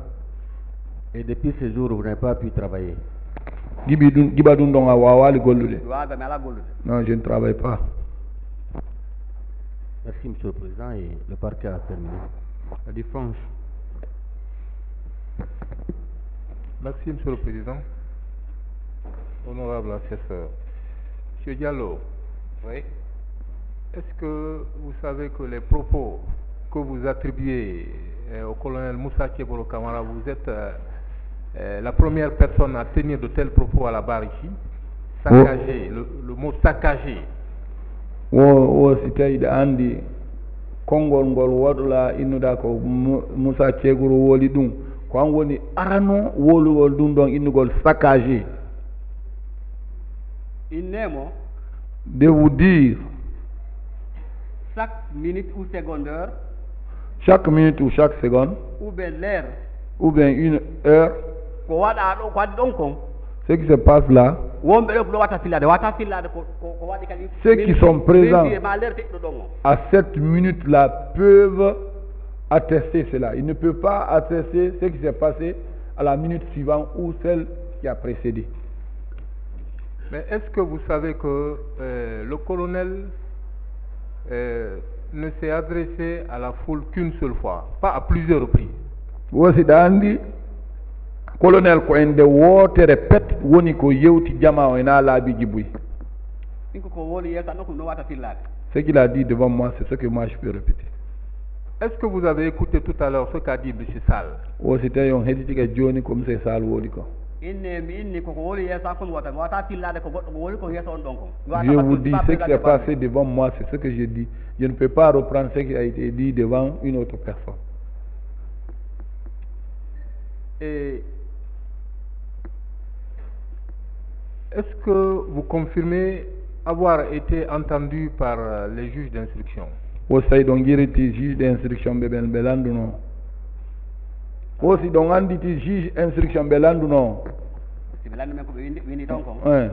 Et depuis ce jour, vous n'avez pas pu travailler? Giɓi ɗum- giɓa ɗum ɗon a wawali gollude. mi wawa mi ala gollude Non, je ne travaille pas. Merci, Monsieur le Président, et le parquet a terminé. La défense. Merci, Monsieur le Président. Honorable assesseur. Monsieur Diallo, Oui. est-ce que vous savez que les propos que vous attribuez euh, au colonel Moussa Tchebolo Kamara, vous êtes euh, euh, la première personne à tenir de tels propos à la barre ici? Saccagé, le, le mot saccagé. wo wo si tawi ɗe andi konngol ngol woɗola innuɗa ko Mu- Moussa Thiégouro woli ɗum ko an woni arano wolugol ɗum ɗon innugol saccagé. innemo de vous dire chaque minute ou seconde heure chaque minute ou chaque seconde ou bien l'heure ou bien une heure ko waɗa ɗo ko waɗi ɗon kon ce qui se passe là, ceux qui sont présents à cette minute-là peuvent attester cela. Ils ne peuvent pas attester ce qui s'est passé à la minute suivante ou celle qui a précédé. Mais est-ce que vous savez que euh, le colonel euh, ne s'est adressé à la foule qu'une seule fois, pas à plusieurs reprises? Voici Dandi. Colonel ko ende wotere pet woni ko yewti jama o ena laabi jibuy. Ce qu'il a dit devant moi, c'est ce que moi je peux répéter. Est-ce que vous avez écouté tout à l'heure ce qu'a dit M. Sall? O c'était yon hediti ke joni ko M. Sall woli ko. Je vous dis ce qui s'est passé devant moi, c'est ce que je dis. Je ne peux pas reprendre ce qui a été dit devant une autre personne. Et est-ce que vous confirmez avoir été entendu par les juges d'instruction? Aussi donc iriti juge d'instruction beben belanduno. Aussi donc anditi juge d'instruction belanduno. Ouais.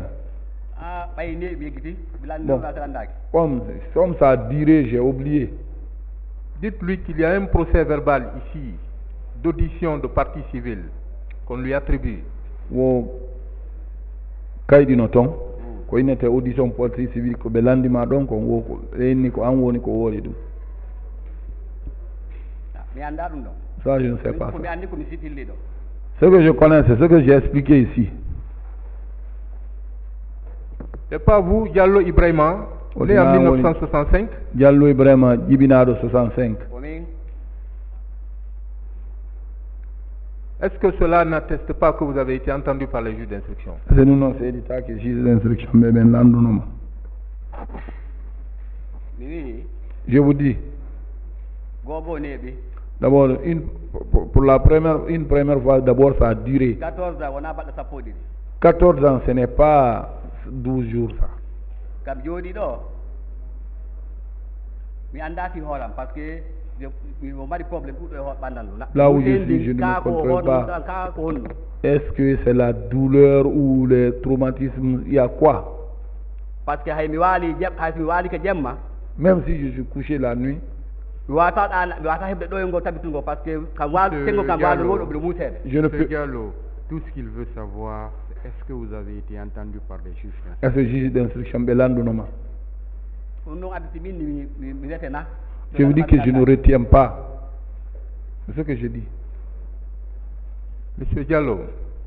Bon. Comme, comme ça a duré, j'ai oublié. Dites-lui qu'il y a un procès verbal ici d'audition de partie civile qu'on lui attribue. Wo kaydi no ton ko inete audition partie civile ko be landima don ko wo ko reni ko an woni ko wori dum. Ça je ne sais pas. Ce que je connais, c'est ce que j'ai expliqué ici. C'est pas vous, Diallo Ibrahima, né en mille neuf cent soixante-cinq? Diallo Ibrahima, Jibinado soixante-cinq. Est-ce que cela n'atteste pas que vous avez été entendu par les juges d'instruction? C'est nous non, c'est l'État qui juge d'instruction, mais ben l'andounement. Je vous dis. D'abord, une, pour, pour la première, une première fois, d'abord ça a duré. quatorze ans, ce n'est pas douze jours ça. Là où je suis, je ne me contrôle pas. Est-ce que c'est la douleur ou le traumatisme? Il y a quoi? Même si je suis couché la nuit, je ne peux... Diallo, tout ce qu'il veut savoir, est-ce que vous avez été entendu par des juges? Est-ce que juge d'instruction Belando Noma? Je vous dis que je ne retiens pas. C'est ce que je dis. Monsieur Diallo,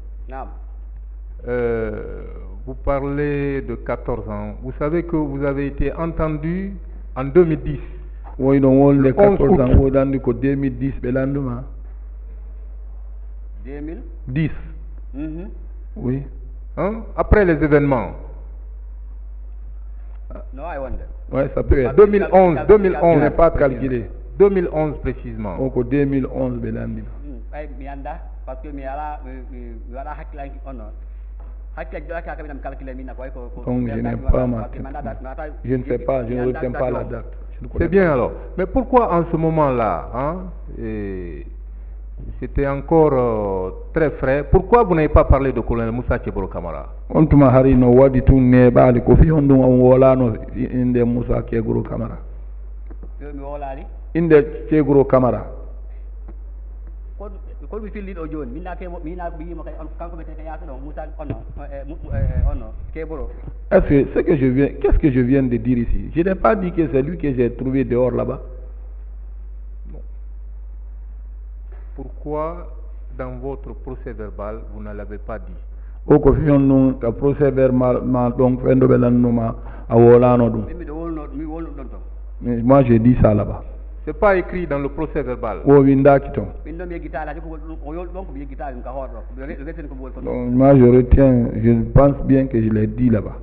euh, vous parlez de quatorze ans. Vous savez que vous avez été entendu en deux mille dix. Oui, non, les quatorze ans, vous avez dit deux mille dix, Belanduma. deux mille dix. Mm-hmm. Oui. Hein? Après les événements. No, I wonder. Oui, ça peut être. deux mille onze, deux mille onze. Je n'ai pas calculé. deux mille onze précisément. Donc deux mille onze, Belandi. Parce que mi ala mi wala hakla ono hakla jora ka kam calculer mi na ko ko donc je n'ai pas ma je ne sais pas, je ne retiens pas la date. C'est bien alors. Mais pourquoi en ce moment-là, hein, c'était encore euh, très frais, pourquoi vous n'avez pas parlé de colonel Moussa Tcheboro Kamara? On tuma hari no wadi tun ne baali ko fi on dum on wola no inde Moussa Tcheboro Kamara. Mi wolali inde Tcheboro Kamara. Est-ce que ce que je viens, qu'est-ce que je viens de dire ici? Je n'ai pas dit que c'est lui que j'ai trouvé dehors là-bas. Non. Pourquoi dans votre procès verbal vous ne l'avez pas dit? Au confusion non, le procès verbal donc fendo belanuma a wolano dum. Mais moi j'ai dit ça là-bas. C'est pas écrit dans le procès verbal. Oh, Winda Kiton. Donc, moi je retiens, je pense bien que je l'ai dit là-bas.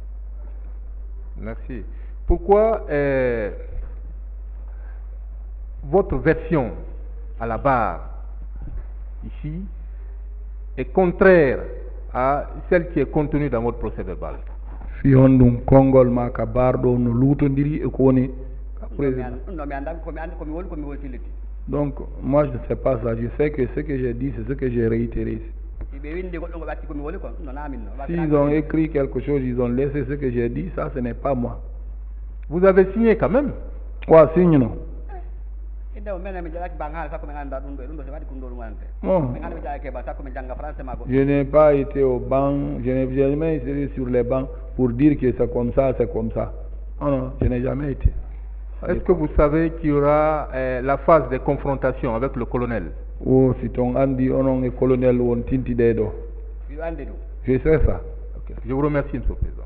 Merci. Pourquoi euh, votre version à la barre ici est contraire à celle qui est contenue dans votre procès verbal. Si on dum kongol ma ka bardo no lutondiri e ko woni président. Donc moi je ne sais pas ça, je sais que ce que j'ai dit c'est ce que j'ai réitéré. S'ils ont écrit quelque chose, ils ont laissé ce que j'ai dit, ça ce n'est pas moi. Vous avez signé quand même? Quoi signe non? Bon. Je n'ai pas été au banc, je n'ai jamais été sur les bancs pour dire que c'est comme ça, c'est comme ça. Non, non, je n'ai jamais été. Est-ce que vous savez qu'il y aura euh, la phase de confrontation avec le colonel? Oh, si ton Andy, on est colonel ou on tinti dedo. Je sais ça. Okay. Je vous remercie, Monsieur le Président.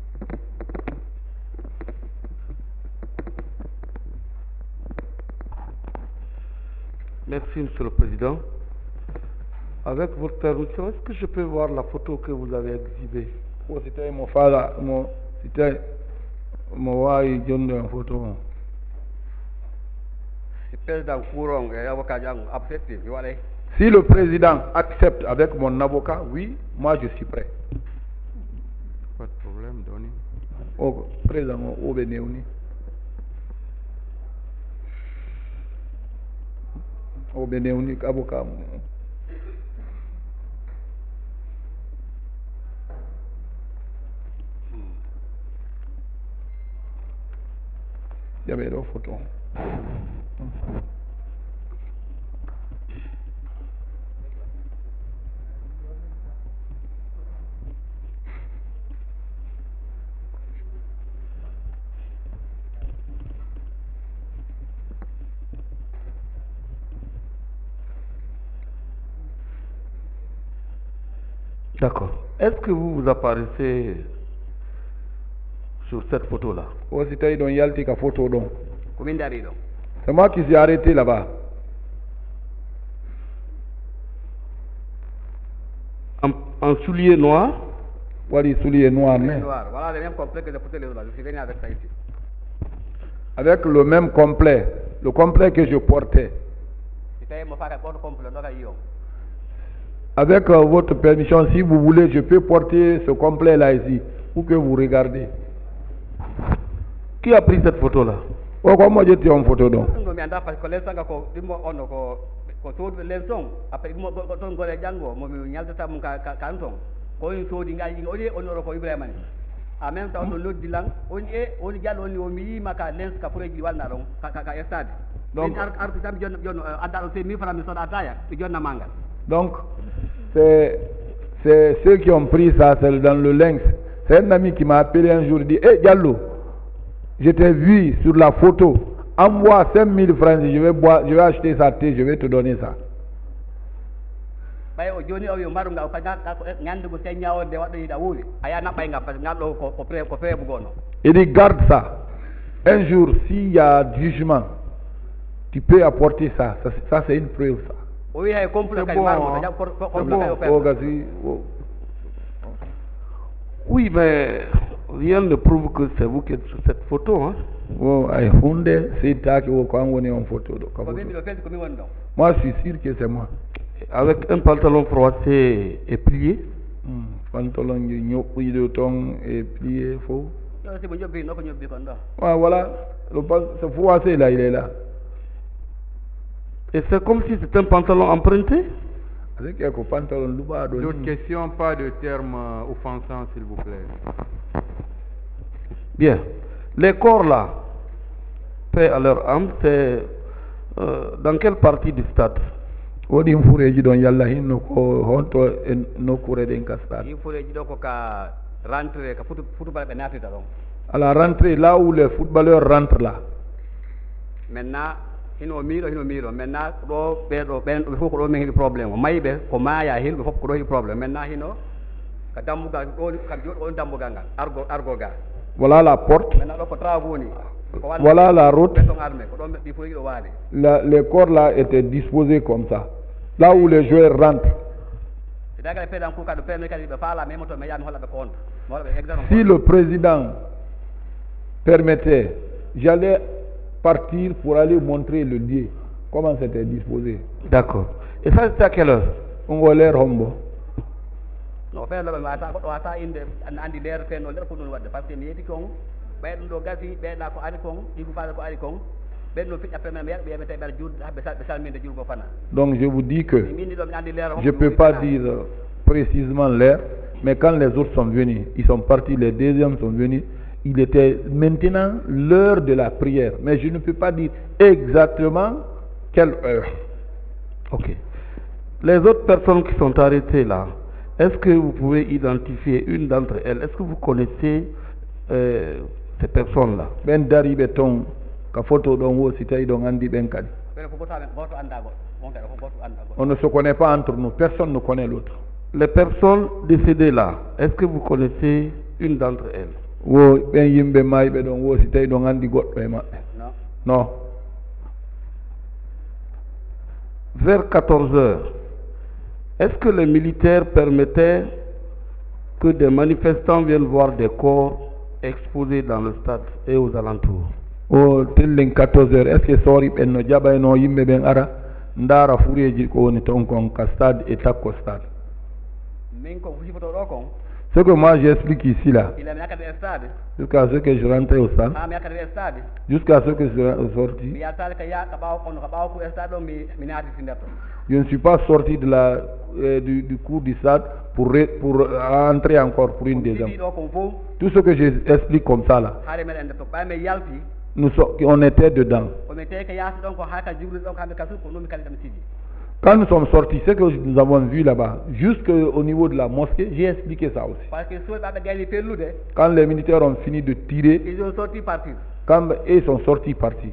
Merci, Monsieur le Président. Avec votre permission, est-ce que je peux voir la photo que vous avez exhibée? Oh, c'était mon frère, mon, c'était mon wai John en photo. Si le président accepte avec mon avocat, oui, moi je suis prêt. Pas de problème, Donny. Oh, président, au Bénéoni. Au Bénéoni, avocat. Il y avait deux photos. D'accord. Est-ce que vous vous apparaissez sur cette photo-là? Oh, c'était dans Yaltika photo donc. C'est moi qui suis arrêté là-bas. En, en soulier noir? Voilà, soulier noir, mais. Voilà le même complet que j'ai porté les autres. Je suis venu avec ça ici. Avec le même complet, le complet que je portais. Avec euh, votre permission, si vous voulez, je peux porter ce complet-là ici, pour que vous regardez. Qui a pris cette photo-là? Oh, comment j'étais en photo donc? En même temps, on dit lang, on est, on dit on est au milieu, ma ka lens ka pour y aller na donc, ka ka estade. Donc, artisan jon jon adalo c'est mille francs sur ataya, tu jon na manga. Donc, c'est c'est ceux qui ont pris ça, c'est dans le lynx. C'est un ami qui m'a appelé un jour, il dit, hé hey, Diallo, je t'ai vu sur la photo, envoie cinq mille francs, je vais boire, je vais acheter sa thé, je vais te donner ça. Il dit garde ça. Un jour, s'il y a jugement, tu peux apporter ça. Ça, ça c'est une preuve. Ça. Oui, c'est bon, bon. Oui, mais rien ne prouve que c'est vous qui êtes sur cette photo. Hein? Oh, c'est ta qui est en photo. Moi, je suis sûr que c'est moi. Avec un pantalon froissé et plié. Mm. Pantalon de ton et plié faux. Ah, voilà, ce froissé là, il est là. Et c'est comme si c'était un pantalon emprunté? D'autres questions, pas de termes offensants, s'il vous plaît. Bien. Les corps là, paix à leur âme, c'est euh, dans quelle partie du stade? Wodi mfureji don yalla hinno ko honto en nokure den kastade. Mfureji do ko ka rentrer ka futu futu bal be natita donc. À la rentrée là où les footballeurs rentrent là. Maintenant hino miro hino miro maintenant do be do ben do ko do men problème maybe ko maya hil do ko do problème maintenant hino ka dambuga do ka do dambuga ngal argo argo ga. Voilà la porte. Maintenant do ko travaux ni. Voilà la route. La, les corps là étaient disposés comme ça. Là où les joueurs rentrent. Si le président permettait, j'allais partir pour aller montrer le lieu. Comment c'était disposé. D'accord. Et ça, c'était à quelle heure? On va l'air hombo. No fe laɓe wata goɗɗo wata inde andi leer feno nder ko ɗum wadde par ce que mi yeeti kon ɓeyɗum ɗo gasi ɓeyɗa ko ari kon ɗigu faade ko ari kon ɓen ɗo fiƴƴa premier ɓeyaɗa ɓe yemete ɓeɗa juulde ɓe salminde julgo fana. Donc je vous dis que mini ɗo mi andi leer je peux pas dire précisément l'heure, mais quand les autres sont venus, ils sont partis, les deuxièmes sont venus, il était maintenant l'heure de la prière, mais je ne peux pas dire exactement quelle heure. Ok. Les autres personnes qui sont arrêtées là, est-ce que vous pouvez identifier une d'entre elles? Est-ce que vous connaissez euh, ces personnes-là? Ben dari beton ka photo don wo sitay don andi ben kadi. On ne se connaît pas entre nous, personne ne connaît l'autre. Les personnes décédées là, est-ce que vous connaissez une d'entre elles? Wo ben yimbe maybe don wo sitay don andi goddo e mabbe. Non. Non. Vers quatorze heures, est-ce que les militaires permettaient que des manifestants viennent voir des corps exposés dans le stade et aux alentours? O tellen quatorze heures, est-ce que sori ben no jaba no yimbe ben ara ndara fureji ko woni ton kon ka stade et takko stade? Min ko fusi foto do kon. Ce que moi j'explique ici là, Il a mis à stade. jusqu'à ce que je rentre au stade, Ah, mi akade stade. jusqu'à ce que je sois sorti, Mi yaltale ka ya ka bawo kono ka bawo ko stade do mi mi naati fi ndetto. je ne suis pas sorti de la, euh, du, du cours du stade pour, re- pour euh, entrer encore pour une deuxième. Ɗi ɗo kon fof Tout ce que j'explique comme ça là, haade meɗen ndetto ɓay mi yalti nous so- on était dedans. komi tawi ko yaasi ɗon ko ha ka jugri ɗon kamɓe kasu ko ɗum mi kali ɗam sidi. Quand nous sommes sortis, ce que nous avons vu là-bas, jusqu'au niveau de la mosquée, j'ai expliqué ça aussi. Par ce que suuɗ ɓaɓe gayni fellude Quand les militaires ont fini de tirer, ils ont sorti partir. quand ils sont sortis partis.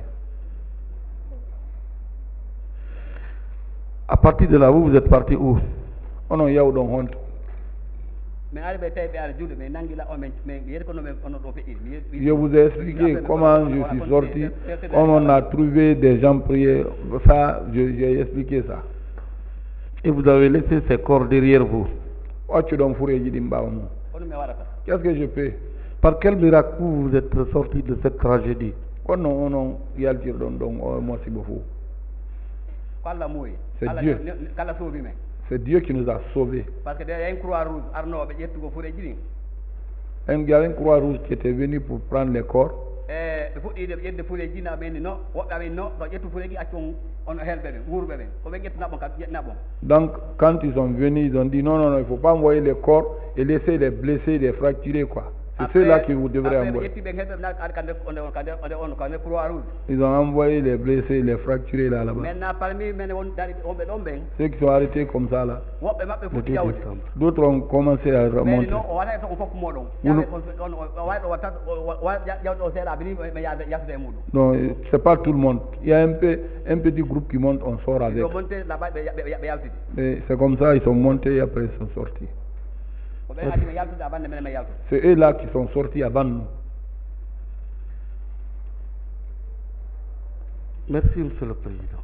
À partir de là, vous, vous êtes parti où? On a eu donc honte. min ari ɓe tawi ɓe ara julde min nanggila on min min yeeti kono min ono ɗo feƴƴi mi yetti- Je vous ai expliqué comment je suis sorti, comment on a trouvé des gens prier. Ça, je- j'ai expliqué ça. Et vous avez laissé ces corps derrière vous. Ocho don fureji ɗin ɓawa mum. kono mi waɗata Qu'est-ce que je peux? Par quel miracle vous êtes sorti de cette tragédie? Kono onon yaltirɗon ɗon o mosibo fof. ko Allah muuyi C'est Allah Dieu. ne- ne- kala soobi men C'est Dieu qui nous a sauvés. par ce que yen croix rouge arnoɓe ƴettugo fuɗeji ɗin Un gars, une croix rouge qui était venu pour prendre les corps. e ɓe fuɗɗide ɓe ƴedde fuɗeji na ɓeni no woɓɓe amen no to ƴettu fuɗeji accon ono helɓe ɓen wuurɓe ɓen ko ɓe ƴettunaɓon kam ƴettunaɓon. Donc, quand ils sont venus, ils ont dit non, non, non, il ne faut pas envoyer les corps et laisser les blessés, les fracturés, quoi. C'est ceux-là que vous devrez ɓe envoyer. ƴetti ɓen helɓe ɓe naɗi kande onde on kande onde on kande croix rouge. Ils ont envoyé les blessés, les fracturés là, là-bas. maintenant parmi men won dari wonɓe ɗon ɓen Ceux qui sont arrêtés comme ça, là. woɓɓe maɓɓe Le fuɗɗi deux yawde décembre. D'autres ont commencé à mais remonter. non o waɗa e soko fokko moɗon Vous ne- yaɓe on o wawi ɗo wattat waɗa ƴawde o seeɗa bini mi yaada yasude e muɗum Non, euh, c'est pas tout le monde. Il y a un peu, un petit groupe qui monte, on sort avec. ɗo monte laɓa ɓe ɓe yaltidi Et c'est comme ça, ils sont montés et après ils sont sortis. ko ɓen adi ɓe yaltude abande minen mi yaltude C'est eux là qui sont sortis avant nous. Merci, Monsieur le Président.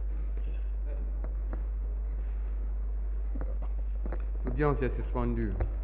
L'audience est suspendue.